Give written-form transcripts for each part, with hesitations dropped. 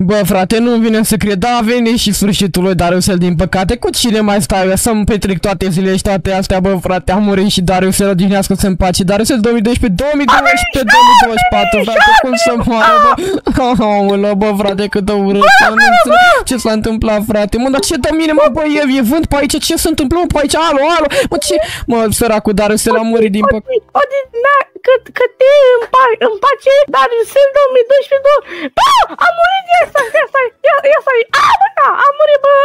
Bă, frate, nu-mi vine să cred, da, a venit și sfârșitul lui Dariusel, din păcate. Cu cine mai stai eu să-mi petrec toate zilele și toate astea, bă, frate, a murit și Dariusel, odihnească-se în pace. Dariusel 2012, 2012, 2024, frate, cum să moară, bă? Aoleu, bă, frate, cât de urât, nu înțeleg ce s-a întâmplat, frate. Mă, dar ce de mine, mă, bă, e vânt pe aici, ce se întâmplă pe aici? Alo, mă, ce? Mă, săracul Dariusel a murit, din păcate. Că te împace, Dariusel 2012, bă, a murit, ia stai, a murit, bă.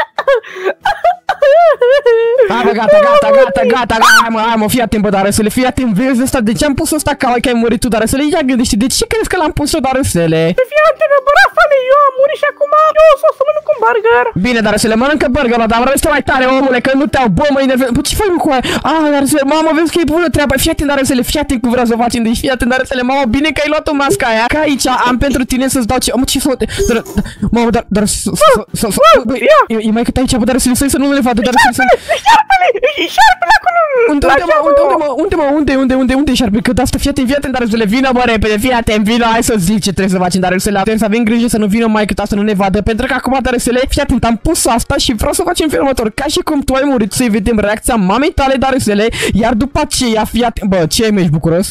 Hai, bă, gata, hai, mă, fii atent, bă, Dariusele, fii atent, vezi ăsta, de ce am pus ăsta ca ai murit tu, Dariusele? Ia gândește, de ce crezi că l-am pus eu, Dariusele? Fii atent, bă, Rafale, eu am murit și acum eu o să mănânc un burger. Bine, Dariusele, mănâncă burgerul, dar vreau să mai tare, omule, că nu te-au, bă, mă enervez. Bă, ce faci cu aia? Dariusele, mamă, vezi că e bună treaba. Fii atent, Dariusele, fii atent cum vreau să facem, deci fii atent, Dariusele, mamă, bine că ai luat o masca aia, că aici am pentru tine să-ți dau ce... Mă, ce fac? Mamă, dar e mai cât aici, bă, Dariusele, să nu le vadă, Dariusele, Șarpele acolo! Unde e șarpele? Că de asta, fii atent, Dariusele, vină, bă, repede, fii atent, vină, hai să zic ce trebuie să facem, Dariusele, trebuie să avem grijă să nu vină mai cât asta, nu ne vadă, pentru că acum, Dariusele, fii atent, am pus asta și vreau să facem felul următor, ca și cum tu ai murit, să-i vedem reacția mamei tale, Dariusele, iar după aceea, fii atent, bă, ce ești bucuros?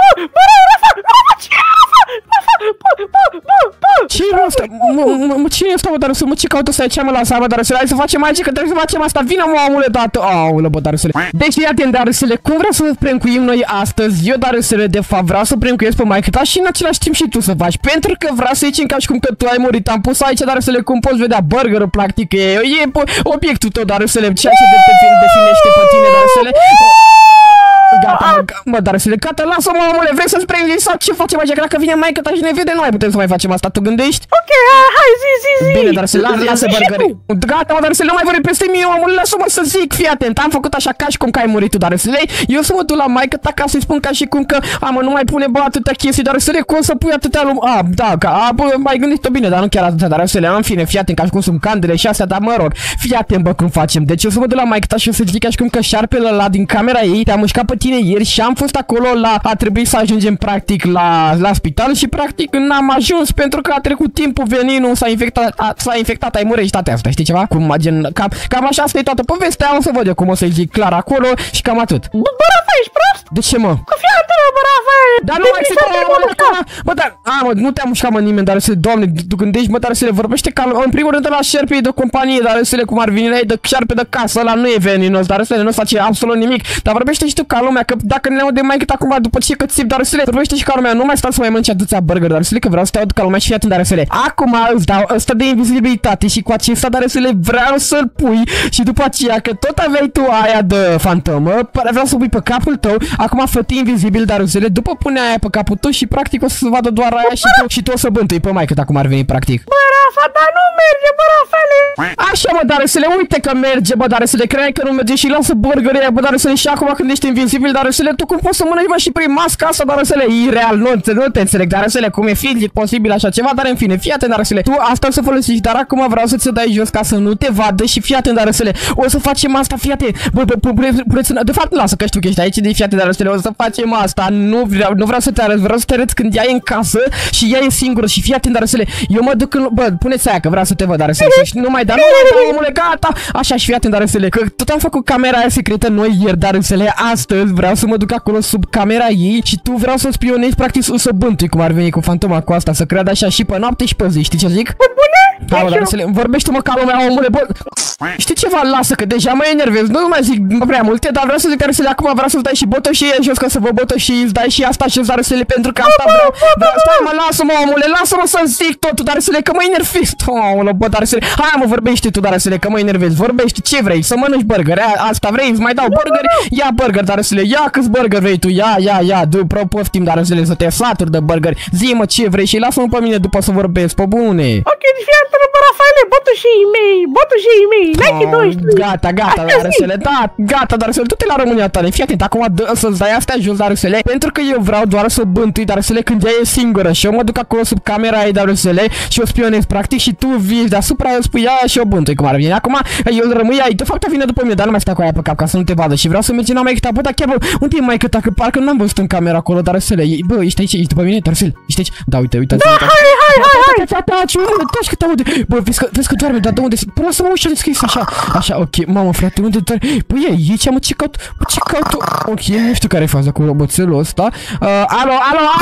Ce e ăsta? Cine e ăsta, bă, Dariusele? Mă, ce caută să ai cea mă la seama, Dariusele? Hai să facem aici, că trebuie să facem asta. Vină, mă, omule, dată. Aoleu, bă, Dariusele. Deci, fii atent, Dariusele, cum vreau să prankuim noi astăzi? Eu, Dariusele, de fapt, vreau să prankuiesc pe maică ta și în același timp și tu să faci. Pentru că vreau să zicem ca și cum că tu ai murit. Am pus aici, Dariusele, cum poți vedea burgerul, practic, e obiectul tău, Dariusele, ceea ce definește pe tine, Dariusele. Gata, mă, Dariusele, gata, lasă-mă, omule, vrei să-ți pregătești sau ce facem aici? Că dacă vine maică ta și ne vede, nu mai putem să mai facem asta, tu gândești? Ok, hai, zi. Bine, Dariusele, lasă burgerii. Gata, mă, Dariusele, nu mai vorbi peste mine, omule, lasă-mă să zic, fii atent, am făcut așa ca și cum că ai murit tu, Dariusele. Eu să mă duc la maică ta ca să-i spun ca și cum că, mă, nu mai pune, bă, atâtea chestii, Dariusele, cum să pui atâtea da, bă, mai gândit-o bine, dar nu chiar atâtea, Dariusele, în fine, fii atent, ca și cum sunt candele și astea, dar mă rog, fii atent, bă, cum facem. Deci eu să mă duc la maică ta și o să zic ca și cum că șarpele ăla din camera ei te-a mușcat pe tine ieri și am fost acolo a trebuit să ajungem practic la spital și practic n-am ajuns pentru că a trecut timpul, veninul s-a infectat, ai murit și toate astea, știi ceva? Cam așa asta e toată povestea, o să văd eu cum o să-i zic clar acolo și cam atât. Bă, Rafael, ești prost? De ce, mă? Că fii atent, bă, Rafael! Dar nu mai se bă, dar, mă, nu te-a mușcat, mă, nimeni, Dariusele, doamne, tu gândești, mă, Dariusele, vorbește calm, în primul rând la șerpii de companie, Dariusele, cum ar veni la ei de șarpe de casă, ăla nu e veninos, Dariusele, nu face absolut nimic, dar vorbește și tu ca lumea, că dacă ne audem mai cât acum, după ce că țip, Dariusele, vorbește și ca lumea, nu mai stau să mai mănânci atâția burger, Dariusele, că vreau să te aud ca lumea și fii atent, Dariusele. Acum îți dau ăsta de invizibilitate și cu acesta, Dariusele, vreau să-l pui și după aceea, că tot aveai tu aia de fantomă, vreau să pui pe capul tău, acum fă-te invizibil, Dariusele, după pune aia pe capul tău și practic o să vadă doar aia și tu o să bântui pe maică ta cum ar veni, practic. Bă, Rafa, dar nu merge, bă, Rafale! Așa, bă, Dariusele, uite că merge, bă, Dariusele, creai că nu merge și lasă burgerii aia, bă, Dariusele, și acum când ești invizibil, Dariusele, tu cum poți să mănânci, bă, și prin masca asta, Dariusele, e real, nu te înțeleg, Dariusele, cum e fizic posibil așa ceva, dar în fine, fii atent, Dariusele, tu asta o să folosești, dar acum vreau să ți-o dai jos ca să nu te vadă și fii atent, Dariusele, o să facem asta, fii atent, bă, de fapt, lasă că știu că ești aici, de fii atent, Dariusele, o să facem asta, nu vreau să te arăt, vreau să te arăt când ea e în casă și ea e singură și fii atent, Dariusele, eu mă duc în, bă, puneți aia că vreau să te văd, Dariusele, și nu mai da, omule, gata, așa și fii atent, Dariusele, că tot am făcut camera aia secretă noi ieri, Dariusele, astăzi vreau să mă duc acolo sub camera ei și tu vreau să spionezi, practic să bântui cum ar veni cu fantoma cu asta, să creadă așa și pe noapte și pe zi, știi ce zic? Da, bă, Dariusele, vorbește-mă ca lumea, omule, bă, știi ceva, lasă că deja mă enervez, nu mai zic prea multe, dar vreau să zic, Dariusele, acum vreau să-ți dai și botă și jos, ca să vă botă și îți dai și asta și Dariusele, pentru că asta vreau, stai mă, lasă-mă, omule, lasă-mă să zic totul, Dariusele, că mă enervezi, omule, bă, Dariusele, hai mă, vorbește tu, Dariusele, că mă enervezi, vorbește, ce vrei, să mănânci burger, asta vrei, îți mai dau burger, ia burger, Dariusele, ia câți burger vrei tu, ia, poftim, Dariusele, să te saturi de burger, zi-mă ce vrei și lasă-mă pe mine după să vorbesc, pe bune. Ok, fii atent, bă, Rafaele, bătușii mei, like 12. Gata, Darusele, da, gata, Darusele, tu te la România tale, fii atent, acum să-ți dai astea jos, Darusele, pentru că eu vreau doar să o bântui, Darusele, când ea e singură și eu mă duc acolo sub camera ei, Darusele, și o spionez, practic, și tu vii deasupra, eu spui aia și o bântui, cum ar veni. Acum, eu rămâi aici, de fapt, vine după mine, dar nu mai stai cu aia pe cap, ca să nu te vadă și vreau să mergem la maică-ta, bă, dar chiar, bă, unde e maică-ta, că parcă n-am văzut în camera acolo, Darusele, bă, ești aici, ești după mine, Darusele, ești aici, da, uite, Da, hai. taci că te aude. Bă, vezi că doarme, dar de unde? Până să mă uși ce scris așa, ok, mamă, frate, unde doarme? Băi, e aici, mă, ce caut? Ok, nu știu care e faza cu roboțelul ăsta. Alo.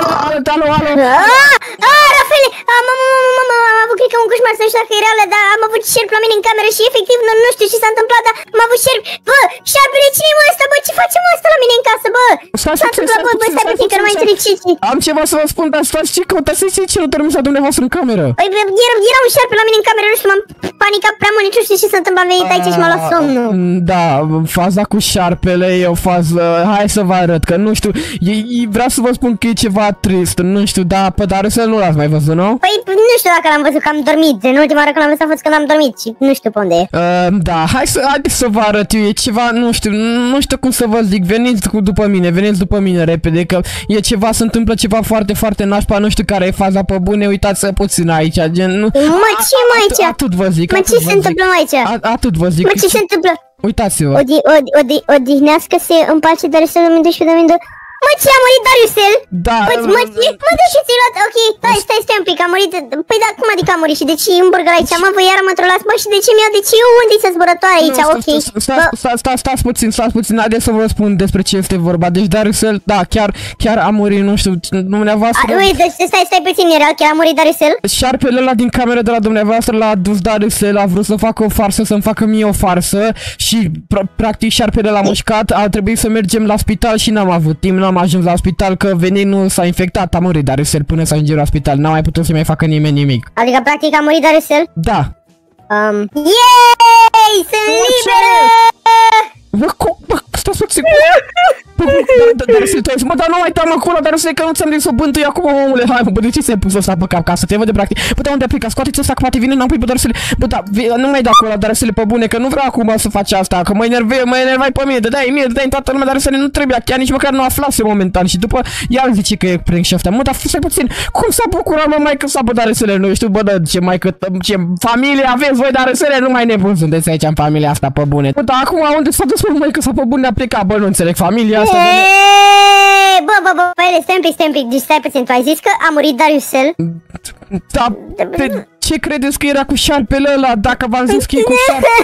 Rafele, am avut, cred că un coșmar, să nu știu dacă e reală, dar am avut șerpi la mine în cameră și efectiv nu știu ce s-a întâmplat, dar am avut șerpi. Bă, șarpele, cine e mă ăsta, bă, ce face mă ăsta la mine în casă, bă? S-a întâmplat, bă, stai puțin, că nu mai înțeleg ce. Am ceva să vă spun, dar stați, ce căutați, ce nu dormiți la dumneavoastră în cameră? Păi, era un șarpe la mine în cameră, nu știu, m-am panicat prea mult, nici nu știu ce s-a întâmplat, am venit aici și m-a luat somnul. Da, faza cu șarpele e o fază, hai să vă arăt, că nu știu, vreau să vă spun că e ceva trist, nu știu, da, pe Darusel nu l-ați mai văzut, nu? Păi, nu știu dacă l-am văzut, că am dormit, în ultima oară când l-am văzut a fost când am dormit și nu știu pe unde e. Da, hai să vă arăt eu, e ceva, nu știu cum să vă zic, veniți după mine repede, că e ceva, se întâmplă ceva foarte, foarte nașpa, nu știu care e faza pe bune, uitați puțin aici, gen, nu... Mă, ce mă aici? Atât vă zic, mă, ce se întâmplă aici? Atât vă zic. Mă, ce se întâmplă? Uitați-vă. Odihnească-se în pace Darusel 2012. Mă, ce, a murit Darusel? Da. Mă, de ce ți-ai luat? Ok, stai un pic, a murit. Păi da, cum adică a murit și de ce e un burger aici? Mă, voi iară mă trolați, bă, și de ce mi-au, de ce eu, unde-i să zburătoare aici? Ok. Stați puțin, haideți să vă spun despre ce este vorba. Deci Darusel, da, chiar a murit, nu știu, dumneavoastră. Uite, stai puțin, era chiar a murit Darusel? Șarpele ăla din cameră de la dumneavoastră l-a adus Darusel, a vrut să facă o farsă, să-mi facă mie o farsă și practic șarpele l-a mușcat, a trebuit să mergem la spital și n-am avut timp, n-am ajuns la spital că veninul s-a infectat, a murit Darusel până să ajungem la spital, n-a mai putut să mai facă nimeni nimic. Adică practic a murit Darusel? Da. Yay! Sunt liberă! Bă, stați puțin. Darusel, tu ai zis, mă, dar nu mai tam acolo, Darusel, că nu ți-am zis să bântui acum, omule, hai, mă, bă, de ce ți-ai pus ăsta pe cap, ca să te văd de practic? Bă, da, unde a plecat? Scoate-ți ăsta, că poate vine înapoi, bă, Darusel, bă, da, nu mai da acolo, Darusel, pe bune, că nu vreau acum să faci asta, că mă enervai pe mine, dai mie, dai în toată lumea, Darusel, nu trebuia, chiar nici măcar nu aflase momentan și după, iar zice că e prank și ăsta, mă, dar stai puțin, cum s-a bucurat, mă, maică sa, bă, Darusel, nu știu, bă, da, ce maică, ce familie aveți voi, Darusel, nu mai nebun sunteți aici în familia asta, pe bune. Bă, da, acum unde s-a dus, mă, maică sa, pe bune, a plecat, bă, nu înțeleg, familia asta. Bă, stai un pic, deci stai puțin, tu ai zis că a murit Darusel? Da, ce credeți că era cu șarpele ăla, dacă v-am zis că e cu șarpele?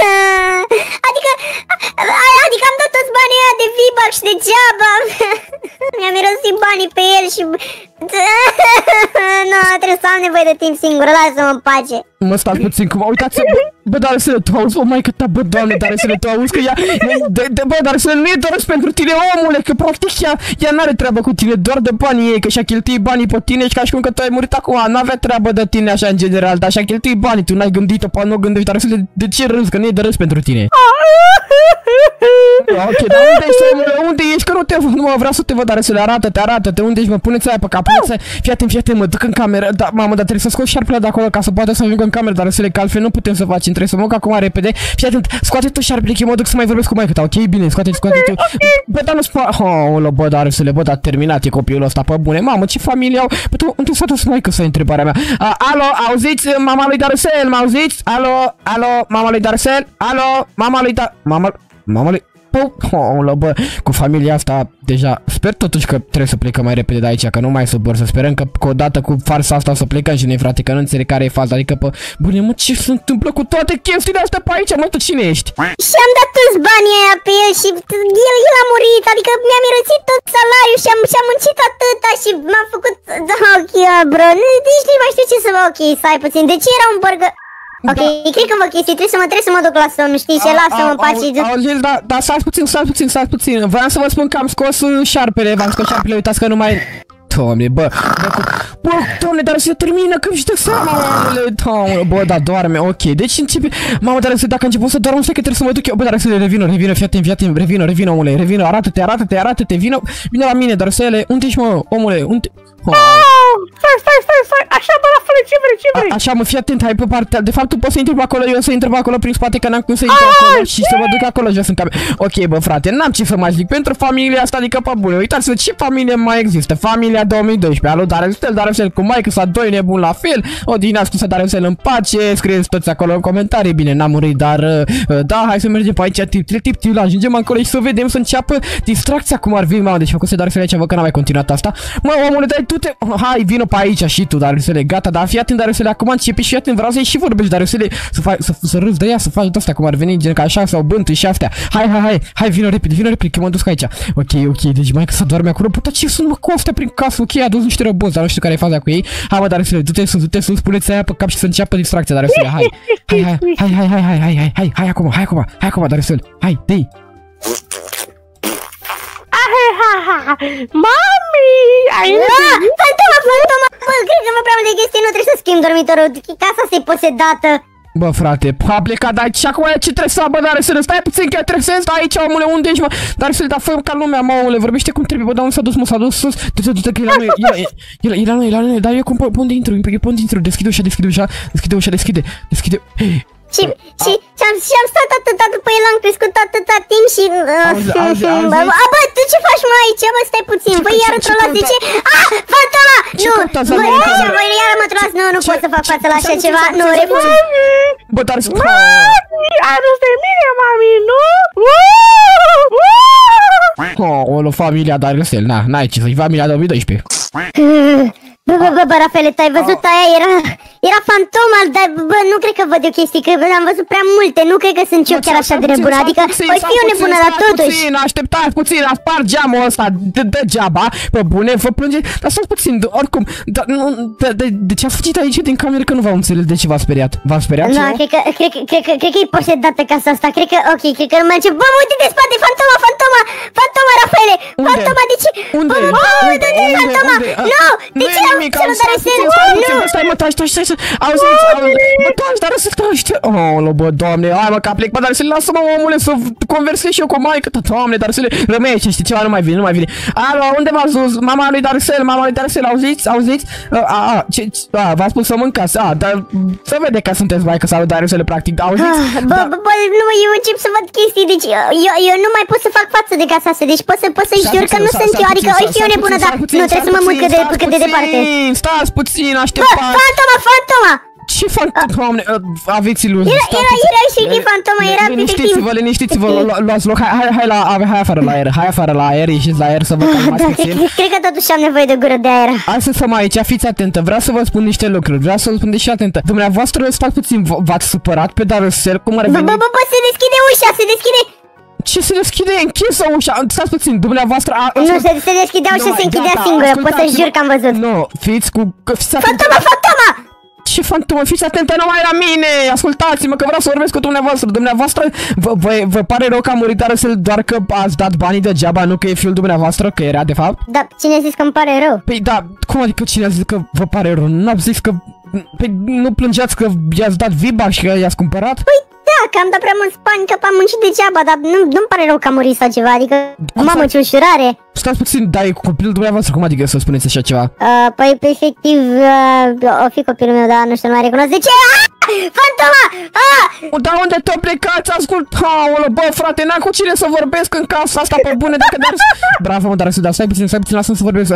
Adică am dat toți banii ăia de V-Bucks și degeaba. Mi-am mirosit banii pe el și... Nu, trebuie să am nevoie de timp singur, lasă-mă în pace. Mă, stați puțin, cum, uitați-vă, bă, Darusel, tu auzi, oh, maică ta, bă, doamne, Darusel, tu auzi că ea, bă, Darusel, nu e doar pentru tine, omule, că practic ea n-are treabă cu tine, doar de banii ei, că și-a cheltuit banii pe tine și ca și cum că tu ai murit acum, n-avea treabă de tine așa în general, dar și-a cheltuit banii, tu n-ai gândit-o, poate nu gândești, Darusel, de ce râzi, că nu e de râs pentru tine? Ok, dar unde ești, că nu te văd, mă, vreau să te văd, Darusel, arată-te, unde ești, mă, puneți aia pe cap, fii atent, mă duc în cameră, da, mamă, dar trebuie să scot șarpele de acolo ca să poată să ajungă în cameră, Darusel, că altfel nu putem să facem, trebuie să mă duc acum repede, fii atent, scoate tu șarpele, că eu mă duc să mai vorbesc cu maică-ta, ok, bine, scoate tu, bă, dar nu bă, Darusel, bă, dar terminat e copilul ăsta, pe bune, mamă, ce familie au, bă, tu, unde s-a dus maică să întrebarea mea, alo, auziți, mama lui Darusel, mă auziți, alo, mama lui Darusel, alo, mama lui, bă, cu familia asta, deja, sper totuși că trebuie să plecăm mai repede de aici, că nu mai suport, să sperăm că odată cu farsa asta o să plecăm și noi, frate, că nu înțeleg care e faza, adică, bune, mă, ce se întâmplă cu toate chestiile astea pe aici, mă, tu cine ești? Și-am dat toți banii aia pe el și el a murit, adică mi-a mirosit tot salariul și am muncit atâta și m-a făcut, da, ok, bro, nici nu mai știu ce să mă, ok, stai puțin, de ce era un burger? Ok, cred că vă chestii, trebuie să mă duc la somn, știi, și lasă-mă în pace. Da, stați puțin, vreau să vă spun că am scos șarpele, uitați că nu mai... Doamne, bă, doamne, dar se termină, că își dă seama, doamne, bă, da, doarme, ok, deci începe, mamă, dar dacă a început să doarmă, stai că trebuie să mă duc eu, bă, dar să revină, fii atent, revină, omule, revină, arată-te, vină la mine, dar să ele, unde ești, mă, omule, unde... Stai, așa, bă, la fel, ce vrei? Așa, mă, fii atent, hai pe partea, de fapt tu poți să intri pe acolo, eu să intru pe acolo prin spate, că n-am cum să intru acolo și să mă duc acolo jos în cameră. Ok, bă, frate, n-am ce să mai zic, pentru familia asta, adică pe bune, uitați-vă ce familie mai există, familia 2012, alu Darusel cu maică sa, doi nebuni la fel, odihnească să Darusel în pace, scrieți toți acolo în comentarii, bine, n-am murit, dar, da, hai să mergem pe aici, tip, ajungem acolo și să vedem, să înceapă distracția cum ar fi, mamă, deci făcuse Darusel aici, văd că n-am mai continuat asta, mă, omule, dai tu te, hai, vină pe aici și tu, Darusele, gata, dar fii atent, Darusele, acum începi și atent, vreau să-i și vorbești, Darusele, să râzi de ea, să faci de asta, cum ar veni, gen ca așa, sau bântui și astea. Hai, vină repede, că mă duc aici. Ok, deci mai că să doarme acolo, putea ce sunt, mă, cu astea prin casă, ok, a dus niște roboți, dar nu știu care e faza cu ei. Hai, mă, Darusele, du-te sus, puneți aia pe cap și să înceapă distracția, Darusele, hai acum, Darusele, hai, dă-i. Mami! Fantoma! Bă, cred că mă prea multe chestii, nu trebuie să schimb dormitorul, casa asta e posedată. Bă, frate, a plecat de aici și acum ce trebuie să fac, bă, Darusele, stai puțin că trebuie să stai aici, omule, unde ești, mă? Darusele, dar fă ca lumea, mă, omule, vorbește cum trebuie, bă, dar unde s-a dus, mă, s-a dus sus, du-te că e la noi, dar eu cum, pe unde intru, deschide ușa, deschide. Și am stat atâta după el, am crescut atâta timp și... Bă, tu ce faci, mă, aici? Bă, stai puțin, bă, iară trolați, de ce? Fantoma! Nu, bă, iară mă trolați, nu pot să fac față la așa ceva, nu, refuz. Bă, dar... Mami, ai râs de mine, mami, nu? O familia Darusel, n-ai ce să-i familia 2012. Bă, Rafele, tu ai văzut aia? Era fantoma, dar, bă, nu cred că văd eu chestii, că am văzut prea multe, nu cred că sunt eu chiar așa de nebună, adică, păi fi o nebună, dar totuși. Așteptați puțin, apar geamul ăsta degeaba, pe bune, vă plânge, dar stați puțin, oricum, de ce a fugit aici din cameră, că nu v-am înțeles de ce v-a speriat? V-a speriat ceva? Cred că e posedată casa asta, cred că, ok, cred că nu mai încep, bă, uite de spate, fantoma, Rafele, fantoma, de ce? Unde? Fantoma, nu, de ce? Stai, mă, taci, auziți, mă, taci, Darusele, oh, bă, doamne, hai, mă, că plec, bă, Darusele, lasă-mă, omule, să conversez și eu cu maică, doamne, Darusele, rămâi aici, știi ceva, nu mai vine, alo, unde v-ați dus, mama lui Darusele, auziți, v-a spus să mâncați, dar să vede că sunteți maică sau lui Darusele, practic, auziți? Bă, nu, eu încep să văd chestii, deci, eu nu mai pot să fac față de casa asta, deci pot să-i jur că nu sunt eu, adică, oi fi o nebună, dar nu, trebuie să mă mut cât de departe. Stați puțin, așteptați! Bă, fantoma! Ce fantoma? Doamne, aveți iluzii. Era și fantoma, era efectiv. Liniștiți-vă, luați loc, hai afară la aer, ieșiți la aer să vă calmați puțin. Cred că totuși am nevoie de gură de aer. Hai să stăm aici, fiți atentă, vreau să vă spun niște lucruri, vreau să vă spun deși atentă. Dumneavoastră, stați puțin, v-ați supărat pe Darusel, cum ar veni? Bă, se deschide ușa, se deschide. Ce se deschide? E închisă ușa! Stați puțin, dumneavoastră... Nu, se deschidea ușa, se închidea singură, pot să jur că am văzut. Nu, fiți cu... Fantoma! Ce fantomă? Fiți atentă numai la mine! Ascultați-mă că vreau să vorbesc cu dumneavoastră. Dumneavoastră, vă pare rău că a murit Darusel doar că ați dat banii degeaba, nu că e fiul dumneavoastră, că era de fapt? Da, cine a zis că îmi pare rău? Păi da, cum adică cine a zis că vă pare rău? N-am zis că... Păi nu plângeați că i-ați dat viba și că i-ați cumpărat? Păi da, că am dat prea mulți bani, că am muncit degeaba, dar nu-mi pare rău că a murit sau ceva, adică mamă, ce ușurare. Stați puțin, dar e copilul dumneavoastră, cum adică să spuneți așa ceva? Păi efectiv, o fi copilul meu, dar nu știu, nu mai recunosc. De ce? Fantoma! Dar unde te-o plecați? Ascult, bă, frate, n-am cu cine să vorbesc în casa asta pe bune, dacă Bravo, mă, dar stai puțin, lasă-mi să vorbesc.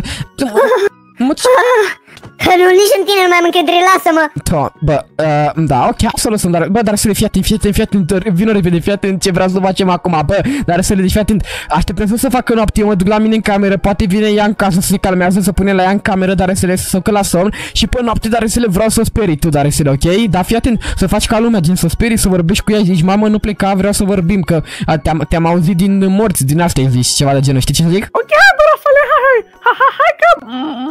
Nu, nici în tine nu mai am încredere, lasă-mă! Bă, da, ok, absolut sunt, dar, bă, Darusele, fii atent, vină repede, fii atent ce vreau să facem acum, bă, Darusele, deci fii atent, așteptăm să facă noapte, eu mă duc la mine în cameră, poate vine ea în casă să se calmează, să pune la ea în cameră, Darusele, să se ducă la somn și pe noapte, Darusele, vreau să o sperii tu, Darusele, ok? Dar fii atent, să faci ca lumea, gen să sperii, să vorbești cu ea, zici, mamă, nu pleca, vreau să vorbim, că te-am auzit din morți, din astea, zici, ceva de genul, știi ce să zic? Ok, bă, Rafale, hai că...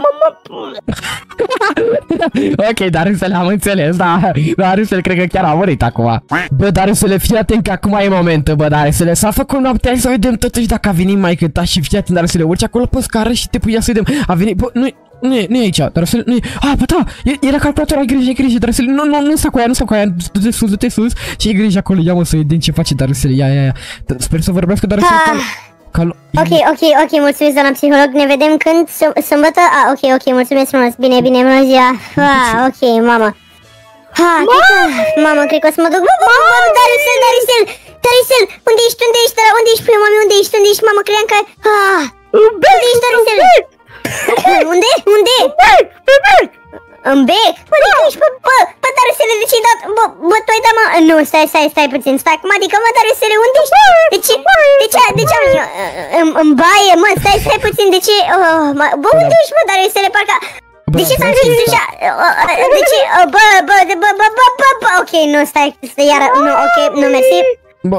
Ok, Darusele, am înțeles, da, Darusele, cred că chiar a murit acum. Bă, Darusele, fii atent că acum e momentul, bă, Darusele, s-a făcut noaptea, hai să vedem totuși dacă a venit maică ta și fii atent, Darusele, urci acolo pe scară și te pui, ia să vedem, a venit, bă, nu e aici, Darusele, nu e, bă, da, era calculator, ai grijă, Darusele, nu sta cu aia, du-te sus și ai grijă acolo, ia mă să vedem ce face Darusele, ia, sper să vorbească Darusele. Ok, mulțumesc, doamna psiholog, ne vedem când? Sâmbătă? Ok, mulțumesc frumos, bine, bună ziua. Ok, mamă. Cred că o să mă duc. Darusel, unde ești, mami, unde ești, mamă, credeam că... Unde ești, Darusel? Unde? În bec? Bă, de că ești, bă, Darusele, de ce-i dat? Bă, tu ai dat, mă... Nu, stai puțin, cum adică, mă, Darusele, unde ești? De ce am... În baie, mă, stai puțin, de ce... Bă, unde ești, mă, Darusele, parcă... De ce s-a întâmplat așa? De ce? Bă, ok, nu, stai, iară, nu, ok, nu, mersi. Bă,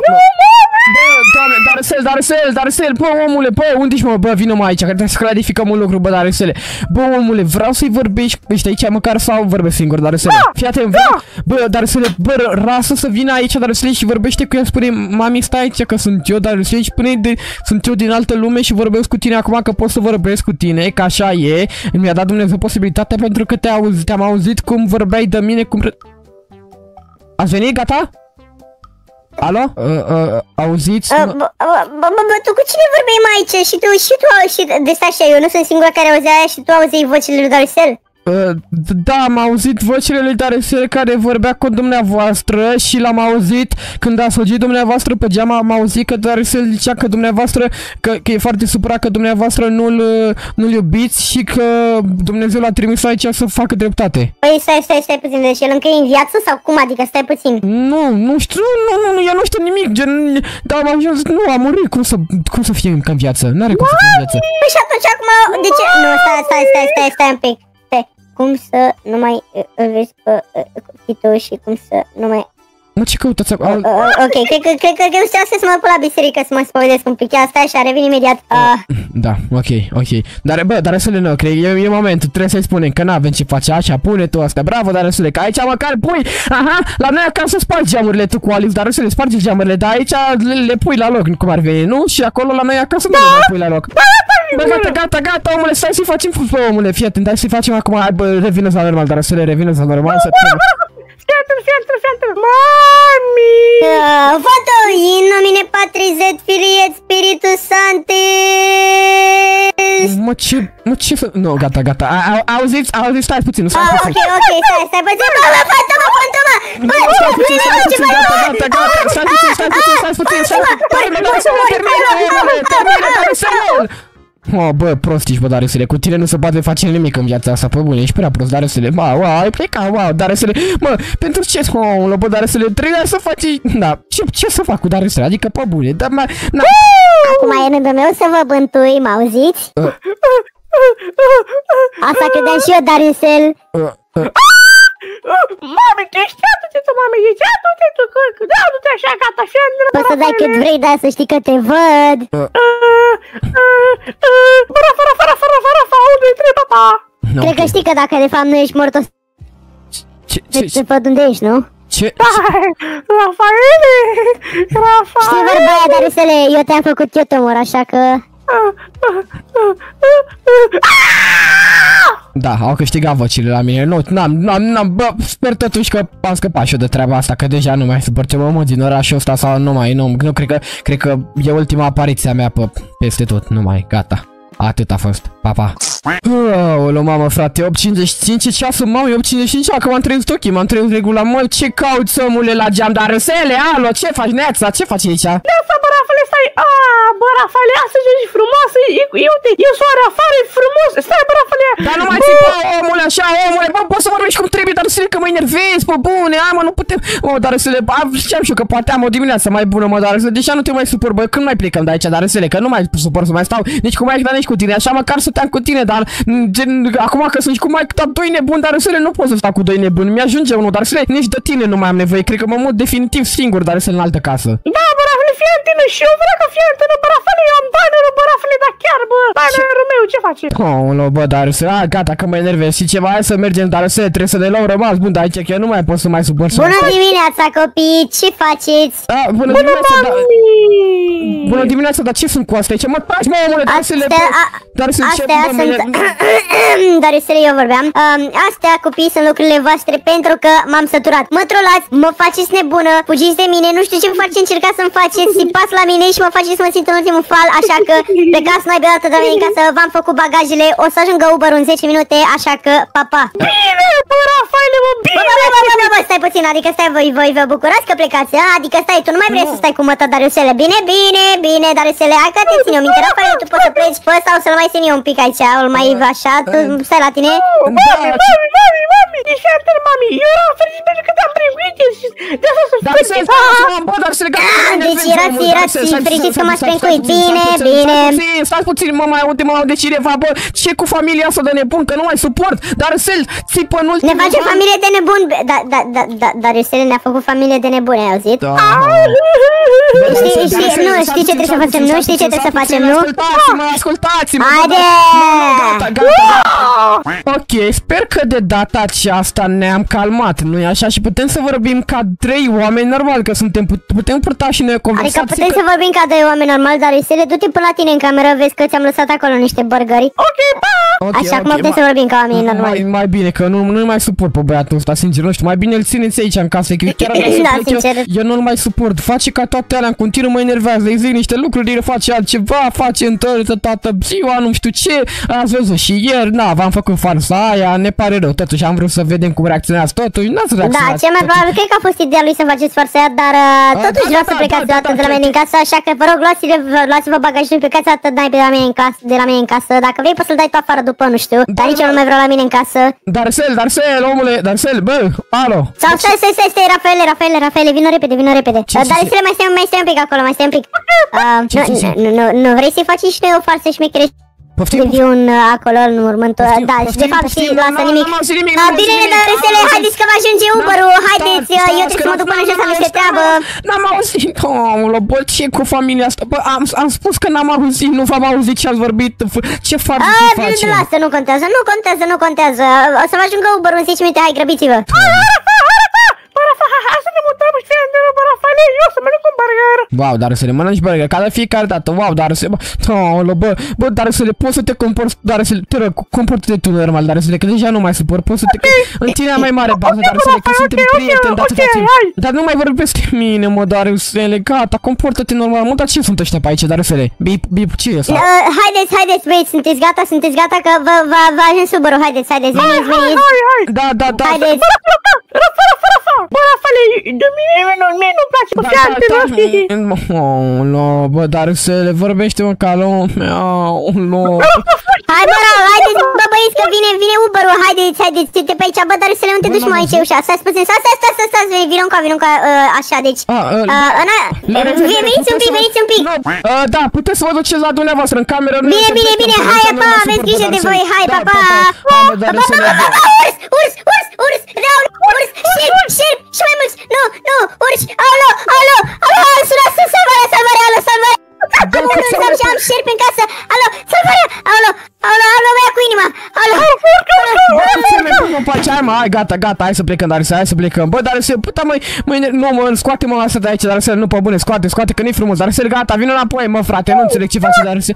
Darusel, bă, omule, bă, unde ești, mă, bă, vină mă aici, că trebuie să clarificăm un lucru, bă, Darusele. Bă, omule, vreau să-i vorbești, ești aici măcar sau vorbesc singur, Darusele? Fii atent, bă, Darusele, bă, lasă să vină aici, Darusele, și vorbește cu ea, spune, mami, stai aici că sunt eu, Darusele, și spune, sunt eu din altă lume și vorbesc cu tine acum, că pot să vorbesc cu tine, că așa e, mi-a dat Dumnezeu posibilitatea pentru că te-am auzit cum vorbeai de mine, cum... Ați venit, gata? Alo? Auziți? Bă, tu cu cine vorbeai mai aici? Și tu, de stai așa, eu nu sunt singura care auzea aia și tu auzeai vocile lui Darusel? Da, am auzit vocile lui Darusel care vorbea cu dumneavoastră și l-am auzit când a sugit dumneavoastră pe geam, am auzit că Darusel zicea că dumneavoastră, că e foarte supărat că dumneavoastră nu-l iubiți și că Dumnezeu l-a trimis aici să facă dreptate. Păi stai puțin, deci el încă e în viață sau cum adică, stai puțin? Nu știu, eu nu știu nimic, gen, da, am ajuns, nu, a murit, cum să fie încă în viață, n-are cum să fie în viață. Păi și atunci acum, de ce? Nu, stai un pic. Cum să nu mai vezi pe Tito și cum să nu mai... Mă, ce căutați acolo? Ok, cred că eu știu să mă duc la biserică să mă spovedesc un pic. Asta așa, revin imediat. Da, ok. Dar, bă, Darusele, nu, cred, e momentul, trebuie să-i spunem că n-avem ce face așa, pune tu asta. Bravo, Darusele, că aici măcar pui, la noi acasă spargi geamurile tu cu Alice, Darusele, spargi geamurile, dar aici le pui la loc, cum ar veni, nu? Și acolo la noi acasă nu le pui la loc. Bă, gata, omule, stai să-i facem, omule, fii atent, hai să-i facem acum, hai, bă, revină-ți la normal, Darusele, revină-ți la normal, să Fii atent, mami! Vado in nomine Patris et Filii et Spiritus Sanctis. Mă, ce să... Nu, gata, auziți, stai puțin, stai puțin. Ok, stai puțin, bă, fantoma! Bă, stai puțin, termină, bă, prost ești, bă, Darusele, cu tine nu se poate face nimic în viața asta, pe bune, ești prea prost, Darusele, ai plecat, Darusele, mă, pentru ce, bă, Darusele, trebuia să faci, da, ce să fac cu Darusele, adică, pe bune, dar, acum e rândul meu să vă bântui, mă-auziți? Asta credeam și eu, Darusel. Mami, ești adu-te-ți, mami, ești adu-te-ți, du-te așa, gata, așa, poți să dai cât vrei, dar să știi că te văd. Rafa, unde-i trebuie, papa? Cred că știi că dacă de fapt nu ești mort, o să văd unde ești, nu? Ce? Rafaele! Știi vorba aia, Darusele, eu te-am făcut eu te omor, așa că... Da, au câștigat vocile la mine, nu, bă, sper totuși că am scăpat și eu de treaba asta, că deja nu mai suport ce mă din orașul ăsta sau nu, cred că e ultima apariția mea peste tot, nu mai, gata. Atât a fost, pa. Aoleu, mamă, frate, 8.55 ceasul, mamă, e 8.55, că m-am trezit ochii, m-am trezit regulat, mă, ce cauți, omule, la geam, Darusele, alo, ce faci, Neața, ce faci aici? Neața, bă, Rafale, stai, bă, Rafale, astăzi ești frumoasă, uite, e soare afară, e frumos, stai, bă, Rafale. Dar nu mai țipa, omule, așa, omule, bă, poți să vorbești cum trebuie, Darusele, că mă enervezi, bă, bune, mă, nu putem, mă, Darusele, știam și eu că poate am o dimineață mai bună, mă, Darusele, deși nu te mai supăr, bă, când mai plecăm de aici, Darusele, că nu mai supăr să mai stau, nici cum ai dat nici cu tine, așa măcar stăteam cu tine, dar gen, acum că sunt cum ai dat doi nebuni, Darusele, nu pot să stau cu doi nebuni, mi-ajunge unul, Darusele, nici de tine nu mai am nevoie, cred că mă mut definitiv singur, Darusele, în altă casă. Da, bă, Rafale, fii antenă și eu vreau că fii antenă, bă, Rafale, eu am bannerul, bă, Rafale, dar chiar, bă, bannerul meu, ce face? Bă, Darusele, gata, că mă enervez și ceva, hai să mergem, Darusele, trebuie să ne luăm rămas bun, dar aici că eu nu mai pot să mai suport. Bună dimineața, copii, ce faceți? Bună dimineața, Bună dimineața, dar ce sunt cu astea? Ce mă tragi, mă, omule? Astea sunt... Darisele, eu vorbeam. Astea, copii, sunt lucrurile voastre pentru că m-am săturat. Mă trolați, mă faceți nebună, fugiți de mine, nu știu ce face, încercați să-mi faceți, sipați la mine și mă faceți să mă simt în ultimul fal, așa că plecați mai beată de la mine în casă, v-am făcut bagajele, o să ajungă Uber în 10 minute, așa că, pa, pa. Bine, bă, Rafaele, mă, bine! Bă, stai puțin, adică stai, voi vă bucurați că plecați, adică stai, tu nu mai vrei să stai cu mătă, Dariusele, bine, Dariusele, hai că te țin eu minte, Rafaele, tu poți să pleci, pe ăsta o să-l mai țin eu un pic aici, îl mai așa, tu stai la tine. Mami, ești atent, mami, eu eram fericit pentru că te-am pregătit și de asta sunt fericit. Bă, Darisele, Deci erați fericiți că m-ați pregătit, bine. Stai puțin, mă mai aude, deci cineva, bă, ce cu familia asta de nebun, că nu mai suport, Darisel, țipă în ultimul... Ne face familie de nebun, Dariusele ne-a făcut familie de nebuni, ai auzit? Știi ce trebuie să facem, nu? Știi ce trebuie să facem, nu? Ascultați-mă! Haide! Gata. Ok, sper că de data aceasta ne-am calmat, nu-i așa? Și putem să vorbim ca 3 oameni normal, că putem purta și noi o conversație. Adică putem să vorbim ca 2 oameni normal, Darisele, du-te până la tine în cameră, vezi că ți-am lăsat acolo niște burgeri. Ok, pa! Așa cum putem să vorbim ca oameni normali. Mai bine, că nu mai suport pe băiatul ăsta, sincer, nu știu, mai bine îl țineți aici în casă, că chiar eu nu-l mai suport, face ca toate alea, în continuu mă enervează, îi zic niște lucruri, face altceva, face întâlnită toată ziua, nu știu ce, ați văzut și ieri, v-am făcut farsa aia, ne pare rău, totuși am vrut să vedem cum reacționează totuși, n-ați reacționat. Da, cel mai probabil, cred că a fost ideea lui să faceți farsa aia, dar totuși vreau să plecați de dată de la mine în casă, așa că vă rog, luați-vă bagajul și plecați atât de la mine în casă, dacă vrei poți să-l dai tu afară după, nu știu, dar nici eu nu mai vreau la mine în casă. Darisel, omule, Darisel, bă, alo. Sau stai, Rafaele, vină repede. Darisele, mai stai un pic acolo, mai stai un pic. Nu vrei să-i faci și noi o farsă șmecherești? Devii un acolo în următor, da, și de fapt și nu lasă nimic. Bine, Darisele, haideți că va ajunge Uber-ul, haideți, eu trebuie să mă duc până și să am niște treabă. N-am auzit, bă, ce cu familia asta, bă, am spus că n-am auzit, nu v-am auzit ce ați vorbit, ce farsă face? Lasă, nu contează, o să mă ajungă Uber-ul în 10 minute, hai, grăbiți-vă. Hai să ne mutăm și fie bă, Rafaele, eu să mănânc un burger. Wow, Darisele, mănânci burger, ca de fiecare dată, wow, Darisele, bă, Darisele, poți să te comporți, Darisele, te rog, comportă-te tu normal, Darisele, că deja nu mai suport, poți să te în tine mai mare bază, Darisele, că suntem prieteni de atâta timp. Dar nu mai vorbi peste mine, mă, Darisele, gata, comportă-te normal, mă, dar ce sunt ăștia pe aici, Darisele? Bip, ce e asta? Haideți, băieți, sunteți gata că va ajuns Uber-ul, haideți, veniți. Da. Haideți. Bă, Rafaele, de mie nu-mi place cu fiantele. Bă, Darisele, vorbește-mă ca lumea, Hai, bă, haideți, bă, băieți, că vine Uber-ul, haideți, te pe aici, bă, Darisele, nu te duci, mă, aici e ușa, stai, vino încă, așa, deci, veniți un pic. Da, puteți să vă duceți la dumneavoastră în cameră. Bine, hai, pa, aveți grijă de voi, hai, pa. Urs, șerp, și mai mulți, nu, urci, alo, sunați, salvare, am șerp în casă, alo, salvarea, mă ia cu inima, alo. Hai, gata, hai să plecăm, Darisele, hai să plecăm. Bă, Darisele, puta, măi, scoate-mă asta de aici, Darisele, nu, pe bune, scoate, că nu-i frumos, Darisele, gata, vină înapoi, mă, frate, nu înțeleg ce face, Darisele.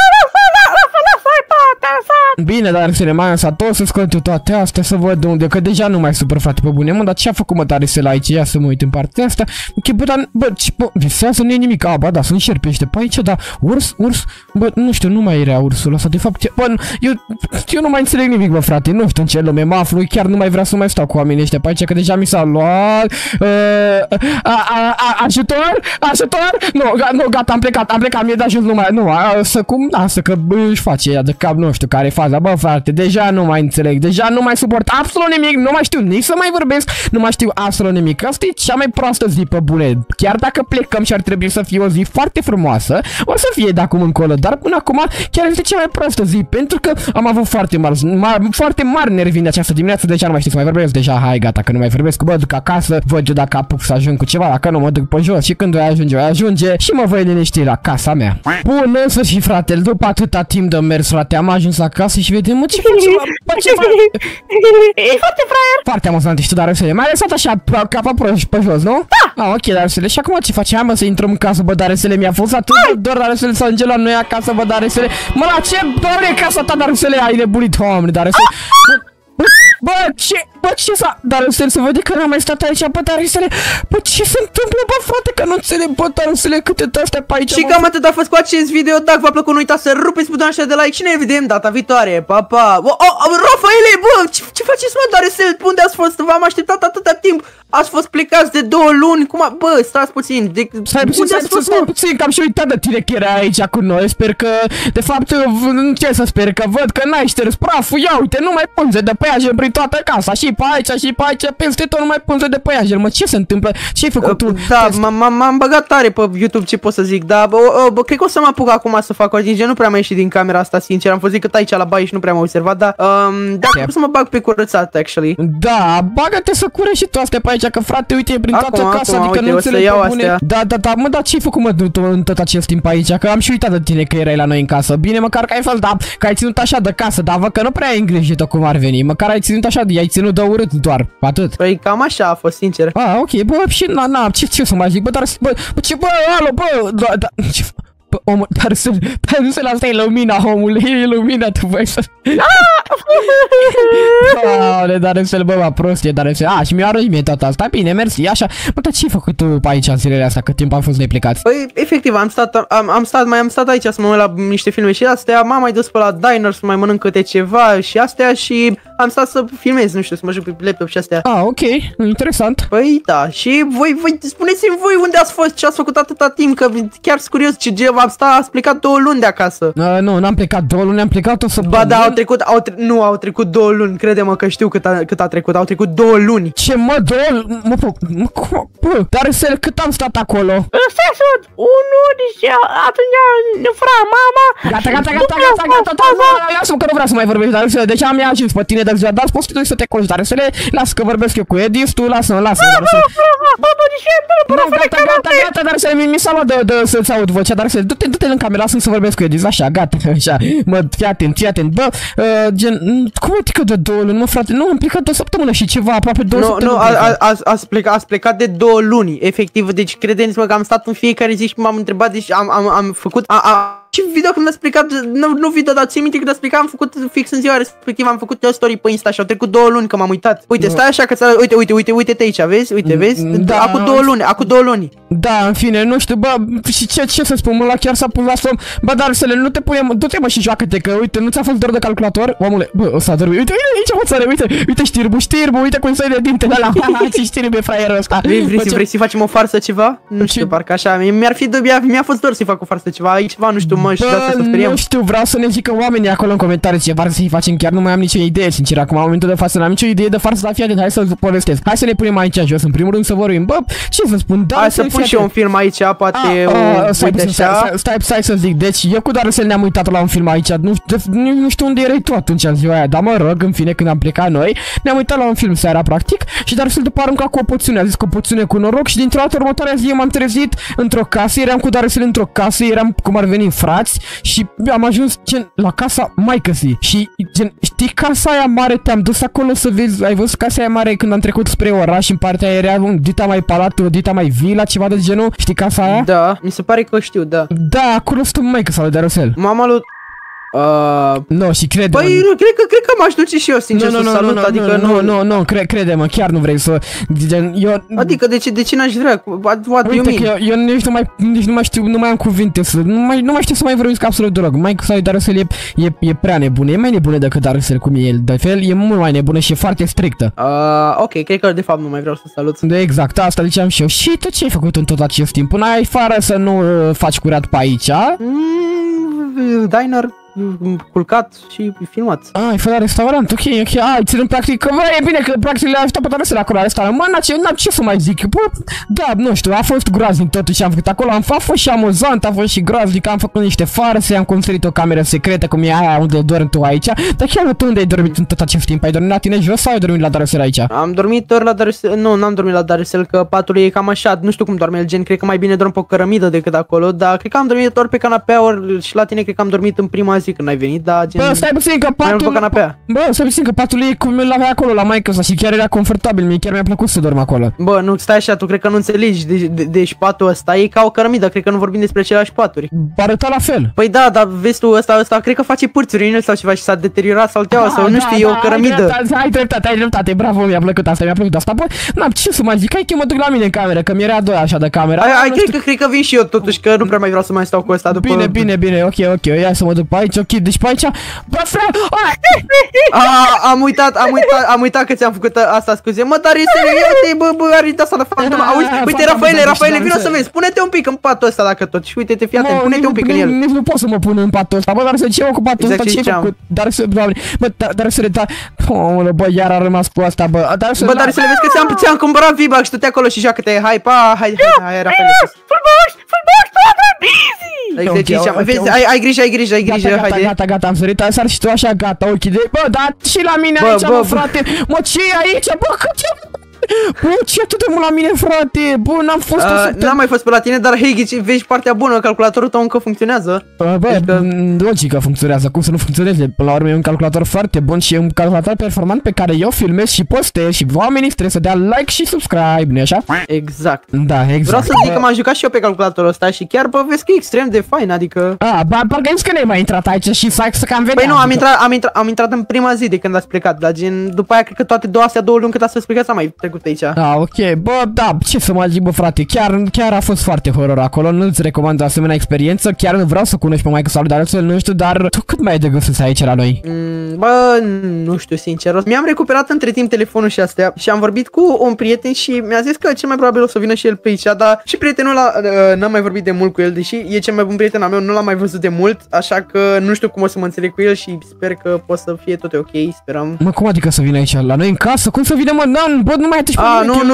Bine, Darisele, mai lăsat tot să scot eu toate astea, să văd de unde, că deja nu mai super, frate, pe bune, mă, dar ce-a făcut, mă, Darisele aici? Ia să mă uit în partea asta. Ok, bă, visează, nu e nimic, ba, da, sunt șerpește pe aici, da, urs, bă, nu știu, nu mai era ursul ăsta, de fapt, bă, eu nu mai înțeleg nimic, bă, frate, nu știu în ce lume mă aflu, chiar nu mai vreau să mai stau cu oamenii ăștia pe aici, că deja mi s-a luat, ajutor, nu, gata, am plecat, mi-e de ajuns numai, nu, asta că își face ea de cap, nu știu care e faza, bă, frate, deja nu mai înțeleg, deja nu mai suport absolut nimic, nu mai știu nici să mai vorbesc, nu mai știu absolut nimic, asta e cea mai proastă zi pe bune, chiar dacă plecăm și ar trebui să fie o zi foarte frumoasă, o să fie de acum încolo, dar până acum chiar este cea mai proastă zi, pentru că am avut foarte mari nervi în această dimineață, deja nu mai știu să mai vorbesc, deja, hai, gata, că nu mai vorbesc, mă duc acasă, văd eu dacă apuc să ajung cu ceva, dacă nu mă duc pe jos și când voi ajunge și mă voi liniști la casa mea. Bun, în sfârșit, frate, după atâta timp de mers, frate, am ajuns acasă și vedem, mă, ce faci? E foarte fraier. Foarte amuzant, știu, dar mai lăsat așa, ca pe jos, nu? Da. Ok, Darusele, și acum ce facem? Mă, să intrăm în casă, bă, Darusele, mi-a fost atât de dor, Darusele, să ajungem la noi acasă, bă, Darusele. Mă, la ce dor e casa ta, Darusele? Ai nebunit, Doamne, Darusele. Bă, ce s-a... Darusele, se vede că n-am mai stat aici, bă, Darusele. Bă, ce se întâmplă, bă, frate, că nu înțeleg, bă, Darusele, câte de-astea pe aici, și cam atât a fost cu acest video. Dacă v-a plăcut, nu uitați să rupeți butonul ăsta de like și ne vedem data viitoare. Pa, pa! Rafaele, bă, ce faceți, mă, Darusele? Unde ați fost? V-am așteptat atâta timp. Ați fost plecați de 2 luni. Bă, stați puțin. Stai puțin, că am și uitat de tine că era aici cu noi. Sper că, de fapt, ce să sper, că văd că n-ai șters praful. Ia uite, nu mai punze de păianjen prin toată casa. Și pe aici, peste tot nu mai punze de păianjen. Mă, ce se întâmplă? Ce-ai făcut tu? Da, m-am băgat tare pe YouTube, ce pot să zic. Da, bă, cred că o să mă apuc acum să fac ordine. Nu prea mai ieși din camera asta, sincer. Am fost decât aici la baie și nu prea m-am observat, dar cred că să mă bag pe curățat, actually. Da, bagă-te să cureți și tu astea pe aici, că frate, uite, prin toată casa, adică uite, nu înțeleg pe bune. astea. Da, mă, dar ce-ai făcut, mă, în tot acest timp aici? Că am și uitat de tine că erai la noi în casă. Bine, măcar că ai fost, da, că ai ținut așa de casă, dar văd că nu prea ai îngrijit-o cum ar veni. Măcar ai ținut așa, ai ținut de urât doar, atât. Păi cam așa a fost, sincer. Ok, bă, și ce să mai zic, bă, dar, bă, alo, bă, da, ce... Bă, omul, Darusele, asta e lumina, omule, e lumina, tu voi să... Doamne, Darusele, bă, mă, prostie, Darusele. Și mi-a arăt mie tot asta, bine, mersi, așa. Bă, dar ce-ai făcut tu pe aici în zilele astea, cât timp am fost neplecați? Păi, efectiv, am stat aici să mă uit la niște filme și astea, m-am mai dus pe la diner să mai mănânc câte ceva și astea și am stat să filmez, nu știu, să mă joc pe laptop și astea. Ok, interesant. Păi, da, și voi, spuneți-mi voi unde ați fost, ce ați făcut atâta timp, că chiar sunt curios ce ați plecat 2 luni de acasă. Nu, n-am plecat 2 luni, am plecat o săptămână. Ba da, au trecut 2 luni, crede-mă că știu cât a trecut, au trecut 2 luni. Ce, mă, 2 luni? Bă, Darusele, cât am stat acolo? Stai să văd, deci atunci ne fura mama. Gata, lasă-mă că nu vreau să mai vorbești, Darusele, deci am ajuns pe tine de ziua, dar poți tu să te culci, Darusele, lasă că vorbesc eu cu Edis, tu lasă-mă, Darusele. Gata, Darusele, mi s-a luat de să-ți aud vocea, Darusele, du-te în cameră, lasă-mi să vorbesc cu Edis, așa, gata, așa, mă, fii atent, bă, gen, cum uite că de 2 luni, mă, frate, nu, am plecat 2 săptămâni și ceva, aproape 2 săptămâni. Nu, ați plecat de 2 luni, efectiv, deci credeți-mă că am stat în fiecare zi și m-am întrebat, deci am făcut, ce video când ați plecat, nu video, dar ții minte când ați plecat, am făcut fix în ziua respectivă, am făcut o story pe Insta și au trecut 2 luni că m-am uitat. Uite, stai așa că uite-te aici, vezi? Uite, vezi? Da, acum 2 luni. Da, în fine, nu știu, bă, și ce să spun, mă, la chiar s-a pus la somn. Bă, Darusele, nu te pune, du-te, mă, și joacă-te, că uite, nu ți-a fost dor de calculator? Omule, bă, o să adormi, uite, aici mă țare, uite știrbu, uite cum se de dintele ăla, ce știrbu e fraierul ăsta. Vrei să facem o farsă ceva? Nu știu, parcă așa, mi-a fost dor să-i fac o farsă ceva, aici ceva, nu știu, mă, și să speriem. Nu știu, vreau să ne zică oamenii acolo în comentarii ceva să-i facem, chiar nu mai am nicio idee, sincer, acum în momentul de față n-am nicio idee de farsă, dar fii atent, hai să povestesc. Hai să ne punem aici jos, în primul rând să vorbim, bă, ce să spun, da, hai să pun și eu un film aici, poate stai să zic, deci eu cu Darusele ne-am uitat la un film aici, nu știu unde erai tu atunci în ziua aia, dar mă rog, în fine, când am plecat noi, ne-am uitat la un film seara, practic, și Darusele după arunca cu o poțiune, a zis că o poțiune cu noroc și dintr-o dată următoarea zi m-am trezit într-o casă, eram cu Darusele într-o casă, eram cum ar veni frați și am ajuns gen la casa maică-zi și gen, știi casa aia mare, te-am dus acolo să vezi, ai văzut casa aia mare când am trecut spre oraș, în partea aia era un dita mai palat, o dita mai vila, ceva de genul, știi casa aia? Da, mi se pare că știu, da. Da, acolo stă maică-sa lui Darusel. Mama lui... Nu, și crede-mă. Păi, cred că m-aș duce și eu, sincer, să salut, adică nu, crede-mă, chiar nu vrei să... Eu... Adică, de ce n-aș vrea? Uite că eu nici nu mai știu, nu mai am cuvinte să... Nu mai știu să mai vorbesc absolut deloc. Maică-sa lui Darusel e prea nebună, e mai nebună decât Darusel cum e el, de fel, e mult mai nebună și e foarte strictă. Ok, cred că de fapt nu mai vreau să salut. Exact, asta ziceam și eu. Și tu ce ai făcut în tot acest timp? Până ai afară să nu faci curat pe aici? Diner, culcat și filmat. Ai fost la restaurant, ok, ai ținut practic, că e bine că practic le-a ajutat pe Darusel acolo la restaurant. Mă, n-am ce să mai zic, bă, da, nu știu, a fost groaznic totuși am făcut acolo, a fost și amuzant, a fost și groaznic, am făcut niște farse, am construit o cameră secretă cum e aia unde dormi tu aici, dar chiar tu unde ai dormit în tot acest timp? Ai dormit la tine jos sau ai dormit la Darusel aici? Am dormit ori la Darusel, nu, n-am dormit la Darusel, că patul e cam așa, nu știu cum doarme el, gen, cred că mai bine dorm pe o cărămidă decât acolo, dar cred că am dormit ori pe canapea, ori și la tine cred că am dormit în prima zi obosit când ai venit, dar gen... Bă, stai puțin că Mai mult pe patul... canapea. Bă, stai puțin că patul e cum îl avea acolo la maică sa și chiar era confortabil, mie chiar mi-a plăcut să dorm acolo. Bă, nu, stai așa, tu cred că nu înțelegi, deci patul ăsta e ca o cărămidă, cred că nu vorbim despre aceleași paturi. Arăta la fel. Păi da, dar vezi tu, ăsta cred că face pârțuri în el sau ceva și s-a deteriorat salteaua sau nu știu, e o cărămidă. Ai dreptate, bravo, mi-a plăcut asta, bă, n-am ce să mai zic, hai că mă duc la mine în cameră, că mi-era doi așa de cameră. Cred că vin și eu totuși, că nu prea mai vreau să mai stau cu ăsta după... Bine, ok, ia să mă duc pe aici, ok, deci pe aici, bă, frate, Am uitat că ți-am făcut asta, scuze, mă, dar este, bă, are de asta de fantoma, auzi, uite, Rafaele, vino să vezi, pune-te un pic în patul ăsta dacă tot, și uite-te, fii atent, pune-te un pic în el. Nici nu pot să mă pun în patul ăsta, bă, dar să ce cu patul ăsta, ce făcut, dar să, doamne, bă, dar să le da, bă, iar a rămas cu asta, bă, dar să le vezi că ți-am cumpărat V-Bucks și tu te acolo și joacă-te, hai, hai, Rafaele. Vezi, ai grijă, haide. Gata, am sărit, sar și tu așa, gata, ok, bă, dar și la mine aici, bă, frate, mă, ce e aici, bă, ce... Bă, ce atât de mult la mine, frate? Bă, n-am fost n-am mai fost pe la tine, dar hei, vezi partea bună, calculatorul tău încă funcționează. Bă, logic că funcționează, cum să nu funcționeze? Până la urmă e un calculator foarte bun și e un calculator performant pe care eu filmez și postez și oamenii trebuie să dea like și subscribe, nu-i așa? Exact. Da, exact. Vreau să zic că m-am jucat și eu pe calculatorul ăsta și chiar, bă, vezi că e extrem de fain, adică... Parcă că n-ai mai intrat aici și să cam vedea. Păi nu, am intrat în prima zi de când ați plecat, dar gen, după aia cred că toate două luni cât ați plecat, am mai trecut aici. Ok, bă, da, ce să mai zic, bă, frate, chiar a fost foarte horror acolo, nu-ți recomand o asemenea experiență, chiar nu vreau să cunoști pe maică sau dar altfel, nu știu, dar tu cât mai ai de gând să stai aici la noi? Bă, nu știu, sincer, mi-am recuperat între timp telefonul și astea și am vorbit cu un prieten și mi-a zis că cel mai probabil o să vină și el pe aici, dar și prietenul ăla, n-am mai vorbit de mult cu el, deși e cel mai bun prieten al meu, nu l-am mai văzut de mult, așa că nu știu cum o să mă înțeleg cu el și sper că pot să fie toate ok, sperăm. Mă, cum adică să vină aici la noi în casă? Cum să vină, mă? Bă, nu mai atunci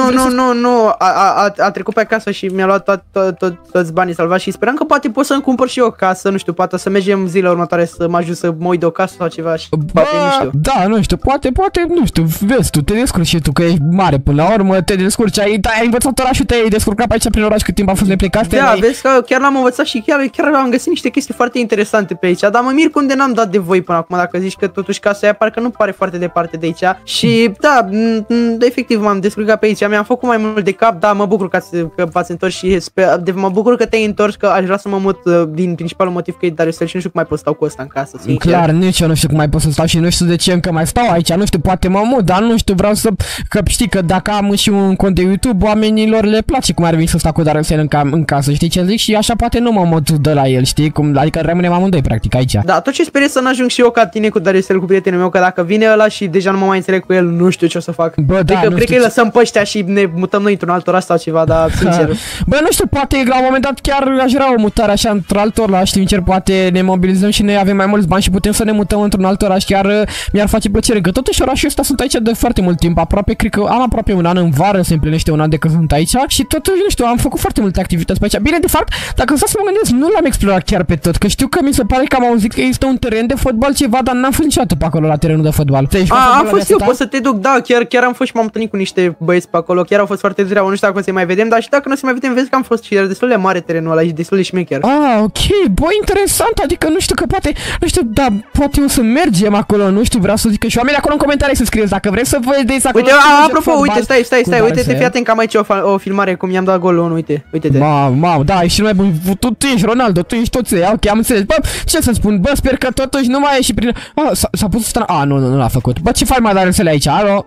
nu, a trecut pe acasă și mi-a luat toți banii salvați și speram că poate pot să-mi cumpăr și eu o casă, nu știu, poate să mergem zilele următoare să mă ajut să mă uit de o casă sau ceva și poate, nu știu. Da, nu știu, poate, nu știu, vezi tu, te descurci și tu că ești mare până la urmă, te descurci, ai învățat orașul, te-ai descurcat pe aici prin oraș cât timp a fost neplecat. Da, vezi că chiar l-am învățat și chiar am găsit niște chestii foarte interesante pe aici, dar mă mir unde n-am dat de voi până acum, dacă zici că totuși casa aia parcă nu pare foarte departe de aici și da, efectiv m-am descurcat pe aici, mi-am făcut mai mult de cap, da, mă bucur că v-ați întors și mă bucur că te-ai întors, că aș vrea să mă mut din principalul motiv că e Dariusel și nu știu cum mai pot stau cu ăsta în casă, sincer. Clar, nici eu nu știu cum mai pot să stau și nu știu de ce încă mai stau aici, nu știu, poate mă mut, dar nu știu, vreau să, că știi că dacă am și un cont de YouTube, oamenilor le place cum ar veni să stau cu Dariusel în casă, știi ce zic? Și așa poate nu mă mut de la el, știi? Cum, adică rămânem amândoi practic aici. Da, tot ce sper să n-ajung și eu ca tine cu Dariusel, cu prietenul meu, că dacă vine ăla și deja nu mă mai înțeleg cu el, nu știu ce o să fac. Bă, da, cred că îi lăsăm pe ăștia și ne mutăm noi într-un alt oraș sau ceva, dar sincer. Bă, nu știu, poate la un moment dat chiar aș vrea o mutare așa într-un alt oraș, sincer, poate ne mobilizăm și noi avem mai mulți bani și putem să ne mutăm într-un alt oraș, chiar mi-ar face plăcere, că totuși orașul ăsta sunt aici de foarte mult timp, aproape, cred că am aproape un an, în vară se împlinește un an de când sunt aici și totuși, nu știu, am făcut foarte multe activități pe aici. Bine, de fapt, dacă stau să mă gândesc, nu l-am explorat chiar pe tot, că știu că mi se pare că am auzit că există un teren de fotbal ceva, dar n-am fost niciodată pe acolo la terenul de fotbal. Am fost eu, pot să te duc, da, chiar am fost și m-am întâlnit cu niște băieți pe acolo, chiar au fost foarte treabă, nu știu dacă o să mai vedem, dar și dacă nu o să mai vedem, vezi că am fost și era destul de mare terenul ăla și destul de șmecher. Ok, bă, interesant, adică nu știu că poate, nu știu, da, poate o să mergem acolo, nu știu, vreau să zic că și oamenii acolo în comentarii să scrieți dacă vreți să vedeți acolo. Uite, apropo, uite, stai, uite-te, fii atent că am aici o filmare cum i-am dat golul, uite-te. Mamă, da, ești cel mai bun, tu ești Ronaldo, tu ești toți, ok, am înțeles, bă, ce să spun, bă, sper că totuși nu mai ieși prin, s-a pus nu l-a făcut, bă, ce faci mai dar înțeleg aici, alo,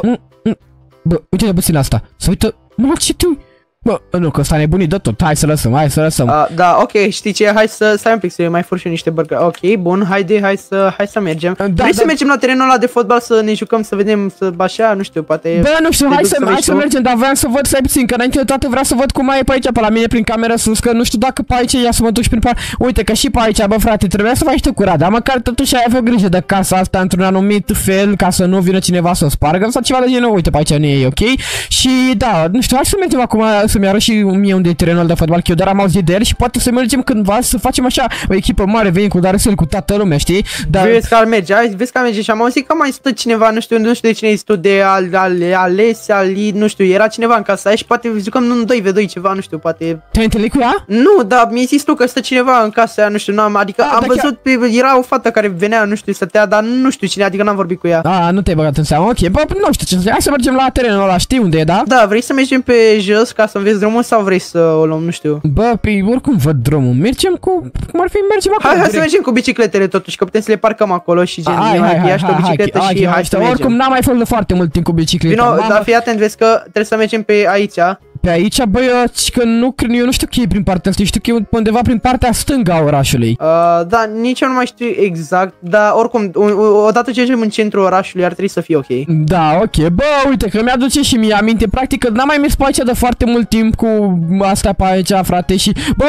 bă, uite-te puțin asta, să uită, nu, ce te ui? Bă, nu, că ăsta nebunit de tot, hai să lăsăm. Da, ok, știi ce, hai să stai un pic să mai fur și eu niște burger. Ok, bun, hai să mergem. Vrei să mergem la terenul ăla de fotbal să ne jucăm, să vedem, să așa, nu știu, poate. Bă, nu știu, hai să mergem, dar vreau să văd, stai puțin, că înainte de toate vreau să văd cum mai e pe aici, pe la mine prin camera sus, că nu știu dacă pe aici ia să mă duc și prin par. Uite că și pe aici, bă, frate, trebuia să faci tu curat, dar măcar totuși ai avut grijă de casa asta într-un anumit fel, ca să nu vină cineva să o spargă sau ceva de genul. Uite, pe aici nu e ok. Și da, nu știu, hai să mergem acum să să-mi arăt și mie unde e terenul de fotbal, că eu doar am auzit de el și poate să mergem cândva să facem așa o echipă mare, venim cu Darcel, cu toată lumea, știi? Dar... Vezi că ar merge, vezi că ar merge și am auzit că mai stă cineva, nu știu de cine este de Ales, nu știu, era cineva în casa aia și poate jucăm în 2v2 ceva, nu știu, poate... Te-ai întâlnit cu ea? Nu, dar mi-ai zis tu că stă cineva în casa aia, nu știu, adică am văzut, era o fată care venea, nu știu, stătea, dar nu știu cine, adică n-am vorbit cu ea. Nu te-ai băgat în seama, ok, bă, nu știu ce, hai să mergem la terenul ăla, știi unde e, da? Da, vrei să mergem pe jos ca să înveți drumul sau vrei să o luăm, nu știu? Bă, pe oricum văd drumul, mergem cu, cum ar fi, mergem acolo. Hai să mergem cu bicicletele totuși, că putem să le parcăm acolo și gen, ia și o bicicletă și hai să mergem. Oricum n-am mai fost foarte mult timp cu bicicleta. Vino, dar fii atent, vezi că trebuie să mergem pe aici. Pe aici, bă, că eu nu știu că e prin partea asta, știu că e undeva prin partea stângă a orașului. Da, nici eu nu mai știu exact, dar oricum, odată ce ajungem în centrul orașului ar trebui să fie ok. Da, ok, bă, uite că mi-aduce și mie aminte, practic că n-am mai mers pe aici de foarte mult timp cu asta pe aici, frate, și... Bă,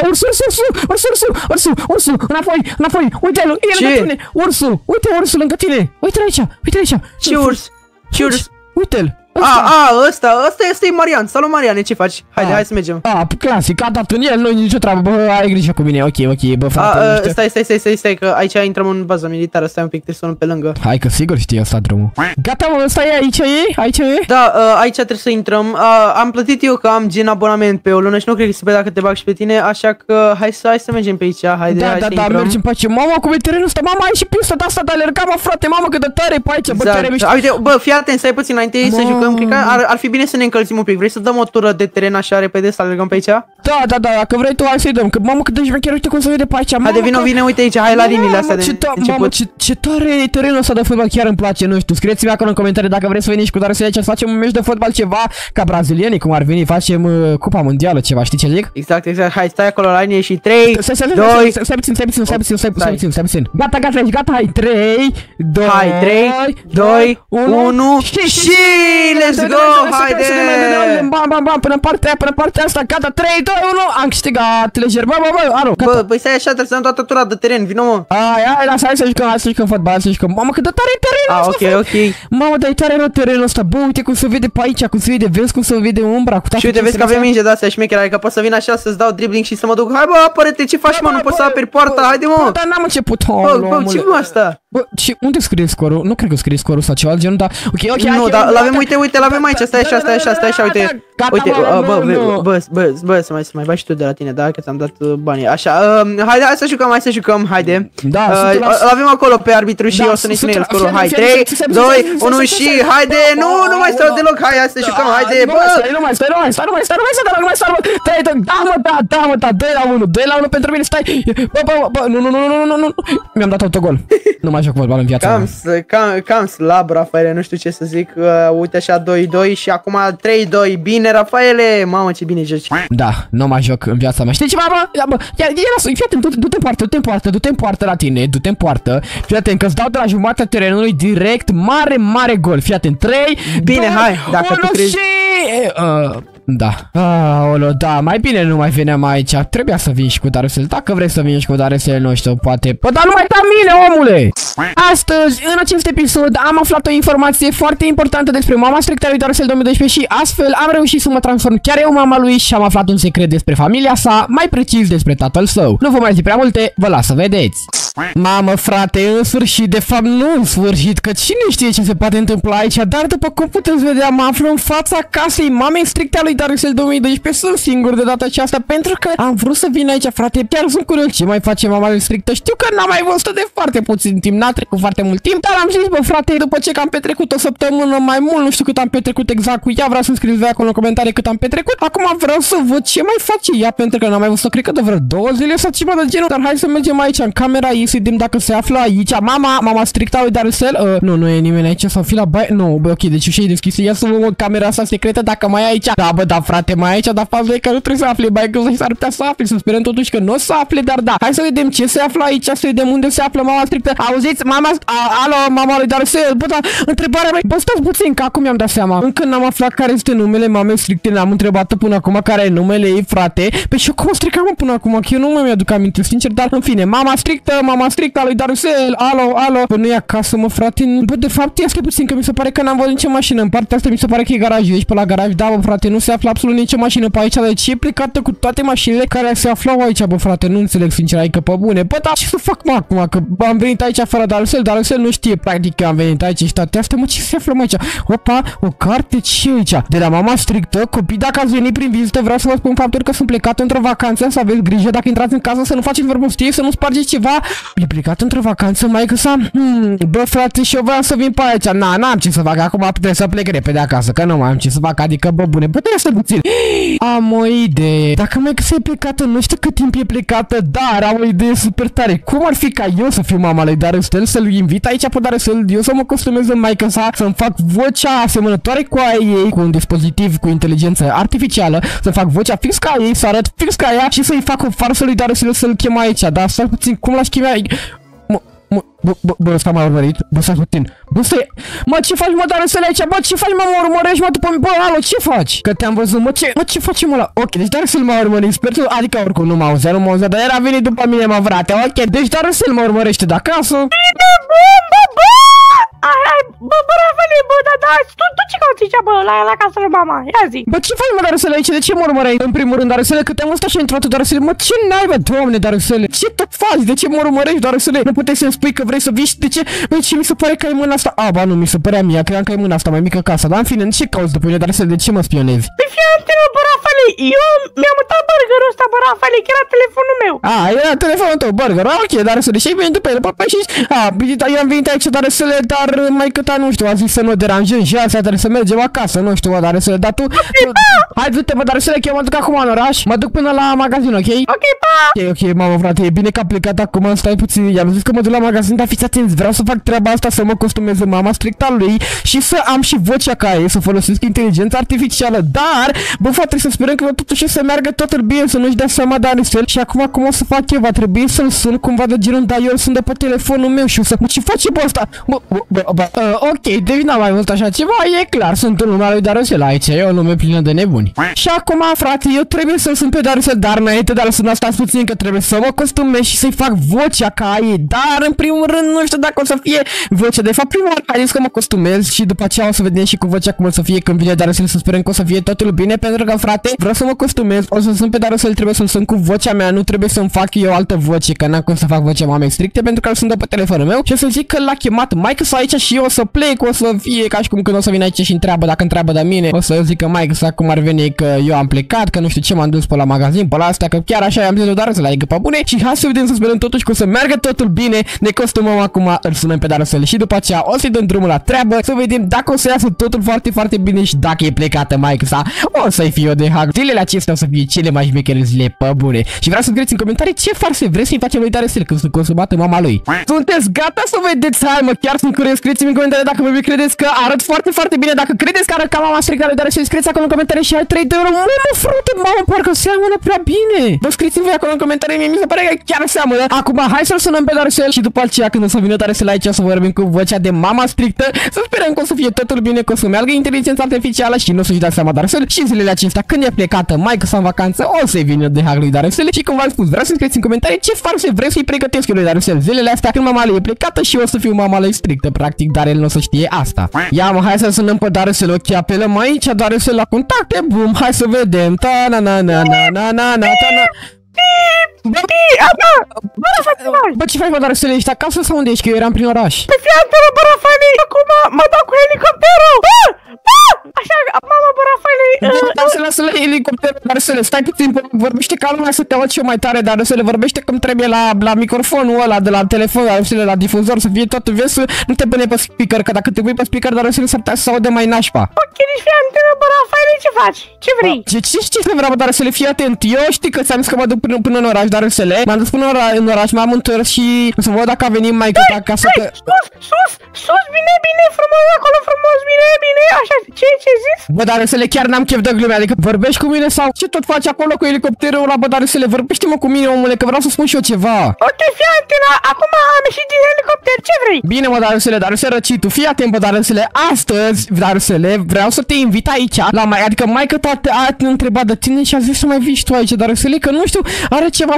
ursul, înapoi, uite-l, e lângă tine, ursul, uite ursul lângă tine, uite-l aici. Ce urs? Ce urs? Uite-l. Ăsta e Marian. Salut, Mariane, ce faci? Hai să mergem. Clasic, a dat în el, nu-i nicio treabă, bă, ai grijă cu mine, ok, bă, frate. Stai, că aici intrăm în baza militară, stai un pic, trebuie să luăm pe lângă. Hai că sigur știi asta drumul. Gata, mă, ăsta e, aici e? Da, aici trebuie să intrăm. Am plătit eu că am gen abonament pe o lună și nu cred că se pe dacă te bag și pe tine, așa că hai să mergem pe aici, hai să intrăm. Da, mergem pe aici. Mama, cum e terenul ăsta, mama, ai și pista de asta de alergat, mă, frate, mamă, cât de tare pe aici, bă, chiar mișto. Uite, bă, fii atent, stai puțin înainte să jucăm, cred că ar fi bine să ne încălzim un pic. Vrei să dăm o tură de teren așa repede să alergăm pe aici? Da, dacă vrei tu, hai să-i dăm, că mamă, cât de șmecher, uite cum se vede pe aici. Haide, vino, uite aici, hai la liniile astea de început. Mamă, ce tare e terenul ăsta de fotbal, chiar îmi place, nu știu, scrieți-mi acolo în comentarii dacă vreți să veniți cu Darcel aici să facem un meci de fotbal ceva, ca brazilienii, cum ar veni, facem Cupa Mondială, ceva, știi ce zic? Exact, hai, stai acolo la linie și 3, 2... Stai puțin. Gata, hai, 3, 2, 1 și let's go, haide! Bam, până partea asta, gata, 3, 2, 1, am câștigat, lejer, bă, alo, gata. Bă, stai așa, trebuie să dăm toată tura de teren, vino, mă. Hai să jucăm fotbal, Mamă, cât de tare e terenul ăsta, ok. Mamă, dar e tare rău terenul ăsta, bă, uite cum se vede pe aici, vezi cum se vede umbra. Și uite, vezi că avem minge de astea șmechere, adică pot să vin așa să-ți dau dribbling și să mă duc. Hai, bă, apără-te, ce faci, mă, nu poți să aperi poarta, haide, mă. Dar n-am început, bă, ce mă asta? Bă, și unde scrie scorul? Nu cred că scrie scorul sau ceva genul, dar ok. Nu, dar l-avem, uite, l-avem aici, stai așa, uite. Uite, bă, să mai bai și tu de la tine, da, că ți-am dat banii. Așa, hai să jucăm, haide. Da, l-avem acolo pe arbitru și o să ne spune el scorul. Hai, 3, 2, 1 și haide, nu mai stau deloc, hai să jucăm, haide, bă. Nu mai stau, da, mă, 2 la 1 pentru mine, stai. Bă, nu, mi-am dat autogol. Nu mai joc fotbal în viața mea. Cam slab, Rafaele, nu știu ce să zic. Uite așa, 2-2 și acum 3-2. Bine, Rafaele, mamă, ce bine joci. Da, nu mai joc în viața mea. Știi ceva, bă? Fii atent, du-te în poartă la tine, du-te în poartă. Fii atent, că-ți dau de la jumatea terenului direct mare gol. Fii atent, 3, bine, 2, hai, dacă 1 tu crezi. Și... Da. Aoleu, da, mai bine nu mai veneam aici. Trebuia să vin și cu Darcel. Dacă vrei să vin și cu Darcel, nu știu, poate. Bă, dar nu mai da mine, omule! Astăzi, în acest episod, am aflat o informație foarte importantă despre mama strictă a lui Darcel 2012 și astfel am reușit să mă transform chiar eu mama lui și am aflat un secret despre familia sa, mai precis despre tatăl său. Nu vă mai zic prea multe, vă las să vedeți. Mamă, frate, în sfârșit, de fapt nu în sfârșit, că cine știe ce se poate întâmpla aici, dar după cum puteți vedea, mă aflu în fața casei mamei stricte a lui Darcel 2012. Sunt singur de data aceasta pentru că am vrut să vin aici, frate, chiar sunt curios ce mai face mama lui strictă. Știu că n-am mai văzut de foarte puțin timp, n-a trecut foarte mult timp, dar am zis, bă, frate, după ce am petrecut o săptămână mai mult, nu știu cât am petrecut exact cu ea, vreau să scrieți voi acolo în comentarii cât am petrecut. Acum vreau să văd ce mai face ea, pentru că n-am mai văzut, cred că de vreo 2 zile sau ceva de genul, dar hai să mergem aici în camera ei să vedem dacă se află aici. Mama strictă a lui Darcel. Nu e nimeni aici, sau fi la baie. Nu, bă, ok, deci ușa e deschisă. Ia să văd camera asta secretă dacă mai e aici. Da, bă, da, frate, mai e aici, dar faza e că nu trebuie să afle baie, că s-ar putea să afle, să sperăm totuși că nu o să afle, dar da. Hai să vedem ce se află aici, să vedem unde se află mama strictă. Auziți, alo, mama lui Darcel. Bă, da, întrebarea mea, bă, stați puțin, că acum mi-am dat seama. Încă n-am aflat care este numele mamei stricte, n-am întrebat până acum care e numele ei, frate. Pe și eu cum o stricam până acum, că eu nu mai mi-aduc aminte, sincer, dar în fine, mama strictă a lui Darcel. Alo. Bă, nu e acasă, mă, frate. Bă, de fapt, ia stai puțin, că mi se pare că n-am văzut nicio mașină. În partea asta mi se pare că e garajul. Ești pe la garaj. Da, bă, frate, nu se află absolut nicio mașină pe aici, deci e plecată cu toate mașinile care se aflau aici, bă, frate, nu înțeleg sincer, adică pe bune. Bă, dar ce să fac, mă, acum, că am venit aici fără Darusel nu știe practic că am venit aici și toate astea, mă, ce se află aici? Opa, o carte, ce e aici? De la mama strictă, copii, dacă ați venit prin vizită, vreau să vă spun faptul că sunt plecat într-o vacanță, să aveți grijă dacă intrați în casă, să nu faceți vorbostie, să nu spargeți ceva. E plecat într-o vacanță, maică sa? Bă, frate, și eu vreau să vin pe aici. N-am ce să fac, acum trebuie să plec repede acasă, că nu mai am ce să fac, adică, bă, bune, bă, trebuie să puțin. Am o idee. Dacă maică sa e plecată, nu știu cât timp e plecată, dar am o idee super tare. Cum ar fi ca eu să fiu mama lui Darusel, să-l invit aici pe Darusel, eu să mă costumez în maică sa, să-mi fac vocea asemănătoare cu a ei, cu un dispozitiv cu inteligență artificială, să fac vocea fix ca ei, să arăt fix ca ea și să-i fac o farsă lui Darusel să-l chem aici, dar stai puțin, cum l-aș chema? Bă, ăsta m-a urmărit, bă, stai puțin, bă, stai, mă, ce faci, mă, Darusel aici, bă, ce faci, mă urmărești, mă, după mine, bă, alo, ce faci? Că te-am văzut, mă, ce facem ăla? Ok, deci Darusel m-a urmărit, sper tu, adică oricum nu m-a auzit, dar era venit după mine, mă, frate, ok, deci Darusel mă urmărește de acasă. Bine, bă! Bă, Rafale, bă, da, tu ce cauți aici, bă, la casa lui mama, ia zi. Bă, ce faci, mă, Darusel aici, de ce mă urmăreai? În primul rând, Darusel, că te-am văzut așa intrat, Darusel, mă, ce naiba, doamne, Darusel, ce tot faci, de ce mă urmărești, Darusel? Nu puteai să-mi spui că vrei să vii și de ce? Bă, ce mi se pare că ai mâna asta? A, ba, nu, mi se părea mie, credeam că ai mâna asta mai mică ca asta, dar în fine, ce cauți după mine, Darusel, de ce mă spionezi? Păi fii atent, bă, Rafale, eu mi-am mutat burgerul ăsta, bă, Rafale, că era telefonul meu. A, era telefonul tău, burger, ok, Darusel, și ai venit după el, papa, și eu am venit aici, Darusel, dar mai cât nu știu, a zis să nu deranjăm și asta, trebuie să mergem acasă, nu știu, bă, Darusel, dar tu... Hai, du-te, bă, Darusel, că eu mă duc acum în oraș, mă duc până la magazin, ok? Ok, pa! Ok, mamă, frate, e bine că am plecat acum, stai puțin, i-am zis că mă duc la magazin, dar fiți atenți, vreau să fac treaba asta, să mă costumez în mama strictă a lui și să am și vocea ca ei, să folosesc inteligența artificială, dar, bă, frate, să sperăm că totuși să meargă totul bine, să nu-și dea seama Darusel și acum cum o să fac eu, va trebui să-l sun cumva de genul, dar eu sunt de pe telefonul meu și o să... Bă, ce face, bă, ăsta? Ok, devina mai mult așa ceva, e clar, sunt în lumea lui Darusel aici, e o lume plină de nebuni. Și acum, frate, eu trebuie să-l sun pe Darusel, dar înainte de a-l suna, stați puțin că trebuie să mă costumez și să-i fac vocea ca ei, dar în primul rând nu știu dacă o să fie vocea, de fapt prima oară haideți că mă costumez și după aceea o să vedem și cu vocea cum o să fie când vine Darusel, să sperăm că o să fie totul bine, pentru că, frate, vreau să mă costumez, o să sun pe Darusel, trebuie să-l sun cu vocea mea, nu trebuie să-mi fac eu altă voce, că n-am cum să fac vocea mamei stricte, pentru că îl sun de pe telefonul meu și o să zic că l-a chemat maică-sa aici și eu o să plec, o să fie ca și cum când o să vin aici și întreabă, dacă întreabă de mine, o să zic că maică-sa cum ar veni că eu am plecat, că nu știu ce m-am dus pe la magazin, pe la astea, că chiar așa i-am zis-o Darusel, adică pe bune și hai să vedem, să sperăm totuși că o să meargă totul bine, ne costumăm acum, îl sunăm pe Darusel și după aceea o să-i dăm drumul la treabă, să vedem dacă o să iasă totul foarte, foarte bine și dacă e plecată maică-sa, o să-i fie eu de hag. Zilele acestea o să fie cele mai șmechere zile pe bune și vreau să scrieți în comentarii ce farse vreți să-i facem lui Darusel când sunt consumată mama lui. Sunteți gata să vedeți? Hai mă, chiar sunt curios, scrieți-mi în comentarii dacă vă credeți că arăt foarte, foarte bine, dacă credeți că arăt ca mama strictă lui Darusel, scrieți acolo în comentarii și ai 3 de euro. Mă, frate, mamă, parcă seamănă prea bine. Vă scrieți-mi voi acolo în comentarii, mie mi se pare că chiar seamănă. Acum hai să-l sunăm pe Darusel și după aceea când o să vină Darusel aici o să vorbim cu vocea de mama strictă, să sperăm că o să fie totul bine, că o să meargă inteligența artificială și nu o să-și dea seama Darusel și zilele acestea când e plecată maică-sa în vacanță o să-i vină de hag lui Darusel și cum v-am spus, vreau să scrieți în comentarii ce farse vreți să-i pregătesc eu lui Darusel zilele astea când mama lui e plecată și eu o să fiu mama lui strictă, practic, dar el nu o să știe asta. Ia mă, hai să sunăm pe Darusel, ok, apelăm aici, Darusel la contacte, bum, hai să vedem, Bă, ce faci, bă, Darusel, ești acasă sau unde ești, că eu eram prin oraș? Pe fiantă, bă, Rafale, acum mă dau cu helicopterul, așa, mama, bă, Rafale, Lasă-le elicopterul, Darusel, stai puțin, vorbește ca lumea să te aud și eu mai tare, Darusel, vorbește cum trebuie la microfonul ăla de la telefon, Darusel, la difuzor, să fie totul, vezi, nu te pune pe speaker, că dacă te pui pe speaker, Darusel, s-ar putea să aude mai nașpa. Ok, deci fii atent, bă, Rafale, ce faci? Ce vrei? Ce vreau, bă, Darusel, fii atent, eu știi că ți-am zis că mă duc până în oraș, Darusel, m-am dus până în oraș, m-am întors și o să văd dacă a venit maică-ta acasă că... Sus, bine, frumos, acolo frumos, bine, așa, ce zici? Bă, Darusel, chiar n-am chef de glume, adică vorbești cu mine sau ce tot faci acolo cu elicopterul ăla, bă, Darusel, vorbește-mă cu mine, omule, că vreau să spun și eu ceva. Ok, fii atent, acum am ieșit din helicopter, ce vrei? Bine, mă, Darusel, răcitu, fii atent, bă, Darusel, astăzi, Darusel, vreau să te invit aici, la adică maică-ta te-a întrebat de tine și a zis să mai vii și tu aici, Darusel, că nu știu, are ceva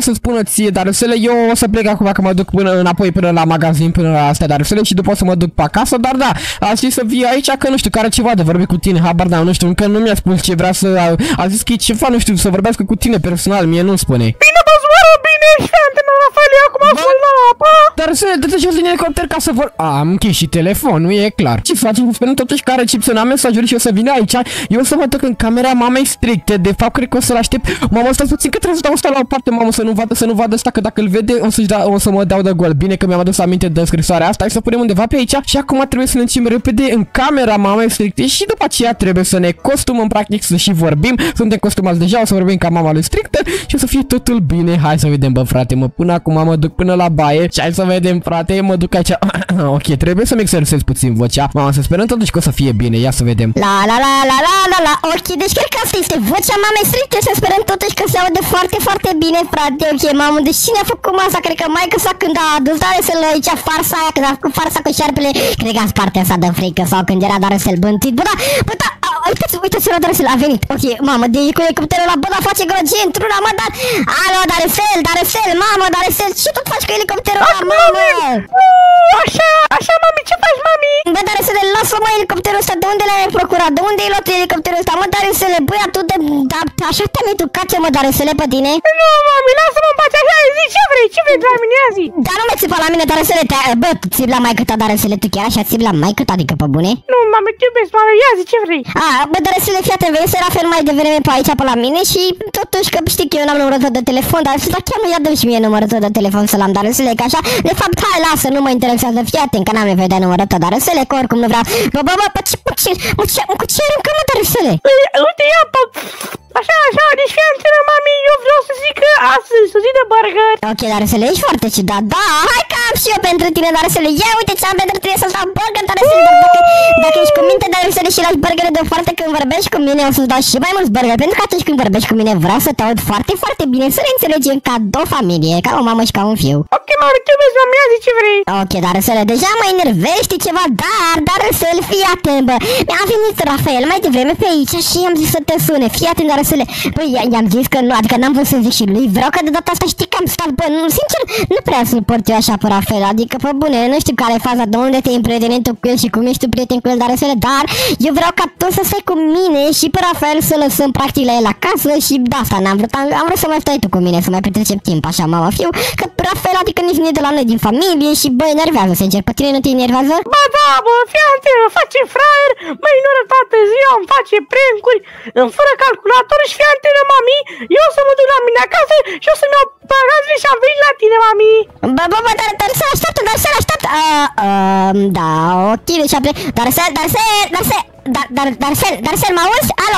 să spună ție, Darusele, eu o să plec acum că mă duc înapoi până la magazin, până la astea, Darusele, și după o să mă duc pe acasă, dar da, a zis să vii aici că nu știu, care ceva de vorbit cu tine, habar da, nu știu, încă nu mi-a spus ce vrea să, a zis că e ceva, nu știu, să vorbească cu tine personal, mie nu spune. Bine, bă, zboară, bine, și antena, Rafael, acum sunt la apă. Darusele, dă-te jos din elicopter ca să vor... Am închis și telefonul, e clar. Ce facem? Sperăm totuși că are chip să n-am mesajuri și o să vină aici. Eu o să mă duc în camera mamei stricte. De fapt, cred că o să-l aștept. Mamă, stați puțin că trebuie să dau ăsta la o parte, mamă, să nu vadă ăsta, că dacă îl vede o să mă dau de gol. Bine că mi-am adus aminte de scrisoarea asta. Hai să punem undeva pe aici și acum trebuie să ne încim repede în camera mamei stricte și după aceea trebuie să ne costumăm, practic, să și vorbim. Suntem costumați deja, o să vorbim ca mama lui strictă și o să fie totul bine. Hai să vedem, bă, frate, până acum mă duc până la baie și hai să vedem, frate, mă duc aici. Ok, trebuie să-mi exersez puțin vocea. Mamă, să sperăm totuși că o să fie bine. Ia să vedem. La. Ok, deci cred că asta este vocea mamei stricte. Să sperăm totuși că se aude foarte, foarte bine, frate. Ok, mamă, deci cine a făcut asta? Cred că maică sa când a adus Darusel aici farsa aia, când a făcut farsa cu șarpele. Cred că a spart asta de frică sau când era Darusel bântit. Bă, da, uitați-vă la Darusel, a venit. Ok, mamă, de cu elicopterul ăla, bă, da, face gălăgie într-una, mă, dar... Alo, Darusel, mamă, Darusel, ce tot faci cu elicopterul ăla, mamă? Așa, mami, ce faci, mami? Bă, Darusele, lasă-mă elicopterul ăsta, de unde l-ai procurat? De unde ai luat elicopterul ăsta? Mă, Darusele, băi, atât de... așa te-am educat, mă, Darusele, pe tine? Nu, mami, lasă-mă în pace, așa, zi, ce vrei de la mine, ia zi? Dar nu mă țipa la mine, Darusele, bă, țipi la maică ta, Darusele, tu chiar așa țipi la maică ta, adică pe bune? Nu, mami, te iubesc, mami, ia zi, ce vrei? Bă, Darusele, fii atent, vei să la fel mai devreme pe aici, pe la mine și totuși că știi că eu n-am numărul tău de telefon, dar chiar nu-i dă și mie numărul tău de telefon să l-am, Darusele, că așa, de fapt, hai, lasă, nu mă interesează, fii atent, că n-am nevoie de numărul tău, Darusele, că oricum nu vreau. Bă, cu ce aruncă, mă, Darusele? Uite, ia, așa, deci fii antenă, mami, eu vreau să zic că astăzi, să zi de burger. Ok, Darusele, ești foarte ciudat, da, hai că am și eu pentru tine, Darusele, ia uite ce am pentru tine să-ți dau burger, Darusele, dacă ești cu minte, Darusele, și lași burgere deoparte când vorbești cu mine, o să-ți dau și mai mulți burgeri, pentru că atunci când vorbești cu mine vreau să te aud foarte, foarte bine, să ne înțelegem ca două familie, ca o mamă și ca un fiu. Ok, mami, te iubesc, mami, ia zi ce vrei. Ok, Darusele, deja mă enervești ceva, dar, Darusele, fii atent, bă, mi-a venit Rafael mai devreme pe aici și i-am zis să te sune, fii atent, Darusele, băi, i-am zis că nu, adică n-am vrut să zic și lui, vreau că de data asta știi că am stat, bă, nu, sincer, nu prea suport eu așa pe Rafael, adică, pe bune, nu știu care e faza, de unde te-ai împrietenit tu cu el și cum ești tu prieten cu el, Darusele, dar eu vreau ca tu să stai cu mine și pe Rafael să lăsăm practic la el acasă și de asta n-am vrut, am vrut să mai stai tu cu mine, să mai petrecem timp așa, mama, fiu, că Rafael, adică nici nu e de la noi din familie și, bă, enervează, sincer, pe tine nu te enervează? Ba da, bă, fii atent, mă face fraier, mă ignoră toată ziua, îmi face prank-uri, îmi fără calculator și fii atent, mami, eu o să mă duc la mine acasă și o să-mi iau bagajele și am venit la tine, mami. Bă, dar să așteaptă, da, ok, deci Darusel, mă auzi? Alo?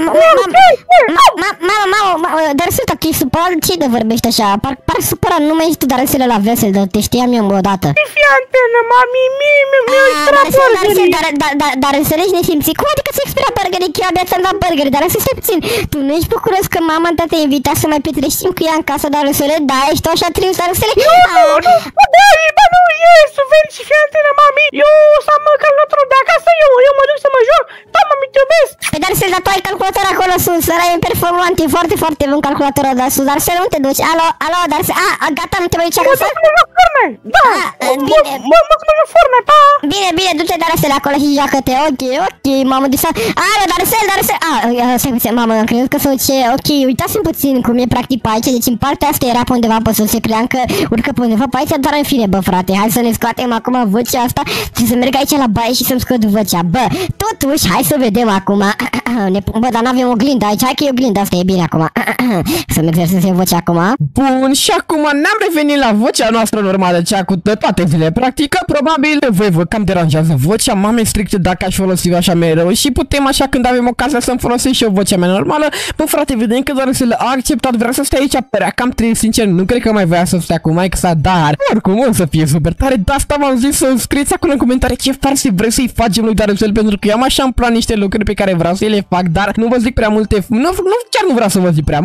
Darusel, ok, supărat, cine vorbește așa? Par supărat, nu mai ești tu, Darusele, la vesel, te știam eu odată. Fii antenă, mami, mi-a expirat burgerii. Dar înțelegi nesimțit? Cum adică ți-a expirat burgerii? Că eu abia ți-am dat burgeri, dar să stai puțin. Tu nu ești bucuros că mama ta te invita să mai petreci timp cu ea în casa, Darusele? Da, ești așa trist, Darusele? Nu, ești suferi și fii antenă, mami. Eu o să am calculatorul de acasă, eu mă duc să mă joc. Da, mami, te iubesc. Păi, Darusele, dar tu ai calculator acolo sus, ăla e performant, e foarte, foarte bun calculatorul de sus. Darusele, nu te duci? Alo, Darusele, gata, nu te mai duci acasă? Da, mă joc forme, pa. Bine, du-te, Darusele, acolo și joacă-te, ok, mamă, alo, Darusele, stai puțin, mamă, am crezut că sunt ce, ok, uitați-mi puțin cum e practic pe aici, deci în partea asta era pe undeva pe sus, se cream că urcă pe undeva pe aici, dar în fine, bă, frate, hai să ne scoatem acum vocea asta și să merg aici la baie și să-mi scot vocea, bă, totuși, hai să vedem acum, bă, dar n-avem oglindă aici, hai că e oglinda, asta e bine acum, să-mi exersez vocea acum. Bun, și acum n-am revenit la vocea noastră normală, cea cu toate zile, practică, probabil vă cam deranjează vocea mamei stricte dacă aș folosi așa mereu și putem așa când avem ocazia să-mi folosesc și eu vocea mea normală. Bă, frate, vedem că doar să le a acceptat, vrea să stea aici, părea cam trist, sincer, nu cred că mai voia să stea cu maică sa, dar oricum o să fie super tare, de asta v-am zis să scrieți acolo în comentarii ce farse vrei să-i facem lui Darusel, pentru că eu am așa în plan niște lucruri pe care vreau să le fac, dar nu vă zic prea multe, chiar nu vreau să vă zic prea multe,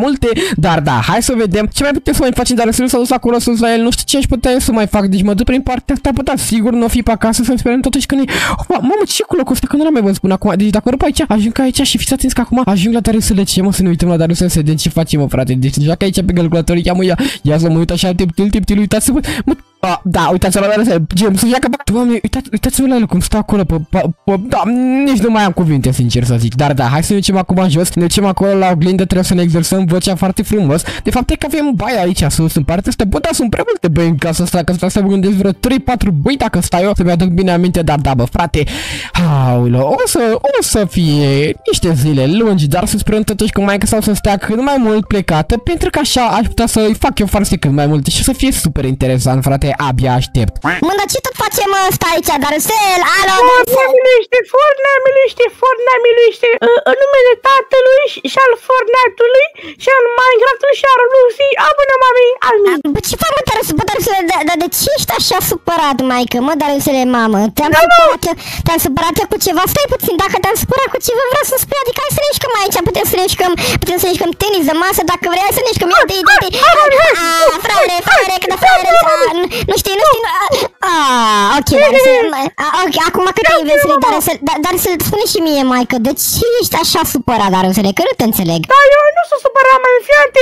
Dar da, hai să vedem ce mai putem să mai facem. Dar să s-a dus acolo sus la el, nu știu ce aș putea să mai fac. Deci mă duc prin partea asta, bă, dar sigur nu o fi pe acasă, să sperăm totuși că nu-i... Mamă, ce cu locul ăsta, că nu l-am mai văzut până acum. Deci dacă rup aici, ajung aici și fiți atenți că acum ajung la Darusele. Ce mă, să ne uităm la Darusele, să vedem ce facem, mă, frate. Deci deja că aici pe calculator, ia să mă uit așa, tiptil, uitați-vă. Da, uitați-vă la Darusele, James, ia că... Doamne, uitați-vă la el cum stă acolo, da, nici nu mai am cuvinte, sincer să zic. Dar da, hai să ne ducem acum jos, ne ducem acolo la oglindă, trebuie să ne exersăm vocea foarte frumos. De fapt, e că avem baia aici sus, în partea asta, bă, dar sunt prea multe băi în casa asta, că să mă gândesc vreo 3-4 băi dacă stau eu, să mi-aduc bine aminte, dar da, bă, frate, aoleu, o să fie niște zile lungi, dar să sperăm totuși că maică sau să stea cât mai mult plecată, pentru că așa aș putea să-i fac eu farse cât mai multe și să fie super interesant, frate, abia aștept. Mă, dar ce tot facem ăsta aici, Darusel? Alo, Fortnite, în numele tatălui și al Fortnite-ului și al Minecraft-ului și al Roblox-ului, abonă mami, al meu. Bă, ce fac, mă, Darusele, dar de ce ești așa supărat, maică, mă, Darusele, mamă? Te-am supărat eu cu ceva? Stai puțin, dacă te-am supărat cu ceva, vreau să spui, adică hai să ne jucăm aici, putem să ne jucăm tenis de masă, dacă vrei, hai să ne jucăm, frate, că da, frate, nu știi, ok, Darusele, acum că te inveseli, Darusele, spune și mie, maică, de ce ești așa supărat, Darusele, că nu te înțeleg. Da, eu nu sunt supărat, mai fiate,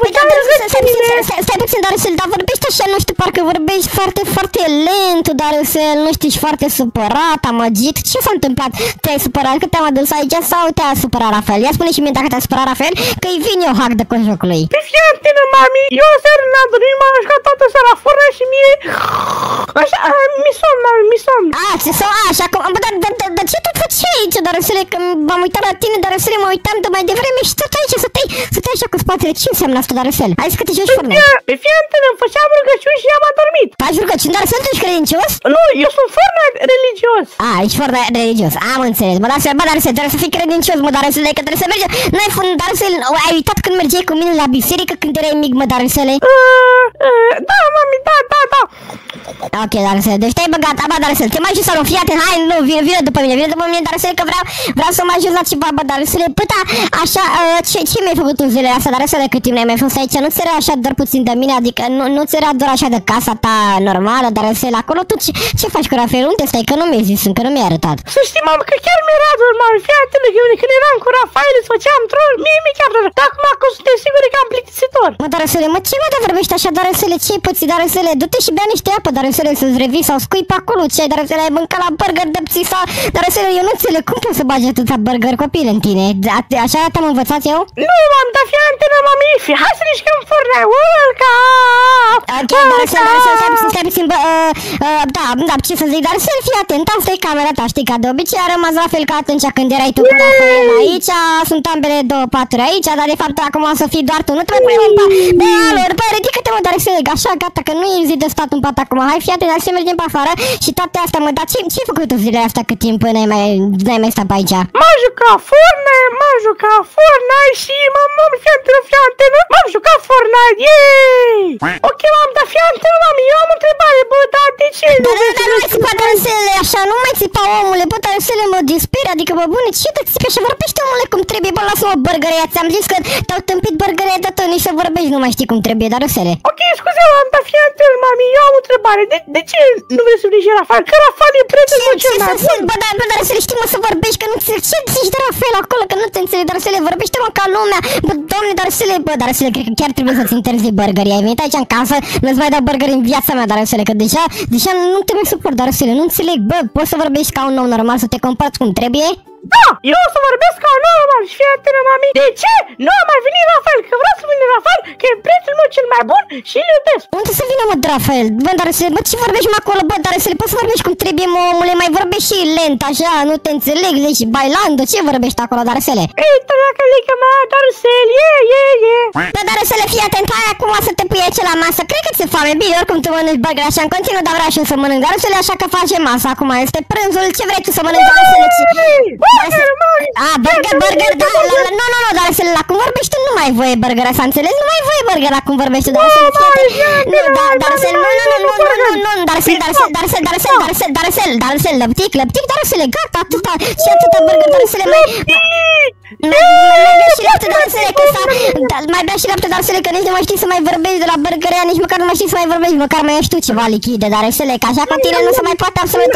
stai puțin, Darusele, dar vorbești așa, nu știu, parcă vorbești foarte, foarte lent, Darusele, nu știi, ești foarte supărat, amăgit, ce s-a întâmplat? Te-ai supărat că te-am adus aici sau te-a supărat Rafael? Ia spune și mie dacă te-a supărat Rafael, că îi vin eu hack de cu jocului. Pe fiantenă, mami, eu seara n-am dormit, m-am jucat toată seara fără și mie... Așa, mi somn. Așa, dar ce tot faci aici, Darusele, că m-am uitat la tine, Darusele, mă uitam de mai devreme și tot aici, stăteai așa cu spatele, ce înseamnă asta, Darusele? Hai că te joci Fortnite. Pe fiantenă, îmi făceam rugăciuni și am adormit. Faci rugăciuni, Darusele, tu ești credincios? Nu, eu sunt Fortnite religios. Ești Fortnite religios, am înțeles, mă, Darusele, trebuie să fii credincios, mă, Darusele, că trebuie să mergi, Darusele, ai uitat când mergeai cu mine la biserică când erai mic, mă, Darusele? Da, mami, da. Ok, Darusele, deci te-ai băgat, Darusele, te mai ajut să nu, fii atent, hai, nu, vine după mine, Darusele, că vreau să mă ajut la ceva, bă, Darusele, păi da, așa, ce mi-ai făcut în zilele astea, Darusele, cât timp n-ai mai fost aici, nu-ți era așa doar puțin de mine, adică nu-ți era doar așa de casa ta normală, Darusele, acolo tu ce faci cu Rafael, unde stai, că nu mi-ai zis, încă nu mi-ai arătat. Să știi, mamă, că chiar mi-era dor, mamă, fii atent, că când eram cu Rafael, îți făceam troll, mie chiar dor, dar acum că suntem siguri că am plictisitor. Mă, Darusele, mă, ce mă de vorbești așa, Darusele, ce-i puțin, Darusele, du-te și bea niște apă, Darusele, să-ți revii sau scui pe acolo, ce ai, Darusele, ai mâncat la burger de pțisa, Darusele, eu nu înțeleg, cum poți să bagi atâta burger copil în tine, așa te-am învățat eu? Nu, mam, dar fii antenă, mami, hai să ne jucăm Fortnite, ok, Darusele, stai puțin, bă, da, ce să zic, Darusele, fii atent, asta e camera ta, știi, ca de obicei a rămas la fel ca atunci când erai tu cu Rafael aici, sunt ambele două paturi aici, dar de fapt acum o să fii doar tu, nu te mai pune în pat, bă, ridică-te, mă, Darusele, așa, gata, că nu e zi de stat în pat acum, hai, fii atent, hai să mergem pe afară și toate astea, mă, dar ce-ai făcut tu zilele astea cât timp n-ai mai stat pe aici? M-am jucat Fortnite și fii antenă, m-am jucat Fortnite, yay! Ok, mam, dar fii antenă, mami, eu am o întrebare, bă, dar de ce? Dar nu mai țipa, Darusele, așa, nu mai țipa, omule, bă, Darusele, mă disperi, adică, bă, bune, ce te țipi așa, vorbește, omule, cum trebuie, bă, lasă-mă burgeria, ți-am zis că te-au tâmpit burgeria de tot, nici să vorbești, nu mai știi cum trebuie, Darusele. Ok, scuze, mam, dar fii antenă, mami, eu am o întrebare, de ce nu vrei să vrei Rafael? Că Rafael e prietenul cel mai bun. Bă, Darusele, știi, mă, să vorbești, că nu înțeleg, ce zici de Rafael acolo, că nu te înțeleg, Darusele, vorbește-mă ca lumea, bă, doamne, Darusele, bă, Darusele, cred că chiar trebuie să-ți interzic burgerii, ai venit aici în casă, nu-ți mai dau burgeri în viața mea, Darusele, că deja nu te mai suport, Darusele, nu înțeleg, bă, poți să vorbești ca un om normal, să te comporți cum trebuie? Da, eu o să vorbesc ca un om normal și fii atentă, mami. De ce nu a mai venit Rafael? Că vreau să vină Rafael, că e prietenul meu cel mai bun și îl iubesc. Unde să vină, mă, Rafael? Bă, Darusele, bă, ce vorbești, mă, acolo, bă, Darusele, poți să vorbești cum trebuie, mă, omule, mai vorbești și lent, așa, nu te înțeleg, zici, bailando, ce vorbești acolo, Darusele? Ei, tăiacălică mea, Darusele, Bă, Darusele, fii atent, hai acum să te pui aici la masă, cred că ți-e foame, bine, oricum tu mănânci burger așa în continuu, dar vreau și eu să mănânc, Darusele, așa că facem masa acum, este prânzul, ce vrei tu să mănânci, Darusele? Burger, da, nu, Darusele, la cum vorbești tu, nu mai ai voie burger, s-a înțeles? Nu mai ai voie burger acum vorbești tu, Darusel, lăptic, Darusele, gata, atâta, și atâta burger, Darusele, mai bea și lapte, Darusele, că nici nu mai știi să mai vorbești de la burger aia, nici măcar nu mai știi să mai vorbești, măcar mai ești tu ceva lichide, Darusele, că așa cu tine nu se mai poate absolut.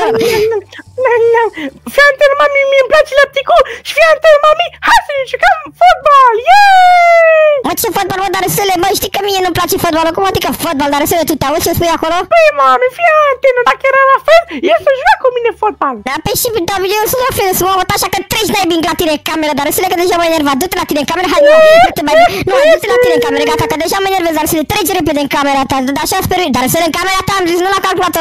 Fii antenă, mami, mie-mi place lapticul și fii antenă, mami, hai să ne jucăm fotbal, yeee! Mă, ce fotbal, mă, Darusele, bă, știi că mie nu-mi place fotbalul, cum adică fotbal, Darusele, tu te auzi ce spui acolo? Păi, mami, fii antenă, dacă era la fel, el să juca cu mine fotbal. Da, pe și, da, eu sunt la fel, să mă aud așa că treci naibii la tine în cameră, Darusele, că deja m-ai enervat, du-te la tine în cameră, hai, du-te la tine în cameră, gata, că deja mă enervez, Darusele, treci repede în camera ta, așa sper, Darusele, în camera ta, am zis, nu la calculator,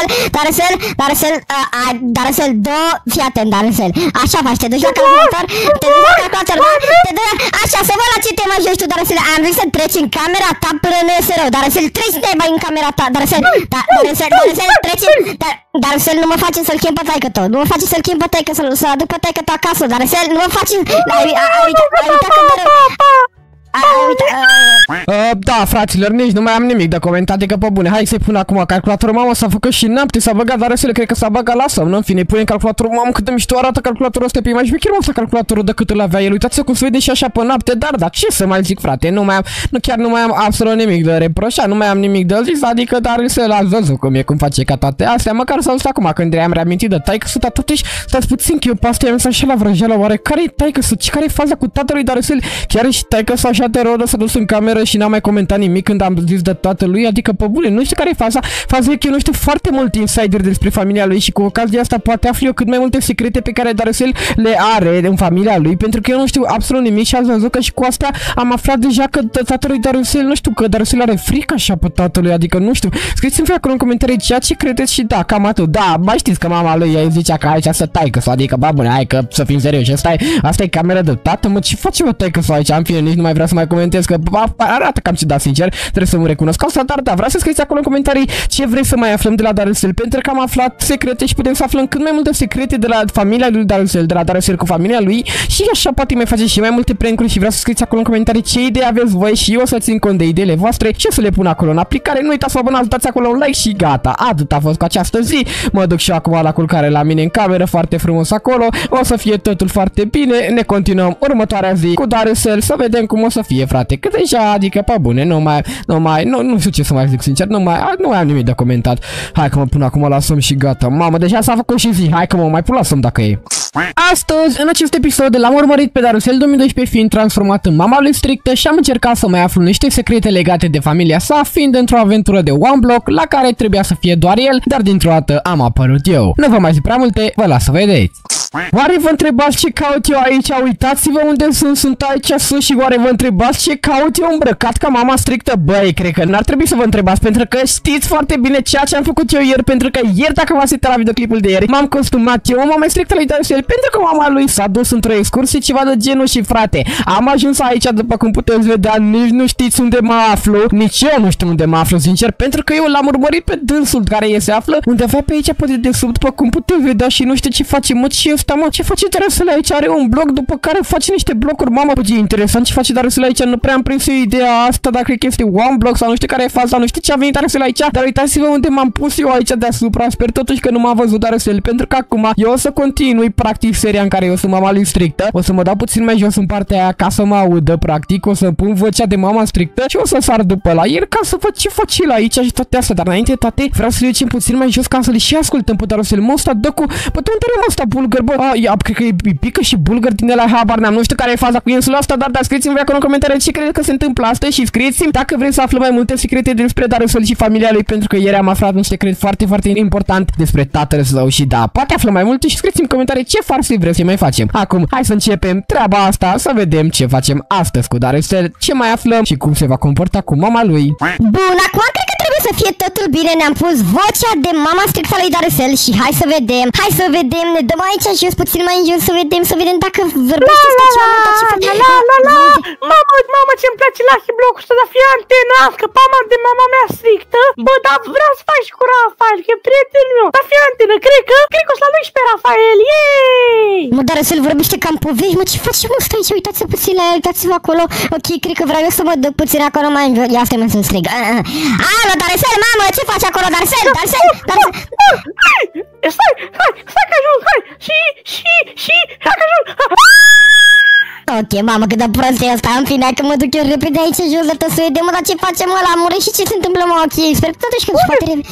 Darusel, fii atent, Darusel, așa faci, te duci la calculator, da? Te duci, așa, să văd la ce te mai joci tu, Darusel, am zis să treci în camera ta până nu iese rău, Darusel, treci naiba în camera ta, Darusel, treci, Darusel, nu mă face să-l chem pe taică tău, nu mă face să-l chem pe taică, să-l aduc pe taică tău acasă, Darusel, nu mă face, ai uitat că Da, fraților, nici nu mai am nimic de comentat, adică pe bune. Hai să-i pun acum calculatorul. Mamă, s-a făcut și noapte, s-a băgat, dar Darusele, cred că s-a băgat la somn. În fine, punem calculatorul. Mamă, cât de mișto arată calculatorul ăsta, pe mai șmecher, mă, calculatorul decât îl avea el. Uitați-vă cum se vede și așa pe noapte, dar ce să mai zic, frate, chiar nu mai am absolut nimic de reproșat, nu mai am nimic de zis, adică Darusele a văzut cum e, cum face ca toate astea, măcar s-a auzit acum când i-am reamintit de taică-su, dar totuși stați puțin că eu pe asta i-am lăsat și la vrăjeală, oare care-i taică-su, care-i faza cu tatălui Darusele? Chiar și taică-su așa de rodă s-a dus în cameră și n-am mai comentat nimic când am zis de tatălui, adică pe bune, nu știu care e faza. Faza e că eu nu știu foarte multe insider despre familia lui și cu ocazia asta poate aflu eu cât mai multe secrete pe care Darusele le are în familia lui, pentru că eu nu știu absolut nimic și ați văzut că și cu asta am aflat deja că tatălui Darusele, nu știu, că Darusele are frică așa pe tatălui, adică nu știu. Scrieți-mi acolo în comentarii ceea ce credeți și da, cam atât. Da, mai știți că mama lui îi zicea că aici să taică-s, adică ba bune, hai că să fim serioși, asta e camera de tată, mă, ce face o taică-s aici? În fine, nici nu mai vreau să mai comentez că arată cam ciudat, sincer, trebuie să mă recunosc asta, dar da, vreau să scrieți acolo în comentarii ce vrei să mai aflăm de la Darusele, pentru că am aflat secrete și putem să aflăm cât mai multe secrete de la familia lui Darusele, de la Darusele cu familia lui și așa poate mai face și mai multe prank-uri și vreau să scrieți acolo în comentarii ce idei aveți voi și eu o să țin cont de ideile voastre și o să le pun acolo în aplicare. Nu uitați să vă abonați, dați acolo un like și gata, atât a fost cu această zi. Mă duc și eu acum la culcare la mine în cameră, foarte frumos acolo, o să fie totul foarte bine, ne continuăm următoarea zi cu Darusele, să vedem cum o să fie, frate, că deja, adică pe bune, nu știu ce să mai zic, sincer, nu mai am nimic de comentat. Hai că mă pun acum la somn și gata. Mamă, deja s-a făcut și zi, hai că mă mai pun la somn dacă e. Astăzi, în acest episod, l-am urmărit pe Darusele 2012 fiind transformat în mama lui strictă și am încercat să mai aflu niște secrete legate de familia sa, fiind într-o aventură de one block la care trebuia să fie doar el, dar dintr-o dată am apărut eu. Nu vă mai zic prea multe, vă las să vedeți. Oare vă întrebați ce caut eu aici? Uitați-vă unde sunt aici sus și oare vă întrebați ce caut eu îmbrăcat ca mama strictă? Băi, cred că n-ar trebui să vă întrebați, pentru că știți foarte bine ceea ce am făcut eu ieri, pentru că ieri, dacă v-ați uitat la videoclipul de ieri, m-am costumat eu, mama strictă lui Darusele, pentru că mama lui s-a dus într-o excursie, ceva de genul și frate, am ajuns aici, după cum puteți vedea, nici nu știți unde mă aflu, nici eu nu știu unde mă aflu, sincer, pentru că eu l-am urmărit pe dânsul care se află undeva pe aici, pe dedesubt, după cum puteți vedea și nu știu ce face, mă, ce ăsta, mă, ce face Darusele aici? Are un blog după care face niște blocuri, mamă, bă, e interesant ce face Darusele aici, nu prea am prins ideea asta, dar cred că este one block sau nu știu care e faza, nu știu ce a venit Darusele aici, dar uitați-vă unde m-am pus eu aici deasupra, sper totuși că nu m-a văzut Darusele, pentru că acum eu o să continui practic seria în care eu sunt mama lui strictă, o să mă dau puțin mai jos în partea aia ca să mă audă, practic, o să pun vocea de mama strictă și o să sar după la el ca să văd ce face el aici și toate astea, dar înainte de toate vreau să le ducem puțin mai jos ca să le și ascultăm pe Darusele, mă, ăsta dă cu, bă, tu unde ăsta bulgăr, bă, cred că e pică și bulgăr din ăla, habar n-am, nu știu care e faza cu insulul ăsta, dar scrieți-mi acolo în comentarii ce credeți că se întâmplă astăzi și scrieți-mi dacă vreți să aflăm mai multe secrete despre Darusele și familia lui, pentru că ieri am aflat un secret foarte, foarte important despre tatăl său și da, poate aflăm mai multe și scrieți-mi în comentarii ce farse vreți să mai facem. Acum, hai să începem treaba asta, să vedem ce facem astăzi cu Darusele, ce mai aflăm și cum se va comporta cu mama lui. Bun, acum cred că trebuie să fie totul bine, ne-am pus vocea de mama strictă lui Darcel și hai să vedem, ne dăm aici jos, puțin mai în jos, să vedem dacă vorbește special. Mamă, ce-mi place la blocul ăsta, dar fie antena, scăpam de mama mea strictă. Bă, dar vreau să faci cu Rafael, că e prietenul meu. Dar fie antenă, cred că o să-l aduci pe Rafael, yay! Mă, Darcel vorbește cam povești, mă, ce facem ăsta aici? Uitați-vă puțin la el, uitați-vă acolo. Ok, cred că vreau eu să mă duc puțin acolo mai în jos. Ia stai, mă, să-l strig. Alo, Darcel, mamă, ce faci acolo, Darcel? Stai că ajung, hai! Și, hai că ajung! Ok, mamă, cât de prost e ăsta, în fine, că mă duc eu repede aici jos, să vedem, mă, dar ce facem, mă, a murit și ce se întâmplă, mă, ok, sper că totuși că își poate reveni.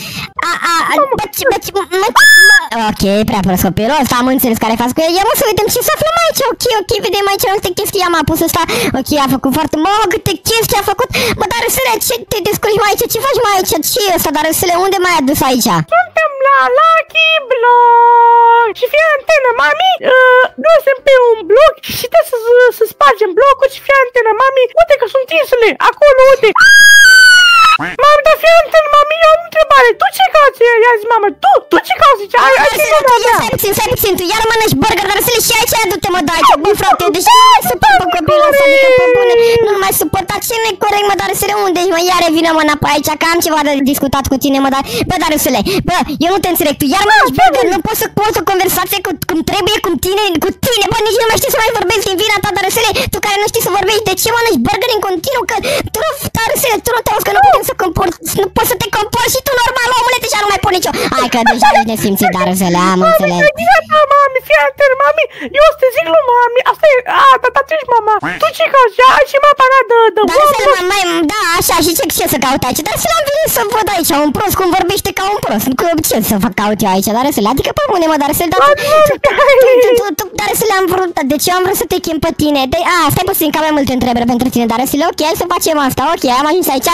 Ok, prea prost copilul ăsta, am înțeles care faci cu el, ia mă să vedem ce să aflăm aici, ok, vedem aici multe chestii, am pus ăsta, ok, a făcut foarte, mă, câte chestii a făcut, mă, dar Răsele, ce te descurci mai aici, ce faci mai aici, ce e ăsta, dar Răsele, unde m-ai adus aici? Suntem la Lucky Block și fie antenă, mami, noi suntem pe un bloc și trebuie să spargem blocul și fie antenă, mami, uite că sunt insule, acolo, uite. Mami, dar fie antenă, mami, eu am o întrebare, tu ce cauți? I-a zis mama, tu ce cauți? Stai puțin, tu iar mănânci burger, dar Răsele, și aici adu-te, mă, dai, bă, frate, deși nu mai suport pe copilul ăsta, adică pe bune, nu mai suport, dar ce nu-i corect, mă, dar Răsele, unde ești, mă, iară vină, mă, înapoi aici, că am ceva de discutat cu tine, mă, dar, bă, dar Răsele, bă, eu nu te înțeleg, tu iar mănânci burger, nu poți să poți o conversație cum trebuie cu tine, bă, nici nu mai știi să mai vorbești din vina ta, dar Răsele, tu care nu știi să vorbești, de ce mănânci burger în continuu, că tu nu, dar Răsele, tu nu te auzi că nu putem să comporți, nu poți să te comporți și tu normal, omule, deja nu mai pun nicio, hai că deja ești nesimțit, dar Răsele, am înțeles. Mami, fie antenă, mami, eu o să te zic lui mami, asta e, dar tu ești mama, tu ce cauți? Ai și mapa mea de da, așa, și ce să caut aici? Dar Răsele, am venit să văd aici un prost cum vorbește ca un prost, ce să fac caut eu aici, dar Răsele, adică pe bune, mă, dar Răsele, dar Răsele, am vrut, de ce am vrut să te chem pe tine? Stai puțin, că am mai multe întrebări pentru tine, dar Răsele, ok, hai să facem asta, ok, am ajuns aici.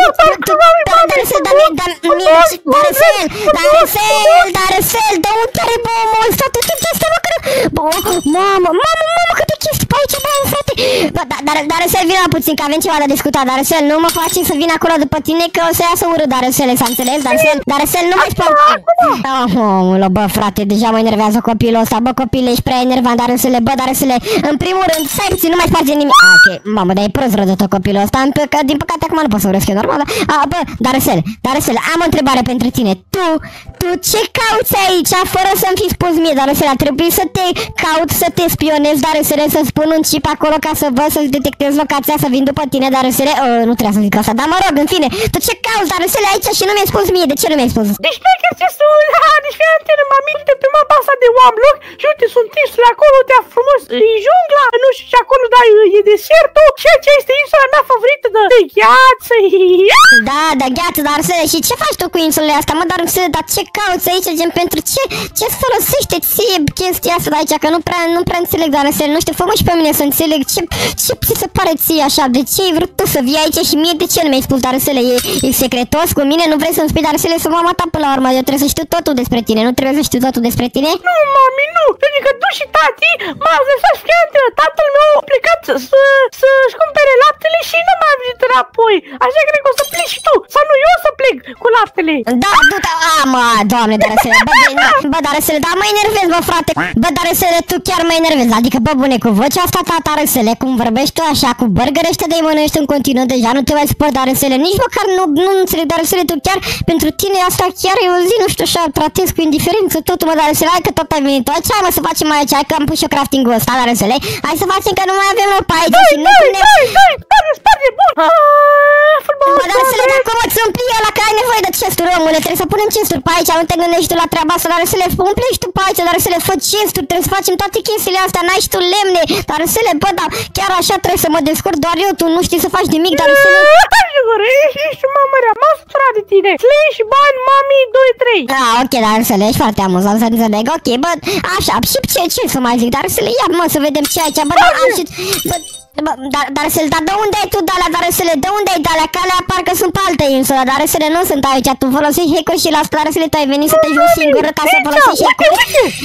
Dar Răsele, de unde are bă, omul ăsta, mamă, câte chestii pe aici, bă, frate. Dar Răsele, vină puțin, că avem ceva de discutat, dar Răsele, nu mă faci să vin acolo după tine, că o să iasă urât, dar Răsele, s-a înțeles, dar Răsele, nu mai spune. Omul, bă, frate, deja mă enervează copilul ăsta, bă, copile, ești prea enervant, dar Răsele, bă, dar Răsele, în primul rând, stai puțin, nu mai sparge nimic. Ok, mamă, dar e prost rădător copilul ăsta, că din păcate acum nu pot să urăsc eu normal, bă, dar Răsele, am o întrebare pentru tine, tu ce cauți aici, fără să-mi fi spus mie, dar Răsele, a trebuit să te caut, să te spionez, dar Răsele, să-ți pun un chip acolo ca să văd, să-ți detectez locația, să vin după tine, dar Răsele, nu trebuie să zic asta, dar mă rog, în fine, tu ce cauți, dar Răsele, aici și nu mi-ai spus mie, de ce nu mi-ai spus? Deci nu e că deci fie antenă, mami, uite pe mapa asta de one block și uite, sunt insule acolo, uite, frumos, e jungla, nu știu ce acolo, dar e desertul și aici este insula mea favorită de gheață. Da, de gheață, dar Răsele, și ce faci tu cu insulele astea, mă, dar Răsele, dar ce cauți aici, gen, pentru ce folosește ție chestia asta de aici, că nu prea înțeleg, dar Răsele, nu știu, fă-mă și pe mine să înțeleg ce ți se pare ție așa, de ce ai vrut tu să vii aici și mie de ce nu mi-ai spus, dar Răsele, e secretos cu mine, nu vrei să-mi spui, dar Răsele, să mama ta până la urmă, eu trebuie să știu totul despre tine, nu trebuie să știu totul despre tine? Nu, mami, nu, pentru că tu și tati m-ați lăsat fie antenă, tatăl meu a plecat să-și cumpere laptele și nu m-a venit înapoi, așa că cred că o să pleci și tu, sau nu, eu o să plec cu laptele. Da, du-te, mă, doamne, dar Răsele, bă, dar Răsele, da, mă enervezi, bă, frate, bă, dar Răsele, tu chiar mă enervezi, adică, bă, bune, cu vocea asta ta, Răsele, cum vorbești tu așa, cu burgeri ăștia de-i mănânci în continuu, deja nu te mai supăr, dar Răsele, nici măcar nu înțeleg, dar Răsele, tu chiar, pentru tine asta chiar e o zi, nu știu, așa, tratezi cu indiferență totul, mă, dar Răsele, hai că tot ai venit tu aici, hai, mă, să facem aici, hai că am pus și eu crafting-ul ăsta, dar Răsele, hai să facem că nu mai avem loc pe aici și nu punem... Spate, bun! Mă, dar Răsele, dar cum îți umpli ăla, că ai nevoie de chesturi, omule, trebuie să punem chesturi pe aici, nu te gândești tu la treaba asta, dar Răsele, umplești tu pe aici, dar Răsele, fă chesturi, trebuie să facem toate chestiile astea, n-ai și tu lemne, dar Răsele, bă, dar chiar așa trebuie să mă descurc, doar eu, tu nu știi să faci nimic, dar Răsele... Ești un mămărea, m-am săturat de tine, slash, bani, mami, 2-3. Ok, dar Răsele, ești foarte amuzant să înțeleg, ok, bă, așa, și ce să mai zic, dar Răsele, ia, mă, să vedem ce aici, bă, dar am și... Dar Răsele, dar de unde ai tu de-alea, dar Răsele, de unde ai de-alea, că alea parcă sunt pe altă insulă, dar resele nu sunt aici. Tu folosești hack-uri și la asta, resele, tu ai venit să te joci singur ca să folosești hack-uri?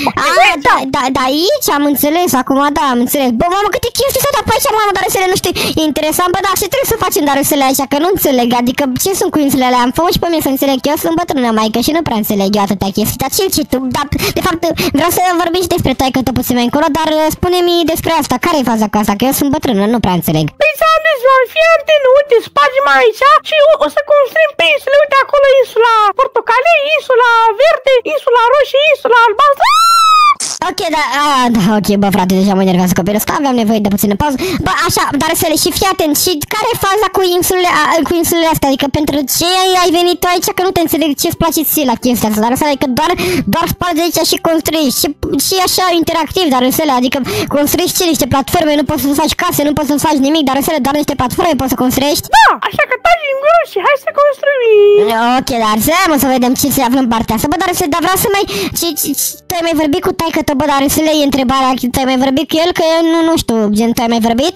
Da, aici am înțeles, acum da, am înțeles. Bă, mamă, câte chestii s-au dat pe aici, mamă, dar resele, nu știu, e interesant, bă, dar ce trebuie să facem dar resele aici, că nu înțeleg, adică ce sunt cu insulele alea? Am făcut și pe mine să înțeleg, eu sunt bătrână maică și nu prea înțeleg eu atâtea chestii, dar ce tu, dar, de fapt, vreau să vorbim și despre taică-tu puțin mai încolo, dar spune-mi despre asta, care e faza cu asta, că eu sunt bătrână, nu prea înțeleg. Păi ți-am zis, fii antenă, uite, spargem aici și o să construim pe insule, uite acolo insula portocalie, insula verde, insula roșie, insula albastră. Ok, da, ok, bă, frate, deja mă enervează copilul ăsta, aveam nevoie de puțină pauză. Bă, așa, dar resele, și fii atent, și care e faza cu insulele astea? Adică pentru ce ai venit tu aici, că nu te înțeleg ce-ți place ție la chestia asta, dar resele, adică doar spargi aici și construiești, și așa interactiv, dar resele, adică construiești ce, niște platforme, nu poți să faci case, nu poți să faci nimic, dar resele, doar niște platforme poți să construiești? Da, așa că taci din gură și hai să construim. Ok, dar să vedem ce se află în partea asta, bă, dar resele, dar vreau să mai, tu ai mai vorbit cu taică-tu, bă, dar resele, e întrebarea, tu ai mai vorbit cu el, că eu nu știu, gen, tu ai mai vorbit?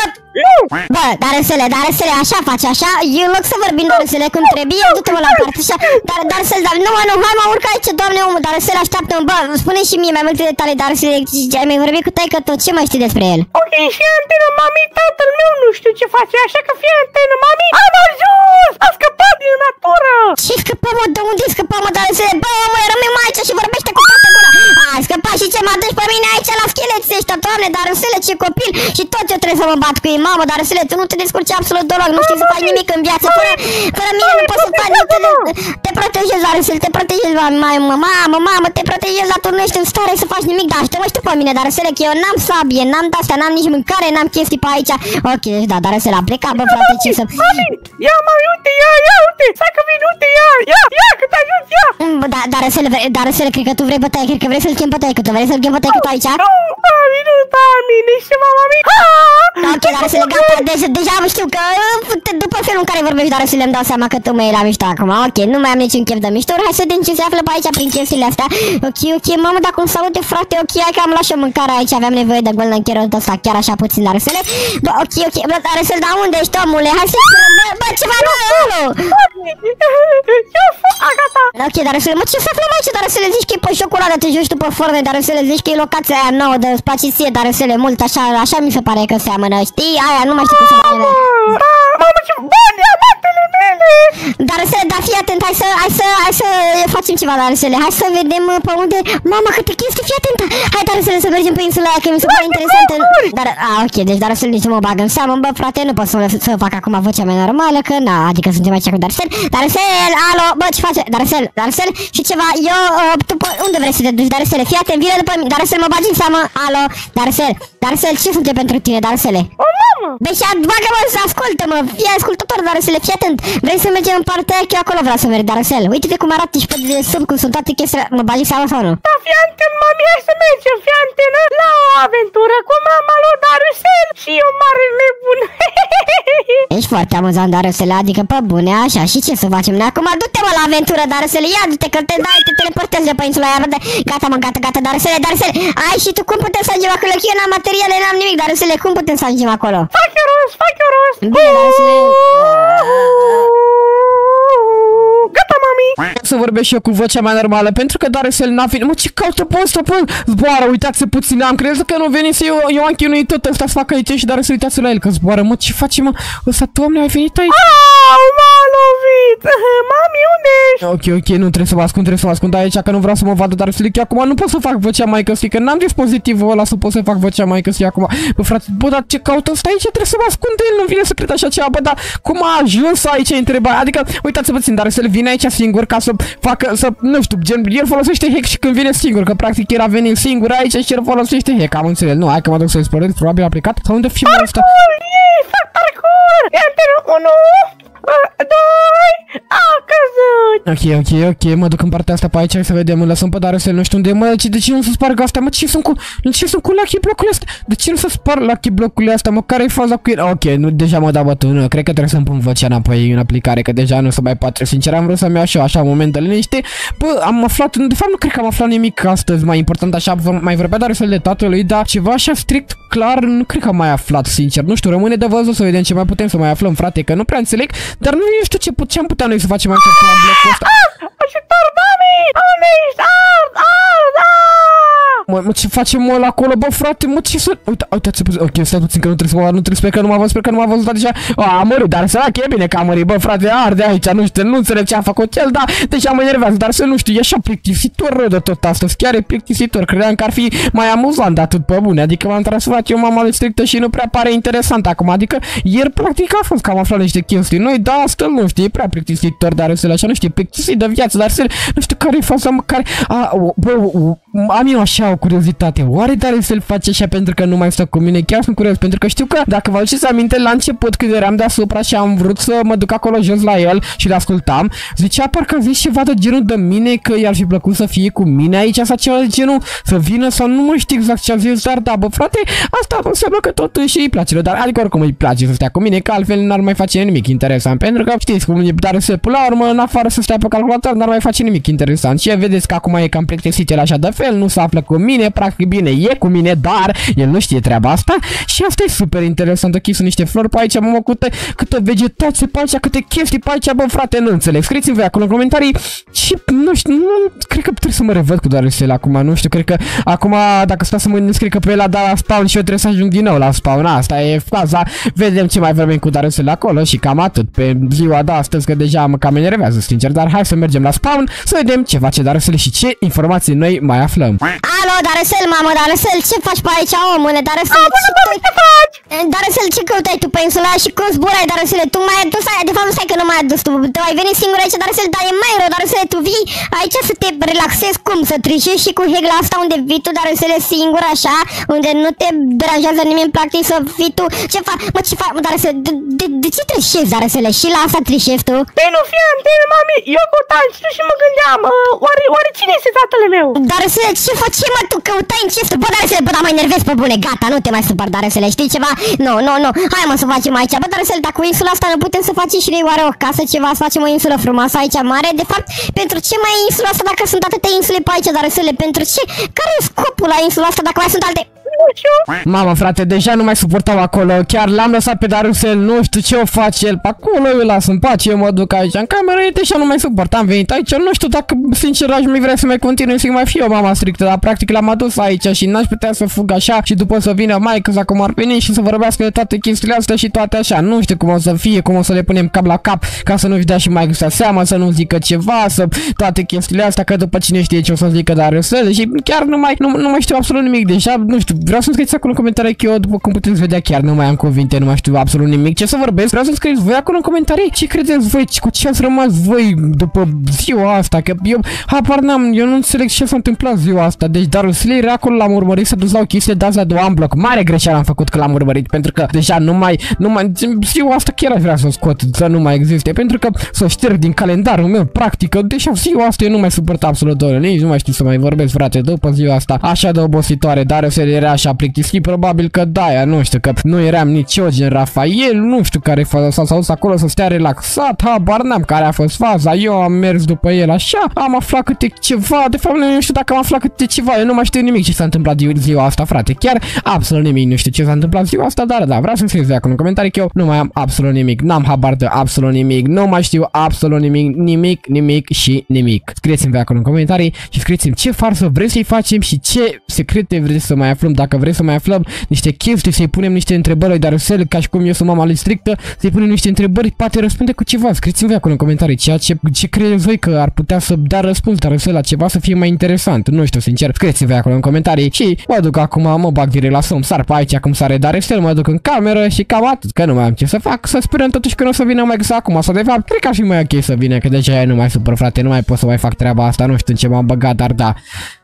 Bă, dar resele, așa face, așa, eu în loc să vorbim dar resele cum trebuie, du-te-mă la parte, așa, dar resele, nu, hai mă urc aici, doamne omul, dar resele, așteaptă-mă, bă, spune și mie mai multe detalii, dar resele, ai mai vorbit cu taică-tu, ce mai știi despre el? Ok, fii antenă, mami, tatăl meu nu știu ce face, așa că fii antenă, mami, am ajuns, a scăpat din natură. Ce scăpat, mă, de unde scăpat, mă, dar resele, bă, mă, rămâi aici și vorbește cu toată gura. A scăpat și ce mă aduci pe mine aici la scheleți ăștia, doamne, dar resele, ce copil, și tot eu trebuie să mă bat cu ei, mamă, dar resele, tu nu te descurci absolut deloc, nu știi să faci nimic în viață, fără mine nu poți să faci nimic, te protejezi, dar resele, te protejezi, mamă, te protejezi, dar tu nu ești în stare să faci nimic, dar aștept pe mine, dar resele, că eu n-am sabie, n-am de-astea, n-am nici mâncare, n-am chestii pe aici, ok, deci da, dar resele, a plecat, bă, frate, ce să... Ia, mami, uite, ia, uite, stai că vin, uite, ia, că te ajut, ia! Dar resele, cred că tu vrei bătaie, cred că vrei să-l chem pe taică-tu, vrei să-l chem pe taică-tu aici? Nu, mami, nici ceva, mami! Ok, dar resele, gata, deja știu că după felul în care vorbești, dar resele, îmi dau seama că tu mă iei la mișto acum, ok, nu mai am niciun chef de mișto, hai să vedem ce se află pe aici prin chestiile astea, ok, mamă, dar cum s-aude, frate, ok, hai că am luat și o mâncare aici, aveam nevoie de golden carrot ăsta, chiar așa puțin, dar resele, bă, ok, bă, dar resele, dar unde ești, omule, hai să bă, ceva nouă, gata! ok, dar resele, mă, ce se află aici, dar resele, zici că e pe ciocolată, te joci tu pe forne, dar resele, zici că e locația aia nouă, de îți place ție, dar resele, mult, așa mi se pare că seamănă, știi, aia, nu mai știu cum se pare. Mamă, ce bani, amatele mele! Dar resele, da, fii atent, hai să facem ceva, dar resele, hai să vedem pe unde, mamă, câte chestii, fii atent, hai, dar resele, să mergem pe insula aia, că mi se pare interesantă, dar, ok, deci, dar resele, nici nu mă bag în seamă, bă, frate, nu pot să fac acum vocea mea normală, că, na, adică suntem aici cu dar resele, alo, bă, ce face, dar resele, și ceva, eu, tu, unde vrei să te duci, dar resele, fii atent, vine după mine, dar resele, mă bagi în seamă, alo, dar resele, ce suntem pentru tine, dar resele? O, mamă! Deci, bagă-mă, ascultă-mă, fii ascultător, dar resele, fii atent, vrei să mergem în partea aia, că eu acolo vreau să merg, dar resele, uite-te cum arată și pe sub, cum sunt toate chestiile, mă bagi în seamă sau nu? Da, fii antenă, mami, hai să mergem, fii antenă, la o aventură cu mama lui Darusel și eu mare nebun. Ești foarte amuzant, dar resele, adică pe bune, așa, și ce să facem noi acum? Du-te-mă la aventură, dar resele, ia du-te, că te teleportezi de pe insula aia, gata, mă, gata, dar resele, ai și tu cum putem să ajungem acolo, că eu n-am materiale, n-am nimic, dar resele, cum putem să ajungem acolo? Fac eu rost! Bine, dar resele... Gata, mami! Să vorbesc și eu cu vocea mea normală, pentru că Darusel n-a venit. Mă, ce caută pe ăsta, pă? Zboară, uitați-se puțin, am crezut că nu venise, eu am chinuit tot ăsta să facă aici și Darusel, uitați-se la el, că zboară. Mă, ce face, mă? Ăsta, Doamne, ai venit aici? M-a lovit! Mami, unde ești? Ok, nu trebuie să mă ascund aici, că nu vreau să mă vadă Darusel, că acum nu pot să fac vocea maică-sii, că n-am dispozitivul ăla să pot să fac vocea maică-sii acum. Bă, frate, bă, dar ce caută ăsta aici? Trebuie să mă ascund de el, nu vine să cred așa ceva, bă, dar cum a ajuns aici, întrebarea? Adică, uitați-vă puțin, Darusel vine aici singur ca să facă, nu știu, gen, el folosește hack și când vine singur, că practic el a venit singur aici și el folosește hack, am înțeles. Nu, hai că mă duc să explorez, probabil a plecat. Sau unde fi ăsta? Fac parcurs! Iată, 1, 2, a căzut! Ok, mă duc în partea asta pe aici, hai să vedem, îl lăsăm pe Darusel, nu știu unde e, mă, de ce nu se spargă astea, mă, ce sunt cu lucky blocurile astea? De ce nu se sparg lucky blocurile astea, mă, care e faza cu el? Ok, nu, deja mă dau bătut, nu, cred că trebuie să-mi pun vocea înapoi în aplicare, că deja nu se mai poate, sincer, am vrut să-mi iau și eu așa un moment de liniște, bă, am aflat, de fapt nu cred că am aflat nimic astăzi, mai important așa, mai vorbea Darusel de tatălui, dar ceva așa strict clar, nu cred că am mai aflat, sincer. Nu știu, rămâne de văzut să vedem ce mai putem să mai aflăm, frate, că nu prea înțeleg, dar nu știu ce am putea noi să facem aici pe blocul ăsta. Ajutor, mami! Unde ești? Mă, ce facem mă acolo, bă, frate, mă, ce să... Uitați, ok, stai puțin că nu trebuie să că nu m-a văzut deja. A murit, dar sărac, e bine că a murit, bă, frate, arde aici, nu știu, nu înțeleg ce a făcut el, da, deja mă enervează, dar să nu știu, e așa plictisitor rău de tot astăzi, chiar e plictisitor, credeam că ar fi mai amuzant de atât pe bune, adică m-am transformat eu mama lui strictă și nu prea pare interesant acum, adică ieri practic a fost că am aflat niște chestii noi, da, asta nu știu, e prea plictisitor, dar să așa, nu știu, plictisit de viață, dar să nu știu care e faza, care, bă, am eu așa o curiozitate, oare Dark Cell face așa pentru că nu mai stă cu mine? Chiar sunt curios, pentru că știu că, dacă vă aduceți aminte, la început când eram deasupra și am vrut să mă duc acolo jos la el și le ascultam, zicea parcă a zis ceva de genul de mine, că i-ar fi plăcut să fie cu mine aici sau ceva de genul, să vină sau nu mai știu exact ce a zis, dar da, bă, frate, asta înseamnă că totuși îi place, dar adică oricum îi place să stea cu mine, că altfel n-ar mai face nimic interesant, pentru că știți cum e Dark Cell, până la urmă, în afară să stea pe calculator, n-ar mai face nimic interesant și vedeți că acum e cam plictisit el așa de fel, nu se află cu mine, practic bine, e cu mine, dar el nu știe treaba asta și asta e super interesant. Ok, sunt niște flori pe aici, mă, câtă vegetație pe aici, câte chestii pe aici, bă, frate, nu înțeleg. Scrieți-mi voi acolo în comentarii și, nu știu, cred că trebuie să mă revăd cu Dark Cell acum, nu știu, cred că acum, dacă stau să mă înscrie că pe el a dat la spawn și eu trebuie să ajung din nou la spawn, asta e faza, vedem ce mai vorbim cu Dark Cell acolo și cam atât pe ziua de astăzi, că deja mă cam enervează, sincer, dar hai să mergem la spawn, să vedem ce face Dark Cell și ce informații noi mai aflăm. Alo, Dark Cell, mamă, Dark Cell, ce faci pe aici, omule? Dark Cell, ce faci? Dark Cell, ce căutai tu pe insula și cum zburai, Dark Cell? Tu mai ai dus aia, de fapt stai că nu mai ai dus tu ai venit singur aici, Dark Cell, dar e mai rău, Dark Cell, tu vii aici să te relaxezi, cum, să trișezi și cu hegla asta unde vii tu, Dark Cell, singur așa, unde nu te deranjează nimeni, practic, să fii tu, ce faci, mă, ce faci, Dark Cell, de ce trișezi, Dark Cell, și la asta trișezi tu? Păi nu fii antene, mami, eu căutam și mă gândeam, oare cine este tatăl meu? Dark Cell, ce faci, mă, tu căutai în chestii, bă, Dark Cell, bă, dar mă enervez pe bune, gata, nu te mai supăr, Dark Cell, știi ceva? Nu, hai mă să facem aici, bă, Dark Cell, dacă cu insula asta nu putem să facem și noi oare o casă, ceva, să facem o insulă frumoasă aici mare, de fapt, pentru ce mai e insula asta dacă sunt atâtea insule pe aici, Dark Cell, pentru ce? Care e scopul la insula asta dacă mai sunt alte... Mamă, frate, deja nu mai suportau acolo, chiar l-am lăsat pe Dark Cell, nu știu ce o face el pe acolo, eu îl las în pace, eu mă duc aici în cameră, deja nu mai suport, am venit aici, nu știu dacă, sincer, aș mai vrea să mai continui să mai fiu o mama strictă, dar practic l-am adus aici și n-aș putea să fug așa și după să vină maică sau cum ar veni și să vorbească de toate chestiile astea și toate așa, nu știu cum o să fie, cum o să le punem cap la cap ca să nu-și dea și maică să seama, să nu zică ceva, să toate chestiile astea, că după cine știe ce o să zică Dark Cell și chiar nu mai știu absolut nimic, deja, nu știu, vreau să scrieți acolo în comentarii că eu, după cum puteți vedea, chiar nu mai am cuvinte, nu mai știu absolut nimic ce să vorbesc. Vreau să scrieți voi acolo în comentarii ce credeți voi, cu ce ați rămas voi după ziua asta, că eu habar n-am, eu nu înțeleg ce s-a întâmplat ziua asta. Deci Dark Cell era acolo, l-am urmărit, s-a dus la o chestie de astea de unblock. Mare greșeală am făcut că l-am urmărit, pentru că deja nu mai ziua asta chiar aș vrea să o scot, să nu mai existe, pentru că să o șterg din calendarul meu, practic, deja ziua asta eu nu mai suport absolut doar, nici nu mai știu să mai vorbesc, frate, după ziua asta așa de obositoare. Dark Cell era așa plictisit, probabil că da, nu știu, că nu eram nici eu gen Rafael, nu știu care s-a dus acolo să stea relaxat, habar n-am care a fost faza, eu am mers după el așa, am aflat câte ceva, de fapt nu știu dacă am aflat câte ceva, eu nu mai știu nimic ce s-a întâmplat ziua asta, frate, chiar absolut nimic, nu știu ce s-a întâmplat ziua asta, dar da, vreau să-mi scrieți acolo în comentarii că eu nu mai am absolut nimic, n-am habar de absolut nimic, nu mai știu absolut nimic și nimic. Scrieți-mi acolo în comentarii și scrieți-mi ce farsă vreți să-i facem și ce secrete vreți să mai aflăm, dacă vreți să mai aflăm niște chestii, să-i punem niște întrebări, dar Cell, ca și cum eu sunt mama lui strictă, să-i punem niște întrebări, poate răspunde cu ceva. Scrieți-mi voi acolo în comentarii ce credeți voi că ar putea să dea răspuns dar Cell la ceva să fie mai interesant. Nu știu, sincer, scrieți-mi voi acolo în comentarii și mă duc acum, mă bag direct la somn, sar pe aici cum sare Dark Cell, mă duc în cameră și cam atât, că nu mai am ce să fac, să sperăm totuși că nu o să vină mai exact acum, sau de fapt, cred că ar fi mai ok să vină, că deja e nu mai super, frate, nu mai pot să mai fac treaba asta, nu știu în ce m-am băgat, dar da.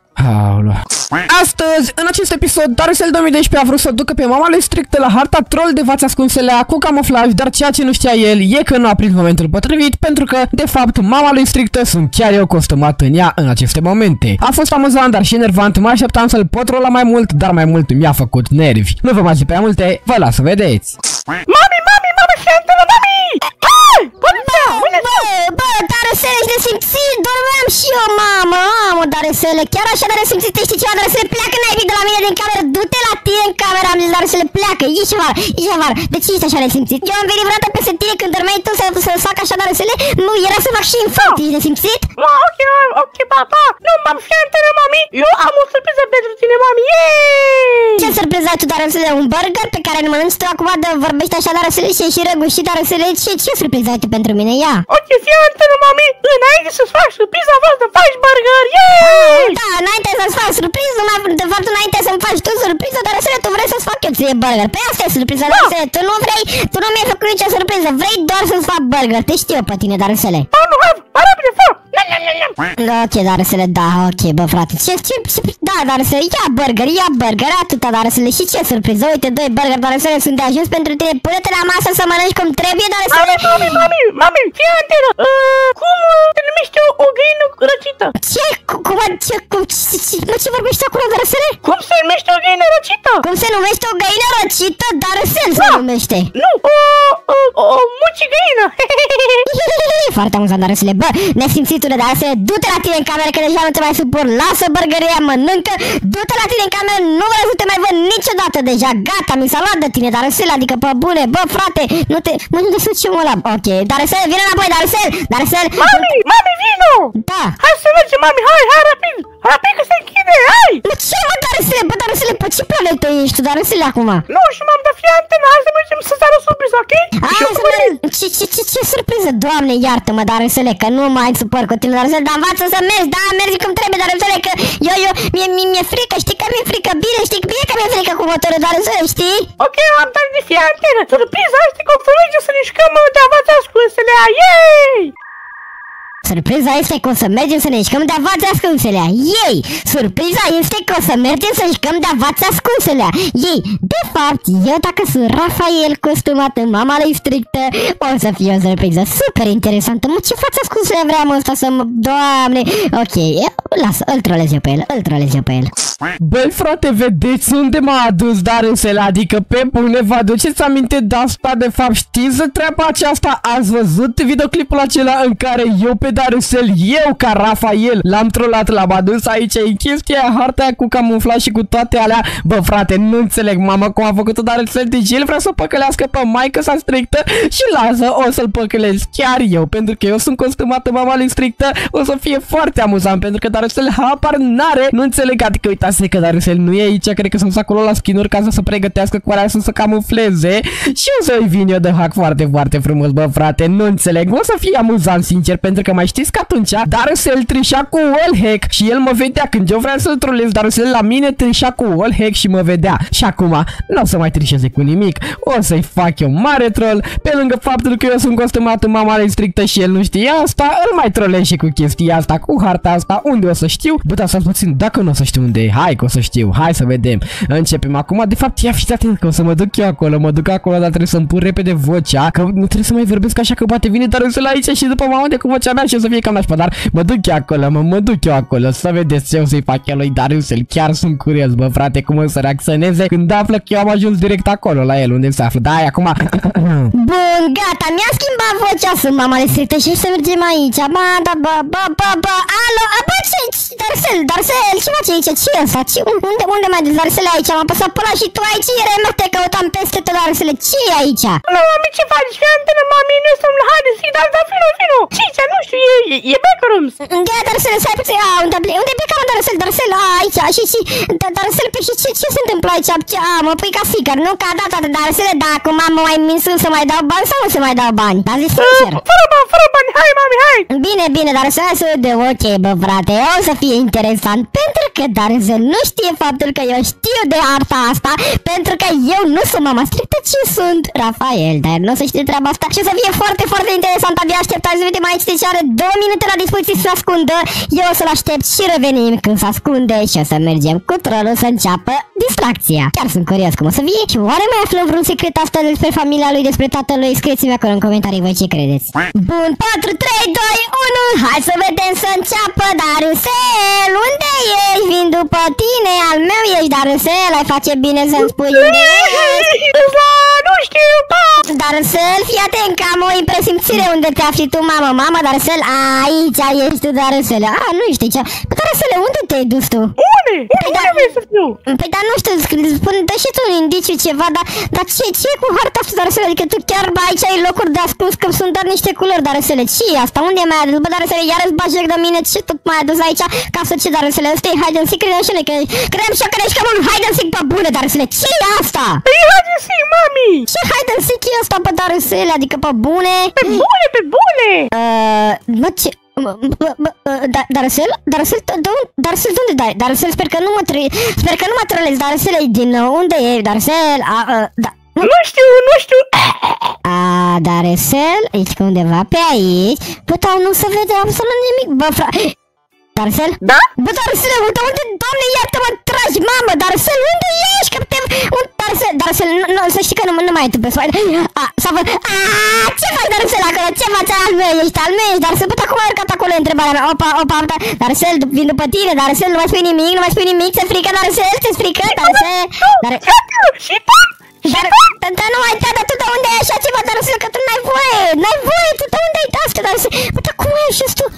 Astăzi, în acest episod, Dark Cell 2012 a vrut să ducă pe mama lui strictă la harta troll de vați ascunselea cu camuflaj, dar ceea ce nu știa el e că nu a prins momentul potrivit, pentru că, de fapt, mama lui strictă sunt chiar eu costumat în ea în aceste momente. A fost amuzant, dar și enervant, mă așteptam să-l pot rola mai mult, dar mai mult mi-a făcut nervi. Nu vă mai zic prea multe, vă las să vedeți. Mami, fiantele, mami! Bă, Dark Cell, ești nesimțit, dormeam și eu, mamă, Dark Cell, chiar așa de nesimțit, știi ceva, Dark Cell, pleacă naibii de la mine din cameră, du-te la tine în cameră, am zis Darusele, pleacă, ieși afară. De ce ești așa nesimțit? Eu am venit vreodată peste tine când dormeai tu să fac așa Darusele? Nu, era să fac și infect, ești nesimțit? Ok, papa. Nu, fii antenă, mami. Eu am o surpriză pentru tine, mami. Yay! Ce surpriză ai tu, Darusele? Un burger pe care îl mănânci tu acum de vorbești așa Darusele și ești răgușit Darusele? Ce surpriză ai tu pentru mine? Ia! Ok, fii antenă, mami. Înainte să-ți faci surpriza, vreau să faci burger. Yay! Da, înainte să-ți faci surpriză, de fapt înainte să-mi faci tu surpriză, Darusele, tu vrei să-ți fac eu ție burger. Păi asta e surpriza, Darusele. Tu nu mi-ai făcut nicio surpriză, vrei doar să-ți fac burger. Te știu eu pe tine, Darusele. Nu, hai repede, fă! Ok, Darusele, da, ok, bă, frate. Da, Darusele, ia burger, atâta, Darusele. Și ce surpriză? Uite, 2 burger, Darusele, sunt de ajuns pentru tine. Pune-te la masă să mănânci cum trebuie, Darusele. Mami, fii antenă. Cum te numește o găină răcită? Ce vorbești acolo, Darusele? Cum se numește o găină răcită? Cum se numește o găină răcită? Darusele se numește. Nu, o mucigăină. Foarte amuzant, Darusele. Bă, nesimțitule, Darusele, du-te la tine în cameră că deja nu te mai suport. Lasă burgeria, mănâncă. Du-te la tine în cameră, nu vreau să te mai văd niciodată deja. Gata, mi s-a luat de tine, Darusele, adică pe bune. Bă, frate, nu te să ce mă la. Ok, Darusele, vine înapoi, Darusele. Mami, vino. Da. Hai să mergem, mami, hai, rapid. Rapid că se închide, hai. Bă, ce mă, Darusele? Bă, Darusele, pe ce planetă ești tu, Darusele, acum? Nu, și m-am dat fii antenă, hai să mergem să-ți arăt surpriză, ok? Ce surpriză, Doamne, iartă-mă, Darusele, că nu mai supăr cu tine, Darusele, dar învață să mergi, da, mergi cum trebuie, Darusele, că mi-e frică, știi că mi-e frică, știi bine că mi-e frică cu motorul, Darusele, știi? Ok, am dat de fii antenă, surpriza asta că o să mergem să ne jucăm de avați ascunselea, yay! Surpriza este că o să mergem să ne jucăm de avați ascunselea. Ei! Surpriza este că o să mergem să jucăm de avați ascunselea. Ei! De fapt, eu dacă sunt Rafael costumat în mama lui strictă, o să fie o surpriză super interesantă. Mă, ce față ascunselea vrea mă ăsta să mă... Doamne! Ok, lasă, îl trolez eu pe el. Băi, frate, vedeți unde m-a adus Darusele? Adică pe bune, vă aduceți aminte de asta? De fapt, știți de treaba aceasta? Ați văzut videoclipul acela în care eu pe Darusel, eu ca Rafael, l-am trollat, l-am adus aici, e chestia, harta aia cu camuflaj și cu toate alea. Bă, frate, nu înțeleg, mamă, cum a făcut-o Darusel, deci el vrea să păcălească pe maică sa strictă și lasă, o să-l păcălesc chiar eu, pentru că eu sunt costumat în mama lui strictă, o să fie foarte amuzant, pentru că Darusel habar n-are, nu înțeleg, adică uitați că Darusel nu e aici, cred că sunt acolo la skin-uri ca să se pregătească cu alea să se camufleze și o să-i vin eu de hack foarte, foarte frumos, bă, frate, nu înțeleg, o să fie amuzant, sincer, pentru că mai știți că atunci Darusel trișa cu wallhack și el mă vedea când eu vreau să-l trolez, Darusel la mine trișa cu wallhack și mă vedea. Și acum nu o să mai trișeze cu nimic, o să-i fac eu mare troll, pe lângă faptul că eu sunt costumat în mama lui strictă și el nu știe asta, îl mai trolez și cu chestia asta, cu harta asta, unde o să știu? Bă, dar stați puțin, dacă nu o să știu unde e, hai că o să știu, hai să vedem. Începem acum, de fapt, ia fiți atent că o să mă duc eu acolo, dar trebuie să-mi pun repede vocea, că nu trebuie să mai vorbesc așa că poate vine Darusel aici și după mă aude cu vocea mea și o să fie cam nașpa, dar mă duc eu acolo, mă duc eu acolo, să vedeți ce o să-i fac eu lui Darusel, chiar sunt curios, bă, frate, cum o să reacționeze când află că eu am ajuns direct acolo la el, unde se află, da, acum... Bun, gata, mi-a schimbat vocea, sunt mama de strictă și să mergem aici, alo, bă, ce, Darusel, ce face aici, ce e ăsta, unde mai de Darusel aici, m-a păsat pe ăla și tu aici, mă, te căutam peste tot, Darusel, ce e aici? Nu, mami, ce faci, fii antenă, mami, nu suntem la haide, zic, dar vino, ce, nu știu, e backrooms. Da, Darusel, stai puțin, unde e plecat, Darusel, aici, și, Darusel, pe și ce se întâmplă aici, mă pui ca sticker, nu ca data de Darusel, dar acum am mai minsul să mai dau bani sau nu să mai dau bani, dar zi sincer. Fără bani, hai, mami, hai. Bine, Darusel, hai să vedem, ok, bă, frate, o să fie interesant, pentru că Darusel nu știe faptul că eu știu de arta asta, pentru că eu nu sunt mama strictă, ci sunt Rafael, dar nu o să știe treaba asta și o să fie foarte, foarte interesant, abia așteptați să vedem aici, deci are 2 minute la dispoziție să se ascundă, eu o să-l aștept și revenim când se ascunde și o să mergem cu trollul să înceapă distracția. Chiar sunt curios cum o să fie și oare mai aflăm vreun secret astăzi despre familia lui, despre tatălui, scrieți-mi acolo în comentarii voi ce credeți. Bun, 4, 3, 2, 1, hai să vedem să înceapă. Darusel, unde ești? Vin după tine, al meu ești, Darusel, ai face bine să-mi spui unde ești. Nu știu, pa! Darcel, fii atent că am o impresimțire unde te afli tu, mamă, Darcel, aici ești tu, Darcel. Nu știi ce. Bă, Darcel, unde te-ai dus tu? Unde? Unde vrei să fiu? Păi, dar nu știu, spune, dă și tu un indiciu ceva, dar ce e cu harta asta, Darcel? Adică tu chiar aici ai locuri de ascuns, că sunt doar niște culori, Darcel. Ce e asta? Unde mai adus? Bă, Darcel, iar îți bagi joc de mine, ce tot mai adus aici? Ca să ce, Darcel? Ăsta e hide and seek, credeam că credeam și eu că ești cam un hide and seek pe bune, Darcel. Ce e asta? Păi hide and seek, mami! Ce hide and seek e ăsta, bă, Darcel? Adică pe bune? Pe bune, pe bune! Bă, ce... Darcel? Darcel, Darcel, unde dai? Darcel, sper că nu mă trălezi, Darcel, e din unde e? Darcel, Nu știu. Darcel, ești undeva pe aici. Bă, dar nu se vede absolut nimic, bă, Darcel? Da? Bă, Darcel, uite unde, doamne, iartă-mă, tragi, mamă, Darcel, unde ești? Că Darcel, nu, să știi că nu mai ai tu pe spate. S-a văzut. Ce faci, Darcel, acolo? Ce faci? Al meu ești, Darcel, bă, acum a urcat acolo întrebarea mea. Opa, Darcel, vin după tine, Darcel, nu mai spui nimic, ți-e frică, Darcel, ți-e frică, Darcel? Și tu? Dar nu mai da, dar tu de unde ai așa ceva, Darcel, că tu n-ai voie, tu de unde ai asta, Darcel? Bă, dar cum ai ajuns tu?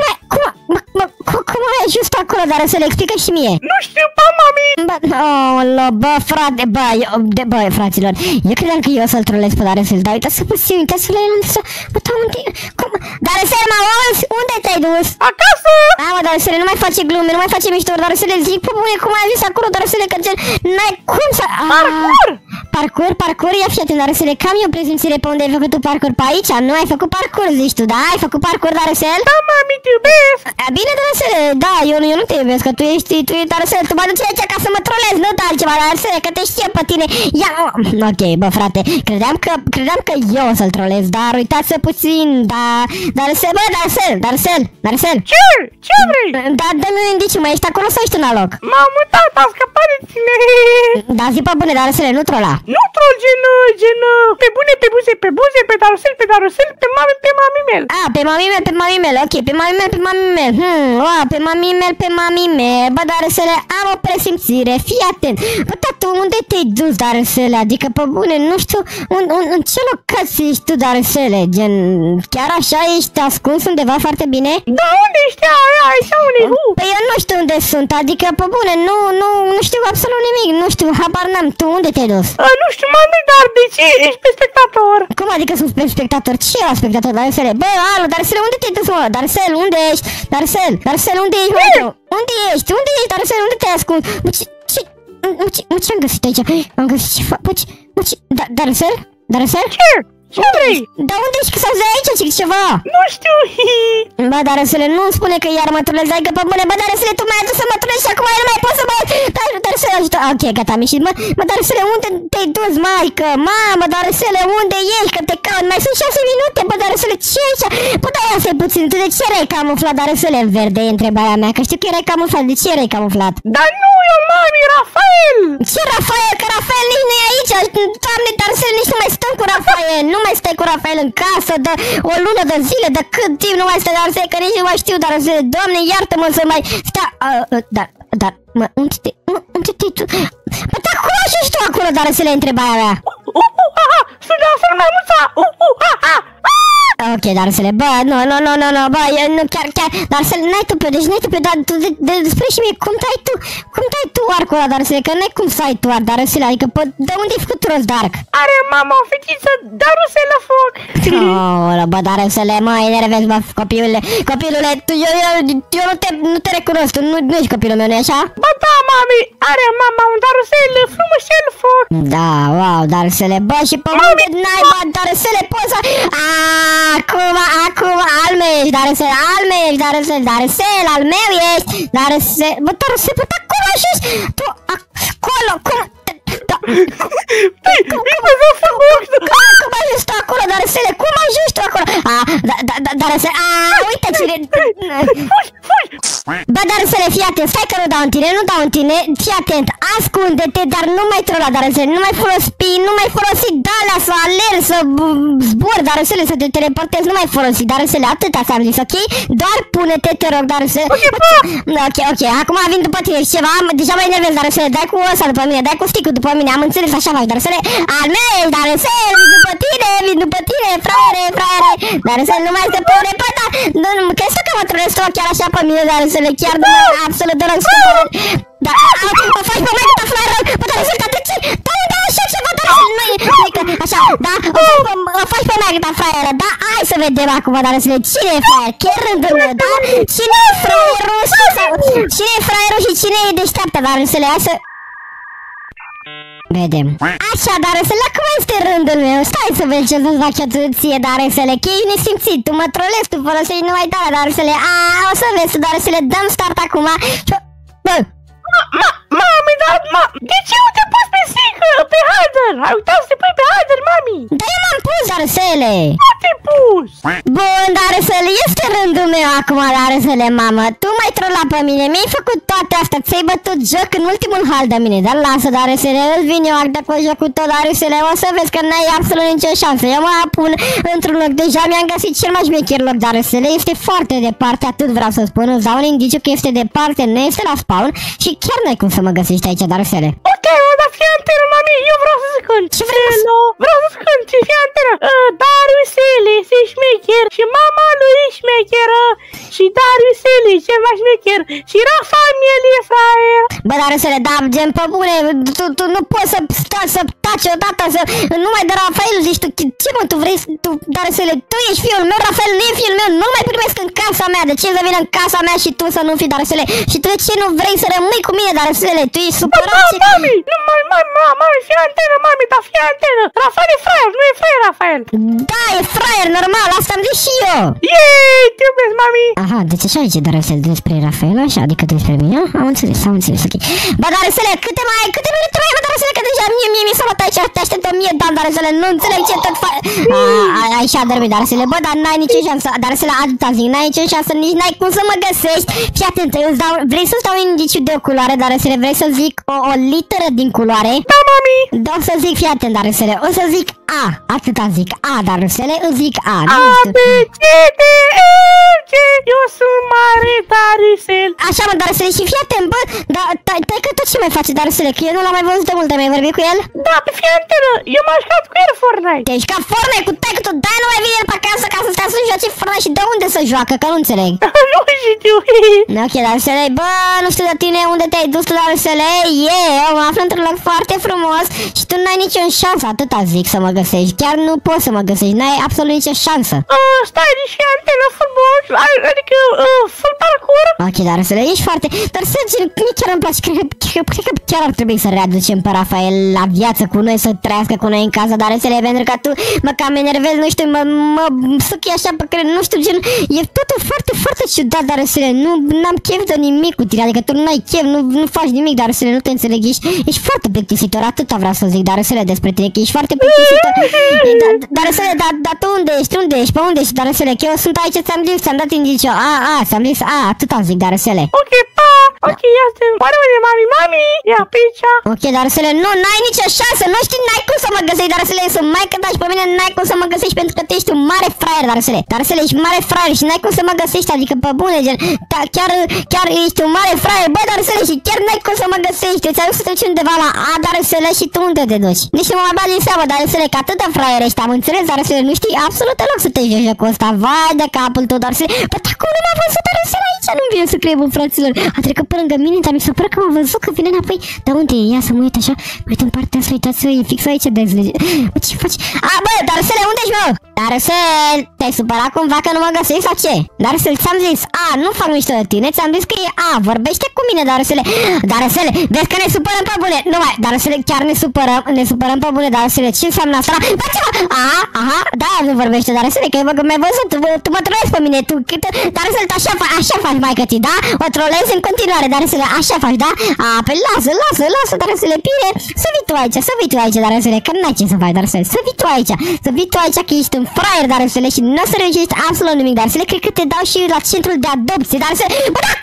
Cum ai ajuns tu acolo, Darcel, explică și mie. Nu știu, pa, mami! Bă, frate, bă, fraților, eu credeam că eu o să-l trolez pe Darcel, dar uitați să la el, bă, dar unde, cum? Darcel, mă auzi? Unde te-ai dus? Acasă! Mă, Darcel, nu mai face glume, nu mai face mișto, Darcel, zic, pe bune, cum ai ajuns acolo, Darcel, că gen, n-ai cum să... Parcur, ia fii atent, Darcel, că am eu presimțire pe unde ai făcut tu parcur, pe aici, nu ai făcut parcur, zici tu, da? Ai făcut parcur, Darcel? Da, mami, te iubesc! Bine, Darcel, da, eu nu te iubesc, că tu ești, Darcel, tu mă duci aici ca să mă trolezi, nu da altceva, Darcel, că te știu pe tine, ok, bă, frate, credeam că eu o să-l trolez, dar uitați-vă puțin, da, Darcel, Ce vrei? Da, dă-mi un indiciu, mai ești acolo sau ești în aloc? M-am mutat, am scăpat de tine! Da, zi pe bune, Darcel, nu trola. Nu trol, gen, pe bune, pe buze, pe Darcel, pe mamimel. Pe mamimel, ok, pe mamimel. Pe mamimel, bă, Darcel, am o presimțire, fii atent. Bă, tu unde te-ai dus, Darcel? Adică, pe bune, nu știu, în ce locație ești tu, Darcel? Gen, chiar așa ești ascuns undeva foarte bine? Da, unde ești așa unde? Păi eu nu știu unde sunt, adică, pe bune, nu știu absolut nimic, nu știu, habar n-am, tu unde te-ai dus? Nu știu, mami, dar de ce? Ești pe spectator. Cum adică sunt pe spectator? Ce era spectator, Darcel? Bă, alo, Darcel, unde te-ai dus, mă? Darcel, unde ești? Darcel, unde ești, mă? Unde ești, Darcel, unde te-ai ascuns? Ce-am găsit aici? Am găsit ceva, Darcel? Ce vrei? Dar unde ești că s-a zis aici ceva? Nu știu, Bă, Darcel, nu-mi spune că iar mă trolezi, dai că pe bune, bă, Darcel, tu m-ai adus să mă trolezi și acum nu mai pot să mă... Darcel, ajută, ok, gata, am ieșit, mă, Darcel, unde te-ai dus, maică? Mamă, Darcel, unde ești, că te caut, mai sunt 6 minute, bă, Darcel, ce e aici? Bă, da, ia să-i puțin, tu de ce erai camuflat, Darcel, în verde, e întrebarea mea, că știu că erai camuflat, de ce erai camuflat? dar nu, eu, mami, Rafael! Ce Rafael? Că Rafael nici nu e aici, doamne, Darcel, nici nu mai stăm cu Rafael, nu mai stai cu Rafael în casă de o lună de zile, de cât timp nu mai stai, Darcel, că nici nu mai știu, Darcel, doamne, iartă-mă să mai stea, dar, mă, unde te-ai tu? Bă, dar cum ajungi tu acolo, Darcel, e întrebarea mea? Sunt Darcel Maimuța! Ok, Darcel, bă, nu, bă, nu, chiar, Darcel, n-ai tu, deci n-ai tu, dar tu, spune și mie, cum tai tu arcul ăla, Darcel, că n-ai cum să ai tu arc, Darcel, adică, de unde ai făcut rost de arc? Are mama o fetiță, Darusel la foc! Aoleu, bă, Darcel, mă, enervezi, bă, copilule, eu nu te recunosc, tu nu ești copilul meu, nu-i așa? Ba da, mami, are mama un Darusel frumușel foc! Da, wow, Darcel, bă, și pe unde n-ai, bă, Darcel, poți să... Acum, al meu ești, Darcel, al meu ești, Darcel, bă, Darcel, bă, cum ajungi tu acolo, cum ajungi tu acolo, Darcel, cum ajungi tu acolo. Dar uite cine... Bă, dar să le fii atent, stai că nu dau în tine, fii atent, ascunde-te, dar nu mai trola, dar să nu mai folosi spin, nu mai folosi dalea, să alergi, să zbori, dar să te teleportezi, nu mai folosi, dar să le atâta ți-am zis, ok? Doar pune-te, te rog, dar să... Ok, acum vin după tine și ceva, deja mă enervez, dar să le dai cu ăsta după mine, dai cu sticul după mine, am înțeles, așa faci, dar să le... Al meu, dar să vin după tine, fraiere, dar să nu mai scăpă o repata, crezi că mă trolezi tu chiar așa pe mine, dar să le chiar de absolut de rău și dar o faci pe mai ta fraieră, bă, dar rezultate ce? Da, așa ceva, dar așa, da, o faci pe mai ta fraieră, da, hai să vedem acum, dar să le cine e fraier, chiar rândul meu, da? Cine e fraierul și cine e deșteaptă, dar să le ia să... Vedem. Așa, dar să le cum este rândul meu? Stai să vezi ce să-ți fac eu ție, dar să le că ești nesimțit, tu mă trolezi, tu folosești numai tale, dar să le... o să vezi, dar să le dăm start acum și... Bă! Mami, dar, de ce nu te pus pe stică, pe Hyder? Ai uitat să te pui pe Hyder, mami! Dar eu m-am pus, Darusele! Nu te-ai pus! Bun, Darusele, este rândul meu acum, Darusele, mamă. Tu m-ai trollat pe mine, mi-ai făcut toate astea, ți-ai bătut joc în ultimul hal de mine. Dar lasă, Darusele, îl vin eu acte cu jocul tot, Darusele, o să vezi că n-ai absolut nicio șansă. Eu mă apun într-un loc, deja mi-am găsit cel mai șmecher loc, Darusele, este foarte departe, atât vreau să spun, îți dau un indiciu că este departe, nu este la spawn și chiar n-ai cum să mă găsești aici, Darusele. Ok, dar fii antenă, mami, eu vreau să cânt. Ce vrei? Vreau să cânt, fii antenă. Darusele este șmecher și mama lui e șmecheră și Darusele e cel mai șmecher și Rafael Miel e fraier. Bă, Darusele, da, gen pe bune, tu nu poți să taci odată, să nu mai de Rafael, zici tu, ce mă, tu vrei, Darusele, tu ești fiul meu, Rafael nu e fiul meu, nu mai primesc în casa mea, de ce să vină în casa mea și tu să nu fii, Darusele, și tu de ce nu vrei să rămâi cu mine, Darusele, tu ești supărat și... Mami, mami, fii antenă, mami, dar fii antenă, Rafael e fraier, nu e fraier, Rafael. Da, e fraier, normal, asta am zis și eu. Yeee, te iubesc, mami. Aha, deci așa zice Darusele despre Rafael, așa, adică despre mine, am înțeles, ok. Bă, Darusele, câte minute mai ai, bă, Darusele, că deja mie mi s-a luat aici, te aștept 1000 de ani, Darusele, nu înțeleg ce tot faci. Așa a dormit, Darusele, bă, dar n-ai nicio șansă, Darusele, atâta zic, n-ai nicio șansă, nici n-ai cum să mă găsești. Fii atent, vrei să-ți dau un indiciu de o culoare, Darusele, vrei să zic o literă din culoare? Da, mami. Da, o să zic, fii atent, Darusele, o să zic A, atâta zic, A, Darusele, îți zic A, A, B, C, D, E, G, eu sunt mare, Darusel. Așa, mă, Darusele, și fii atent, bă, dar tai că tot ce mai face, Darusele, că eu nu l-am mai văzut de mult, ai mai vorbit cu el? Da, pe fii antenă, eu m-am jucat cu el Fortnite. Te-ai jucat Fortnite cu tai că tu, da, nu mai vine el pe acasă ca să stea să joace Fortnite și de unde să joacă, că nu înțeleg. Nu știu. Ok, Darusele, bă, nu știu de tine unde te-ai dus tu, Darusele, eu mă aflu într-un loc foarte frumos și tu n-ai nicio șansă, atâta zic, să mă găsești, chiar nu poți să mă găsești, n-ai absolut nicio șansă. Stai, deci fii antenă, fotbal, adică, full parkour. Ok, Darusele, ești foarte, dar să mie chiar îmi place, cred că chiar ar trebui să readucem pe Rafael la viață cu noi, să trăiască cu noi în casa, Darusele, pentru că tu mă cam enervezi, nu știu, mă suchi așa pe care, nu știu, gen, e totul foarte, foarte ciudat, Darusele, n-am chef de nimic cu tine, adică tu nu ai chef, nu faci nimic, Darusele, nu te înțeleg, ești foarte plictisitor, atâta vreau să zic, Darusele, despre tine, că ești foarte plictisitor. Darusele, dar tu unde ești, pe unde ești, Darusele, că eu sunt aici, ți-am dat indiciu, ți-am zis, atâta zic, Darusele. Ok, pa, ok, ia suntem, pare unde, mami, ia pe aici. Ok, Darusele, nu, n-ai nicio șansă, nu știi, n-ai cum să mă găsești, Darusele, sunt mai cătași pe mine, n-ai cum să mă găsești pentru că tu ești un mare fraier, Darusele. Darusele, ești mare fraier și n-ai cum să mă găsești, adică pe bune, gen, chiar ești un mare fraier, bă, Darusele, și chiar n-ai cum să mă găsești, ți-ai să te duci undeva la A, Darusele, și tu unde te duci? Nici nu mă mai bagi în seamă, Darusele, că atât de fraier ești, am înțeles, Darusele, nu știi absolut deloc să te joci jocul ăsta, vai de capul tău, Darusele, bă, dar cum nu m-a văzut, Darusele, aici nu-mi vine să cred, bă, fraților, a trecut pe lângă mine, dar mi s-a părut că m-a văzut că vine înapoi, dar unde e? Ia să mă uit așa, uite în partea asta, uitați-vă, e fix aici, bă, ce faci? Bă, Darusele, unde ești, bă? Darusele, te-ai supărat cumva că nu mă găsești sau ce? Darusele, ți-am zis, nu fac mișto de tine, ți-am zis că e vorbește cu mine, Darusele, vezi că ne supărăm pe bune, nu mai, Darusele, chiar ne supărăm pe bune, Darusele, ce înseamnă asta? Bă, ce da, nu vorbește, Darusele, că mi-ai văzut, tu mă trolezi pe mine, Darusele, tu așa faci, maică-tii, da? O trolezi în continuare, tare, Darusele, așa faci, da? A, pe lasă, Darusele, bine, să vii tu aici, Darusele, că n-ai ce să faci, Darusele, să vii tu aici, că ești un fraier, Darusele, și nu o să reușești absolut nimic, Darusele, cred că te dau și la centrul de adopție, Darusele, bă, da,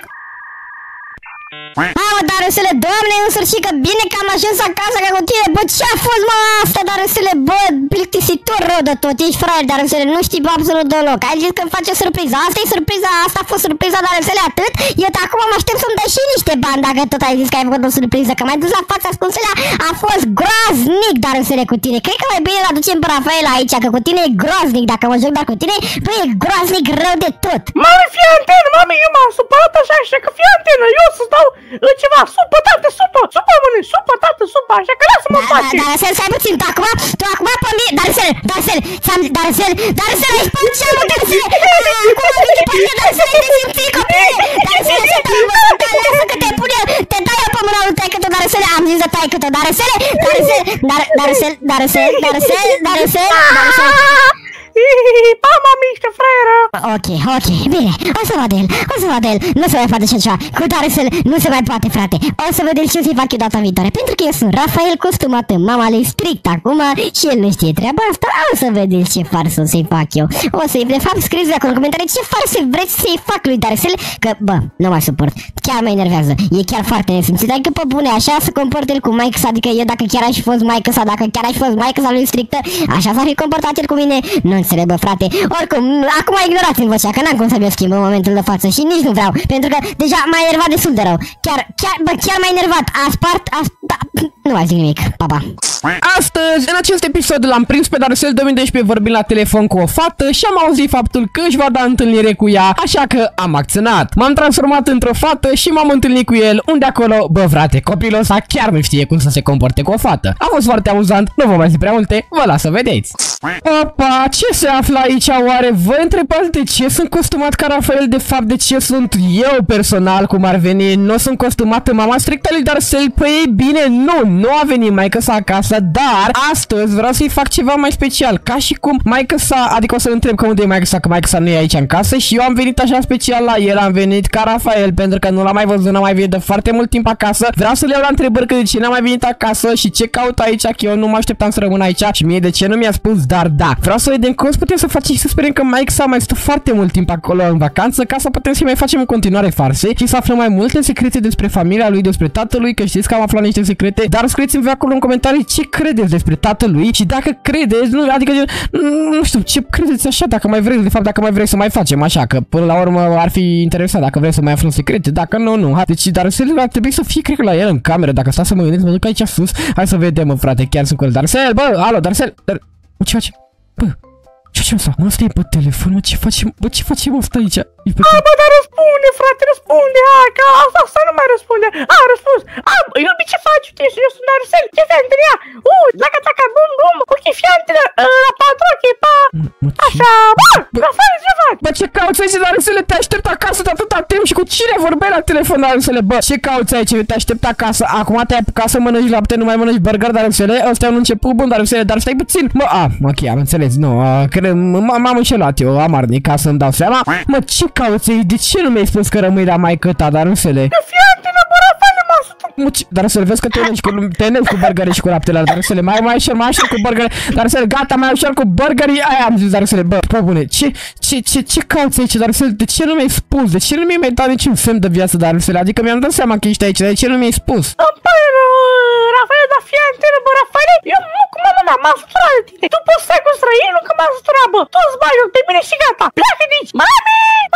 Mamă, Darusele, Doamne, în sfârșit, că bine că am ajuns acasă ca cu tine. Bă, ce-a fost, mă, asta, Darusele? Bă, plictisitor rău de tot, ești fraier, Darusele, nu știi absolut deloc. Ai zis că îmi face o surpriză, asta e surpriza, asta a fost surpriza, Darusele, atât. Eu de acum mă aștept să-mi dai și niște bani dacă tot ai zis că ai făcut o surpriză, că m-ai dus la fața ascunselea, a fost groaznic, Darusele, cu tine. Cred că mai bine l-aducem pe Rafael aici, că cu tine e groaznic, dacă mă joc doar cu tine, bă, e groaznic rău de tot. Mami, fii antenă, mami, eu m-am supărat așa, că fii antenă, eu să-ți dau ceva, supă, tată, supă, mănânci, supă, tată, supă, așa că lasă-mă face. Darusel, stai puțin, tu acum pe mine, Darusel, ești pe geamă, Darusel, acum vine pe mine, Darusel, te simți copile, Darusel, lasă că te pune, te dai eu pe mâna lui taică-tu, Darusel, am zis de taică-tu, Darusel, Pa, mamiște, fraieră! Ok, bine, o să vadă el, nu se mai poate așa ceva, cu Darusel nu se mai poate, frate, o să vedem ce o să-i fac eu data viitoare, pentru că eu sunt Rafael costumat în mama lui strict acum și el nu știe treaba asta, o să vedeți ce farsă o să-i fac eu, o să-i, de fapt, scrieți acolo în comentarii ce farsă vreți să-i fac lui Darusel, că, bă, nu mai suport, chiar mă enervează, e chiar foarte nesimțit, adică pe bune, așa se comportă el cu maică sa, adică eu dacă chiar aș fi fost maică sa, dacă chiar aș fi fost maică sa lui strictă, așa s-ar fi comportat el cu mine, nu înțeleg, bă, frate. Oricum, acum ignorați-mi vocea, că n-am cum să mi-o schimb în momentul de față și nici nu vreau, pentru că deja m-a enervat destul de rău. Chiar m-a enervat. Nu mai zic nimic. Pa. Astăzi, în acest episod, l-am prins pe Darusel 2012 vorbind la telefon cu o fată și am auzit faptul că își va da întâlnire cu ea, așa că am acționat. M-am transformat într-o fată și m-am întâlnit cu el, unde acolo, bă, frate, copilul ăsta chiar nu știe cum să se comporte cu o fată. A fost foarte amuzant, nu vă mai zic prea multe, vă las să vedeți. Opa, ce se află aici oare? Vă întrebați de ce sunt costumat ca Rafael, de fapt de ce sunt eu personal, cum ar veni, nu sunt costumat în mama strictă lui Darusel? Păi bine, nu a venit maică-sa acasă, dar astăzi vreau să-i fac ceva mai special, ca și cum maică-sa, adică o să întreb că unde e maică-sa, că maică-sa nu e aici în casă și eu am venit așa special la el, am venit ca Rafael, pentru că nu l-am mai văzut, n-am mai venit de foarte mult timp acasă, vreau să le iau la întrebări că de ce n-am mai venit acasă și ce caut aici, că eu nu mă așteptam să rămân aici și mie de ce nu mi-a spus, dar da, vreau să vedem cum putem să facem și să sperăm că maică-sa mai stă foarte mult timp acolo în vacanță, ca să putem să mai facem în continuare farse și să aflăm mai multe secrete despre familia lui, despre tatălui, că știți că am aflat niște secrete, dar scrieți-mi voi acolo în comentarii ce credeți despre tatălui și dacă credeți, nu, adică nu știu, ce credeți așa, dacă mai vreți, de fapt, dacă mai vreți să mai facem așa, că până la urmă ar fi interesant dacă vreți să mai aflăm secrete, dacă nu. Deci Darusel ar trebui să fie, cred că la el în cameră, dacă stați să mă gândesc, mă duc aici sus, hai să vedem, mă, frate, chiar sunt cu el. Darusel, bă, alo, Darusel, ce faci? Bă, ce facem asta? Mă, stai pe telefon, mă, ce facem asta aici? Bă, dar răspunde, frate, răspunde, hai, că asta nu mai răspunde. Răspuns. Iubi, ce faci? Eu sunt Darusel, ce faci, întâlnea? Taca, bum, ok, fii antenă, la 4, ok, pa. Așa, bă, Rafael, ce faci? Bă, ce cauți aici, Darusele? Te aștept acasă de atâta timp și cu cine vorbeai la telefon, Darusele? Bă, ce cauți aici? Te aștept acasă, acum te-ai apucat să mănânci lapte, nu mai mănânci burger, Darusele? Ăsta e un început bun, Darusele, dar stai puțin. Mă, ok, am înțeles, nu, cred, m-am înșelat eu, amarnic, ca să-mi dau seama. Mă, ce cauți aici? De ce nu mi-ai spus că rămâi la maică ta, Darusele? Că fii antenă, bă, Rafael, Darusele, vezi că te enervi cu burgerii și cu laptele, Darusele, mai ușor cu burgerii, Darusele, gata, mai ușor cu burgerii, aia am zis, Darusele, bă, bune, ce cauți aici, Darusele, de ce nu mi-ai spus, de ce nu mi-ai mai dat niciun semn de viață, Darusele, adică mi-am dat seama că ești aici, de ce nu mi-ai spus? Păi, Rafael, dar fii antenă, bă, Rafael, eu nu, cum m-am săturat de tine, tu poți stai cu străinul, că m-am săturat, bă, toți bagi joc de mine și gata, pleacă de aici, mami,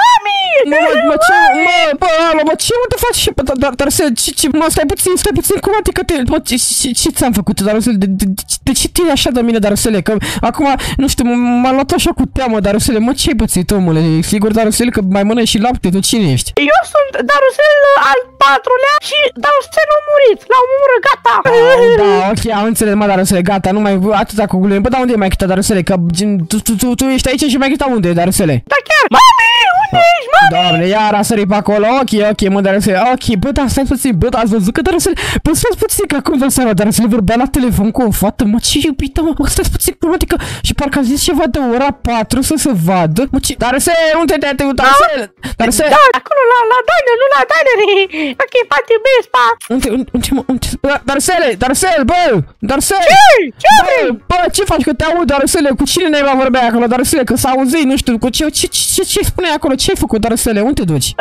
Mă, ce mă te faci? Darusele, stai puțin, cum adică ce ți-am făcut, Darusele? De ce te iei așa de mine, Darusele? Că acum, nu știu, m-a luat așa cu teamă, Darusele, mă, ce-ai pățit, omule? Sigur, Darusele, că mai mănânci și lapte, tu cine ești? Eu sunt Darusel al 4-lea și Darusel a murit, l-au omorât, gata! Da, ok, am înțeles, mă, Darusele, gata, nu mai atâta cu glume. Bă, dar unde e maică-ta, Darusele? Că tu ești aici și maică-ta unde e, Darusele? Da, chiar, mami, unde ești, mami? Doamne, iar a sărit pe acolo, ok, mă, Darăsele, ok, bă, dar stai puțin, bă, ați văzut că Darăsele, bă, stai puțin, că acum seara Darăsele vorbea la telefon cu o fată, mă, ce iubită, mă, stai puțin, adică, și parcă a zis ceva de ora 4 să se vadă, mă, ce, Darăsele, unde te-ai uitat, Darăsele, Da, acolo, la Diner, nu la Diner, ok, poate iubesc, pa. unde, Darăsele, bă, Darăsele, bă, ce faci, că te aud, Darăsele, cu cine ne-ai vorbea acolo, Darăsele, că s-a auzit, nu știu, cu ce spune acolo, ce ai făcut, Darăsele, unde te duci?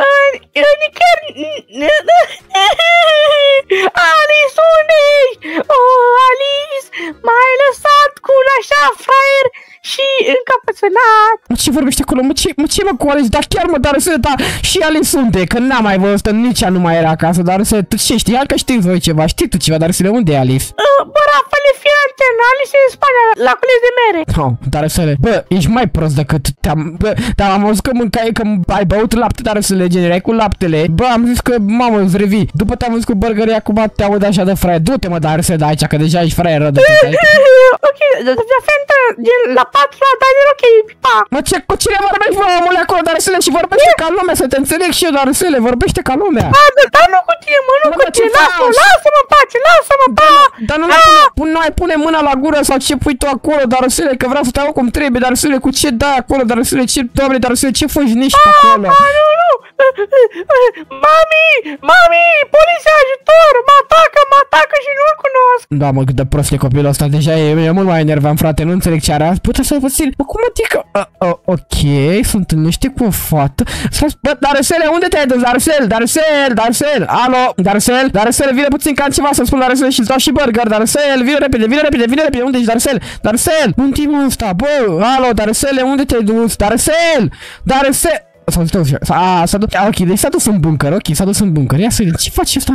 Alice, unde ești? Oh, Alice, m-ai lăsat cu un așa fraier și încăpățânat. Mă, ce vorbești acolo? Mă, cu Alice? Dar chiar, mă, Darăsele, dar și Alice unde? Că n-am mai văzut, nici ea nu mai era acasă, Darăsele, tu ce știi? Hai că știi voi ceva, știi tu ceva, Darăsele, unde e Alice? Bă, Rafael, fie antena, Alice e în Spania, la cules de mere. Oh, Darăsele, bă, ești mai prost decât dar am auzit că mâncai, că ai băut lapte, Darăsele, generai cu laptele. Bă, am zis că, mamă, îți revii. După te-am văzut cu burgerii, acum te aud așa de fraier. Du-te, mă, Darăsele, de aici, că deja ești fraier rău de tot aici. Ok, de fentă, la 4 la Diner, ok, pa. Mă, cu cine vorbești, mă, omule, acolo, Darăsele, și vorbește ca lumea, să te înțeleg și eu, Darăsele, vorbește ca lumea. Dar nu cu tine, mă, nu cu tine, lasă-mă în pace, lasă-mă, pa. Dar nu mai pune mâna la gură sau ce pui tu acolo, Darăsele, că vreau să te aud cum trebuie, Darăsele, cu ce dai acolo, Darăsele, ce, doamne, Darăsele, ce făjnești pe acolo? Nu. Mami, poliția, ajutor, mă atacă și nu-l cunosc. Da, mă, cât de prost e copilul ăsta, deja e mult mai enervant, frate, nu înțeleg ce are. Puteți să puțin, cum adică? Ok, se întâlnește cu o fată. Bă, Darăsele, unde te-ai dus, Darăsele, alo, Darăsele, vine puțin ca ceva să-mi spun, Darăsele, și-ți dau și burger, Darăsele, vine repede, unde ești, Darăsele, unde e mă ăsta, bă, alo, Darăsele, unde te-ai dus, Darăsele. S-a dus, ok, deci s-a dus în bunker, ia să vedem, ce face ăsta,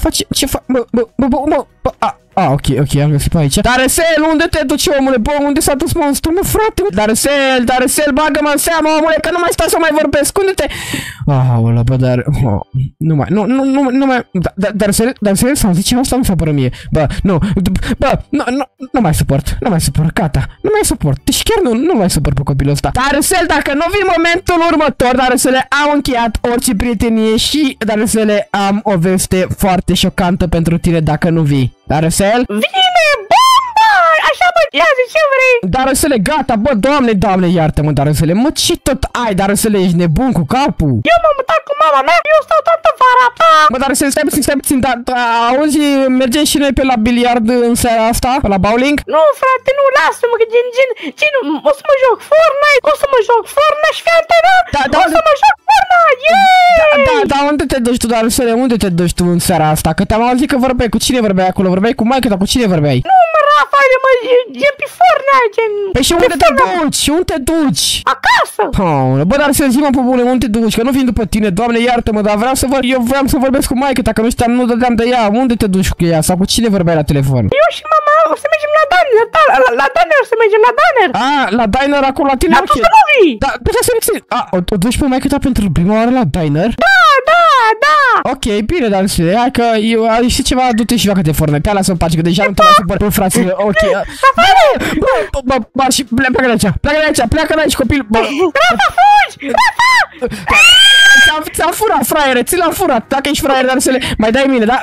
ok, am găsit pe aici. Darăsele, unde te duci, omule, bă, unde s-a dus monstru, mă, frate? Darăsele, bagă-mă în seama, omule, că nu mai stau să mai vorbesc, unde te... Aolea, bă, dar... Nu mai... Darăsele, s-a zis ceva, asta nu s-a părut mie. Bă, nu mai suport, gata, nu mai suport, deci chiar nu mai suport pe copilul ăsta. Darăsele, dacă nu vii momentul următor, Darăsele, am încheiat orice prietenie și, Darăsele, am o veste foarte șocantă pentru tine dacă nu vii. Darăsele? Vine bomba! Așa, bă, ia zi, ce vrei? Darăsele, gata, bă, doamne, iartă-mă, Darăsele, mă, ce tot ai, Darăsele, ești nebun cu capul? Eu m-am mutat cu mama mea, eu stau toată vara, pa! Bă, Darăsele, stai puțin, dar, auzi, mergem și noi pe la biliard în seara asta, pe la bowling? Nu, frate, nu, lasă-mă, că gen, o să mă joc Fortnite, și fii antena, o să mă joc Fortnite, yeah! Da, unde te duci tu, Darăsele, unde te duci tu în seara asta? Că te-am auzit că vorbeai, cu cine vorbeai acolo, vorbeai cu maică, dar cu cine vorbeai? Nu, mă, Rafael, mă, gen pe Fortnite, gen... Păi și unde te duci? Acasă! Bă, Darăsele, zi-mă pe bune, unde te duci? Că nu vin după tine, doamne, iartă-mă, dar eu vreau să vorbesc cu maică, dacă nu dădeam de ea, unde te duci cu ea? Sau cu cine vorbeai la telefon? Eu și mama o să mergem la Diner, la Diner o să mergem la Diner. La Diner acolo la tine, dar tu să nu vii! Da, puteai să vii. O duci pe maică ta pentru prima oară la Diner? Da! Ok, bine, Darăsele, hai că eu știi ceva, du-te și joacă-te Fortnite, te-a lasă în pace, că deja nu te mai supăr pe fraților, ok. Bă, și pleacă de aici, copil, bă. Rafa, fugi! Ți-am furat, fraiere, ți l-am furat, dacă ești fraier, Darăsele, mai dai mine, da?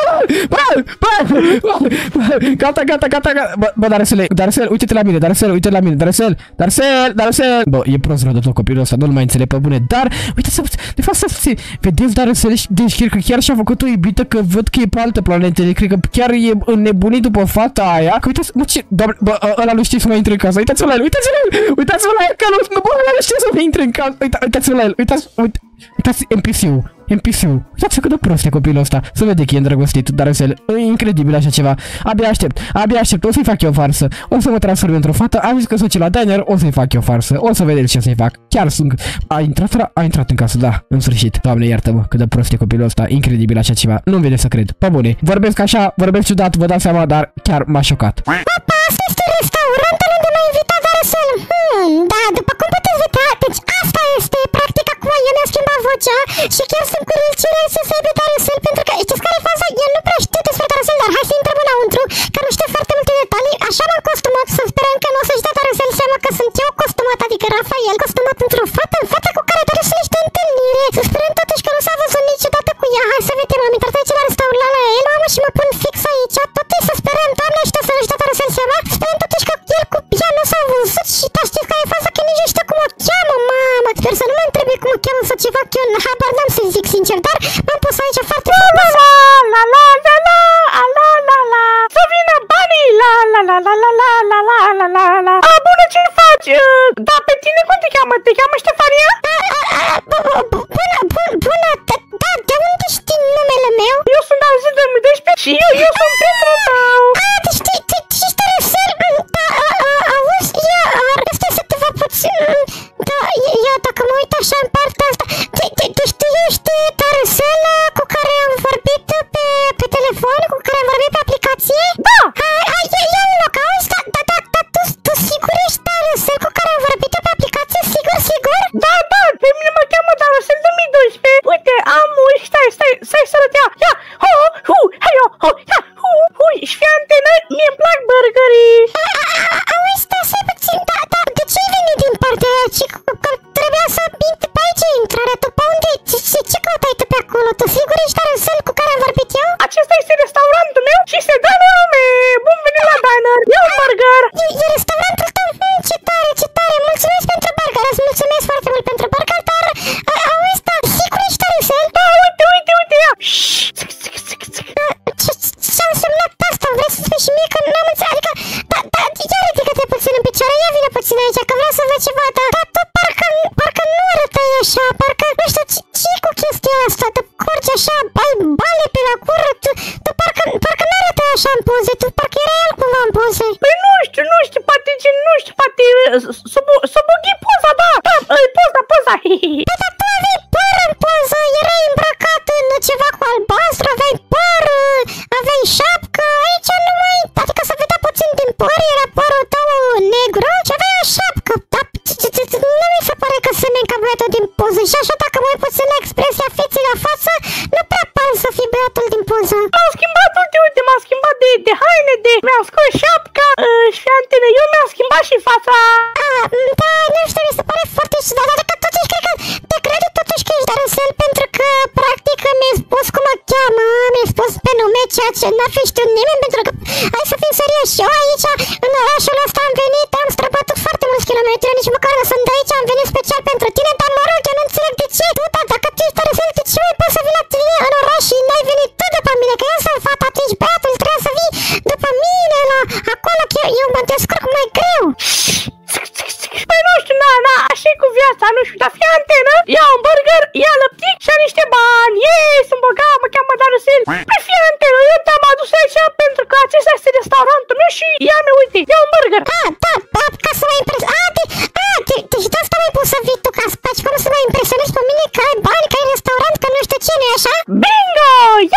Gata, bă, Darăsele, uite-te la mine, Darăsele, bă, e prost rău de tot copilul ăsta, nu-l mai înțeleg pe bune, dar, uite, de fapt, vedeți, Darăsele, deci cred că chiar și-a făcut o iubită, că văd că e pe altă planetă, cred că chiar e înnebunit după fata aia, că uitați, mă, ce, doamne, bă, ăla nu știe să mai intre în casă, uitați-vă la el, că nu știe să mai intre în casă, uitați-vă la el, uitați, NPC-ul. Uitați cât de prost e copilul ăsta. Să vede că e îndrăgostit, Darăsele. E incredibil așa ceva. Abia aștept. O să-i fac eu farsă. O să mă transform într-o fată. Am zis că sunt la Diner. O să-i fac eu farsă. O să vedeți ce să-i fac. Chiar sunt... A intrat în casă, da. În sfârșit. Doamne, iartă-mă. Cât de prost e copilul ăsta. Incredibil așa ceva. Nu-mi vede să cred. Pe bune. Vorbesc așa, vorbesc ciudat, vă dați seama, dar chiar m-a șocat. Papa, asta este restaurantul unde m-a invitat Darăsel. Da, după cum puteți vedea, deci asta este, practic, acum eu mi-am schimbat vocea și chiar sunt curios cine să se iubit Darăsel, pentru că știți care e faza? El nu prea știu despre Darăsel, dar hai să intrăm înăuntru, că nu știu foarte multe detalii, așa m-am costumat, să sperăm că nu o să-și dea Darăsel seama că sunt eu costumat, adică Rafael, costumat într-o fată cu care Darăsel este ceva, că eu habar n-am să zic sincer, dar m-am pus aici foarte frumos. La să vină banii, la. A, bună, ce faci? Da, pe tine cum te cheamă? Te cheamă Ștefania? Bună, da, de unde știi numele meu? Eu sunt Darusel 2012 și eu sunt prietenul tău. Deci Darusel, da, auzi, stai să te văd puțin, da, dacă mă uit așa în partea asta, deci tu ești Darusel cu care am vorbit pe telefon, cu care am vorbit pe aplicație? Da! Ia un loc, auzi, tu sigur ești Darusel cu care am vorbit pe aplicație, sigur? Da, pe mine mă cheamă Darusel 2012. Uite, am, stai să arăt, ia, și fii antenă, mie-mi plac burgerii. Auzi, stai puțin, da, de ce ai venit din partea aia? Că trebuia să intri pe aici intrarea, tu pe unde? Ce căutai tu pe acolo? Tu sigur ești Darusel cu care am vorbit eu? Acesta este restaurantul meu și se dă nume. Bun venit la diner, ia un burger. E restaurantul tău? Ce tare, mulțumesc pentru burger, îți mulțumesc foarte mult pentru burger, dar auzi, sigur ești Darusel? Da, uite, ia. Ce a însemnat asta? Vrei să spui și mie că n-am înțeles? Adică, ia ridică-te puțin în picioare, ia vină puțin aici, că vreau să văd ceva, dar tu parcă nu arătai așa, parcă, nu știu, ce e cu chestia asta? Te curgi așa, ai bale pe la cură, tu parcă nu arătai așa în poze, tu parcă erai altcumva în poze. Păi nu știu, poate să bughi poza, da, poza, Păi, dar tu aveai păr în poză, erai îmbrăcat în ceva cu albastru, aveai păr, aveai șapcă, aici nu mai, adică să vedea puțin din păr, era părul tău negru și aveai o șapcă, dar nu mi se pare că semeni ca băiatul din poză și așa dacă mă uit puțin la expresia feței la față, nu prea par să fii băiatul din poză. M-am schimbat, uite, m-am schimbat de haine, mi-am scos șapca și antene, eu mi-am schimbat și fața. Da, nu știu, mi se pare foarte ciudat, adică totuși cred că te crede totuși că ești Darusel pentru că practic mi-ai spus cum mă cheamă, mi-ai spus pe nume ceea ce n-ar fi știut nimeni pentru că, hai să fim serios, eu aici în orașul ăsta am venit, am străbătut foarte mulți kilometri, nici măcar nu sunt de aici, am venit special pentru tine, dar mă rog, eu nu înțeleg de ce, dacă tu ești Darusel, de ce mai poți să vii la tine în oraș și n-ai venit tu după mine, că eu sunt fata, tu ești băiatul, trebuie să vii după mine la acolo, că eu mă descurc mai greu. Păi nu știu, așa e cu viața, nu știu, dar fii antenă, ia un burger, ia lăptic și ia niște bani, sunt bogat, mă cheamă Darusel. Păi fii antenă, eu te-am adus aici pentru că acesta este restaurantul meu și ia-mi, uite, ia un burger. Da, ca să mă impresionezi, deci de asta m-ai pus să vii tu ca să faci, cum să mă impresionezi pe mine că ai bani, că ai restaurant, că nu știu ce, nu-i așa? Bingo,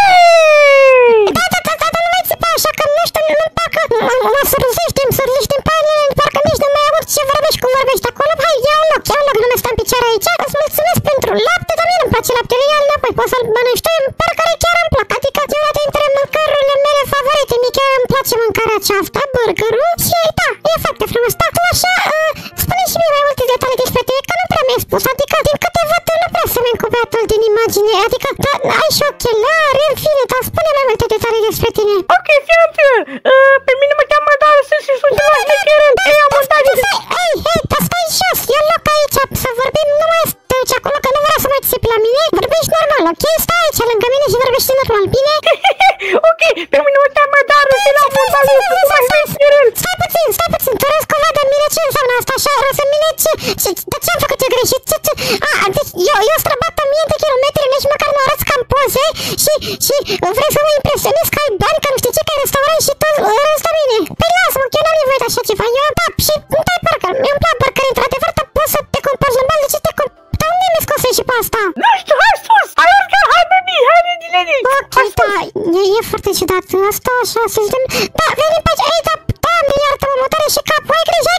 yay! Da, nu mai țipa așa, că nu știu, parcă mă sărzești în panele, parcă nici nu mai aud ce vorbești, cum vorbești acolo. Hai, ia un loc, nu mai stai în picioare aici. Îți mulțumesc pentru lapte, dar mie nu-mi place laptele, ia-l înapoi, poți să-l mănânci tu, parcă chiar îmi plac, adică e una dintre mâncărurile mele favorite, mie chiar îmi place mâncarea aceasta, burgerul, și da, e foarte frumos. Da, tu așa, spune și mie mai multe detalii despre tine, că nu prea mi-ai spus, adică din câte văd nu prea semeni cu băiatul din imagine, adică da, ai și ochelari, în fine, dar spune mai multe detalii despre tine. Ok, fii antenă, pe mine mă cheamă Darusel și sunt ceva șmecheră, ei am montat de... Hei, dar stai jos, ia loc aici, să vorbim, nu mai stai aici acolo, că nu vreau să mai țipi la mine, vorbești normal, ok? Stai aici lângă mine și vorbești normal, bine? Ok, pe mine mă cheamă Darusel, am montat de... Stai puțin, tu râzi cumva de mine, ce înseamnă asta așa, râzi în mine, de ce am făcut eu greșit, deci eu străbat 1000 de kilometri, nici măcar nu arăți ca în poze și vrei să mă impresionezi că ai bani, că nu știu ce, că ai restaurant și tu râzi de mine. Păi lasă-mă, că eu n-am nevoie de așa ceva, eu și nu dai burger, mi-mi plac burger, într-adevăr, dar poți să te comporți normal, de ce te comporți? Dar unde mi-ai scos și pe asta? Nu știu, hai sus! Hai urcă, hai baby, hai Lady! Ok, da, e foarte ciudat asta, așa, să zicem. Da, venim pe aici, ei, da, Doamne, iartă-mă, mă doare și capul, ai grijă!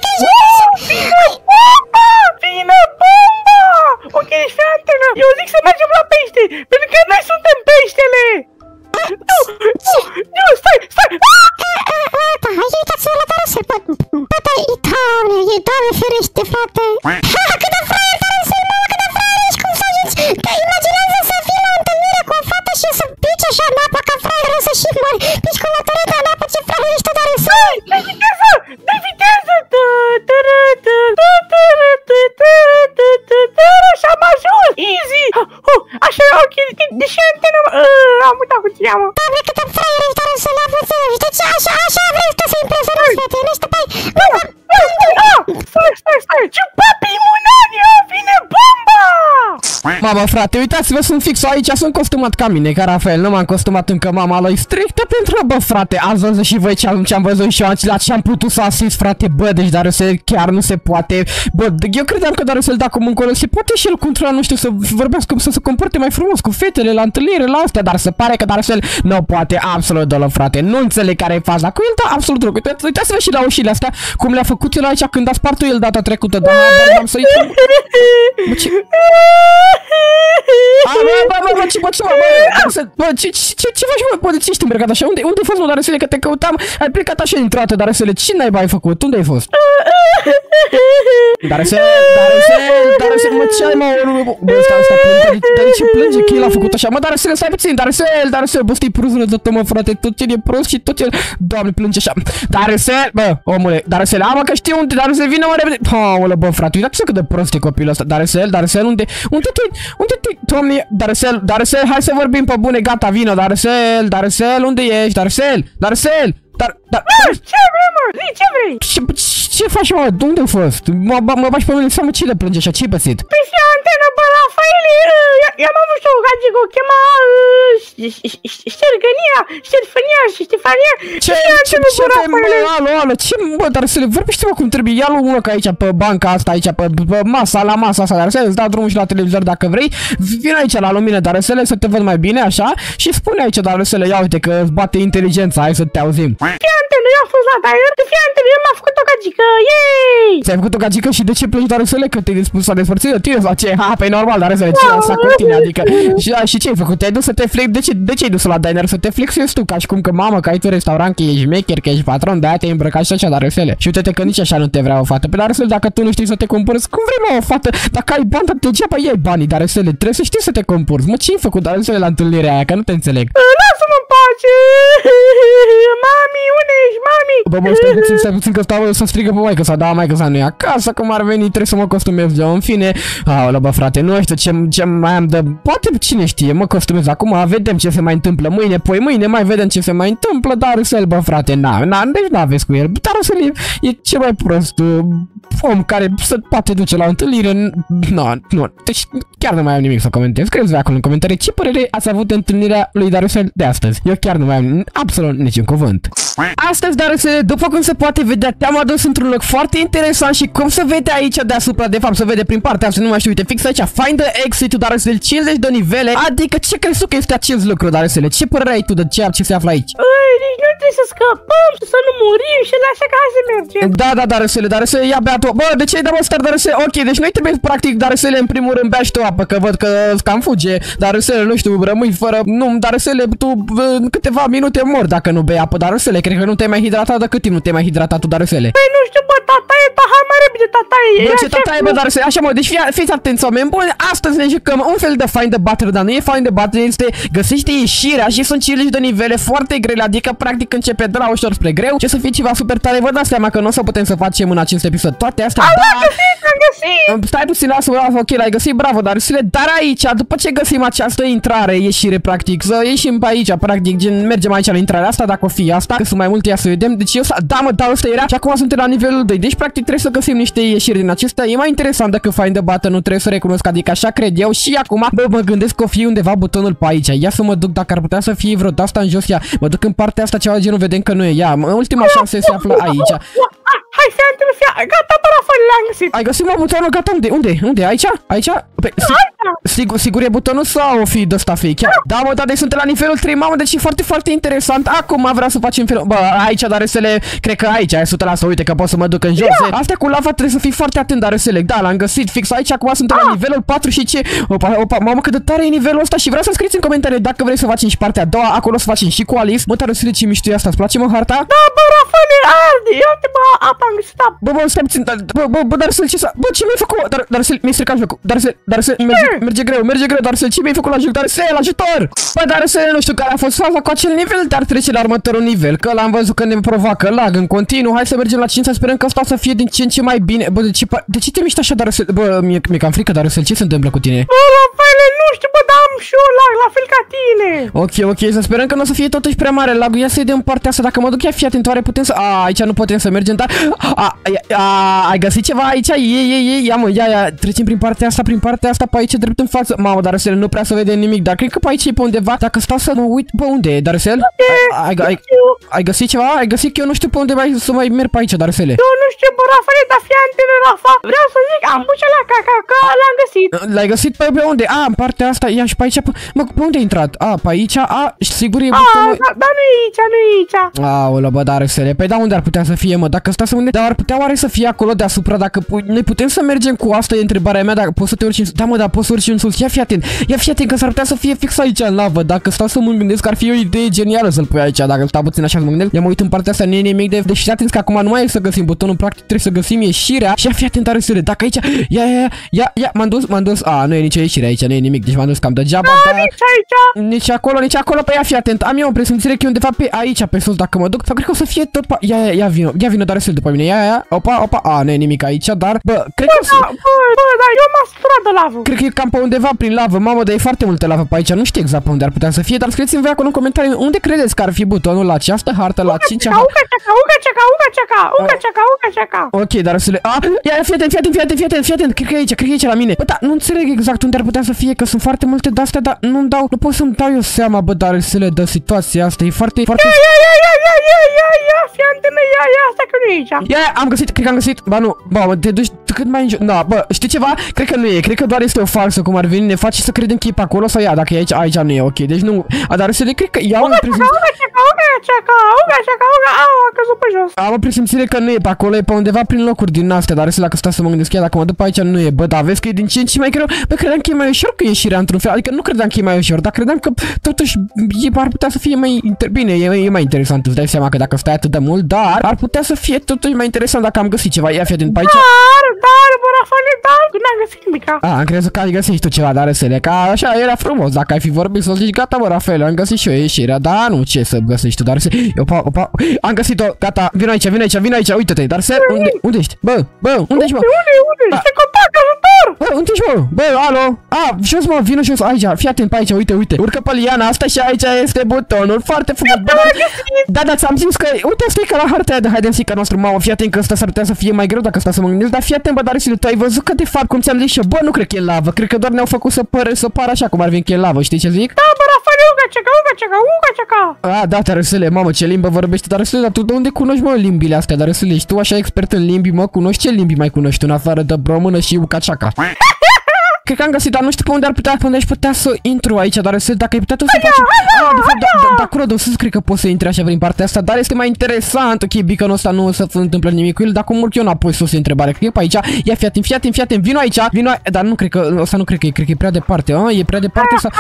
Vine bomba! Ok, deci fii antenă, eu zic să mergem la pește, pentru că noi suntem peștele! Nu, stai! Da, hai, uitați-vă la Darusel, bă, Doamne ferește, frate! Ha, cât de fraier Darusel, mamă, cât de fraier ești, cum să ajungi? Te imaginează să fii la o întâlnire cu o fată și să pici așa în apă ca fraierul să și mori, pici cu motoreta în apă, ce fraier! deși antena... am uitat cum te cheamă. Doamne, câtă fraier ești, Darusel, la mulți ani. Deci așa vrei tu să impresionezi fetele, niște pai. Stai, ce papi munani, vine bomba! Mama, frate, uitați-vă, sunt fix aici, sunt costumat ca mine, ca Rafael, nu m-am costumat încă mama lui strictă pentru, bă, frate, ați văzut și voi ce-am văzut și eu, la ce-am putut să asist, frate, bă, deci Darusel chiar nu se poate, bă, eu credeam că Darusel de acum încolo se poate și el controla, nu știu, să vorbească, să se comporte mai frumos cu fetele la întâlnire, la astea, dar se pare că Darusel nu poate absolut deloc, frate, nu înțeleg care e faza cu el, dar absolut rău, uitați-vă și la ușile astea, cum le-a făcut el aici când a spart el data trecută, dar am să intru. Bă, ce... Ce faci, mă, polițiști îmbrăcat așa? Unde ai fost, mă, Darusele, că te căutam? Ai plecat așa dintr-o dată, Darusele, ce naiba ai făcut? Unde ai fost? Darusele, mă, ce ai, mă? Bă, stai, dar de ce plânge? Că el a făcut așa? Mă, Darusele, stai puțin, Darusele, bă, stai pruzul de tot, mă, frate, tot ce e prost și tot ce... Doamne, plânge așa. Darusele, bă, omule, Darusele, mă, că știu unde, Darusele, vină, mă, repede. Aolă, bă, frate, uitați-vă cât de prost e copilul ăsta. Darusele, unde te... Doamne, Darusel, hai să vorbim pe bune, gata, vino, Darusel, unde ești? Darusel! Ce vrei, mă? Ce vrei? Ce faci, mă? Unde ai fost? Mă bași pe mine, seama ce le plânge așa, ce-i păsit? Păi și antena, bă, Rafael, i-am avut și o gagică, o chema Ștefania. Ce, alo, ce, bă, Darusele, vorbește-mă cum trebuie, ia-l unul ca aici, pe banca asta, aici, pe la masa asta, Darusele, îți dau drumul și la televizor dacă vrei, vin aici la lumină, Darusele, să te văd mai bine, așa, și spune aici, Darusele, ia uite că îți bate inteligența, hai să te auzim. Fiantele, eu am fost la Daier, Fiantele, eu m-am făcut o gagică, yay! Ți-ai făcut o gagică și de ce plângi, Darusele, că te-ai s-a despărțit de tine sau ce? Ha, pe normal, Darusele, ce asta cu tine, adică, și ce ai făcut? Te-ai dus să te flex, de ce ai dus la diner să te flexezi tu, ca și cum că mamă, că ai tu restaurant, că ești maker, că ești patron, de-aia te-ai îmbrăcat și așa, Darusele. Și uite-te că nici așa nu te vrea o fată. Pe Darusele, dacă tu nu știi să te comporți, cum vrei, mă, o fată? Dacă ai bani, degeaba iei banii, Darusele, trebuie să știi să te comporți. Mă, ce-ai făcut, Darusele, la întâlnirea aia, că nu te înțeleg. Lasă-mă în pace! Mami, unde ești, mami? Bă, stai puțin că stau să strigă pe maică sa, da, maică sa nu e acasă, cum ar veni, trebuie să mă costumez eu, în fine. Aolă, bă, frate, nu știu ce mai am de... Poate cine știe, mă costumez acum, vedem ce se mai întâmplă mâine, poi mâine mai vedem ce se mai întâmplă, Darusel, bă, frate, deci n-aveți cu el. Darusel e cel mai prost om care se poate duce la întâlnire. Nu, deci chiar nu mai am nimic să comentez. Scrieți-vă acolo în comentarii ce părere ați avut de întâlnirea lui Darusel de astăzi. Eu chiar nu mai am absolut niciun cuvânt. Astăzi, Darusel, după cum se poate vedea, te-am adus într-un loc foarte interesant și cum se vede aici deasupra, de fapt se vede prin partea asta, nu mai știu, uite, fix aici, Find the Exit, Darusel, 50 de nivele, adică ce crezi că este acest lucru, Darusel? Ce părere ai tu de ceea ce se află aici? Deci nu trebuie să scăpăm, să nu murim și așa că hai să mergem. Da, Darusel, ia bea tu. Bă, de ce ai dat ăsta, Darusel? Ok, deci noi trebuie practic, Darusel, în primul rând bea și tu apă, că văd că cam fuge. Darusel, nu știu, rămâi fără... Nu, Darusel, tu în câteva minute mor dacă nu bei apă, Darusel, cred că nu te-ai mai hidratat, de cât timp nu te-ai mai hidratat tu, Darusel? Păi nu știu, bă, hai mai repede, tataie. Bă, ce tataie, bă, Darusel, așa mă, deci fiți atenți, oameni buni, astăzi ne jucăm un fel de Find the Battle, dar nu e Find the Battle, este găsește ieșirea și sunt 50 de nivele foarte grele, adică practic începe de la ușor spre greu. Ce să fie ceva super tare, vă dați seama că nu o să putem să facem în acest episod toate astea, am găsit! Stai puțin, lasă, ok, l-ai găsit, bravo, Darusele, dar aici, după ce găsim această intrare, ieșire, practic, să ieșim pe aici, practic, gen, mergem aici la intrarea asta, dacă o fi asta, că sunt mai multe, ia să vedem, deci eu, da, ăsta era și acum suntem la nivelul 2, deci practic trebuie să găsim niște ieșiri din acestea, e mai interesant decât Find the Battle, nu trebuie să recunosc, adică așa cred eu și acum, bă, mă gândesc că o fi undeva butonul pe aici, ia să mă duc, dacă ar putea să fie vreo de asta în jos, ia, mă duc în partea asta, ceva de genul, vedem că nu e, ia, ultima șansă se află aici. Hai, Fiantele, gata, bă, Rafael, l-am găsit. Ai găsit, mă, butonul, gata, unde, aici? Sigur e butonul sau o fi de ăsta fake? Da, mă, deci sunt la nivelul 3, mamă, deci e foarte, foarte interesant. Acum vreau să facem felul, bă, aici, Darusele, cred că aici, ai 100%, uite că pot să mă duc în jos. Astea cu lava trebuie să fii foarte atent, Darusele, da, l-am găsit fix aici, acum sunt la nivelul 4 și ce? Opa, mamă, cât de tare e nivelul ăsta și vreau să scrieți în comentarii dacă vrei să facem și partea a doua, acolo să facem și cu Alice. Mă, Darusele, ce mișto e asta, îți place, mă, harta? Da, bă, Rafael, arde, uite, bă, apa am găsit apă. Bă, stai puțin, bă, Darusele, ce s-a... Bă, ce mi-ai făcut? Darusele, mi-ai stricat jocul. Darusele, merge greu, Darusele, ce mi-ai făcut la joc? Darusele, ajutor! Bă, Darusele, nu știu care a fost faza cu acel nivel, dar trece la următorul nivel, că l-am văzut că ne provoacă lag în continuu. Hai să mergem la 5, să sperăm că asta să fie din ce în ce mai bine. Bă, de ce te miști așa, Darusele? Bă, mi-e cam frică, Darusele, ce se întâmplă cu tine? Bă, Rafael, nu știu, bă, dar am și eu lag, la fel ca tine. Ok, să sperăm că nu o să fie totuși prea mare lagul. Ia să-i dăm partea asta, dacă mă duc, ia fii atent, oare putem să... Aici nu putem să mergem, dar... Ai găsit ceva aici? Ia mă, ia, trecem prin partea asta, pe aici, drept în față. Mamă, Darusel, nu prea să vedem nimic, dar cred că pe aici e pe undeva. Dacă stau să mă uit, bă, unde e, Darusel? Ai găsit ceva? Ai găsit? Că eu nu știu pe unde mai să mai merg pe aici, Darusele. Eu nu știu, bă, Rafale, dar fii antene, Rafa. Vreau să zic, am pus la caca, l-am găsit. L-ai găsit pe unde? În partea asta, ia și pe aici. Mă, pe unde ai intrat? Pe aici, sigur e butonul. Dar nu e aici. Aoleu, bă, Darusele, păi da, unde ar putea să fie, mă? Dacă stai să unde, dar ar putea oare să fie acolo deasupra, dacă noi putem să mergem cu asta, e întrebarea mea, dacă poți să te urci în sus. Da, mă, dar poți să urci în sus. Ia fii atent că s-ar putea să fie fix aici în lavă. Dacă stau să mă gândesc, ar fi o idee genială să-l pui aici. Dacă stau puțin așa să mă gândesc, ia mă uit în partea asta, nu e nimic de și atent că acum nu mai e să găsim butonul, practic trebuie să găsim ieșirea. Și ia fii atent, Darusele, dacă aici, ia, m-am dus. Nu e nicio ieșire aici, nu e nimic, deci m-am dus cam degeaba, dar nici acolo, pe ia fii atent. Am eu o presimțire că e undeva pe aici, pe sus, dacă mă duc, sau cred că o să fie tot pe... Ia vino, Darusele, după mine. Ia, opa, nu e nimic aici, dar, bă, cred că... Bă, dar eu m-am săturat de lavă. Cred că e cam pe undeva prin lavă, mamă, dar e foarte multă lavă pe aici, nu știu exact pe unde ar putea să fie, dar scrieți-mi voi acolo în comentarii unde credeți că ar fi butonul la această hartă, la 5-a... Uga. Ok, Darusele, ia, fii atent, cred că e aici la mine. Bă, da, nu înțeleg exact unde ar putea să fie, că sunt foarte multe de-astea, dar nu pot să-mi dau eu seama, bă, Darusele, de situația asta, e foarte... Ia, fii antene, asta că nu e aici. Ia, am găsit, cred că am găsit. Ba nu, bă, te duci cât mai în... Da, bă, știi ceva? Cred că nu e, cred că doar este o falsă, cum ar veni, ne faci să credem că e pe acolo sau ia, dacă e aici nu e, ok, deci nu... Darusele, cred că iau în presimțire... A căzut pe jos. Am o presimțire că nu e pe acolo, e pe undeva prin locuri din astea, Darusele, dacă stau să mă gândesc, dacă mă duc pe aici nu e, bă, da, vezi că e din ce în ce mai greu. Bă, credeam că e mai ușor că ieșirea într-un fel, adică nu credeam că e mai ușor, dar credeam că totuși ar putea să fie mai... Bine, e mai interesant, îți dai seama că dacă stai atât de mult, dar ar putea să fie totuși mai interesant dacă am găsit ceva. Ia fii atent pe aici. Dar, bă, Rafale, n-am găsit nimica. Am crezut că ai găsit tu ceva, Darusele, că așa era frumos, dacă ai fi vorbit să zici, gata, bă, Rafale, am găsit și eu ieșirea, dar nu, ce să găsești tu, Darusele. Opa, am găsit-o, gata, vino aici, uite-te, Darusele, unde ești? Bă, unde ești, bă? Unde? Este contact, ajutor! Bă, unde ești, bă? Bă, alo? Jos, mă, vino jos, aici, fii atent pe aici, uite, urcă pe liana asta și aici este butonul, foarte frumos, bă, da, ți-am zis că, uite, stai ca la harta aia de hide and seek-a nostru, mamă, fii atent că ăsta s-ar putea să fie mai greu dacă stau să mă gândesc, dar fii atent, bă, Darusele, tu ai văzut că de fapt, cum ți-am zis și eu, bă, nu cred că e lavă, cred că doar ne-au făcut să pară așa cum ar veni că e lavă, știi ce zic? Da, bă, Rafale, uga. Da, Darusele, mamă, ce limbă vorbește, Darusele, dar tu de unde cunoști, mă, limbile astea, Darusele, ești tu așa expert în limbi, mă, cunoști ce limbi mai cunoști în afară de română și ucaceaca? Cred că am găsit, dar nu știu pe unde aș putea să intru aici, dar dacă ai putea tu să faci... de fapt, acolo de sus cred că poți să intri așa prin partea asta, dar este mai interesant, ok, beacon-ul ăsta nu o să întâmple nimic cu el, dar cum urc eu înapoi sus, întrebare, cred că pe aici, ia fii atent, vino aici, dar nu cred că, ăsta nu cred că e prea departe, e prea departe sau...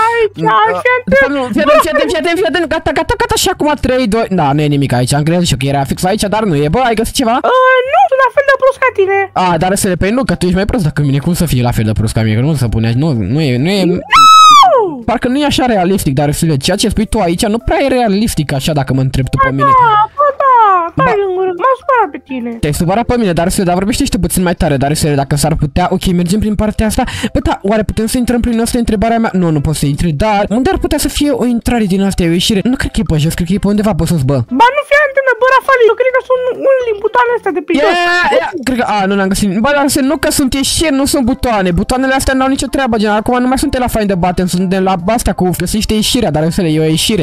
Fii atent, gata, și acum 3, 2, da, nu e nimic aici, am crezut și că era fix aici, dar nu e, bă, ai găsit ceva? Nu, sunt la fel de prost ca tine. Dar să le pe nu, că tu ești mai prost decât mine, cum să fie la fel de prost ca mine, că nu să pune, nu e... Parcă nu e așa realistic, dar ceea ce spui tu aici nu prea e realistic așa dacă mă întrebi tu pe mine. M-am supărat pe tine. Te-ai supărat pe mine, dar vorbește și tu puțin mai tare, dar dacă s-ar putea, ok, mergem prin partea asta. Bă, da, oare putem să intrăm prin asta, întrebarea mea? Nu poți să intri, dar unde ar putea să fie o intrare din asta, o ieșire? Nu cred că e pe jos, cred că e pe undeva pe sus, bă. Ba nu fie antenă, bă, Rafale, eu cred că sunt unul din butoanele astea de pe jos. Cred că, nu l-am găsit. Bă, dar nu că sunt ieșiri, nu sunt butoane. Butoanele astea n-au nicio treabă, gen, acum nu mai suntem la Find the Button, suntem la asta cu găsește ieșirea, dar e o ieșire.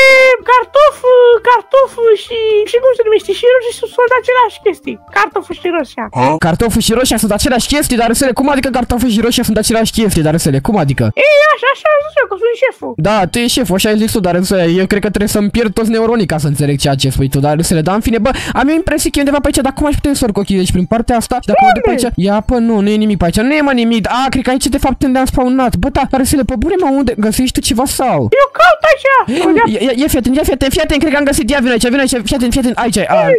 Cartof și cum se numește, și roșii sunt aceleași chestii. Cartoful și roșia. Cartoful și roșia sunt aceleași chestii, dar cum adică cartoful și roșia sunt aceleași chestii, dar cum adică? Ei, așa am zis eu, că sunt șeful. Da, tu ești șeful, așa ai zis tu, dar eu cred că trebuie să-mi pierd toți neuronii ca să înțeleg ceea ce spui tu, dar în fine, bă, am eu impresie că e undeva pe aici, dar cum aș putea să urc ochii, deci prin partea asta, și dacă mă duc pe aici, ia, pă, nu e nimic pe aici, nu e mă nimic, cred că aici de fapt unde am spawnat, bă, da, dar pe bune, mă, unde, găsești tu ceva sau? Eu caut aici. Ia fii atent, cred că am găsit, ia vino aici, fii atent, aici,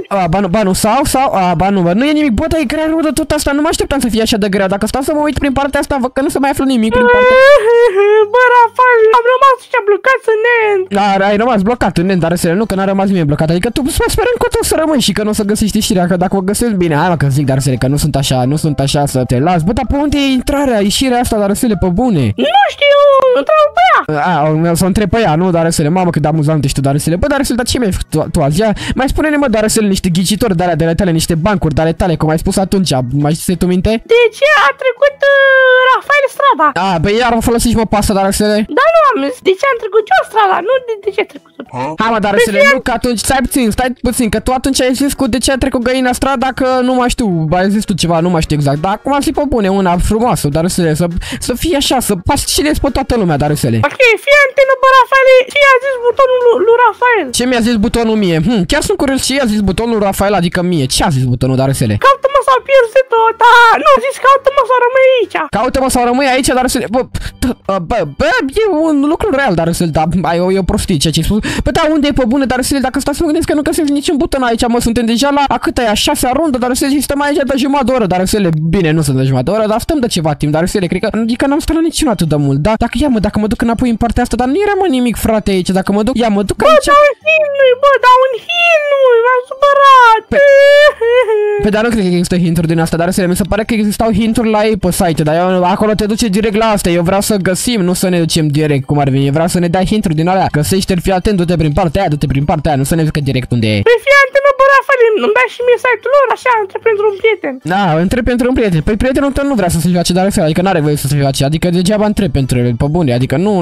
ba nu e nimic, bă, dar e grea rău de tot asta, nu mă așteptam să fie așa de grea, dacă stau să mă uit prin partea asta, văd că nu se mai află nimic prin partea. Bă, Rafale, am rămas aici blocat în end. Ai rămas blocat în end, dar nu, că n-a rămas nimeni blocat, adică tu sperăm că tu o să rămâi și că nu o să găsești ieșirea, că dacă o găsești bine, hai mă că zic, dar că nu sunt așa să te las, bă, dar pe unde e intrarea, ieșirea asta, dar pe bune? Nu știu, întreabă pe ea. Să întreb pe ea, nu, Darăsele, mamă cât de amuzant ești tu, Darăsele. Bă, Darăsele, dar ce mi-ai făcut tu azi? Mai spune-ne, mă, Darăsele, niște ghicitori de ale tale, niște bancuri de ale tale, cum ai spus atunci, mai știi tu minte? De ce a trecut Rafael strada? Băi, iar folosești, mă, pasta, Darăsele? Da, nu am zis, de ce am trecut eu strada, nu de ce a trecut. Hai, mă, Darăsele, nu, că atunci, stai puțin, că tu atunci ai zis cu de ce a trecut găina strada, că nu mai știu, ai zis tu ceva, nu mai știu exact, dar acum zi pe bune, una frumoasă, Darăsele, să fie așa, să fascinezi pe toată lumea, Darăsele. Ok, fie antenă, bă, Rafael, ce i-a zis butonul lui Rafael? Ce mi-a zis butonul mie? Chiar sunt curios ce i-a zis butonul Rafael, adică mie, ce a zis butonul, Darăsele? Caută-mă sau pierzi tot, nu, zis caută-mă sau rămâi aici. Caută-mă sau rămâi aici, Darăsele, bă, e un lucru real, Darăsele, dar e o prostie ceea ce ai spus. Bă, da, unde e pe bune, Darăsele, dacă stau să mă gândesc că nu găsesc niciun buton aici, mă, suntem deja la câtă e, a 6-a rundă, Darăsele, și stăm aici de jumătate de oră, Darăsele, bine, nu sunt de jumătate de oră, dar stăm de ceva timp, Darăsele, cred că, adică n-am stat la niciun atât de mult, da, dacă mă duc înapoi în partea asta, dar nu era, mă, nimic, frate, aici, dacă mă duc, mă duc aici. Bă, un hinui, m-am supărat. Păi, dar nu cred că există hinturi din asta, Darăsele, mi se pare că existau hinturi la ei pe site, dar acolo te duce direct la asta, eu vreau să găsim, nu să ne ducem direct cum ar veni, vreau să ne dai hinturi din alea, găsește-l, fii atent, du-te prin partea aia, nu să ne zică direct unde e. Păi fii atent, bă, Rafael, îmi dai și mie site-ul lor, așa, întreb pentru un prieten. Da, întreb pentru un prieten, păi prietenul tău nu vrea să se joace, Darăsele, adică n-are voie să se joace, adică degeaba întreb pentru el, pe bune, adică nu.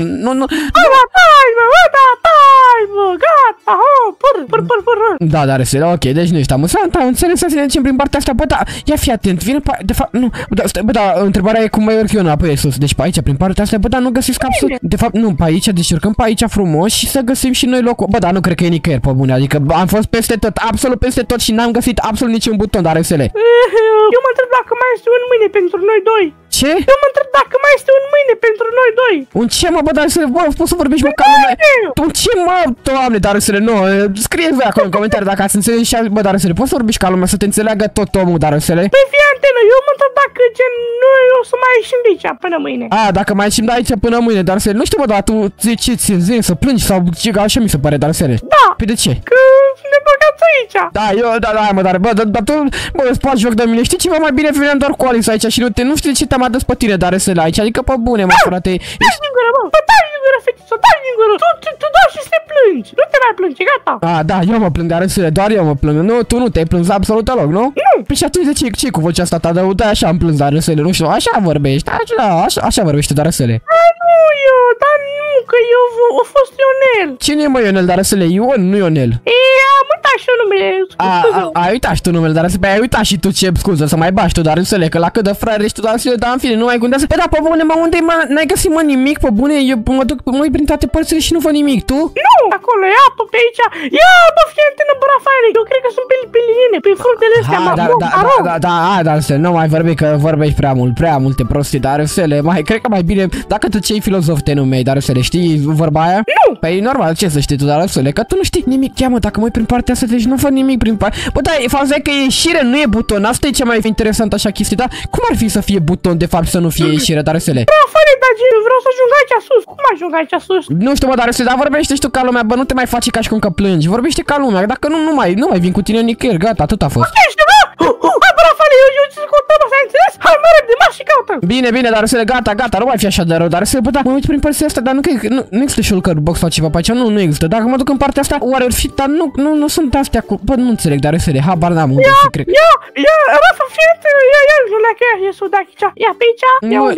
Gata, păr. Da, Darăsele, ok, deci nu ești amuzant, am înțeles să ne ducem prin partea asta, bă, da, ia fi atent, vine de fapt, nu, bă, da, întrebarea e cum mai urc eu înapoi sus, deci pe aici, prin partea asta, bă, da, nu găsesc absolut, de fapt, nu, pe aici, deci urcăm pe aici frumos și să găsim și noi locul, bă, da, nu cred că e nicăieri, pe bune, adică am fost peste tot, absolut peste tot și n-am găsit absolut niciun buton, Darăsele. Eu mă întreb dacă mai este un mâine pentru noi doi. Ce? Eu mă întreb dacă mai este un mâine pentru noi doi. Un ce, mă, bă, Darăsele, bă, poți să vorbești, mă, ca lumea. Un ce, mă, Doamne, Darăsele, nu, scrieți voi acolo în comentarii dacă ați înțeles și bă, Darăsele, poți să vorbești ca lumea să te înțeleagă tot omul, Darăsele? Păi fii antenă, eu mă întreb dacă, gen, noi o să mai ieșim de aici până mâine. Dacă mai ieșim de aici până mâine, Darăsele, nu știu, mă, dar tu zici ce să plângi sau ce, așa mi se pare, Darăsele. Da. Păi de ce? Că ne băgați aici. Da, mă, dar, bă, dar tu, bă, îți faci joc de mine, știi ceva mai bine, veneam doar cu Alex aici și nu știu de ce te-am adus pe tine, Darăsele, aici, adică pe bune, mă, frate. Taci din gură, mă, taci din gură, fetiță, taci din gură, tu doar și să te plângi, nu te mai plângi, gata. Da, eu mă plâng, Darăsele, doar eu mă plâng, nu, tu nu te-ai plâns absolut deloc, nu? Nu. Păi și atunci de ce cu vocea asta ta, da, așa am plâns, Darăsele, nu știu, așa vorbești, așa vorbește, Darăsele. Nu eu, dar nu, că eu a fost Ionel. Cine e, mă, Ionel, Darăsele? Ion, nu Ionel. Am uitat și eu numele. Ai uitat și tu numele, Darăsele, ai uitat și tu ce scuză să mai bași tu, Darăsele, că la cât de fraier ești tu, Darăsele, dar în fine, nu mai gândească. Păi da, pe bune, mă, unde n-ai găsit, mă, nimic, pe bune, eu mă duc prin toate părțile și nu văd nimic, tu? Nu, acolo e apă pe aici. Ia, bă, fii antenă, bă, Rafael, eu cred că sunt pe linie, pe fructele astea, Darăsele, nu mai vorbi că vorbești prea multe prostii, Darăsele, cred că mai bine, dacă tu cei filozof te numei, Darăsele, știi vorba aia? Nu! Păi normal, ce să știi tu, Darăsele, că tu nu știi nimic, ia, mă, dacă mă uit prin partea asta, deci nu văd nimic prin partea. Bă, da, faza e că e ieșire, nu e buton, asta e cea mai interesant așa chestie, dar cum ar fi să fie buton, de fapt, să nu fie ieșire, Darăsele? Rafael, dar vreau să ajung aici sus, cum ajung aici sus? Nu știu, mă, Darăsele, dar vorbește și tu ca lumea, bă, nu te mai face ca și cum că plângi, vorbește ca lumea, dacă nu mai vin cu tine nicăieri, gata, atât a fost. Ești, bă? Hai, bă, Rafael, eu ți-l căutăm, s-a înțeles? Hai, mă, repede, mă, și caută. Bine, Darăsele, gata, nu mai fi așa de rău, Darăsele, bă, da, mă uit prin părțile astea, dar nu există shulker box sau ceva pe aici, nu există, dacă mă duc în partea asta, oare ar fi, dar nu sunt astea cu, bă, nu înțeleg, Darăsele, habar n-am unde să cred. Ia, Rafa, fii atent, ia, Juleca, ia să o dai aici, ia pe aici, ia unde,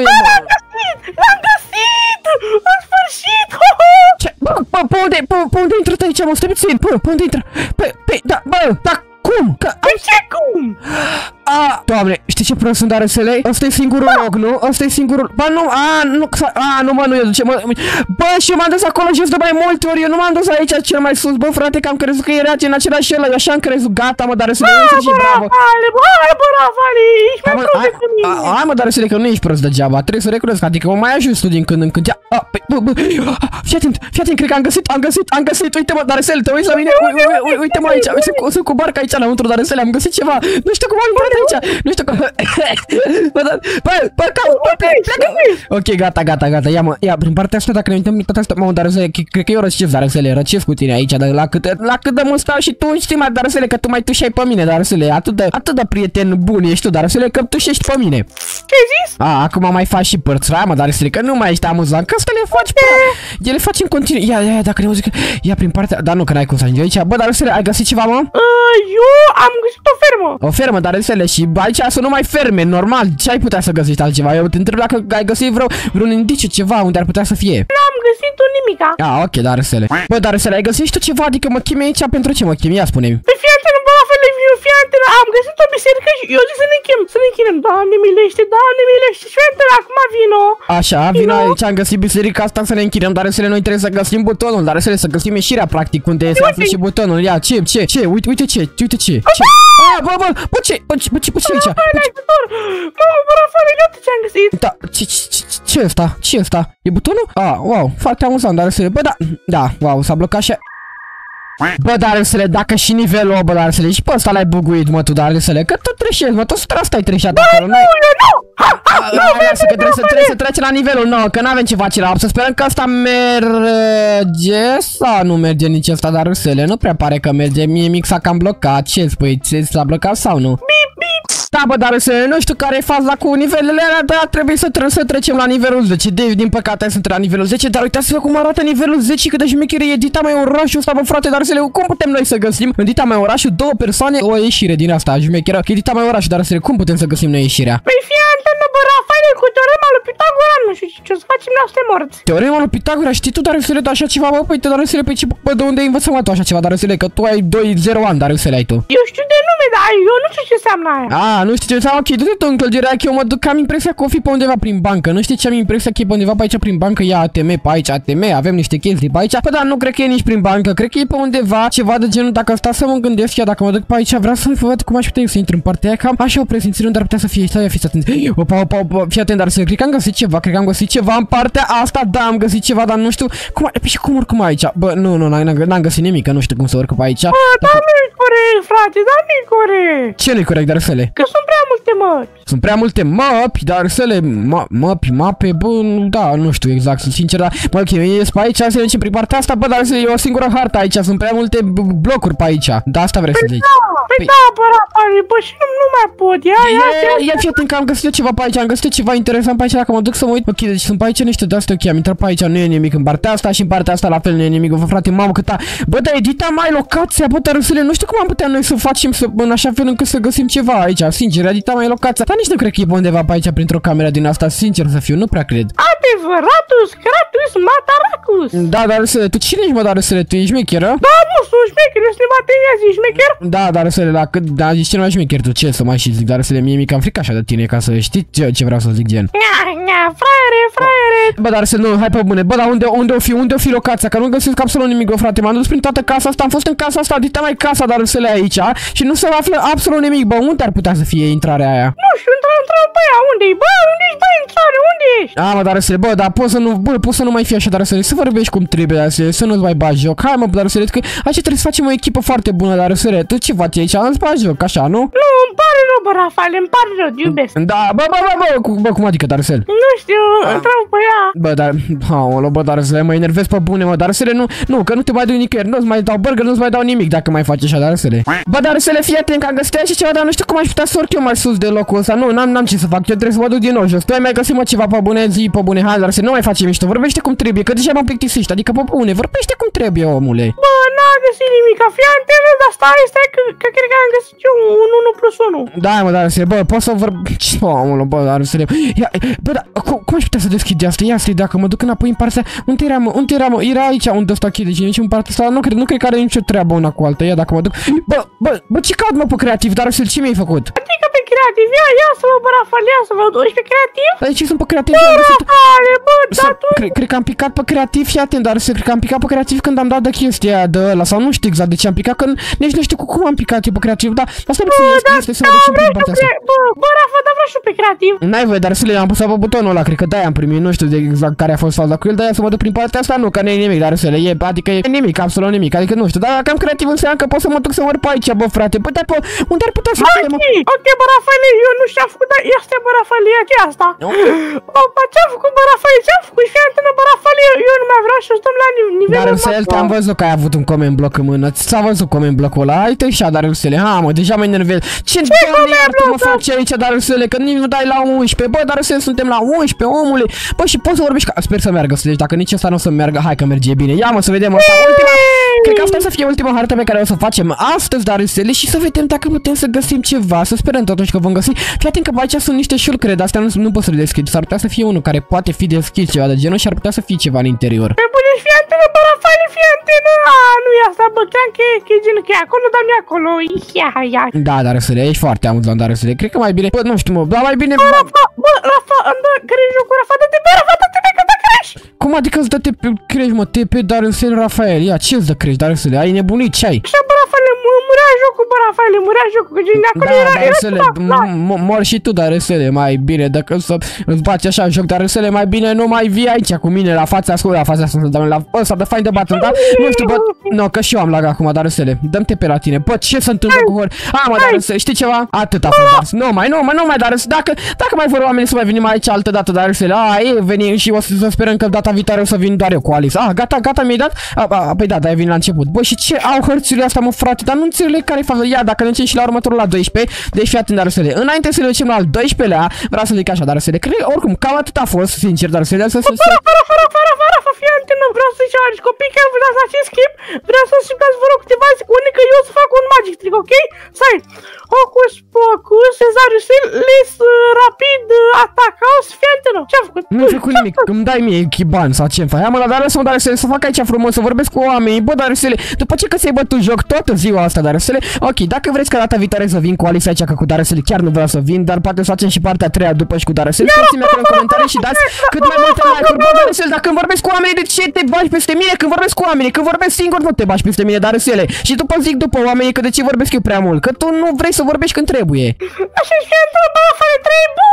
l-am găsit, în sfârșit, Ce? Bă, pe unde intră aici, mă, stai puțin, pe unde intră? Păi, da, bă, dar cum? Ce cum? Doamne, știi ce prost sunt, Darăsele? Ăsta e singurul loc, nu? Ăsta e singurul... Ba nu, nu e duce, bă, și eu m-am dus acolo jos de mai multe ori, eu nu m-am dus aici cel mai sus, bă, frate, că am crezut că era în același ăla, eu așa am crezut, gata, mă, Darăsele, și bravo. Bă, Rafael, ești mai prost decât mine. Hai, mă, Darăsele, că nu ești prost degeaba, trebuie să recunosc, adică mă mai ajut tu din când în când. Bă, fii atent, cred că am găsit, uite-mă, Darăsele, te uiți la mine, uite-mă aici, sunt cu barca aici înăuntru, Darăsele, am găsit ceva, nu știu cum am intrat aici. Nu știu cum... Plecă. Ok, gata. Ia, prin partea asta, dacă ne uităm toată asta, mă, Darusele, cred că eu răcesc, Darusele, răcesc cu tine aici, dar la cât de mult stau și tu știi, mai, Darusele, că tu mai tușeai pe mine, Darusele, atât de prieten bun ești tu, Darusele, că tușești pe mine. Ce-ai zis? Acum mai faci și părți, mă, Darusele, că nu mai ești amuzant, că asta le faci prea. Le faci în continuu. Ia, dacă ne auzi, ia prin partea, dar nu, că n-ai cum să ajungi aici. Bă, Darusele, ai găsit ceva, mă? Eu am găsit o fermă. O fermă, Darusele, și aici sunt numai ferme, normal, ce ai putea să găsești altceva? Eu te întreb dacă ai găsit vreun indiciu, ceva unde ar putea să fie. N-am găsit nimica. Ok, Darusele. Bă, Darusele, ai găsit tu ceva? Adică mă chemi aici pentru ce mă chemi? Ia spune-mi. Păi fii antenă, bă, la fel, fii antenă, am găsit o biserică și eu zic să ne închinăm. Doamne milește. Și fii antenă, acum vino. Așa, vino aici, am găsit biserica asta să ne închinăm, Darusele, noi trebuie să găsim butonul, Darusele, să găsim ieșirea, practic, unde se află și butonul. Ia, ce? Uite ce. Bă, ce aici? Bă, Rafael, iată ce am găsit. Da, ce e ăsta? E butonul? Wow, foarte amuzant, Darusele. Bă, da, wow, s-a blocat și... Bă, Darusele, dacă și nivelul, bă, Darusele, și pe ăsta l-ai buguit, mă, tu, Darusele, că tot treșezi, mă, tot ăsta ai treșat acolo, nu? Lasă că trebuie să treci la nivelul 9, că n-avem ce face la 8, să sperăm că ăsta merge sau nu merge nici ăsta, Darusele, nu prea pare că merge, mie mic s-a cam blocat, ce spui, s-a blocat sau nu? Da, bă, Darusele, nu știu care e faza cu nivelele alea, dar trebuie să trecem la nivelul 10. Din păcate sunt la nivelul 10, dar uitați-vă cum arată nivelul 10, cât de șmecher e Dita mai orașul ăsta, bă, frate, Darusele, cum putem noi să găsim în Dita mai orașul 2 persoane o ieșire din asta șmecheră? Că e Dita mai orașul, Darusele, cum putem să găsim noi ieșirea? Păi fii antenă, bă, Rafael, cu teorema lui Pitagora, nu știu ce o să facem noi să morți. Teorema lui Pitagora, știi tu, Darusele, de așa ceva, bă, păi, Darusele, bă, de unde ai învățat tu așa ceva, Darusele, că tu ai 2-0 ani, Darusele, ai tu. Eu știu de nume, dar eu nu știu ce înseamnă aia. Nu știu ce înseamnă, ok, du-te tu în clădirea, că eu mă duc, am impresia că o fi pe undeva prin bancă, nu știi ce am impresia că e pe undeva pe aici prin bancă, ia ATM pe aici, ATM, avem niște chestii pe aici, bă, dar nu cred că e nici prin bancă, cred că e pe undeva ceva de genul, dacă stau să mă gândesc, chiar dacă mă duc pe aici, vreau să văd cum aș putea să intru în partea aia, cam așa o presimțire unde ar putea să fie, stai, fiți atenți, opa, fii atent, dar să cred că am găsit ceva în partea asta, da, am găsit ceva, dar nu știu cum, și cum urcăm aici, bă, nu, n-am găsit nimic, nu știu cum să urc pe aici. Bă, dar nu-i corect, frate, dar nu-i corect. Ce nu-i corect, Darusele? Că sunt prea multe măpi. Sunt prea multe măpi, Darusele, mape, bă, da, nu știu exact, sunt sincer, dar, mă, ok, ies pe aici, să mergem prin partea asta, bă, Darusele, e o singură hartă aici, sunt prea multe blocuri pe aici, da, asta vrei să zici. Păi da, bă, Rafael, bă, și nu mai pot, ia, fii atent că am găsit ceva pe aici, am găsit ceva interesant pe aici, dacă mă duc să mă uit, ok, deci sunt pe aici niște de-astea, ok, am intrat pe aici, nu e nimic în partea asta și în partea asta la fel nu e nimic, bă, frate, mamă, câta, bă, dar edita mai locația, bă, Darusele, nu știu cum am putea noi să facem în așa fel încât să găsim ceva aici, sincer, edita mai locația, dar nici nu cred că e pe undeva pe aici printr-o cameră din asta, sincer să fiu, nu prea cred. Adevăratus, Kratus, Mataracus. Da, Darusele, tu cine ești, mă, Darusele, tu ești șmecheră? Da, nu, sunt șmecher, eu sunt material, zici șmecher? Da, Darusele, la cât, da, zici cel mai șmecher, tu ce să mai și zic, Darusele, mie mi-e cam frică așa de tine, ca să știi ce vreau să zic, gen. Fraiere. Bă, Darusele, nu, hai pe bune, bă, dar unde o fi locația, că nu găsesc absolut nimic, bă, frate, m-am dus prin toată casa asta, am fost în casa asta, dita mai casa, Darusele, aici, și nu se află absolut nimic, bă, unde ar putea să fie intrarea aia? Nu știu, intră pe aia, unde-i, bă, unde-i, bă, intrare, unde ești? Mă, Darusele, bă, dar poți să nu mai fii așa, Darusele, să vorbești cum trebuie, Darusele, să nu-ți mai bagi joc, hai, mă, Darusele, că aici trebuie să facem o echipă foarte bună, Darusele, tu ce faci aici, nu-ți bagi joc, așa, nu? Nu, îmi pare rău, bă, Rafael, îmi pare rău, iubesc. Da, bă, cum adică, Darusele? Nu știu, intră pe ea. Bă, dar, bă, Darusele, mă enervez pe bune, mă, Darusele, nu, că nu te mai duc nicăieri, nu-ți mai dau burger, nu-ți mai dau nimic dacă mai faci așa, Darusele. Bă, Darusele, fii atent că am găsit aici ceva, dar nu știu cum aș putea să urc eu mai sus de locul ăsta, nu, n-am ce să fac, eu trebuie să mă duc din nou jos, tu ai mai găsit, mă, ceva pe bune, zi, pe bune, hai, Darusele, nu mai face mișto, vorbește cum trebuie, că deja m-am plictisit, adică pe bune, vorbește cum trebuie, omule. Bă, n-am găsit nimic, fii atent, dar stai, că cred că am găsit eu un 1+1. Da, mă, Darusele, bă, poți să vorbești, omule, bă, Darusele, ia, bă, dar, cum aș putea să deschid asta, ia să-i, dacă mă duc înapoi în partea, unde era, mă, era aici, unde ăsta chide, deci în partea asta, nu cred că are nicio treabă una cu alta, ia, dacă mă duc, bă, ce caut, mă, pe creativ, Darusele, ce mi-ai făcut? Adică pe creativ, ia să vă, bă, Rafael, ia să vă, ești pe creativ? Dar de ce sunt pe creativ? Bă, Rafael, bă, dar tu... Cred că am picat pe creativ, fii atent, dar cred că am picat pe creativ când am dat de chestia aia de ăla, sau nu știu exact de ce am picat, că nici nu știu cum am picat eu pe creativ, dar asta nu este să vedem și prin partea asta. Bă, Rafa, dar vreau și pe creativ. N-ai voie, dar să le am apăsat pe butonul ăla, cred că de-aia am primit, nu știu de exact care a fost faza cu el, de-aia să mă duc prin partea asta, nu, că nu e nimic, dar să le e, adică e nimic, absolut nimic, adică nu știu, dar dacă am creativ înseamnă că pot să mă duc să urc pe aici, bă, frate, bă, dar unde ar putea să fie, mă? Ok, bă, Rafa, Rafaele, eu nu știu ce-am făcut, dar asta e, bă, Rafaele, e aceasta. Opa, ce-am făcut, bă, Rafaele, ce-am făcut? Și fii atentă, bă, Rafaele, eu nu mai vreau să stăm la nivelul Darusel, te-am văzut că ai avut un comment bloc în mână. Ți-a văzut comment blocul ăla. Hai te așa, Darusele. Ha, mă, deja mă enervez. Ce mă faci aici, Darusele? Că nici nu dai la 11. Bă, Darusel, suntem la 11, omule. Bă, și poți să vorbești. Sper să meargă, deci dacă nici ăsta nu o să meargă, hai că merge bine. Ia, mă, să vedem asta. Cred că asta o să fie ultima hartă pe care o să o facem astăzi, Darusele, și să vedem dacă putem să găsim ceva. Să sperăm totuși că vom găsi. Fii atent că pe aici sunt niște șulcre, dar astea nu pot să le deschid. S-ar putea să fie unul care poate fi deschis, ceva de genul, și ar putea să fie ceva în interior. Pe bune, fii atentă, bă, Rafaele, fii atentă. Nu e asta, bă, cream că e genul că e acolo, dar nu e acolo. Ia. Da, Darusele, ești foarte amuzant, Darusele. Cred că mai bine, bă, nu știu, mă, dar mai bine. Bă, Rafa, îmi dă crești jocul, Rafa, dă-te pe, Rafa, dă-te pe, că dă crești. Cum adică îți dă-te pe crești, mă, te pe Darusel, Rafael? Ia, ce îți dă crești, Darusele? Ai nebunit, ce ai? Așa, bă, Rafaele, murea jocul, bă, Rafaele, murea jocul, că gen de acolo era Darusele, mor și tu, Darusele, mai bine, dacă să îți baci așa joc, Darusele, mai bine nu mai vii aici cu mine la fața ascult, la fața ascult, la ăsta de fain de battle, da? Nu știu, bă, no, că și eu am lag acum, Darusele, dăm-te pe la tine, bă, ce se întâmplă cu hori? Mă, Darusele, știi ceva? Atât a fost, Darusele, nu mai, Darusele, dacă mai vor oamenii să mai venim aici altă dată, Darusele, veni și o să sperăm că data viitoare o să vin doar eu cu Alice. Gata, mi-ai dat? Păi da, ai venit la început. Bă, și ce au hărțurile astea, mă, frate? Dar nu înțeleg care-i faza. Ia, dacă ne ducem și la următorul la 12, deci fii atent, Darusele. Înainte să le ducem la al 12-lea, vreau să zic așa, Darusele, cred că oricum cam atât a fost, sincer, Darusele, să Rafa, fii atent, vreau să zic aici, copii, chiar vreau să faceți skip, vreau să simtați, vă rog, câteva secunde, că eu o să fac un magic trick, ok? Stai, Hocus Pocus, Darusel, les rapid, atacaos, fii atent, ce-am făcut? Nu-am făcut nimic, îmi dai mie bani sau ce-mi faci? Ia mă, dar lăsă-mă, Darusele, să fac aici frumos, să vorbesc cu oamenii. Bă, Darusele, după ce că ți-ai bătut joc toată ziua asta, Darusele, ok, dacă vreți ca data viitoare să vin cu Alice aici, că cu Darusele chiar nu vreau să vin, dar poate să facem și partea a treia după și cu Darusele. Scrieți-mi acolo în comentarii și dați cât mai multe like-uri. Bă, Darusele, dacă îmi vorbesc cu oamenii, de ce te bagi peste mine? Când vorbesc cu oamenii, când vorbesc singur, nu te bagi peste mine, Darusele. Și după zic după oamenii că de ce vorbesc eu prea mult, că tu nu vrei să vorbești când trebuie. Așa-și fie întrebă, Rafaele, trebuie.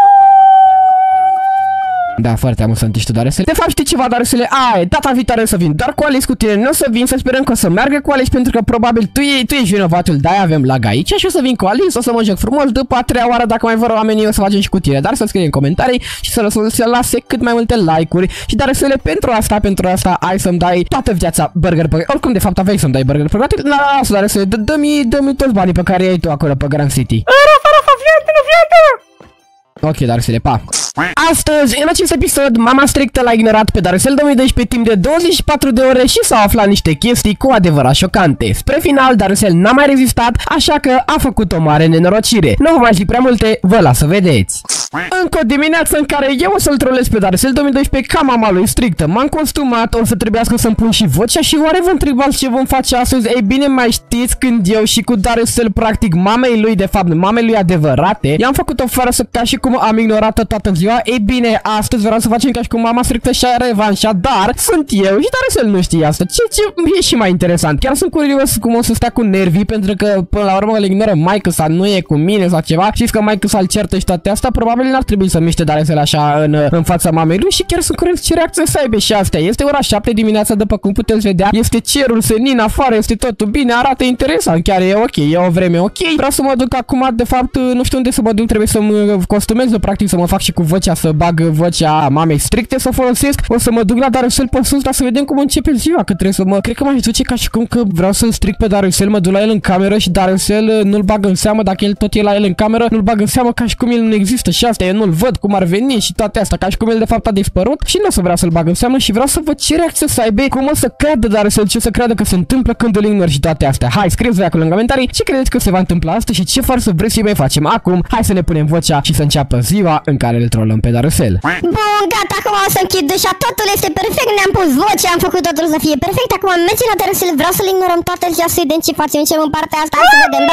Da, foarte amuzant ești tu, Darusele. De fapt, știi ceva, Darusele? Data viitoare să vin doar cu Alice cu tine. Nu o să vin, să sperăm că o să meargă cu Alice, pentru că probabil tu ești vinovatul, de-aia avem lag aici. Și o să vin cu Alice, o să mă joc frumos. După a treia oară, dacă mai vor oamenii, o să facem și cu tine. Dar să scrie în comentarii și să lase cât mai multe like-uri. Și Darusele, pentru asta, ai să-mi dai toată viața burger pe... Oricum, de fapt, aveai să-mi dai burger pe gratis. Lasă, Darusele, dă-mi toți banii pe care ai tu acolo pe Grand City. Rafa, fii atent. Ok, Darusele, pa! Astăzi, în acest episod, mama strictă l-a ignorat pe Darusel 2012 timp de 24 de ore și s-au aflat niște chestii cu adevărat șocante. Spre final, Darusel n-a mai rezistat, așa că a făcut o mare nenorocire. Nu vă mai zic prea multe, vă las să vedeți. Încă o dimineață în care eu o să-l trolez pe Darusel 2012 ca mama lui strictă. M-am costumat, o să trebuiască să-mi pun și vocea și oare vă întrebați ce vom face astăzi? Ei bine, mai știți când eu și cu Darusel, practic mamei lui, de fapt mamei lui adevărate, i-am făcut-o fără să, ca și cum am ignorat-o toată ziua. Ei bine, astăzi vreau să facem ca și cum mama strictă și-a revanșa, dar sunt eu și Darusel nu știe asta, ce e și mai interesant. Chiar sunt curios cum o să stea cu nervii, pentru că până la urmă le ignoră maică sa, nu e cu mine sau ceva. Știți că maică sa-l certă și toate astea, probabil n-ar trebui să miște Darusel așa în fața mamei lui și chiar sunt curios ce reacție să aibă și astea. Este ora 7 dimineața, după cum puteți vedea, este cerul senin afară, este totul bine, arată interesant, chiar e ok, e o vreme ok. Vreau să mă duc acum, de fapt, nu știu unde să mă duc, trebuie să mă costumez, practic să mă fac și cu vocea, să bag vocea mamei stricte să o folosesc. O să mă duc la Darusel pe sus, dar să vedem cum începe ziua, că trebuie să mă... Cred că m-aș duce ca și cum că vreau să-l stric pe Darusel, mă duc la el în cameră și Darusel nu-l bag în seamă, dacă el tot e la el în cameră, nu-l bag în seamă ca și cum el nu există și asta, eu nu-l văd cum ar veni și toate astea, ca și cum el de fapt a dispărut și nu o să vreau să-l bag în seamă și vreau să văd ce reacție să aibă, cum o să creadă Darusel, ce să creadă că se întâmplă când îl ignori și toate astea. Hai, scrieți voi acolo în comentarii ce credeți că se va întâmpla astăzi și ce farță vreți să-i mai facem acum. Hai să ne punem vocea și să înceapă ziua în care îl trolăm pe Darusel. Bun, gata, acum o să închid deja, totul este perfect, ne-am pus voce, am făcut totul să fie perfect. Acum mergem la Darusel, vreau să-l ignorăm toată ziua, să vedem ce facem, ce în partea asta, hai să vedem,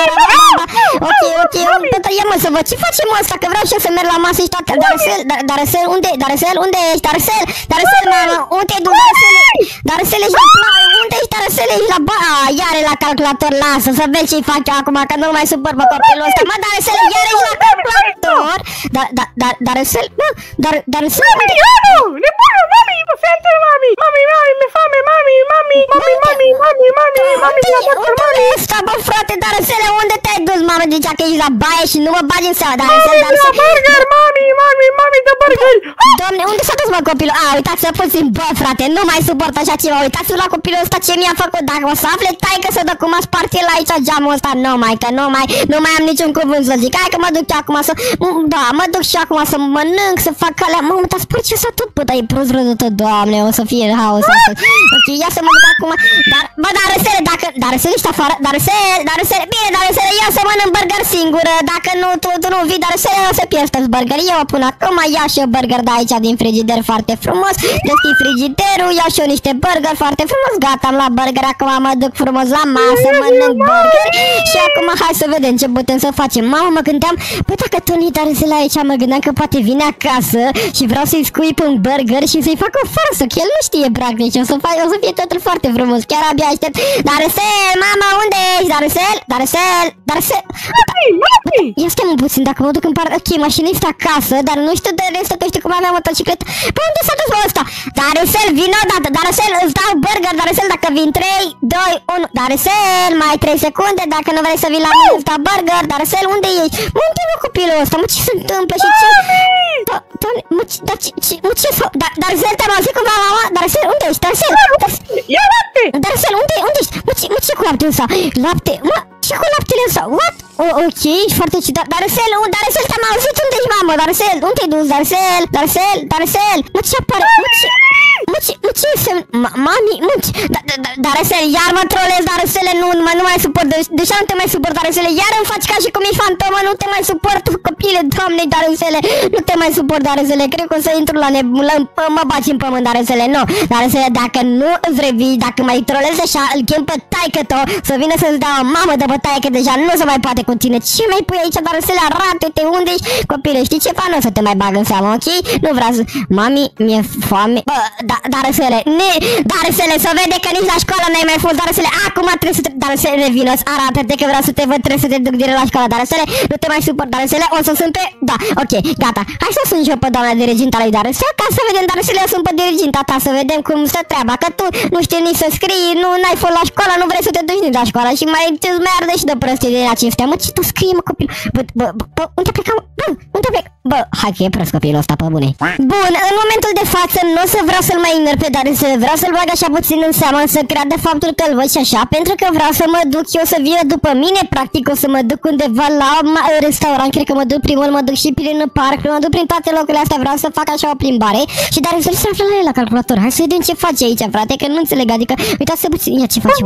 ok, Peter, ia mă să văd ce facem asta, că vreau și eu să merg la masă și toate. Darusel, unde ești? Darusel, mamă, unde e Darusel, ești la ploaie, unde ești Darusel, ești la iare la calculator, lasă să vezi ce-i fac eu acum, că nu-l mai supăr pe copilul ăsta, mă, Darusel, iar ești la calculator, Darusel, Darusel, Nebună, mami, fii atent, mami! Mami, mi fame, mami! Unde ăsta, bă, frate, Darăsele, unde te-ai dus, mamă? Zicea că ești la baie și nu mă bagi în seama, Darăsele, Mami, burger, mami, de burger! Doamne, unde s-a dus, mă, copilul? A, uitați-vă puțin, bă, frate, nu mai suport așa ceva. Uitați-vă la copilul ăsta ce mi-a făcut. Dacă o să afle taică să dă cum a spart el aici geamul ăsta, nu mai am niciun cuvânt să zic. Hai că mă duc eu acum să... Da, mă duc și acum să mănânc, să fac alea. Mă, dar spart ce s-a tot, bă, dar e prost rădută, Doamne, o să fie haos astăzi. Ok, ia să mă duc acum. Dar, bă, Darăsele, dacă... Darăsele, ești afară? Darăsele, bine, Darăsele, ia să mănânc burger singură. Dacă nu, tu nu vii, Darăsele, o să pierzi burger. Eu o pun acum, ia și eu burger de aici din frigider foarte frumos. Deschid frigiderul, iau și eu niște burger foarte frumos. Gata, am luat burger, acum mă duc frumos la masă, mănânc burger. Și acum hai să vedem ce putem să facem. Mamă, mă gândeam, păi dacă Tony Darăsele aici, mă gândeam că poate vine acasă și vreau să-i scuip un burger și să-i fac o farsă, că el nu știe practic. O să fie totul foarte frumos, chiar abia aștept. Darăsel, mama, unde ești? Darăsel. Ia stai-mă puțin, dacă mă duc în parc. Ok, mașina este acasă, dar nu știu de restul, că știu cum avea motocicletă. Păi unde s-a dus bă ăsta? Darăsel, vino odată. Darăsel, îți dau burger. Darăsel, dacă vin 3, 2, 1. Darăsel, mai 3 secunde. Dacă nu vrei să vii la mine, îți dau burger. Darăsel, unde ești? Unde mă copilul ăsta? Mă, ce se întâmplă și ce? Ce fac? Darăsel, te-am auzit cumva, mama? Darăsel, unde ești? Ia lapte! Darăsel, unde ești? Mă, ce cu lapte ăsta? Lapte? Mă, ce cu laptele ăsta? What? Ok, ești foarte ciudat. Darăsel, te-am auzit, unde ești, mamă? Darăsel, unde te-ai dus? Darăsel, mă, ce apare? Mă, ce semn? Mami, Darăsel, iar mă trolezi, Darăsele, nu mai suport, deja nu te mai suport, Darăsele, iar îmi faci ca și cum e fantomă, nu te mai suport, copile, Doamne, Darăsele, nu te mai suport, Darăsele, cred că o să intru mă bați în pământ, Darăsele, nu, Darăsele, dacă nu îți revii, dacă mai trolezi așa, îl chem pe taică-to, să vină să-ți dau o mamă de bătaie, că deja nu se mai poate cu tine, ce mai pui aici, Darăsele, arată-te, unde ești, copile, știi ceva, nu o să te mai bag în seamă, ok? Nu vreau să... Mami, mi-e foame, Darăsele, să vede că nici la școală n-ai mai fost, Darăsele, acum trebuie să te... Darăsele, vină, arată-te că vreau să te văd, trebuie să te duc direct la școală, Darăsele, nu te mai suport, Darăsele, o să sunt pe... Da, ok, gata, hai să sun și eu pe doamna diriginta lui Darăsele, ca să vedem, Darăsele, eu sunt pe diriginta ta, să vedem cum stă treaba, că tu nu știi nici să scrii, n-ai fost la școală, nu vrei să te duci nici la școală și mai îți meargă și de prostii din acestea, mă, ce tu scrie, mă, copil, unde plecam, unde plec? Bă, hai că e prost copilul ăsta, pe bune. Bun, în momentul de față nu o să vreau să-l mai ignor pe Darăsele, vreau să-l bag așa puțin în seamă, să creadă faptul că îl văd și așa, pentru că vreau să mă duc eu să vină după mine, practic o să mă duc undeva la restaurant, cred că mă duc primul, mă duc și prin parc, mă duc prin toate locurile astea, vreau să fac așa o plimbare și Darăsele se află la el la calculator. Hai să vedem ce face aici, frate, că nu înțeleg, adică uitați-vă puțin, ia ce face.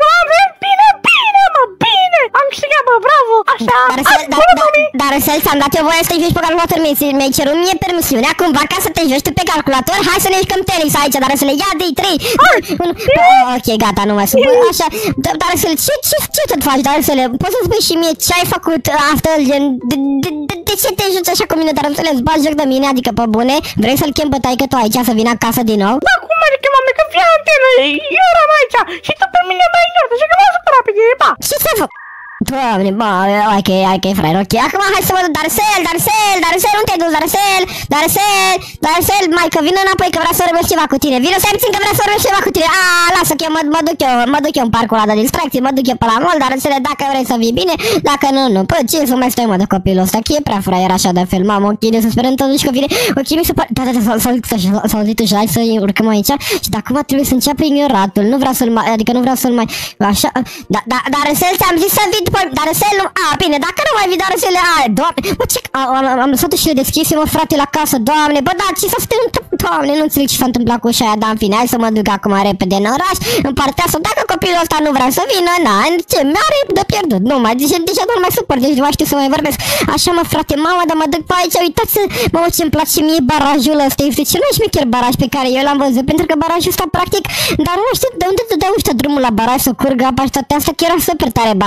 Bine, am câștigat, bă, bravo, așa. Darăsel, ți-am dat eu voie să te joci pe calculator, mi-ai cerut mie permisiunea cumva ca să te joci tu pe calculator, hai să ne jucăm tenis aici, Darăsele, ia de 3, 2, 1, ok, gata, nu mai supun, așa, Darăsele, ce tot faci, Darăsele, poți să spui și mie ce ai făcut astăzi, gen, de ce te joci așa cu mine, Darăsele, îți bagi joc de mine, adică pe bune, vrei să-l chem pe taică tu aici să vină acasă din nou? Da, cum adică, mame, că fii antenă, eu eram aici și tu pe mine m-ai ignorat, așa că m-am supărat pe tine, pa! Ce să fac? Doamne, bă, ok, frate, ok. Acum hai să mă duc, Darăsel, unde te-ai dus, Darăsel, mai că vină înapoi că vreau să vorbesc ceva cu tine. Vino să puțin că vreau să vorbesc ceva cu tine. Lasă că mă duc eu în parcul ăla de distracții, mă duc eu pe la mall, Darăsele, dacă vrei să vii bine, dacă nu. Păi ce să mai stai, mă, de copilul ăsta, că e prea fraier așa de fel, mamă, ok, să sperăm totuși că vine. Ok, mi se pare, s-a auzit ușa, hai să urcăm aici și de acum trebuie să înceapă ignoratul, nu vreau să-l mai, așa, Darăsel, ți-am zis să vii după, Darăsel, nu, bine, dacă nu mai vii, Darăsele, Doamne, bă, ce, am lăsat ușile deschise, mă, frate, la casă, Doamne, bă, da, ce s-a întâmplat, Doamne, nu înțeleg ce s-a întâmplat cu ușa aia, dar în fine, hai să mă duc acum repede în oraș, în partea asta, dacă copilul ăsta nu vrea să vină, ce, mi-are de pierdut, nu mai, deja nu mai supăr, deci nu mai știu să mai vorbesc, așa, mă, frate, mama, dar mă duc pe aici, uitați, mă, ce-mi place mie barajul ăsta, este cel mai șmecher baraj pe care eu l-am văzut, pentru că barajul ăsta, practic, dar nu știu de unde te dă ăștia drumul la baraj să curgă apa și toate astea, chiar super tare barajul ăsta,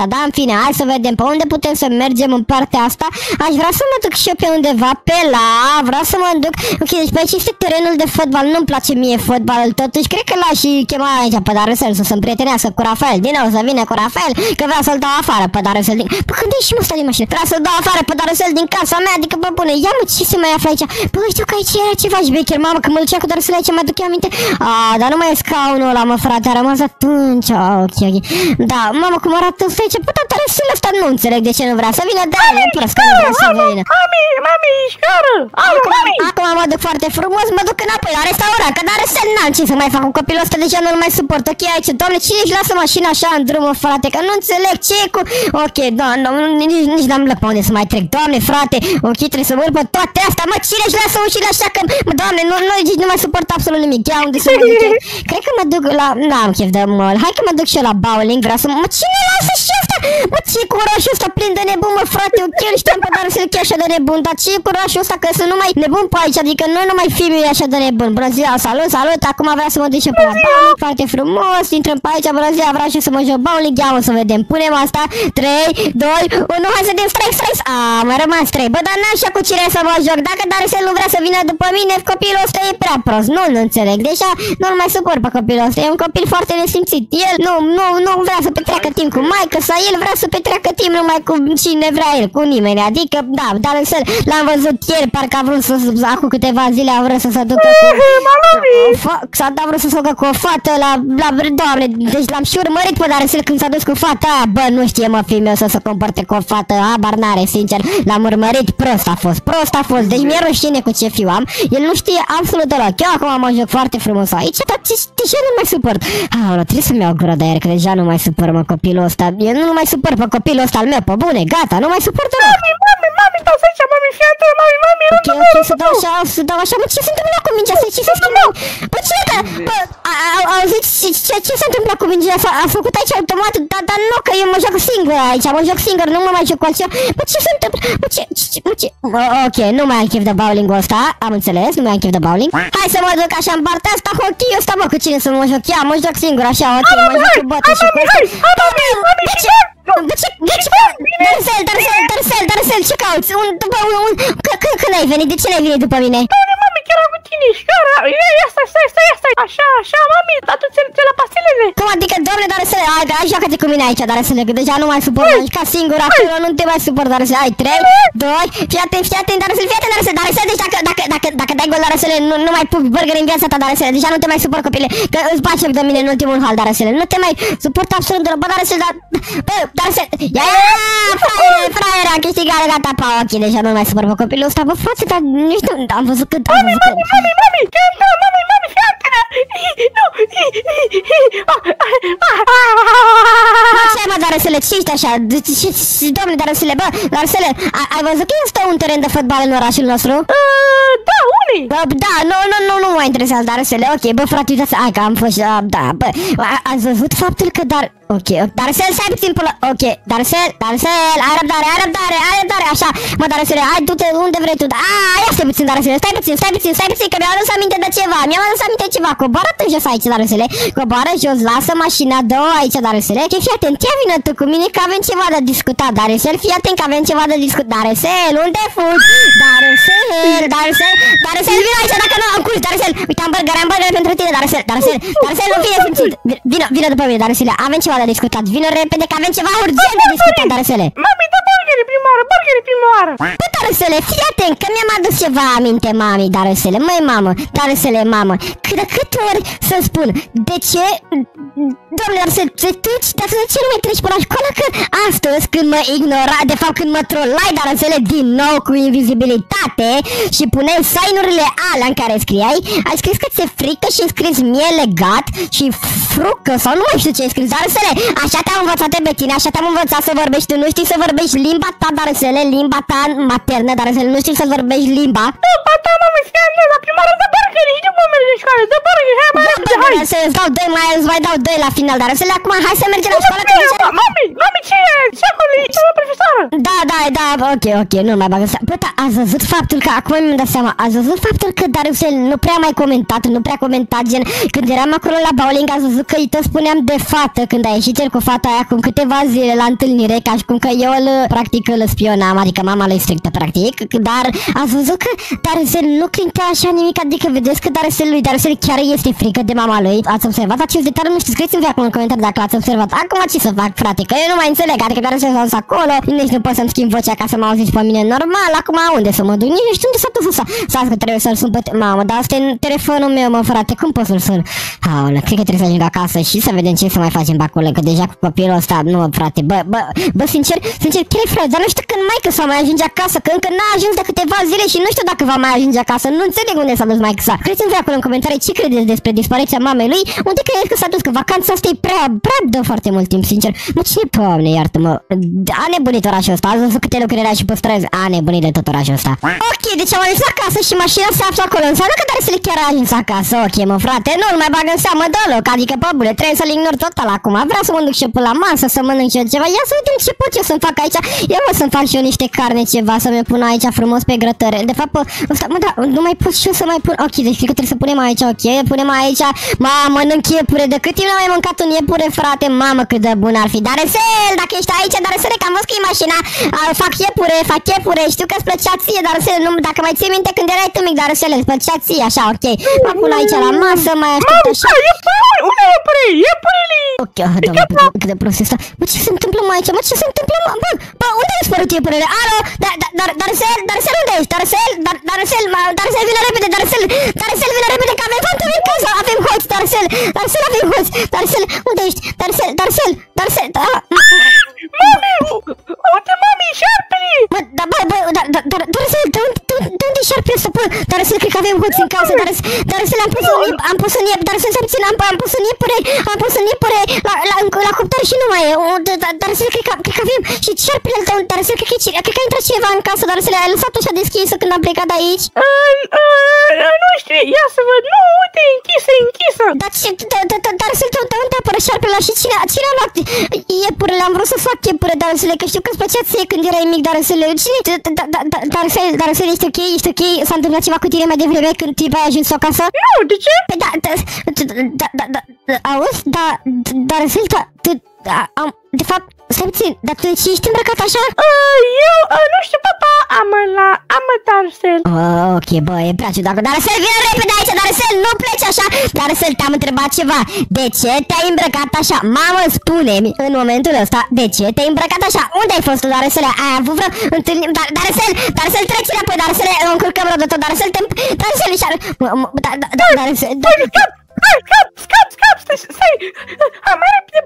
dar în fine, hai să vedem pe unde putem să mergem în partea asta. Aș vrea să mă duc și eu pe undeva pe la, vreau să mă duc. Ok, deci pe aici este terenul de fotbal, nu-mi place mie fotbalul, totuși cred că l-aș chema aici pe Darusel să se împrietenească cu Rafael, din nou să vină cu Rafael, că vreau să-l dau afară pe Darusel din... Bă, când ești mă, stai din mașină? Vreau să-l dau afară pe Darusel din casa mea, adică bă bune, ia mă, ce se mai află aici? Bă, știu că aici era ceva șbecher, mamă, că mă ducea cu Darusel aici, mă duc eu aminte. Dar nu mai e scaunul ăla, mă, frate, a rămas atunci, ok. Da, mamă, cum arată ăsta aici, bă, Darusel ăsta nu înțeleg de ce nu vrea să vină, da, e prost că nu vrea să vină. Mami, șcară! Acum mă duc foarte frumos, mă duc înapoi la restaurant, că Darusel n-am ce să mai fac cu copilul ăsta, deja nu-l mai suport. Ok, aici, doamne, cine își lasă mașina așa în drum, frate, că nu înțeleg ce e cu... Ok, doamne, nici n-am lăc pe unde să mai trec, doamne, frate, ok, trebuie să mă urc pe toate astea, mă, cine își lasă ușile așa, că, doamne, nu mai suport absolut nimic, ia unde să mă duc, cred că mă duc la... N-am chef de măl, hai că mă duc și eu la bowling, vreau să... Mă, cine lasă și ăsta? Mă, ce curajul ăsta plin de nebun, mă, frate, ok, știam pe Darusel chiar așa de nebun, dar ce curajul ăsta, că sunt numai nebun pe aici, adică noi numai filmul e așa de nebun, bună ziua, salut, acum vreau să mă duc și pe la bowling, foarte frumos, intrăm pe aici, bună ziua, vreau și să mă joc bowling, ia mă să vedem, punem asta, 3, 2, 1, hai să dăm strike, mă rămas 3, bă, dar n-am așa cu cine să mă joc, dacă Darusel nu vrea să vină după mine, copilul ăsta e prea prost, nu-l înțeleg, deja nu-l mai suport pe copilul ăsta, e un copil foarte nesimțit, el nu vrea să petreacă timp cu maică sa, el vrea să petreacă timp numai cu cine vrea el, cu nimeni, adică, da, Darusel, l-am văzut ieri, parcă a vrut să, acum câteva zile a vrut să se ducă a vrut să se ducă cu o fată la doamne, deci l-am și urmărit pe Darusel când s-a dus cu fata aia, bă, nu știe mă fiul meu să se comporte cu o fată, habar n-are, sincer, l-am urmărit, prost a fost, deci mi-e rușine cu ce fiu am, el nu știe absolut deloc, eu acum mă joc foarte frumos aici, dar deja nu mai suport, trebuie să-mi iau gură de aer, că deja nu mai suport, mă, copilul ăsta, eu nu mai suport pe copilul ăsta al meu, pe bune, gata, nu mai suport deloc. Mami, dau aici, mami, fii atent, mami, ok, să dau așa, mă, ce se întâmplă cu mingea asta, ce se schimbă? Bă, ce da? Bă, auziți, ce se întâmplă cu mingea? A făcut aici automat, dar nu, că eu mă joc singur aici, nu mă mai joc cu altceva. Bă, ce se întâmplă? Bă, ce? Ok, nu mai am chef de bowling-ul ăsta, am înțeles, nu mai am chef de bowling. Hai să mă duc așa în partea asta, hockey-ul ăsta, mă, cu cine să mă joc? Ia, mă joc singur așa, ok, mă joc cu bote și cu ăsta. Darusel, ce cauți? Când ai venit? De ce n-ai venit după mine? Doamne, mami, chiar am cu tine, șcară, stai, așa, mami, adu-ți la pastilele. Cum adică, doamne, Darusel, hai, joacă-te cu mine aici, Darusel, că deja nu mai suport, ca singur acolo, nu te mai suport, Darusel, hai, 3, 2, fii atent, Darusel, deci dacă dai gol, Darusel, nu mai pupi burger în viața ta, Darusel, deja nu te mai suport, copile, că îți bagi de mine în ultimul hal, Darusel, nu te mai suport absolut deloc, bă, Darusel, Darusel, ia, fraier, am câștigat, gata, pa, ok, deja nu mai suport pe copilul ăsta, bă, frate, dar nici nu, am văzut cât, Mami, fii atent, ce mă, Darusele, ce ești așa? Doamne, Darusele, bă, Darusele, ai văzut că este un teren de fotbal în orașul nostru? Da, unii? Da, nu mă interesează, Darusele, ok, bă, frate, uitați, hai că am fost, da, bă, ați văzut faptul că ok, Darusel, stai puțin până... Ok, Darusel, ai răbdare, așa. Mă, Darusele, hai, du-te unde vrei tu. Ia stai puțin, Darusele, stai puțin, că mi-am adus aminte de ceva. Coboară-te jos aici, Darusele. Coboară jos, lasă mașina, dă-o aici, Darusele. Ok, fii atent, ia vină tu cu mine că avem ceva de discutat, Darusel. Fii atent că avem ceva de discutat. Darusel, unde fugi? Darusel, vină aici dacă nu am curs, Darusel. Uite, am burger pentru tine, Darusel, nu fie simțit. Vină după mine, Darusele, avem ceva de discutat. Vină repede că avem ceva urgent de discutat, Darusele. Mami, dă burgerii prima oară. Bă, Darusele, fii atent că mi-am adus ceva aminte, mami, Darusele. Măi, mamă, Darusele, mamă, de câte ori să-mi spun, de ce, doamne, Darusele, de ce nu mai treci până la școală? Că astăzi, când mă ignora, de fapt când mă trolai, Darusele, din nou cu invizibilitate și puneai signurile alea în care scriai, ai scris că ți-e frică și ai scris mie legat și frucă sau nu mai știu ce ai scris, Darusele, așa te-am învățat pe tine, așa te-am învățat să vorbești, tu nu știi să vorbești limba ta, Darusele, limba ta maternă, Darusele, nu știi să vorbești limba. Limba ta, mami, fii atent, la prima oară dă burgerii și nu mă mergi în școală, dă burgerii, hai mai repede, dar să îți dau 2 mai, îți mai dau 2 la final, dar să le acum, hai să mergem la școală. Mami, ce e? Ce acolo? E ceva profesoară? Da, ok, nu mai bagă seama. Bă, da, ați văzut faptul că, acum mi-am dat seama, ați văzut faptul că Darusel nu prea mai comentat, gen, când eram acolo la bowling, ați văzut că îi tot spuneam de fată, când a ieșit el cu fata aia acum câteva zile la întâlnire, ca și cum că eu practic îl spionam, adică mama lui strictă, practic, dar ați văzut că Darusel nu clintea așa nimic, adică vedeți că Darusel chiar este frică de mama lui. Ați observat acest detaliu? Nu știu, scrieți-mi acum în comentarii dacă l-ați observat. Acum ce să fac, frate, că eu nu mai înțeleg, adică Darusel s-a dus acolo, nici nu pot să-mi schimb vocea ca să mă auziți pe mine normal, acum unde să mă duc? Nici nu știu unde s-a dus ăsta. Să că trebuie să-l sun pe mamă, dar asta e telefonul meu, mă, frate, cum pot să-l sun? Aoleu, cred că trebuie să ajung acasă și să vedem ce să mai facem pe acolo, că deja cu copilul ăsta, nu, frate, bă, sincer, chiar e frate, dar nu știu când maică sa mai ajunge acasă, că încă n-a ajuns de câteva zile și nu știu dacă va mai ajunge acasă, nu înțeleg unde s-a dus maică sa. Credeți-mi voi acolo în comentarii ce credeți despre dispariția mamei lui, unde credeți că s-a dus, că vacanța asta e prea dă foarte mult timp, sincer. Mă, cine, Doamne, iartă-mă, a nebunit orașul ăsta, ați văzut câte lucruri era și pe străzi, a nebunit de tot orașul ăsta. Ok, deci am ajuns acasă și mașina se află acolo, înseamnă că Darusel chiar a ajuns acasă, ok, mă, frate, nu-l mai bag în seamă deloc, adică, pe bune, trebuie să-l ignor total acum, vreau să mă duc și eu până la masă, să mănânc eu ceva, ia să vedem ce pot eu să-mi fac aici, eu o să-mi fac și eu niște carne, ceva, să mi pun aici frumos pe grătăre, de fapt, ăsta, mă, da, nu mai pot și eu să mai pun, ok, deci cred că trebuie să punem aici, ok, punem aici, mănânc iepure, de cât timp n-am mai mâncat un iepure, frate, mamă, cât de bun ar fi, Darusel, dacă ești aici, Darusel, că am văzut că e mașina, fac iepure, știu că îți plăcea ție, Darusel, nu, dacă mai ții minte când erai tu mic, Darusel, îți plăcea ție, așa, ok, mă pun aici la masă, mai aștept așa. Unde e iepurele? Ok, doamne, cât de prost ăsta. Bă, ce se întâmplă, maice? Bă, ce se întâmplă, mă? Bă, unde ai spărut iepurele? Alo? Darusel, unde ești? Darusel, vină repede, Darusel, vină repede, că avem fantomi în casă, avem hoți, Darusel, avem hoți, Darusel, unde ești? Darusel, Mami, uite, mami, șarpele! Bă, Darusel, de unde e șarpele ăsta? Bă, Darusel, cred că avem hoți în casă, Darusel, am pus în iepure, Darusel, să-mi țin, am pus în iepure, la cuptor și nu mai e, Darusel, cred că avem, și șarpele tău, Darusel, cred că a intrat cineva în casă, Darusel, ai lăsat așa deschisă când am plecat de aici? Nu știu, ia să văd, nu, uite, închisă. Dar ce, Darusel, de unde apără șarpele ăla și cine a luat iepurele? Am vrut să fac iepure, Darusel, că știu că îți plăcea ție când erai mic, Darusel, cine? Darusel, ești ok? S-a întâmplat ceva cu tine mai devreme când ai ajuns acasă? Nu, de ce? Păi auzi, Darusel, de fapt, stai puțin, dar tu ești îmbrăcat așa? Eu, nu știu, papa, am Darusel. Ok, bă, e prea ciudat. Darusel, vină repede aici, Darusel, nu pleci așa. Darusel, te-am întrebat ceva. De ce te-ai îmbrăcat așa? Mamă, spune-mi în momentul ăsta, de ce te-ai îmbrăcat așa? Unde ai fost tu, Darusel? Ai avut vreo întâlnire? Darusel, trece înapoi, Darusel, încurcăm rău de tot, Darusel, Darusel, Darusel, Scap, stai, mai repede.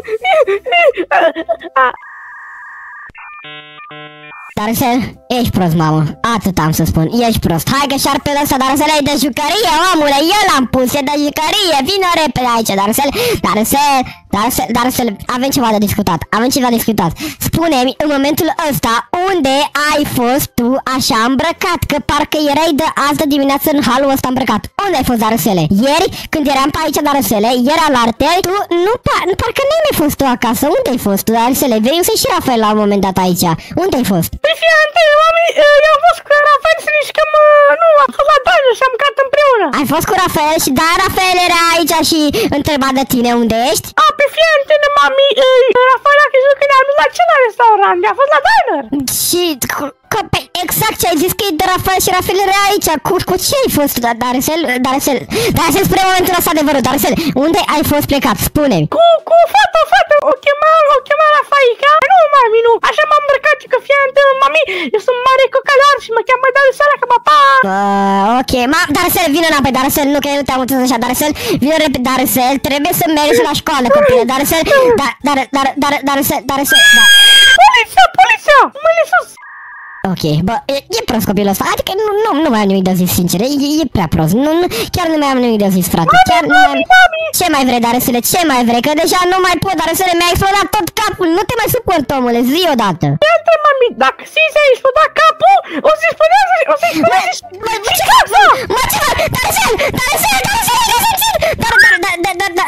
Darusel, ești prost, mamă, atât am să spun, ești prost. Hai că șarpele ăsta, Darusel, e de jucărie, omule, eu l-am pus, e de jucărie, vină repede aici, Darusel, avem ceva de discutat, Spune-mi, în momentul ăsta, unde ai fost tu așa îmbrăcat? Că parcă erai de azi de dimineață în halul ăsta îmbrăcat. Unde ai fost, Darusele? Ieri, când eram pe aici, Darusele, ieri alartă, tu parcă nu ai mai fost tu acasă. Unde ai fost tu, Darusele? Vei să și Rafael la un moment dat aici. Unde ai fost? Păi fii atent, mami, eu am fost cu Rafael să ne jucăm, nu, am fost la Daniel și am mâncat împreună. Ai fost cu Rafael și Rafael era aici și întreba de tine unde ești? Pe fii atent, mami, Rafael a crezut că ne-am dus la cena restaurant, a fost la diner. Și exact ce ai zis că e de Rafael și Rafael era aici. Cu ce ai fost, Darusel, spune momentul ăsta adevărul, Darusel, unde ai fost plecat? Spune-mi. Cu fata, o chema Rafaica. Nu, mami, nu, așa m-am îmbrăcat, că fii atent, mami, eu sunt mare cocalar și mă cheamă Darusel, că papa. Ok, Darusel, vină înapoi, Darusel, nu că eu nu te-am înțeles așa, Darusel, vină repede, Darusel, trebuie să mergi la școală, copile, Darusel, Darusel, Poliția, mă sus. Ok, bă, e prost copilul ăsta, adică nu mai am nimic de zis, sincer, e prea prost, chiar nu mai am nimic de zis, frate, Mami. Ce mai vrei, Darusele, ce mai vrei, că deja nu mai pot, Darusele, mi-a explodat tot capul, nu te mai suport, omule, zi odată. Iată, mami, dacă ți-a explodat capul, o să-i spunează, Darusel,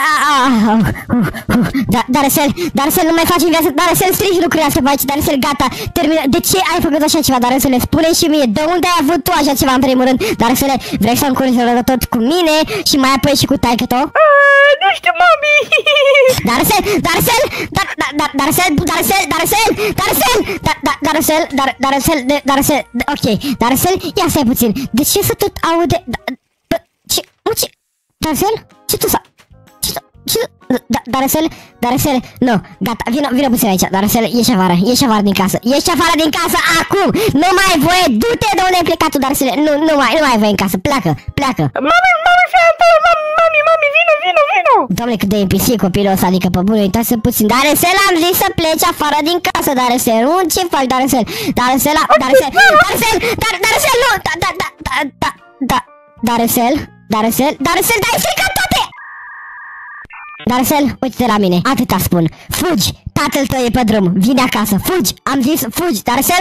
Darcel, nu mai faci în viață. Darcel, strici lucrurile astea pe aici. Darcel, gata, termină. De ce ai făcut așa ceva, Darcel? Spune și mie, de unde ai avut tu așa ceva în primul rând? Darcel, vrei să încurci tot cu mine și mai apoi și cu taică-to? Nu știu, mami. Darcel, ok, Darcel, ia stai puțin. De ce să tot aude... Ce? Darcel? Ce tu sa... Darcel, nu, gata, vină puțin aici, Darcel, ieși afară din casă, acum, nu mai ai voie, du-te de unde ai plecat tu, Darcel, nu mai ai voie în casă, pleacă. Mami, vino. Doamne, cât de NPC copilul ăsta, adică pe bune, uitați puțin, Darcel, am zis să pleci afară din casă, Darcel, ce faci, Darcel, Darcel, dar ai stricat toate! Darcel, uite-te la mine, atâta spun. Fugi, tatăl tău e pe drum, vine acasă, fugi, am zis, fugi, Darcel,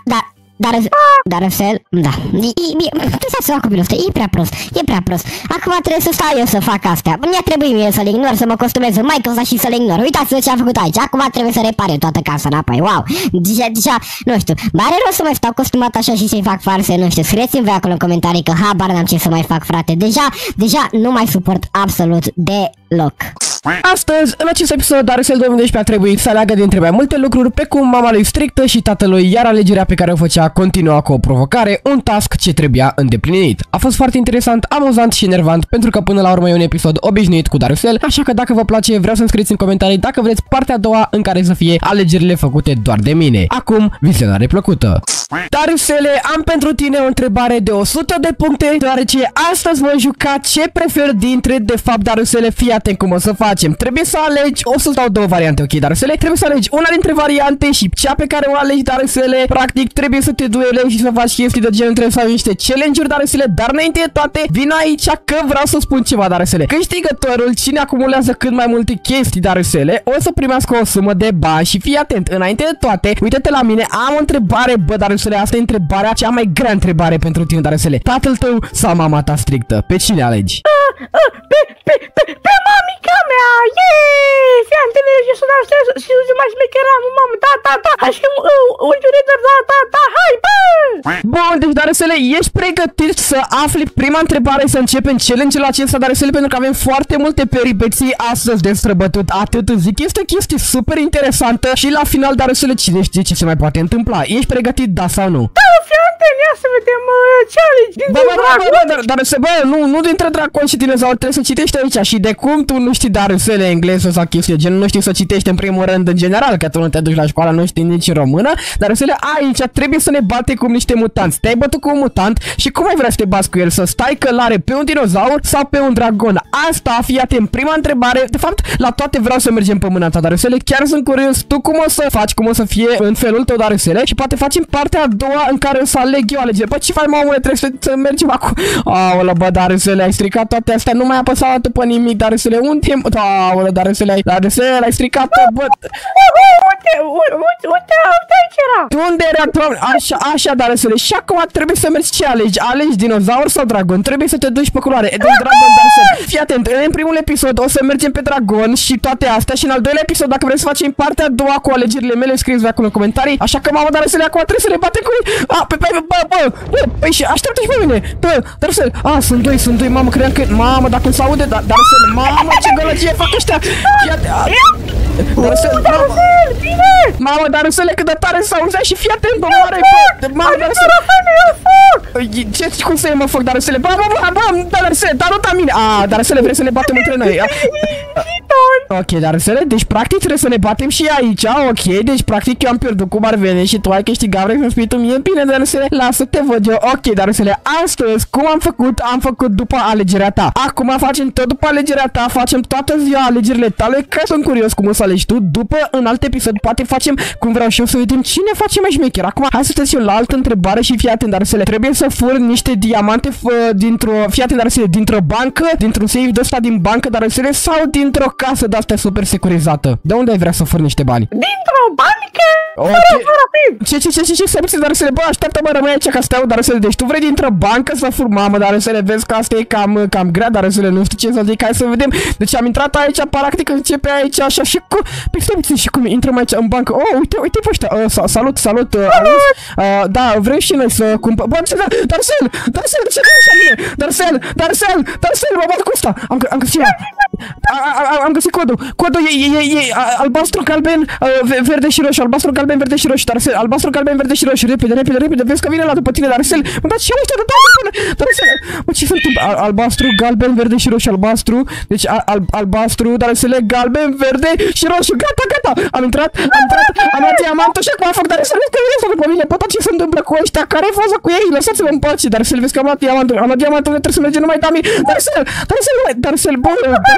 Darcel, da. Trebuie să fac copilul ăsta, e prea prost. Acum trebuie să stau eu să fac astea. Mi-a trebuit mie să le ignor, să mă costumez în maică ăsta și să le ignor. Uitați-vă ce am făcut aici, acum trebuie să repar eu toată casa înapoi, wow. Deja, nu știu, are rost să mai stau costumat așa și să-i fac farse, nu știu, scrieți-mi voi acolo în comentarii că habar n-am ce să mai fac, frate. Deja nu mai suport absolut deloc. Astăzi, în acest episod, Darcel 2012 a trebuit să aleagă dintre mai multe lucruri, pe cum mama lui strictă și tatălui, iar alegerea pe care o făcea continua cu o provocare, un task ce trebuia îndeplinit. A fost foarte interesant, amuzant și enervant, pentru că până la urmă e un episod obișnuit cu Darcel, așa că dacă vă place, vreau să-mi scrieți în comentarii dacă vreți partea a doua în care să fie alegerile făcute doar de mine. Acum, vizionare plăcută! Darcele, am pentru tine o întrebare de 100 de puncte, deoarece astăzi voi juca ce prefer dintre, de fapt, Darcele, fii atent cum o să facem. Trebuie să alegi, o să-ți dau două variante, ok, Darcele? Trebuie să alegi una dintre variante și cea pe care o alegi, Darcele, practic trebuie să te duelezi și să faci chestii de genul, trebuie să ai niște challenge-uri, Darcele, dar înainte de toate, vin aici că vreau să spun ceva, Darcele. Câștigătorul, cine acumulează cât mai multe chestii, Darcele, o să primească o sumă de bani și fii atent, înainte de toate, uite-te la mine, am o întrebare, bă, Darcele, asta e întrebarea, cea mai grea întrebare pentru tine, Darcele. Tatăl tău sau mama ta strictă? Pe cine alegi? Pe mamica mea, yeee! Fii înțelegi, sunt astea și uzi mai șmecheram, mamă, da, așa că ultiurețări, da, hai, bă! Bun, deci, Darcele, ești pregătit să afli prima întrebare, să începem challenge-ul acesta, Darcele, pentru că avem foarte multe peripeții astăzi de străbătut, atât zic, este o chestie super interesantă și la final, Darcele, cine știe ce se mai poate întâmpla? Ești pregătit, da sau nu? Da, fii înțelegi, ia să vedem challenge, Darcele, bă, nu dintre dracon și dinozauri, trebuie să citești aici și de cum tu nu știi, Darcele, engleză sau chestie gen, nu știi să citești în primul rând în general, că tu nu te duci la școală, nu știi nici română, Darcele, aici trebuie să ne bate cu niște mutanți. Te-ai bătut cu un mutant și cum ai vrea să te bați cu el? Să stai călare pe un dinozaur sau pe un dragon? Asta, fii atent, prima întrebare, de fapt, la toate vreau să mergem pe mâna ta, Darcele, chiar sunt curios tu cum o să faci, cum o să fie în felul tău, Darcele, și poate facem partea a doua în care o să aleg eu alegere. Bă, ce faci, mamă, trebuie să mergem acum. Aolă, bă, Darcele, ai stricat toate astea, nu mai apăsa tu pe nimic, Darcele, unde? Aolă, Darcele, ai stricat tot, bă. Uite, aici era. Unde era, doamne? Așa, Darcele, și acum trebuie să mergi, ce alegi? Alegi dinozaur sau dragon? Trebuie să te duci pe culoare. Dragon, Darcele. Fii atent, în primul episod o să mergem pe dragon și toate astea și în al doilea episod, dacă vrei să facem partea a doua cu alegerile mele, scrieți-vă acolo în comentarii. Așa că, mamă, Darcele, acum trebuie să ne batem cu ei. Bă, păi și așteaptă și pe mine. Bă, Darcele, sunt doi, mamă, credeam că, mamă, dacă se aude, Darcele, mamă, ce gălăgie fac ăștia. Darcele, mamă, Darcele, cât de tare s-auzea și fii atent, bă, mare, mamă, Darcele. Ce, cum să iei, mă, foc, Darcele? Bă, Darcele, dar nu ta mine. Darcele, vrei să ne batem între noi? Ok, Darcele, deci practic trebuie să ne batem și aici, ok, deci practic eu am pierdut cu Marvene și tu ai câștigat, vrei să-mi spui tu mie? Bine, Darcele, lasă-te, văd eu. Ok, Darcele, astăzi, cum am făcut după alegerea ta. Acum facem tot după alegerea ta, facem toată ziua alegerile tale, că sunt curios cum o să alegi tu. După, în alt episod, poate facem cum vreau și eu, să vedem cine face mai șmecher. Acum, hai să te eu la altă întrebare și fii atent, Darcele, trebuie să furi niște diamante fii atent, Darcele, dintr-o bancă, dintr-un save de ăsta din bancă, Darcele, sau dintr-o casă de-asta super securizată. De unde ai vrea să furi niște bani? Dintr-o bancă? Ce să puțin, dar să le bă, așteaptă-mă, rămâi aici ca să te aud, dar să le, deci tu vrei dintr-o bancă să fur, mamă, dar să le vezi că asta e cam grea, dar să le nu știu ce să zic, hai să vedem. Deci am intrat aici, practic începe aici așa și cu, păi stai puțin și cum intrăm aici în bancă, uite pe ăștia, salut, da, vrei și noi să cumpăr, bă, Darcel, mă bat cu ăsta, am găsit codul e albastru, galben, verde și roșu, albastru, galben, verde și roșu, Darcel, albastru, galben, verde și roșu, repede, vezi că vine la după tine, Darcel, mă, dar ce ăștia, Darcel, mă, ce se întâmplă, albastru, galben, verde și roșu, albastru, deci albastru, Darcel, galben, verde și roșu, gata, am intrat, am luat diamantul și acum fac, Darcel, vezi că vine să după mine, tot ce se întâmplă cu ăștia, care e faza cu ei, lăsați-mă în pace, Darcel, vezi că am luat diamantul, trebuie să mergem numai Dami, Darcel, bă,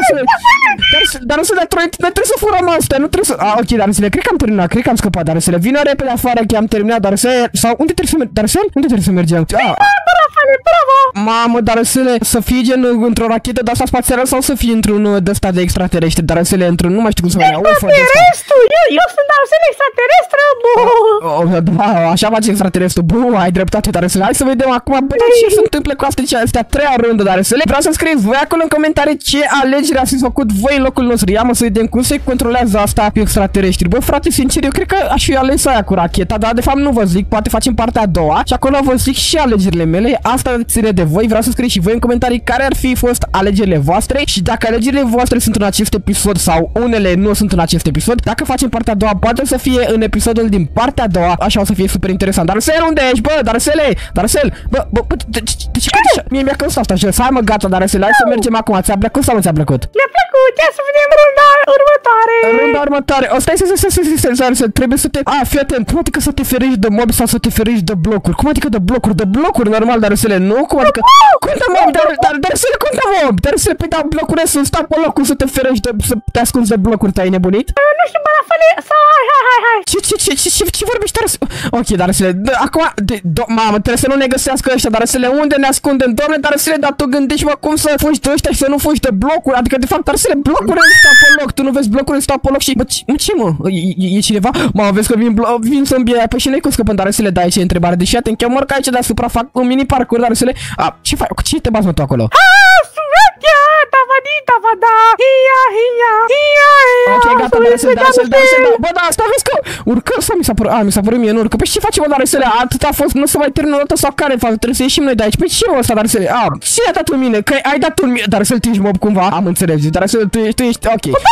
Darcel, noi trebuie să furăm astea, nu trebuie să... ok, Darcel, cred că am terminat, cred că am scăpat, Darcel, vină repede afară că am terminat, Darcel, sau unde trebuie să mergem, Darcel? Unde trebuie să mergem? Bravo! Mamă, Darcel, să fie gen într-o rachetă de asta spațială sau să fie într-un de-asta de extraterestri, Darcel, într-un, nu mai știu cum să mă iau, extraterestru, eu sunt Darcel extraterestru, da, așa face extraterestru, ai dreptate, Darcel, hai să vedem acum, bă, ce se întâmplă cu astea treia rândă, Darcel, vreau să scrieți voi acolo în comentarii ce alegere ați făcut voi în locul nostru, ia mă să vedem cum se controlează asta pe extraterestri, bă, frate, sincer, eu cred că aș fi ales aia cu racheta, dar de fapt nu vă zic, poate facem partea a doua și acolo vă zic și alegerile mele, asta ține de voi, vreau să scrieți și voi în comentarii care ar fi fost alegerile voastre și dacă alegerile voastre sunt în acest episod sau unele nu sunt în acest episod, dacă facem partea a doua, poate să fie în episodul din partea a doua, așa o să fie super interesant. Darcel, unde ești, bă, Darcel, bă, de ce așa? Mie mi-a căzut asta jos, hai mă, gata, Darcel, hai să mergem acum, ți-a plăcut sau nu ți-a plăcut? Mi-a plăcut, ia să vedem runda următoare. Runda următoare, stai, trebuie să te... fii atent, cum adică să te ferești de mobi sau să te ferești de blocuri? Cum adică de blocuri? De blocuri, normal, Darcel, nu? Cum adică... Cum de mobi, Darcel, cum de mobi? Darcel, pe da, blocurile sunt, stau pe locul să te ferești de... să te ascunzi de blocuri, te-ai nebunit? Nu știu, Barafale, sau hai. Ce vorbești, Darcel? Ok, Darcel, acum, mamă, trebuie să nu ne găsească ăștia, Darcel, unde ne ascundem? Doamne, Darcel, dar tu gândești, mă, cum să fugi de ăștia și să nu fugi de blocuri? Adică, de fapt, Darcel, blocurile stau pe loc, tu nu vezi blocurile stau pe loc și... Ce, mă? E cineva? Mamă, vezi că vin să-mi bie, păi și noi cum scăpăm, Darcel, da, aici e întrebare, deși atent, eu mă urc aici deasupra, fac un mini parcurs, Darcel, ce faci? Cu ce te bați, mă, tu acolo? Ok, gata, Darcel, bă, da, asta vezi că urcă sau mi s-a părut mie, nu urcă, păi ce facem, mă, Darcel, atât a fost, nu se mai termină o dată sau care față, trebuie să ieșim noi de aici, păi ce, mă, ăsta, Darcel, cine a dat în mine, că ai dat în mine, Darcel, tu ești mob cumva, am înțeles, Darcel, tu ești,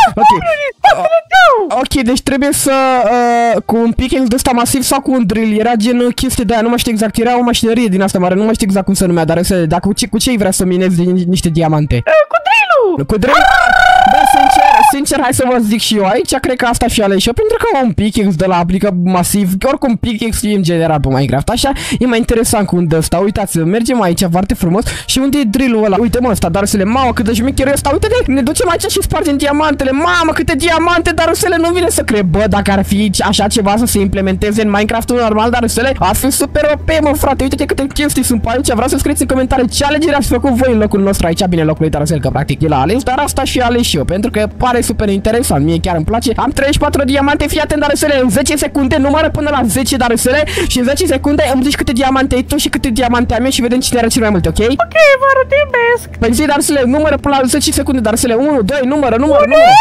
ok, deci trebuie să, cu un pickaxe de ăsta masiv sau cu un drill, era gen chestie de aia, nu mai știu exact, era o mașinărie din asta mare, nu mai știu exact cum se numea, Darcel, dar cu ce vrea să minezi niște diamante? Cu drill-ul! Cu drill? Bă, sincer, hai să vă zic și eu, aici cred că asta fi ales și eu, pentru că un pickaxe de la aplică masiv, oricum pickaxe e în general pe Minecraft, așa, e mai interesant cu un de ăsta, uitați, mergem aici foarte frumos și unde e drill-ul ăla, uite mă ăsta, Darcel, mamă, cât de șmecher e ăsta, uite-te, ne ducem aici și spargem diamantele, mamă, câte diamante, Darcel, nu vine să cred, bă, dacă ar fi așa ceva să se implementeze în Minecraft-ul normal, Darcel, ar fi super OP, mă, frate, uite-te câte chestii sunt pe aici, vreau să scrieți în comentarii ce alegere ați făcut voi în locul nostru aici, bine, locul lui Darcel, că practic el a ales, dar asta și ales și eu, pentru că pare super interesant, mie chiar îmi place. Am 34 diamante, fii atent, Darcel, în 10 secunde, numără până la 10, Darcel, și în 10 secunde îmi zici câte diamante ai tu și câte diamante am eu și vedem cine are cel mai multe, ok? Ok, vă arătibesc. Păi zi, Darcel, numără până la 10 secunde, Darcel, 1, 2, numără. 2,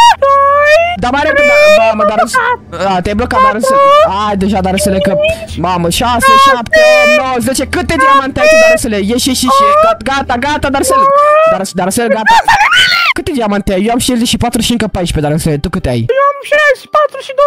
Dar mai repede, mamă, Darcel, te-ai blocat, Darcel. Ai, deja, Darcel, că, mamă, 6, 7, 8, 9, 10, câte diamante ai tu, Darcel? Ieși, gata, Darcel, gata. Câte diamante ai? Eu am 64 și încă 14, Darcel, tu câte ai? Eu am 64 și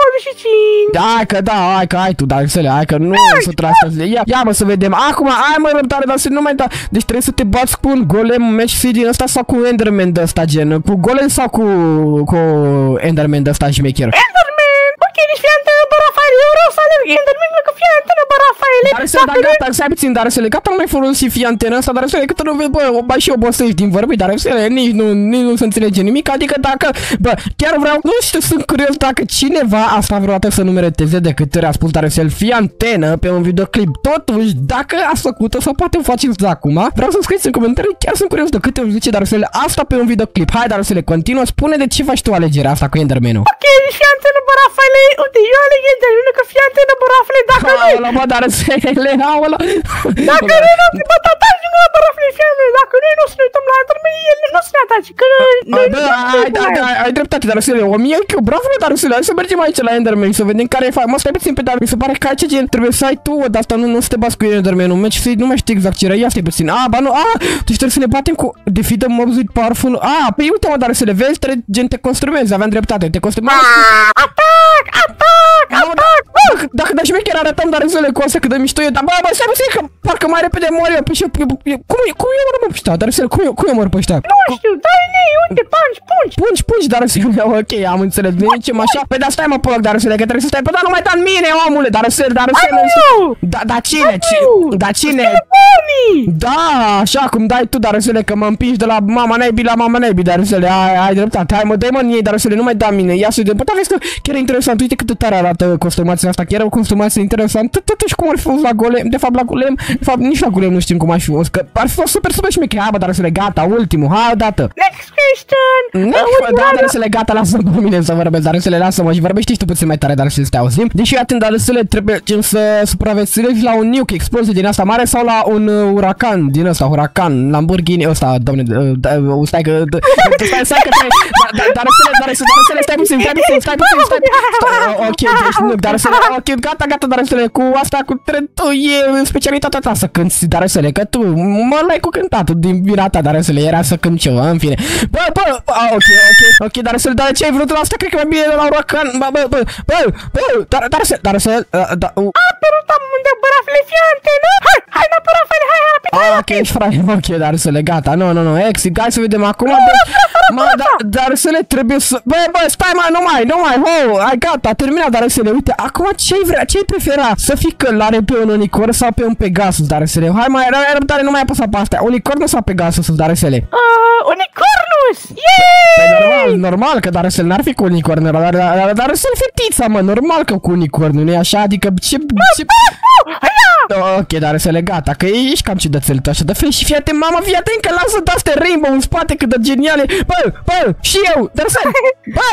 25. Hai că ai tu, Darcel, hai că nu sunt astăzi. Ia mă să vedem. Acum, ai mă răbdare, Darcel, nu mai da. Deci trebuie să te bați cu un golem match feed din ăsta sau cu Enderman de ăsta, gen. Cu golem sau cu Enderman de ăsta șmecher? Enderman! Ok, deci fii antenă, bă, Rafael, eu vreau să alerg Enderman, că fii antenă, bă, Rafael. Darcel, da, gata, stai puțin, Darcel, gata, nu mai folosi fii antenă asta, Darcel, că tu nu vezi, bă, mai și obosești din vorbit, Darcel, nici nu se înțelege nimic, adică dacă, bă, chiar vreau, nu știu, sunt curios dacă cineva a stat vreodată să numereteze de câte ori a spus Darcel fii antenă pe un videoclip, totuși, dacă a făcut-o sau poate o faceți de acum, vreau să scrieți în comentarii, chiar sunt curios de câte ori zice Darcel asta pe un videoclip, hai, Darcel, continuă, spune de ce faci tu alegerea asta cu Enderman-ul. Ok, deci fii antenă, bă, Rafael, uite, eu aleg Enderman lână că fii antenă, bă, Rafale, dacă nu... Aola, bă, dar ele, aola. Dacă nu, bă, tataci lângă, bă, Rafale, fii antenă, dacă nu o să ne uităm la antrenă, ele nu o să ne atace, că... Bă, ai dreptate, dar să le 1000 IQ, bravo, dar să le hai să mergem aici la Enderman, să vedem care e fac. Mă, stai puțin pe dar, mi se pare că ai ce gen, trebuie să ai tu, de asta nu să te bați cu Enderman-ul, mergi să nu mai știi exact ce era, ia stai puțin. Ba nu, deci trebuie să ne batem cu defeat the mobs with powerful. Păi uite, mă, dar să le vezi, gen te construmezi, aveam dreptate, te construmezi. Atac! Dacă de șmecher arătăm, dar să le cu astea cât de mișto e, dar bă, stai puțin că parcă mai repede mori eu, cum eu mor pe ăștia, dar să cum eu mor pe ăștia? Nu știu, dai-ne, uite, pungi, dar să ok, am înțeles, ne zicem așa, păi da stai mă pe loc, dar să că trebuie să stai, păi da nu mai da în mine, omule, dar să da cine? Da, așa cum dai tu, dar să că mă împingi de la mama neighbor, dar să ai dreptate, hai mă, dai mă în ei, dar să nu mai da în mine, ia să vedem, păi da, vezi că chiar e interesant, uite cât de tare arată costumația asta, chiar e o costumație interesantă, totuși cum ar fi fost la golem, de fapt nici la golem nu știm cum aș fi fost, că ar fi fost super șmecher, hai bă, dar să le gata, ultimul, hai odată. Next question! Da, dar să le gata, lasă-mă pe mine să vorbesc, dar să le lasă-mă și vorbești tu puțin mai tare, dar să te auzim. Deși atent, dar să le trebuie să supraviețuiesc la un nuke, explozie din asta mare sau la un uracan din ăsta, huracan, Lamborghini ăsta, doamne, stai că dar să le stai puțin, ok, deci nu, dar să le, ok, gata, dar să le, cu asta, e specialitatea ta să cânti, dar să le, că tu mă l-ai cu cântatul din vina ta, dar să le era să cânt ceva, în fine. Ok, dar să le, dar ce ai vrut la asta, cred că mai bine de la uracan, dar să, Am unde Rafale, fii antenă, hai la Rafale, hai, ok, ești fraier, ok, dar să le, gata, nu, exit, hai să vedem acum, dar să le trebuie să, bă, stai nu mai, hai, gata, terminat, dar să le, uite, acum ce-ai prefera, să fii călare pe un unicorn sau pe un Pegasus, dar să le, hai mai, răbdare, nu mai apăsa pe astea, unicornul sau Pegasus, dar să le. Unicornus, yeee! Păi normal, că dar să n-ar fi cu unicorn, dar să-l fetița, mă, normal că cu unicornul, nu-i așa, adică ce... Ok, dar să le gata, că ești cam ciudățel tu așa de fel și fii mama, fii atent că lasă de-astea rainbow în spate cât de geniale. Bă, și eu, dar să... Bă!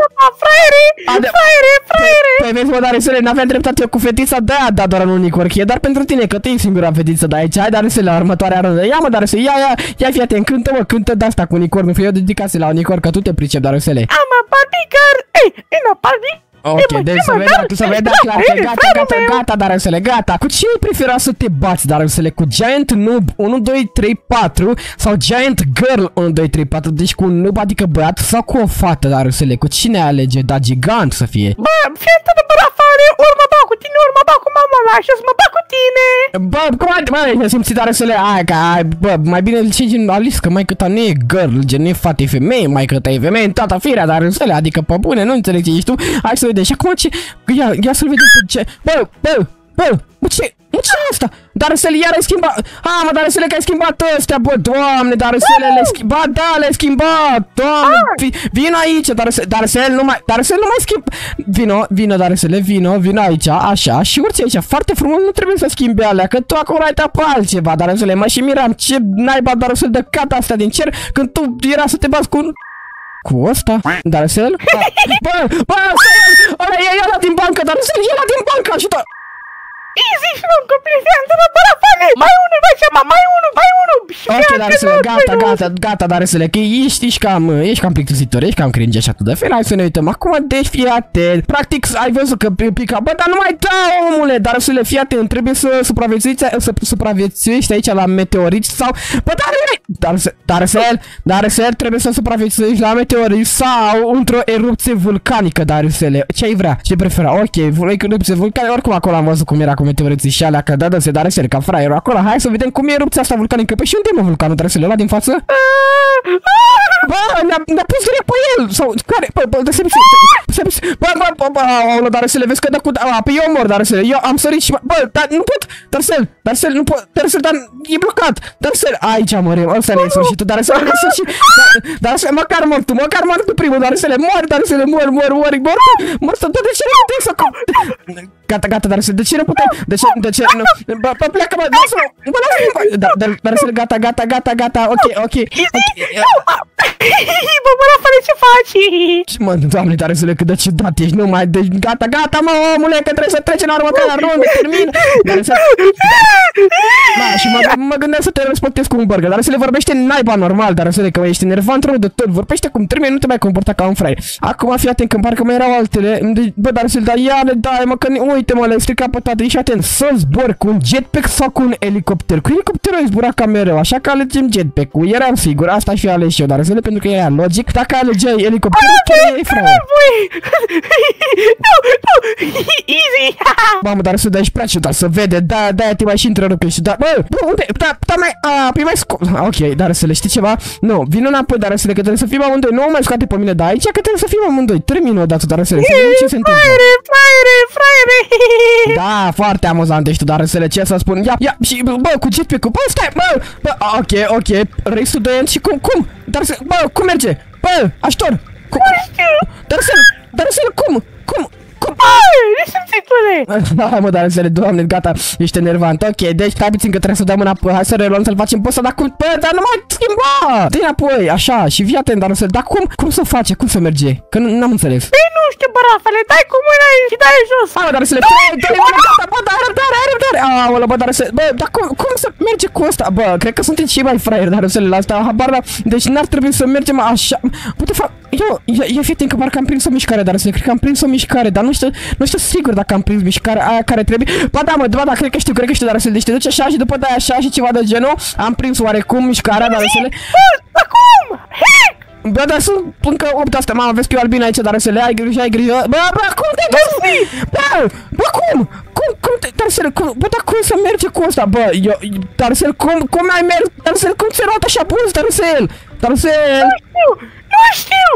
Fraiere! Păi vezi, mă, dar să le, n-aveam dreptate eu cu fetița, de-aia da doar un unicorn, e doar pentru tine, că tu e singura fetiță de aici, hai, dar să la următoarea rândă. Ia, mă, dar să ia, fii atent, cântă de-asta cu unicornul, fie eu dedicație la unicorn, că tu te pricep, dar să le. I'm a bodyguard, in a body. Ok, deci să vedea clar că gata, dar să le, gata. Cu ce ai prefera să te bați, dar să le, cu Giant Noob 1, 2, 3, 4 sau Giant Girl 1, 2, 3, 4, deci cu un noob, adică băiat sau cu o fată, dar să le, cu cine alege, da, gigant să fie? Bă, fii atât de Rafale, ori mă bag cu tine, ori mă bag cu mama la și o să mă bag cu tine. Bă, cum ai simțit, dar să le, bă, mai bine ce gen Alice, că mai câta nu e girl, gen e fată, e femeie, mai câta e femeie în toată firea, dar să le, adică pe bune, nu înțeleg ce ești tu, hai să vedem. Și acum ce, ia să-l vedem pe ce, bă, ce e asta? Dar să-l iar ai schimbat, mă, dar să-l că ai schimbat ăstea, bă, doamne, dar să-l le-ai schimbat, da, le-ai schimbat, doamne, vino aici, dar să-l nu mai schimb, vino, dar să le, vino aici, așa, și urți aici, foarte frumos, nu trebuie să schimbi alea, că tu acum ai pe altceva, dar să le, mă și miram, ce naiba, dar să-l dă cata astea din cer, când tu era să te bați cu ăsta? Dar să-l? Bă, ăla e ăla din bancă, dar să-l e ăla din bancă, ajută! Easy, front, copii, fii antenă, bă, Rafale! Mai unul, mai unul! Ok, dar să le, gata, dar să le, că ești cam plictisitor, ești cam cringe și atât de fel, hai să ne uităm. Acum, deci, fii atent. Practic, ai văzut că pica, bă, dar nu mai da, omule, dar să le, fii atent, trebuie să supraviețuiești aici la meteoriți sau, bă, dar să trebuie să supraviețuiești la meteoriți sau într-o erupție vulcanică, dar să le, ce-ai vrea, ce prefera, ok, erupție vulcanică, oricum acolo am văzut cum era cu meteoriții și alea, că da, se, dar să le, ca fraierul acolo, hai să vedem cum e erupția asta vulcanică. Păi și unde e, mă, vulcanul? Trebuie să le lua din față? Bă, ne-a pus direct pe el! Sau, care? Bă, dar să le vezi că dă cu... Păi eu mor, dar să le... Eu am sărit și... Bă, dar nu pot! Dar să-l, nu pot... Dar să-l, dar e blocat! Dar să-l... Aici mărim, ăsta ne-ai sfârșitul, dar să-l... Dar să-l, măcar mor tu primul, dar să-l mor, mor, să... De ce nu putem să... Gata, dar să... De ce nu putem... De ce nu... Bă, pleacă, bă, dar să-l, gata, ok. Bă, Rafale, ce faci? Mă, doamne, Darusele, cât de ciudat ești, nu mai... Deci, gata, mă, omule, că trebuie să treci la următoarea rundă, termin. Da, și mă gândesc să te respectezi cu un burger. Darusele vorbește naiba normal, Darusele, că ești enervant rău de tot. Vorbește cum trebuie, nu te mai comporta ca un fraier. Acum fii atent, că parcă mai erau altele. Bă, Darusele, dar ia-le, dai, mă, că uite, mă, le-ai stricat pe toate. Ești atent, să zbori cu un jetpack sau cu un elicopter. Cu elicopterul ai zburat ca mereu, așa că alegem jetpack-ul. Eram sigur, asta și ales și eu, Darusele, pentru că era logic. Dacă alegeai elicopterul, chiar e fraier. Nu, easy. Mamă, dar să dai și prea ciudat, să vede, de-aia te mai și întrerupe și da, bă, unde, mai ok, dar să le știi ceva? Nu, vin înapoi, dar să le, că trebuie să fim amândoi, nu mai scoate pe mine de aici, că trebuie să fim amândoi, termin o dată, dar să le, să vedem ce se întâmplă. Fraiere. Da, foarte amuzant ești tu, dar să le, ce să spun, ia, și, bă, cu jetpack-ul, bă, stai, bă, ok, race to the end și cum, dar să, bă, cum merge? Bă, ajutor, dar să, cum? Hai mă, dar înțeleg, doamne, gata, ești enervant. Ok, deci stai puțin că trebuie să dăm înapoi. Hai să reluăm, să-l facem post, dar cum? Bă, dar nu mai schimba! Dă-i înapoi, așa, și fii atent, dar înțeleg, dar cum se face? Cum se merge? Că n-am înțeles. Păi nu știu, bă, Rafale, dai cu mâna și dai jos. Hai mă, dar înțeleg, bă, dar răbdare. Aolă, bă, dar înțeleg, bă, dar cum se merge cu ăsta? Bă, cred că sunteți și mai fraieri, dar înțeleg, la asta, habar, deci n-ar trebui să mergem așa. Putem fac, eu fii atent că parcă am prins o mișcare, dar înțeleg, cred că am prins o mișcare, dar nu știu sigur dacă am prins mișcarea aia care trebuie. Ba da, cred că știu, dar să te duci așa și după de așa și ceva de genul. Am prins oarecum mișcarea, dar să le... Acum! Bă, dar sunt încă 8 astea, mamă, vezi că eu albin aici, dar să le ai grijă. Bă, cum te găsi? Bă, cum? Dar să le, bă, dar cum să merge cu ăsta? Bă, dar să cum ai mers? Dar să cum se roată așa bun, dar să Nu știu!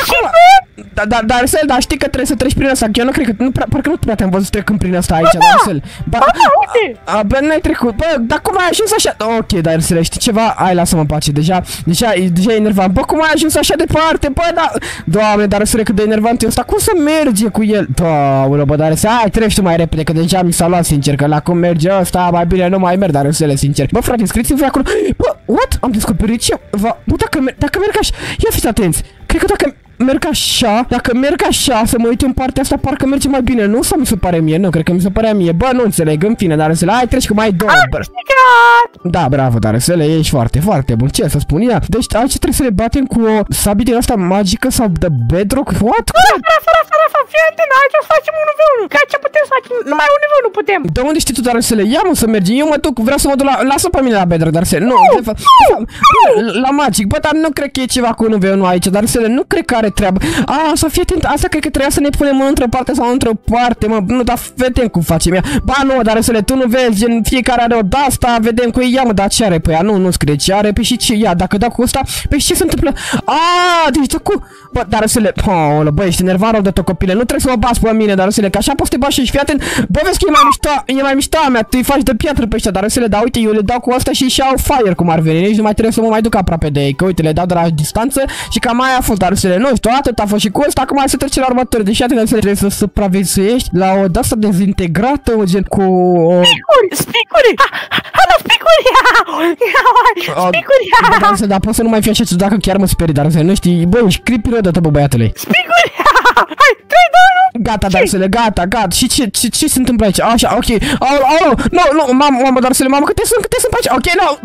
Dar știi că trebuie să treci prin asta, eu nu cred că, parcă nu prea te-am văzut trecând prin asta aici, Darcel. Bă, n-ai trecut, bă, dar cum ai ajuns așa? Ok, Darcel, știi ceva? Hai, lasă-mă în pace, deja e enervant. Bă, cum ai ajuns așa departe? Bă, da, doamne, Darcel, cât de enervant e ăsta, cum să merge cu el? Doamne, bă, Darcel, hai, treci tu mai repede, că deja mi s-a luat, sincer, că la cum merge ăsta, mai bine nu mai merg, Darcel, sincer. Bă, frate, scrieți-vă acolo. Bă, what? Am descoperit ce? Bă, dacă merg așa, ia fiți atenți. Cred că dacă merg așa, să mă uit în partea asta, parcă merge mai bine, nu? Sau mi se pare mie? Nu, cred că mi se pare mie. Bă, nu înțeleg, în fine, dar înțeleg. Hai, treci că mai ai două. Da, bravo, dar înțeleg, ești foarte, foarte bun. Ce să spun? Ia, deci aici trebuie să le batem cu o sabie din asta magică sau de bedrock? What? Rafa, fii atent, aici o să facem 1v1. Ca ce putem să facem? Numai 1v1 putem. De unde știi tu, dar înțeleg? Ia, mă, să mergem. Eu mă duc, vreau să mă duc la... Lasă pe mine la bedrock, dar înțeleg. Nu, la magic. Bă, dar nu cred că e ceva cu 1v1 aici, dar înțeleg, nu cred că are treabă. Să fii atent, asta cred că trebuia să ne punem într-o parte sau într-o parte, mă, nu, dar vedem cum facem ea. Ba, nu, dar să le, tu nu vezi, în fiecare are o de-asta, vedem cu ea, mă, dar ce are pe ea? Nu scrie ce are, pe și ce ia, dacă dau cu ăsta, pe ce se întâmplă? Deci dă cu... Bă, dar să le, bă, ești enervat rău de tot, copile, nu trebuie să mă bați pe mine, dar să le, că așa poți să te bași și fii atent, bă, vezi că e mai mișto a mea, tu îi faci de piatră pe ăștia, dar să le, da, uite, eu le dau cu asta și și-au fire, cum ar veni, nici nu mai trebuie să mă mai duc aproape de ei, că uite, le dau de la distanță și cam aia a fost, dar să le, nu știu, atât a fost și cu ăsta, acum hai să trece la următor, deși atent, trebuie să supraviețuiești la o de-asta dezintegrată, gen cu o... Spicuri! Hala, spicuri! Spicuri! Dar poți să nu mai fii așa, dacă chiar mă sperii, dar să nu știi, băi, ești creepy rău de tot, bă, băiatule. Spicuri! Hai, 3, 2, 1! Gata, Darcele, gata, și ce se întâmplă aici? Așa, ok, nu, mamă, Darcele, mamă, câte sunt pe aici, ok, nu.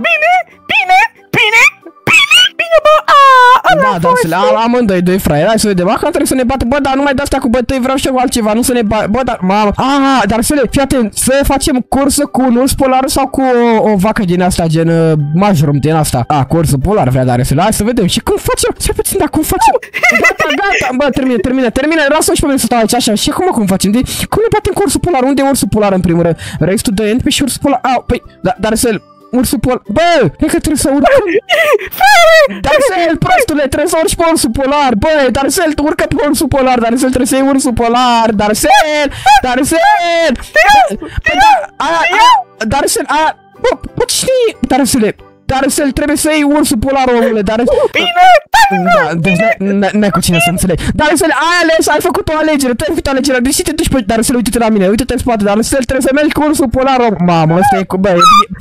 Bine, bă, da, Darcele, amândoi, doi fraieri, hai să vedem, acum trebuie să ne bată, bă, dar nu mai dă astea cu bătăi, vreau și eu altceva, nu să ne bată, bă, dar, mamă, Darcele, fii atent, să facem cursă cu un urs polar sau cu o vacă din asta, gen, mushroom din asta, cursă polar, vrea Darcele, hai să vedem, și cum facem, ce puțin, dar cum facem, gata, bă, termină, lasă-o și pe mine să stau aici, așa, și cum facem, cum ne batem cu ursul polar, unde e ursul polar în primul rând, race to the end, pe și ursul polar, păi, Darcele, ursul polar, bă, cred că trebuie să urcăm. Darcel, prostule, trebuie să urci pe ursul polar, bă, Darcel, tu urcă pe ursul polar, Darcel, trebuie să iei ursul polar, Darcel, Darcel, bă, Darcel, bă, cine, Darcele, Dar să trebuie să iei ursul polar, omule, dar... Bine, da, deci n-ai cu cine să înțelegi. Dar să ai ales, ai făcut o alegere, tu ai făcut o alegere, deși te duci pe... Dar să uite-te la mine, uite-te în spate, dar să trebuie să mergi cu ursul polar, mamă, ăsta e cu... Bă,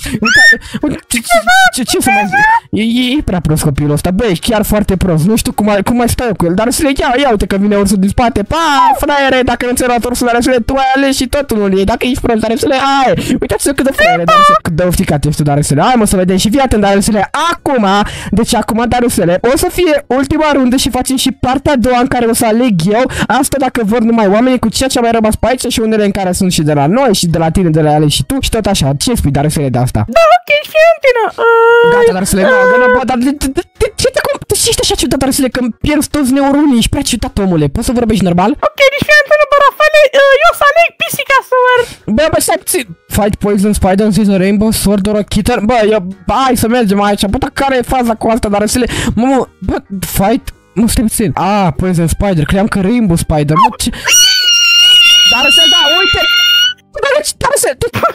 ce să mai zic? E prea prost copilul ăsta, bă, ești chiar foarte prost, nu știu cum mai stai eu cu el, dar să le ia uite că vine ursul din spate, pa, fraiere, dacă nu ți-ai luat ursul, dar să le tu ai ales și tot unul ei, dacă ești prost, dar să le hai, uitați-vă cât de fraiere, dar să cât de ofticat ești tu, dar să le hai, mă, să vedem și fii atent, dar să le acum, deci acum, dar să le o să fie ultima rundă și facem și partea a doua în care o să aleg eu, asta dacă vor numai oamenii cu ceea ce a mai rămas pe aici și unele în care sunt și de la noi și de la tine, de la ale și tu și tot așa, ce spui, dar să le de asta? Da, ok, fii antenă. Gata, dar să le bă, dar de ce ești așa ciudat, dar să le că-mi pierzi toți neuronii, ești prea ciudat, omule, poți să vorbești normal? Ok, deci fii antenă, bă, Rafale, eu să aleg pisica să Bă, stai puțin. Fight poison spider is a rainbow sword or a kitten. Bă, hai să mergem aici. Bă, dar care e faza cu asta, dar să le... Mă, bă, fight... Nu, stai puțin. Poison spider, cream că rainbow spider. Bă, ce... Dar să da, uite! Dar să...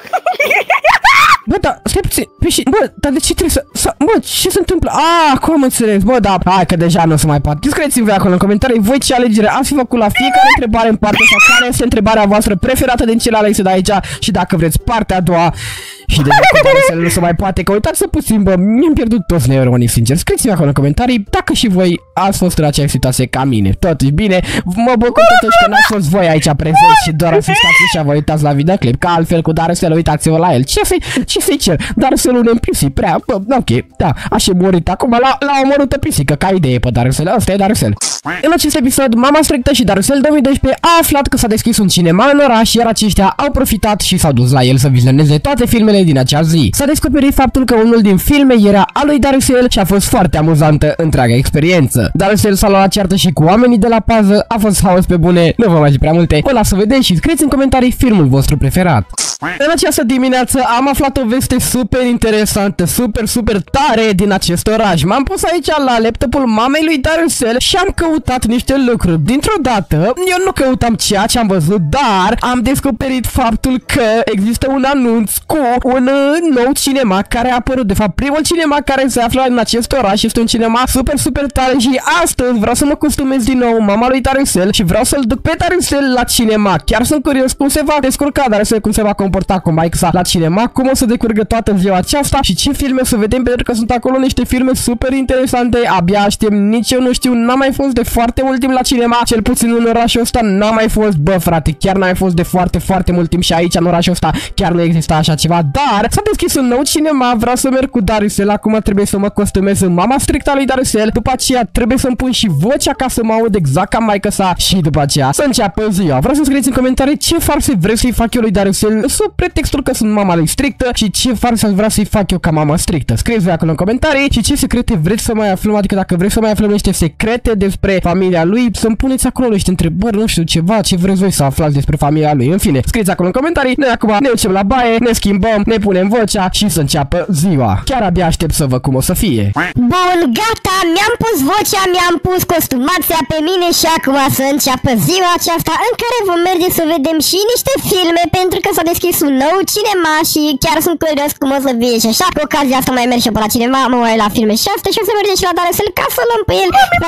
Bă, da, stai puțin. Bă, dar de ce trebuie să... Bă, ce se întâmplă? Acum am înțeles. Bă, da, hai că deja nu o să mai poate. Scrieți-mi voi acolo în comentarii voi ce alegere ați fi făcut la fiecare întrebare în parte sau care este întrebarea voastră preferată din cele alese de aici și dacă vreți partea a doua și de să nu se mai poate, că uitați-vă puțin, bă, mi-am pierdut toți neuronii, sincer. Scrieți-mi acolo în comentarii dacă și voi ați fost în aceeași situație ca mine. Totuși, bine, mă bucur totuși că n-ați fost voi aici prezenți și doar asistați și vă uitați la videoclip, că altfel cu Darusel uitați-vă la el. Ce să-i cer? Darusel un NPC, prea, bă, ok, da, așa murit acum, l-a omorât pisică, ca idee pe Darusel, ăsta e Darusel. În acest episod, Mama Strictă și Darusel 2012 a aflat că s-a deschis un cinema în oraș, iar aceștia au profitat și s-au dus la el să vizioneze toate filmele din acea zi. S-a descoperit faptul că unul din filme era al lui Darusel și a fost foarte amuzantă întreaga experiență. Darusel s-a luat la ceartă și cu oamenii de la pază, a fost haos pe bune, nu vă mai zic prea multe. Vă las să vedeți și scrieți în comentarii filmul vostru preferat. În această dimineață am aflat o veste super interesantă, super tare din acest oraș. M-am pus aici la laptopul mamei lui Darusel și am căutat niște lucruri. Dintr-o dată, eu nu căutam ceea ce am văzut, dar am descoperit faptul că există un anunț cu un nou cinema care a apărut. De fapt, primul cinema care se află în acest oraș este un cinema super tare și astăzi vreau să mă costumez din nou mama lui Darusel și vreau să-l duc pe Darusel la cinema. Chiar sunt curios cum se va descurca Darusel, cum se va comporta cu Mike sa la cinema, cum o să decurgă toată ziua aceasta și ce filme să vedem, pentru că sunt acolo niște filme super interesante. Abia aștept, nici eu nu știu, n-am mai fost de foarte mult timp la cinema, cel puțin în orașul ăsta n-am mai fost, bă frate, chiar n-am mai fost de foarte mult timp și aici în orașul ăsta chiar nu exista așa ceva, dar s-a deschis un nou cinema, vreau să merg cu Darusel, acum trebuie să mă costumez în Mama Strictă lui Darusel, după aceea trebuie să-mi pun și vocea ca să mă aud exact ca maică sa și după aceea să înceapă ziua. Vreau să scrieți în comentarii ce farse vreți să-i fac eu lui Darusel sub pretextul că sunt mama lui strictă și ce farse aș vrea să-i fac eu ca mama strictă. Scrieți voi acolo în comentarii și ce secrete vreți să mai aflăm, adică dacă vreți să mai aflăm niște secrete despre familia lui, să-mi puneți acolo niște întrebări, nu știu, ceva, ce vreți voi să aflați despre familia lui. În fine, scrieți acolo în comentarii. Noi acum ne ducem la baie, ne schimbăm, ne punem vocea și să înceapă ziua. Chiar abia aștept să văd cum o să fie. Bun, gata, mi-am pus vocea, mi-am pus costumația pe mine și acum să înceapă ziua aceasta în care vom merge să vedem și niște filme, pentru că s-a deschis un nou cinema și chiar sunt curios cum o să fie și așa. Cu ocazia asta mai merg și eu pe la cinema, mă uit la filme și asta și o să mergem și la Darusel ca să luăm pe el.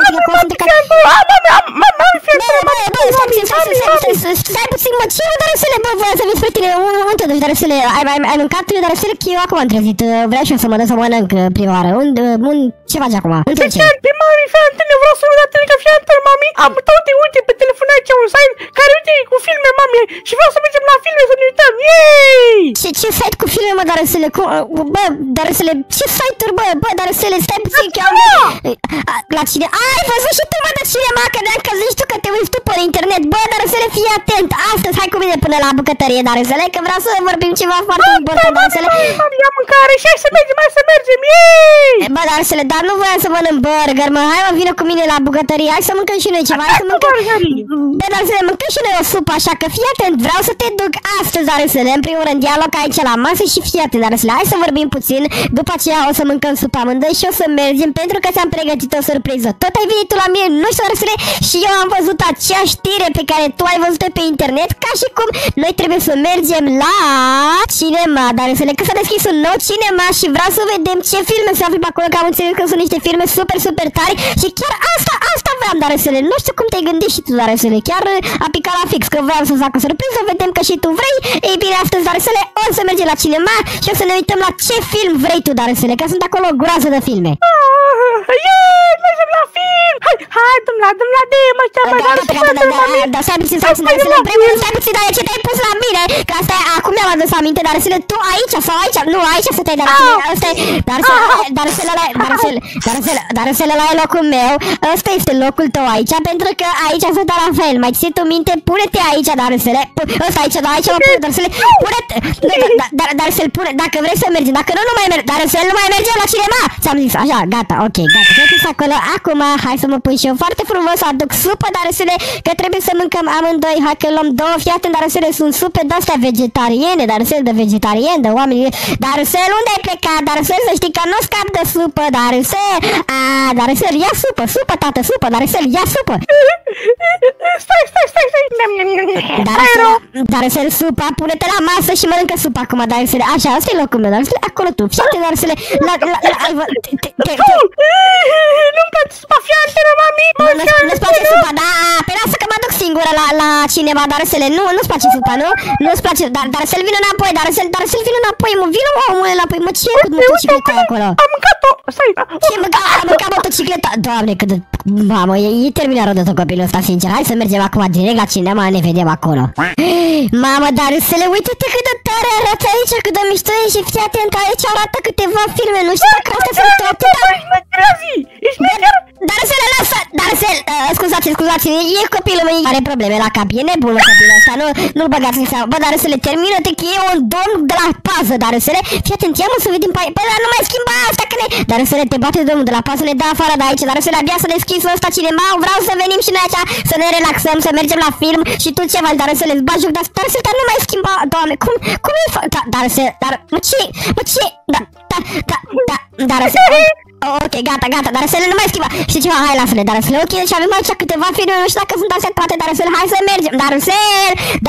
Stai puțin, mă, ce e Darusele, bă, voia să vin spre tine, unde te duci, Darusele, ai mâncat Darusele, că eu acum am trezit, vreau și eu să mă dă să mănânc prima oară, ce faci acum? Pe mami, fii antenă, vreau să mă dă tine, că fii antenă, mami, am uite pe telefon aici un site care uite cu filme, mami, și vreau să mergem la filme să ne uităm, yay! Ce site cu filme, mă, Darusele, bă, Darusele, ce site-uri, bă, Darusele, stai puțin, că am la cine, ai văzut și tu, mă, de cinema, că de-am că zici tu că te uiți tu pe internet, bă, Darusele, fii atent, astăzi hai cu mine până la bucătărie, Darusele, că vreau să vorbim ceva foarte important, Darusele. Mami, ia mâncare și hai să mergem, yay! Bă, Darusele, dar nu voiam să mănânc burger, mă, hai mă, vină cu mine la bucătărie, hai să mâncăm și noi ceva, hai să mâncăm. Bă, Darusele, mâncăm și noi o supă, așa că fii atent, vreau să te duc astăzi, Darusele, în primul rând, ia ia loc aici la masă și fii atent, Darusele, hai să vorbim puțin, după aceea o să mâncăm supa amândoi și o să mergem pentru că ți-am pregătit o surpriză. Tot ai venit tu la mine, nu știu, Darusele, și eu am văzut acea știre pe care tu ai văzut-o pe internet, ca și cum noi trebuie să mergem la cinema, Darusele, că s-a deschis un nou cinema și vreau să vedem ce filme se află pe acolo, că am înțeles că sunt niște filme super, super tari și chiar asta vreau, Darusele, nu știu cum te-ai gândit și tu, Darusele, chiar a picat la fix, că vreau să fac o surpriză, vedem că și tu vrei. Ei bine, astăzi, Darusele, o să mergem la cinema și o să ne uităm la ce film vrei tu, Darusele, că sunt acolo o groază de filme. Mergem la film! Hai, dăm la dem, ăștia mă, dar stai puțin, Darusele, în primul rând, stai puțin, dar ce te-ai pus la mine? Că asta e, acum mi-am adus aminte, Darusele, tu aici sau aici? Nu, aici să te-ai, Darusele, ăla e locul meu, ăsta este locul tău aici, pentru că aici să dă la fel, mai ții tu minte, pune-te aici, Darusele, ăsta aici, dar aici mă pune, Darusele, pune-te, Darusele, pune, dacă vrei să mergi, dacă nu mai mergi, Darusele, nu mai merge la cinema, ți-am zis, așa, gata, ok, gata, te-ai pus acolo, acum, hai să mă pun și eu foarte frumos, aduc supă, Darusele, că trebuie să mâncăm amândoi, hai că luăm două, fii atent, Darusele, sunt supe de-astea vegetariene, Darusele, de vegetarieni, de oameni, Darusele, unde ai plecat, Darusele, să știi că nu scap de supă, Darusele, Darusele, ia supă, tată, supă, Darusele, ia supă. Stai. Darusele, supa, pune-te la masă și mănâncă supa acum, Darusele, așa, ăsta e locul meu, Darusele, acolo tu, fii atent, Darusele, nu-mi place supa, fii antenă, mami! Nu-ți place supa, da, pe lasă că mă duc singură la cinema, Darusele, nu-ți place supa, nu? Nu-ți place, Darusele, vină înapoi, Darusele, vină înapoi, vină omule înapoi, mă, ce e cu motocicleta acolo? Am mâncat-o, stai! Ce ai mâncat motocicleta? Doamne, cât de... Mamă, e terminat rău de tot copilul ăsta, sincer, hai să mergem acum direct la cinema, ne vedem acolo. Mamă, Darusele, uite-te cât de tare arată aici, cât de mișto e și fii atent, aici arată câteva filme, nu știu dacă astea sunt toate, dar... Ești mecher? Darusele, lasă! Darusele, scuzați-mi, e copilul meu, are probleme la cap, e nebun copilul ăsta, nu-l băgați în seama. Bă, Darusele, termină-te că e un domn de la pază, Darusele, fii atent, ia mă să vedem pe aici, bă, dar nu mai schimba asta că ne... Darusele, te bate domnul de la pază, ne dă afară de aici, Darusele, abia să deschis ăsta cinema, vreau să venim și noi aici, să ne relaxăm, să mergem la film și tu ce faci, Darusele, îți bagi joc, Darusele, dar nu mai schimba, Doamne, cum e fac, Darusele, Darusele, ok, gata, Darusele, nu mai schimba. Știi ceva? Hai, lasă-le, Darusele, ok, deci avem aici câteva filme, nu știu dacă sunt astea toate, Darusele, hai să mergem, Darusele,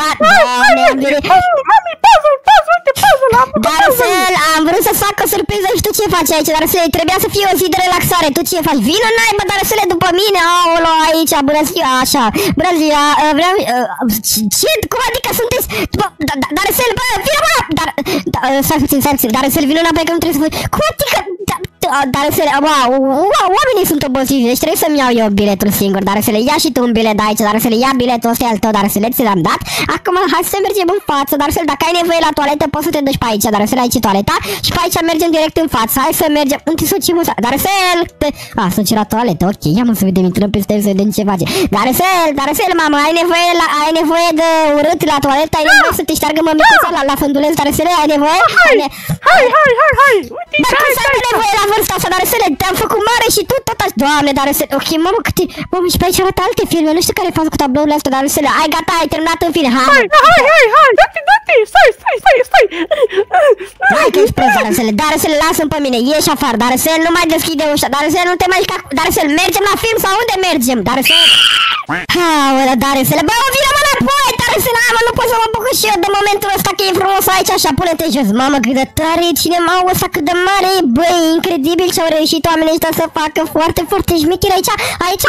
Mami, puzzle, Darusele, am vrut să fac o surpriză și tu ce faci aici, Darusele, trebuia să fie o zi de relaxare, tu ce faci? Vină, naibă, Darusele, după mine, aolo, aici, bună ziua, așa, bună ziua, vreau, ce, cum adică sunteți, Darusele, bă, vină, bă, stai puțin, Darusele, vină înapoi că nu trebuie să faci, cum adică, Darusele, oamenii sunt obosiți, deci trebuie să-mi iau eu biletul singur, Darusele, ia și tu un bilet de aici, Darusele, ia biletul ăsta al tău, Darusele, ți l-am dat, acum hai să mergem în față, Darusele, dacă ai nevoie la toaletă, poți să te duci pe aici, Darusele, aici toaleta, și pe aici mergem direct în față, hai să mergem, unde să ce măsa, Darusele, să ce la toaletă, ok, ia mă să vedem, intrăm peste el să vedem ce face, Darusele, mamă, ai nevoie de urât la toaletă, ai nevoie să te șteargă mămicuța la funduleț, Darusele, ai nevoie? Hai, uite, la vârsta asta, Darusele, te-am făcut mare și tu tot așa. Doamne, Darusele, ok, mamă, câte... Mamă, și pe aici arată alte filme, nu știu care fac cu tablourile astea, Darusele. Ai, gata, ai terminat în fine, hai, dă-te, stai. Hai că ești prost, Darusele, lasă-mi pe mine, ieși afară, Darusele, nu mai deschide ușa, Darusele, nu te mai juca, Darusele, mergem la film sau unde mergem, Darusele? Aolea, Darusele, bă, vină mă înapoi, Darusele, mă, nu pot să mă bucur și eu de momentul ăsta că e frumos aici, așa, pune-te jos, mamă, cât de tare e cinema-ul ăsta, cât de mare e, băi, incredibil ce au reușit oamenii ăștia să facă foarte, foarte șmecheri aici,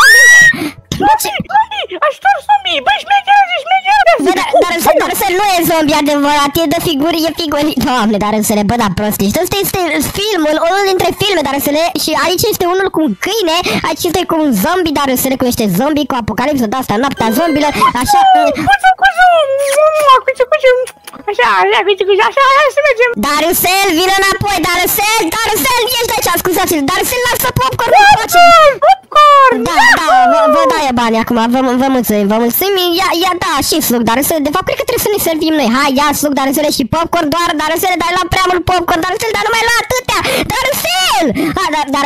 ajutor zombie, băi, Darusele, nu e zombie adevărat, e de figuri, Doamne, Darusele, bă, da, prost ești, ăsta este filmul, unul dintre filme, Darusele, și aici este unul cu un câine, aici este cu un zombie, Darusele, cu niște zombie, cu apocalipsă de asta, noaptea zombilor, așa... Așa, hai să mergem. Darusele, vină înapoi, Darusele, ești aici, scuzați-l, Darusele, lasă popcorn, popcorn! Da, vă dai bani acum, vă mulțumim, ia, da, și suc, Darusele, de fapt, cred că trebuie să ne servim noi, hai, ia suc, Darusele, și popcorn, doar, Darusele, dai la prea mult popcorn, Darusele, dar numai la atâtea, Darusele!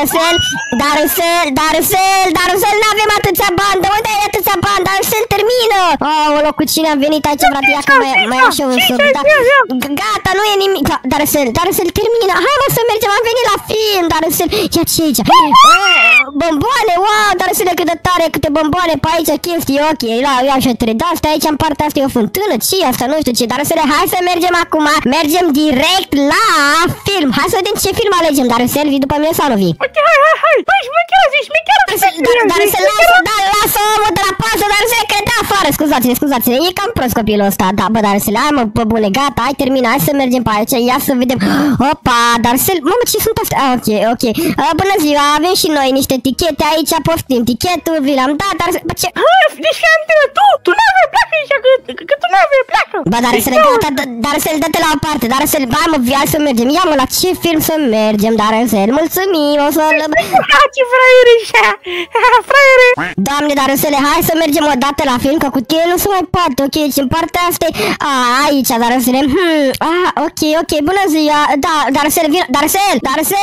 Darusele, n-avem atâția bani, de unde ai atâția bani, Darusele, termină, Aoleu, cu cine am venit aici, frate, ia că mai așa un sub. Gata, nu e nimic. Darcel, termină. Hai mă să mergem, am venit la film, Darcel. Ia ce aici? Bomboane, wow, Darcel, cât de tare, câte bomboane pe aici, chestii, ok. Ia așa trei de astea, aici în partea asta e o fântână, ce e asta, nu știu ce. Darcel, hai să mergem acum. Mergem direct la film. Hai să vedem ce film alegem, Darcel, vii după mine sau nu vii? Ok, hai. Băi, șmecherea. Darcel, lasă omul de la pasă, Darcel, că te afară. Scuzați-ne, e cam prost copilul ăsta. Da, bă, Darcel, hai mă, bă, bune, gata, hai terminat, hai să mergem pe aici, ia să vedem. Opa, Darcel, mamă, ce sunt astea? Ok. Bună ziua, avem și noi niște tichete aici, poftim, tichetul, vi l-am dat, Darcel, bă, ce? Deci fii antenă, tu nu aveai pleacă aici, că tu nu aveai pleacă. Bă, Darcel, gata, Darcel, dă-te la o parte, Darcel, hai mă, hai să mergem, ia mă, la ce film să mergem, Darcel, mulțumim, o să... Ce fraiere ăștia, fraiere. Doamne, Darcel, hai să mergem o dată la film, că cu tine nu se mai poate, ok, și în partea asta aici, Darcel, ok, bună ziua, da, Darcel, vin, Darcel,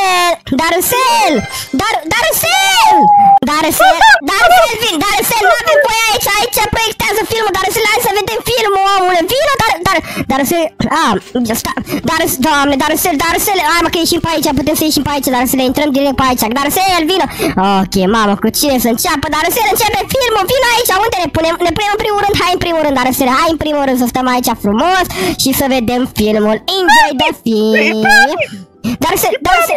vin, Darcel, nu avem voie aici proiectează filmul, Darcel, hai să vedem filmul, omule, vină, Darcel, Doamne, Darcel, hai mă că ieșim pe aici, putem să ieșim pe aici, Darcel, intrăm direct pe aici, Darcel, vină, ok, mamă, cu cine să înceapă, Darcel, începe filmul, vină aici, unde ne punem în primul rând, hai în primul rând, Darcel, hai în primul rând să stăm aici frumos și să vedem filmul, enjoy the film. Darcel,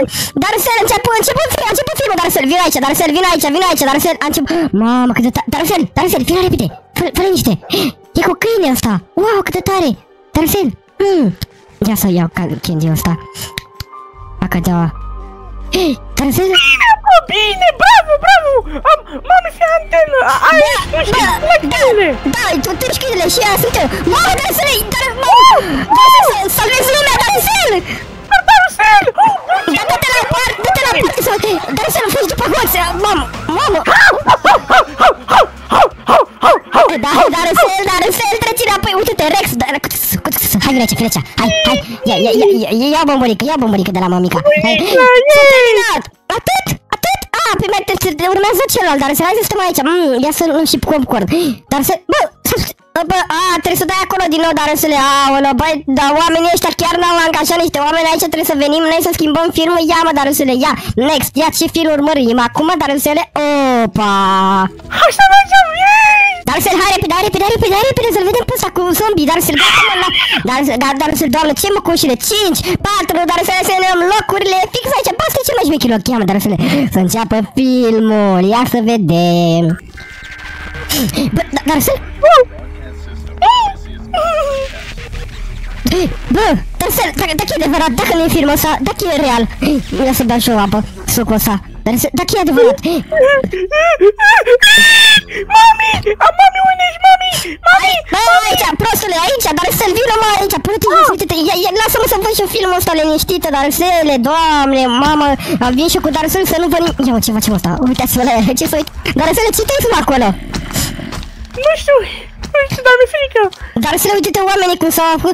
început filmul, Darcel, vin aici, Darcel, a început, mamă, cât de tare, Darcel, vino repede, fă liniște, e cu câine ăsta, wow, cât de tare, Darcel, ia să iau candy-ul ăsta, acadeaua, Darcel, Bine, bravo, mami, fii antenă, da, tu ești câinele și aia sunt eu, mamă, Darcel, salvezi lumea, Darcel, dă-te la parte, Darcel, fugi după hoț, mamă, Darcel, treci înapoi, uite-te, Rex, hai, vine aici, hai, ia bombonică de la mămica, hai, s-a terminat, atât, pe urmează celălalt, Darcel, hai să stăm aici, ia să nu și popcorn, Darcel, bă, trebuie să dai acolo din nou, Darcel, aoleu, băi, dar oamenii ăștia chiar n-au angajat niște oameni aici, trebuie să venim noi să schimbăm filmul, ia mă, Darcel, ia, next, ia ce film urmărim, acum, Darcel, opa! Hai să mergem, Darcel, hai repede, să-l vedem pe ăsta cu zombie, Darcel, Darcel, doamne, ce mă cu ușile, 5, 4, Darcel, să ne luăm locurile, fix aici, bă, asta e cel mai șmecher loc, ia mă, Darcel, să înceapă filmul, ia să vedem. Bă, Darcel? Bă, Darcel, dacă e adevărat, dacă nu e filmul ăsta, dacă e real, ia să beau și o apă, sucul ăsta, dacă e adevărat. Mami, unde ești, mami? Bă, aici, prostule, aici, Darcel, vină mă aici, uite-te, lasă-mă să văd și filmul ăsta liniștită, Darcel, doamne, mamă, am venit și cu Darcel să nu vă nimic. Ia mă, ce facem ăsta, uitați-vă la el, ce să uit, Darcel, ce te-ai filmat acolo? Nu știu, dar mi-e frică. Darcel, uite-te oamenii cum s-au făcut.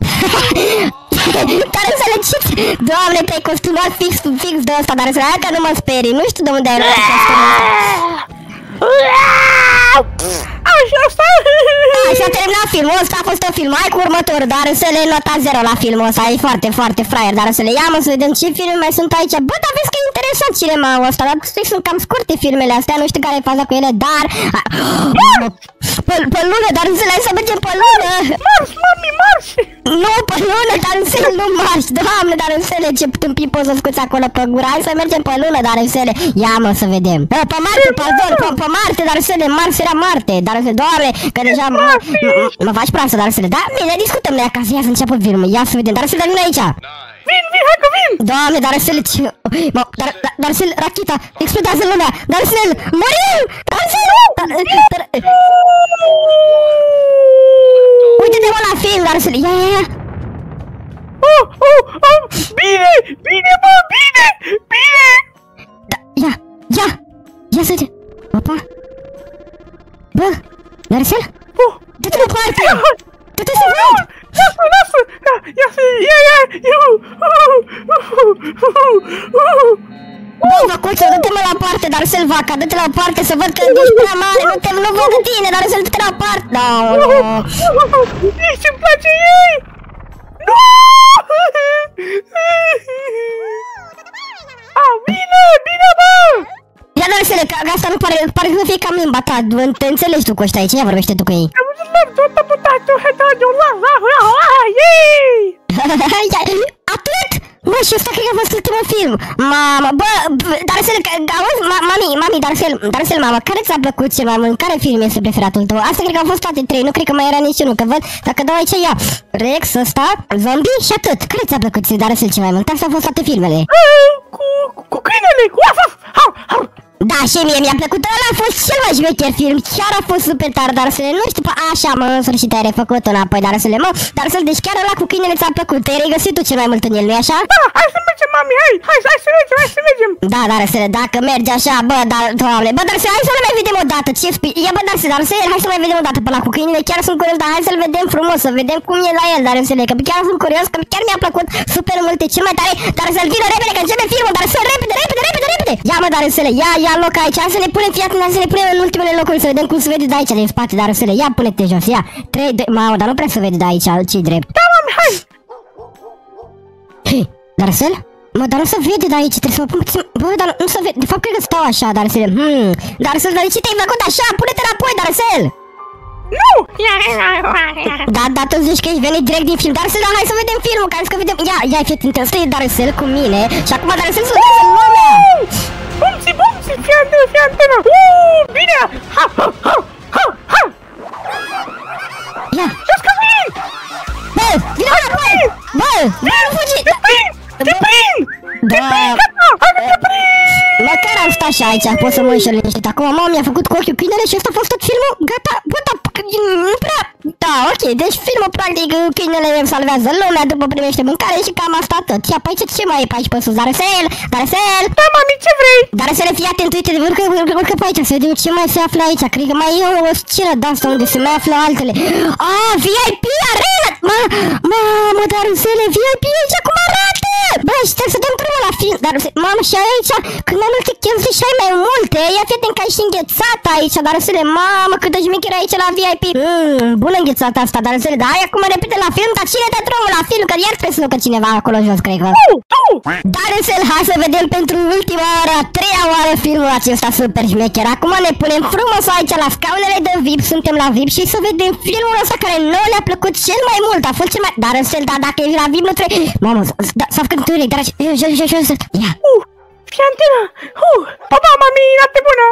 Darcel, ce? Doamne, te-ai costumat fix de ăsta, Darcel, hai că nu mă sperii, nu știu de unde ai luat costumul ăsta. Așa a terminat filmul ăsta, a fost un film, hai cu următorul, Darcel, nota 0 la filmul ăsta, e foarte, foarte fraier, Darcel, ia mă să vedem ce filme mai sunt aici, bă, dar vezi că e interesant cinema-ul ăsta, dar sunt cam scurte filmele astea, nu știu care e faza cu ele, dar... Pe lună, Darcel, hai să mergem pe lună! Mars! Nu, pe lună, Darcel, nu marș, doamne, Darcel, ce tâmpii poți să scuți acolo pe gură, hai să mergem pe lună, Darcel, ia mă să vedem. Pe Marte, pardon, pe Marte, Darcel, Mars era Marte, Darcel, doamne, că deja mă faci proastă, Darcel, da? Bine, discutăm noi acasă, ia să înceapă filmul, ia să vedem, Darcel, dar vin aici! Vin, hai că vin! Doamne, Darcel, ce... Darcel, rachita, explodează lumea, Darcel, morim! Darcel! Uite-te mă la film, Darcel, ia! Bine, bă, bine! Ia să te... Opa! Bă, Darcel? Dă-te la parte! Dă-te să văd! Lasă! Ia! Bă, Văcuță, dă-te-mă la parte, Darcel Vaca, dă-te la parte să văd că ești prea mare, nu văd de tine, Darcel, dă-te la parte. Da, Ești ce-mi place ei! Nu! Bine, bă! Ia, Darcele, că asta nu pare să fie cam limba ta, te înțelegi tu cu ăștia aici, ia vorbește tu cu ei. Am înțeles, tot apătatul, Atât? Mă, și ăsta cred că a fost ultimul film. Mamă, bă, Darcel, auzi, mami, Darcel, mamă, care ți-a plăcut cel mai mult? Care film este preferatul tău? Asta cred că au fost toate trei, nu cred că mai era niciunul, că văd, dacă dau aici, ia, Rex, ăsta, Zombie și atât. Care ți-a plăcut ție, Darcel, cel mai mult? Astea au fost toate filmele. Cu câinele, cu Da, și mie mi-a plăcut, ăla a fost cel mai șmecher film, chiar a fost super tare, Darcel, nu știu, așa, mă, în sfârșit ai refăcut înapoi, Darcel, mă, Darcel, deci chiar ăla cu câinele ți-a plăcut, te-ai regăsit tu cel mai mult în el, nu-i așa? Da, hai să mergem, mami, hai să mergem. Da, Darcel, dacă mergi așa, bă, Doamne, bă, Darcel, hai să le mai vedem o dată, ce spui? Ia, bă, Darcel, hai să mai vedem o dată pe ăla cu câinele, chiar sunt curios, dar hai să-l vedem frumos, să vedem cum e la el, Darcel, că chiar sunt curios, că chiar mi-a plăcut super multe, cel mai tare, Darcel, vină repede, că începe filmul, Darcel, repede. Ia, mă, Darcel, ia loc aici, hai să ne punem, fii atent, hai să ne punem în ultimele locuri, să vedem cum se vede de aici, din spate, Darcel, ia, pune-te jos, ia, 3, 2, mamă, dar nu prea se vede de aici, ce-i drept. Da, mami, hai! Hei, Darcel? Mă, dar nu se vede de aici, trebuie să mă pun puțin... Bă, dar nu se vede, de fapt cred că stau așa, Darcel. Darcel, dar de ce te-ai făcut așa? Pune-te înapoi, Darcel! Nu! Da, tu zici că ești venit direct din film. Darcel, dar hai să vedem filmul, care să vedem... Ia, fii atent, ăsta e Darcel cu mine și acum Darcel să vedem lumea! Bumsi, fii antenă! Bine! Ha! Ia! Ia-ți că vin! Bă, vine înapoi! Bă, nu fugi! Te prind! Da! Hai că te prind! Măcar am stat și aici, pot să mă uit și liniștit. Acum mama mi-a făcut cu ochiul câinele și ăsta a fost tot filmul, gata, bă, da, nu prea... Da, ok, deci filmul practic câinele salvează lumea după primește mâncare și cam asta tot. Ia, pe aici ce mai e pe aici pe sus? Darcel! Da, mami, ce vrei? Darcel, fii atent, uite, urcă pe aici, să vedem ce mai se află aici. Cred că mai e o scenă de asta unde se mai află altele. VIP Arena! Mamă, Darcel, VIP aici cum arată? Bă, și trebuie să dăm drumul la film. Darcel, mamă, și aici, când mai multe cheltuie și ai mai multe, ia fii atent că ai și înghețată aici, Darcel, mamă, cât de șmecher aici la VIP. Bună înghețata asta, Darcel, dar hai acum repede la film, dar cine dă drumul la film, că iar trebuie să ducă cineva acolo jos, cred că. Tu! Darcel, hai să vedem pentru ultima oară, a treia oară filmul acesta super șmecher. Acum ne punem frumos aici la scaunele de VIP, suntem la VIP și să vedem filmul ăsta care nouă le-a plăcut cel mai mult, a fost cel mai... Darcel, dar dacă ești la VIP nu trebuie... Mamă, s-a făcut întuneric, dar jos, ia. Fii antenă! Papa, mami, noapte bună!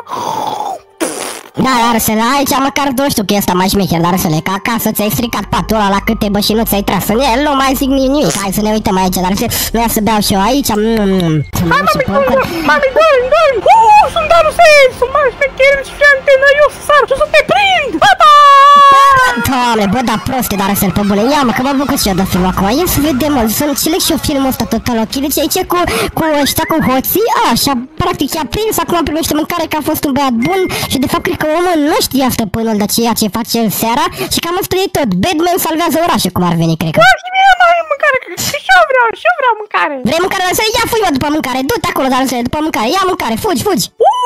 Da, Darcel, aici măcar nu știu că e asta mai șmecher, Darcel, că acasă ți-ai stricat patul ăla la câte bă și nu ți-ai tras în el, nu mai zic nimic, hai să ne uităm aici, Darcel, nu ia să beau și eu aici, Hai, mami, dormi! Sunt Darcel, sunt mai șmecher și fii antenă, eu să sar și o să te prind! Papa! Doamne, bă, da proste, Darcel, pe bune, ia mă, că m-am bucut și eu de filmul acum, ia să vedem, mă, să înțeleg și eu filmul ăsta total, ok, deci aici cu ăștia, cu hoții, așa, practic i-a prins, acum primește mâncare că a fost un băiat bun și de fapt cred că omul nu știa stăpânul de ceea ce face el seara și cam asta e tot, Batman salvează orașul, cum ar veni, cred că. Da, și mie mai mâncare, și eu vreau mâncare. Vrei mâncare, Darcel? Ia fui mă după mâncare, du-te acolo, Darcel, după mâncare, ia mâncare, fugi!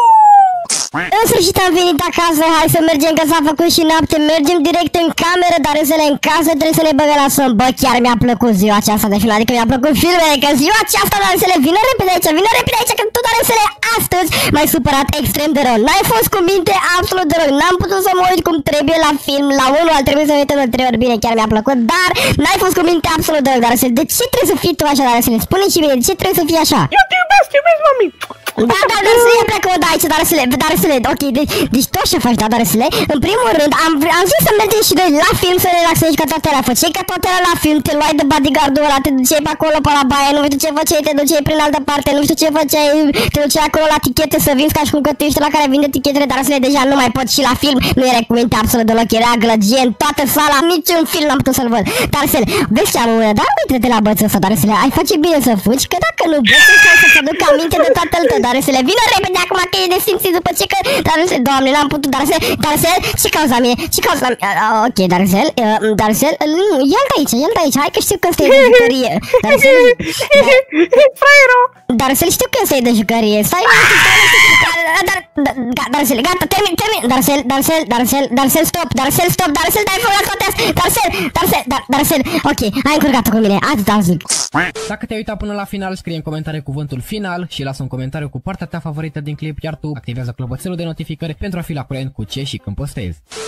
În sfârșit am venit acasă, hai să mergem că s-a făcut și noapte, mergem direct în cameră, dar în casă trebuie să ne băgăm la somn. Bă, chiar mi-a plăcut ziua aceasta de film, adică mi-a plăcut filmele, că ziua aceasta, Darcel, vină repede aici, că tu, Darcel, astăzi m-ai supărat extrem de rău. N-ai fost cu minte absolut de rău, n-am putut să mă uit cum trebuie la film, la unul al trebui să uităm de 3 ori, bine, chiar mi-a plăcut, dar n-ai fost cu minte absolut de rău, Darcel. De ce trebuie să fii tu așa, Darcel? Spune și mie, de ce trebuie să fii așa? Eu te iubesc, mami! Da, Darcel, ia plecă o da aici, Darcel, ok, deci tu așa faci, da, Darcel, în primul rând, am zis să mergem și noi la film să relaxezi ca toate alea, făceai ca toate alea la film, te luai de bodyguard-ul ăla, te duceai pe acolo pe la baie, nu știu ce făceai, te duceai prin altă parte, nu știu ce făceai, te duceai acolo la tichete să vinzi ca și cum că tu ești la care vinde tichetele, Darcel, deja nu mai pot și la film, nu era cu minte absolut deloc, era glăgien, toată sala, niciun film n-am putut să-l văd. Darcel, vezi ce am mână, dar uite-te la bățul ăsta, Darcel, ai face bine să fugi, că dacă nu bățul ăsta să duc aminte de tatăl tău, Darcel, vină repede acum că e de simțit după ce că, Darcel, Doamne, n-am putut, Darcel, ce cauza mine, ok, Darcel, ia-l de aici, hai că știu că ăsta e de jucărie, Darcel, Fraiero! Darcel, știu că ăsta e de jucărie. Stai, Darcel, gata, termin. Darcel, stop, dai foc la coteas. Darcel, ok, ai încurcat-o cu mine, atâta zic. Dacă te-ai uitat până la final, scrie în comentarii cuvântul final și lasă un comentariu cu partea ta favorită din clip, iar tu activează clopoțelul de notificări pentru a fi la curent cu ce și când postezi.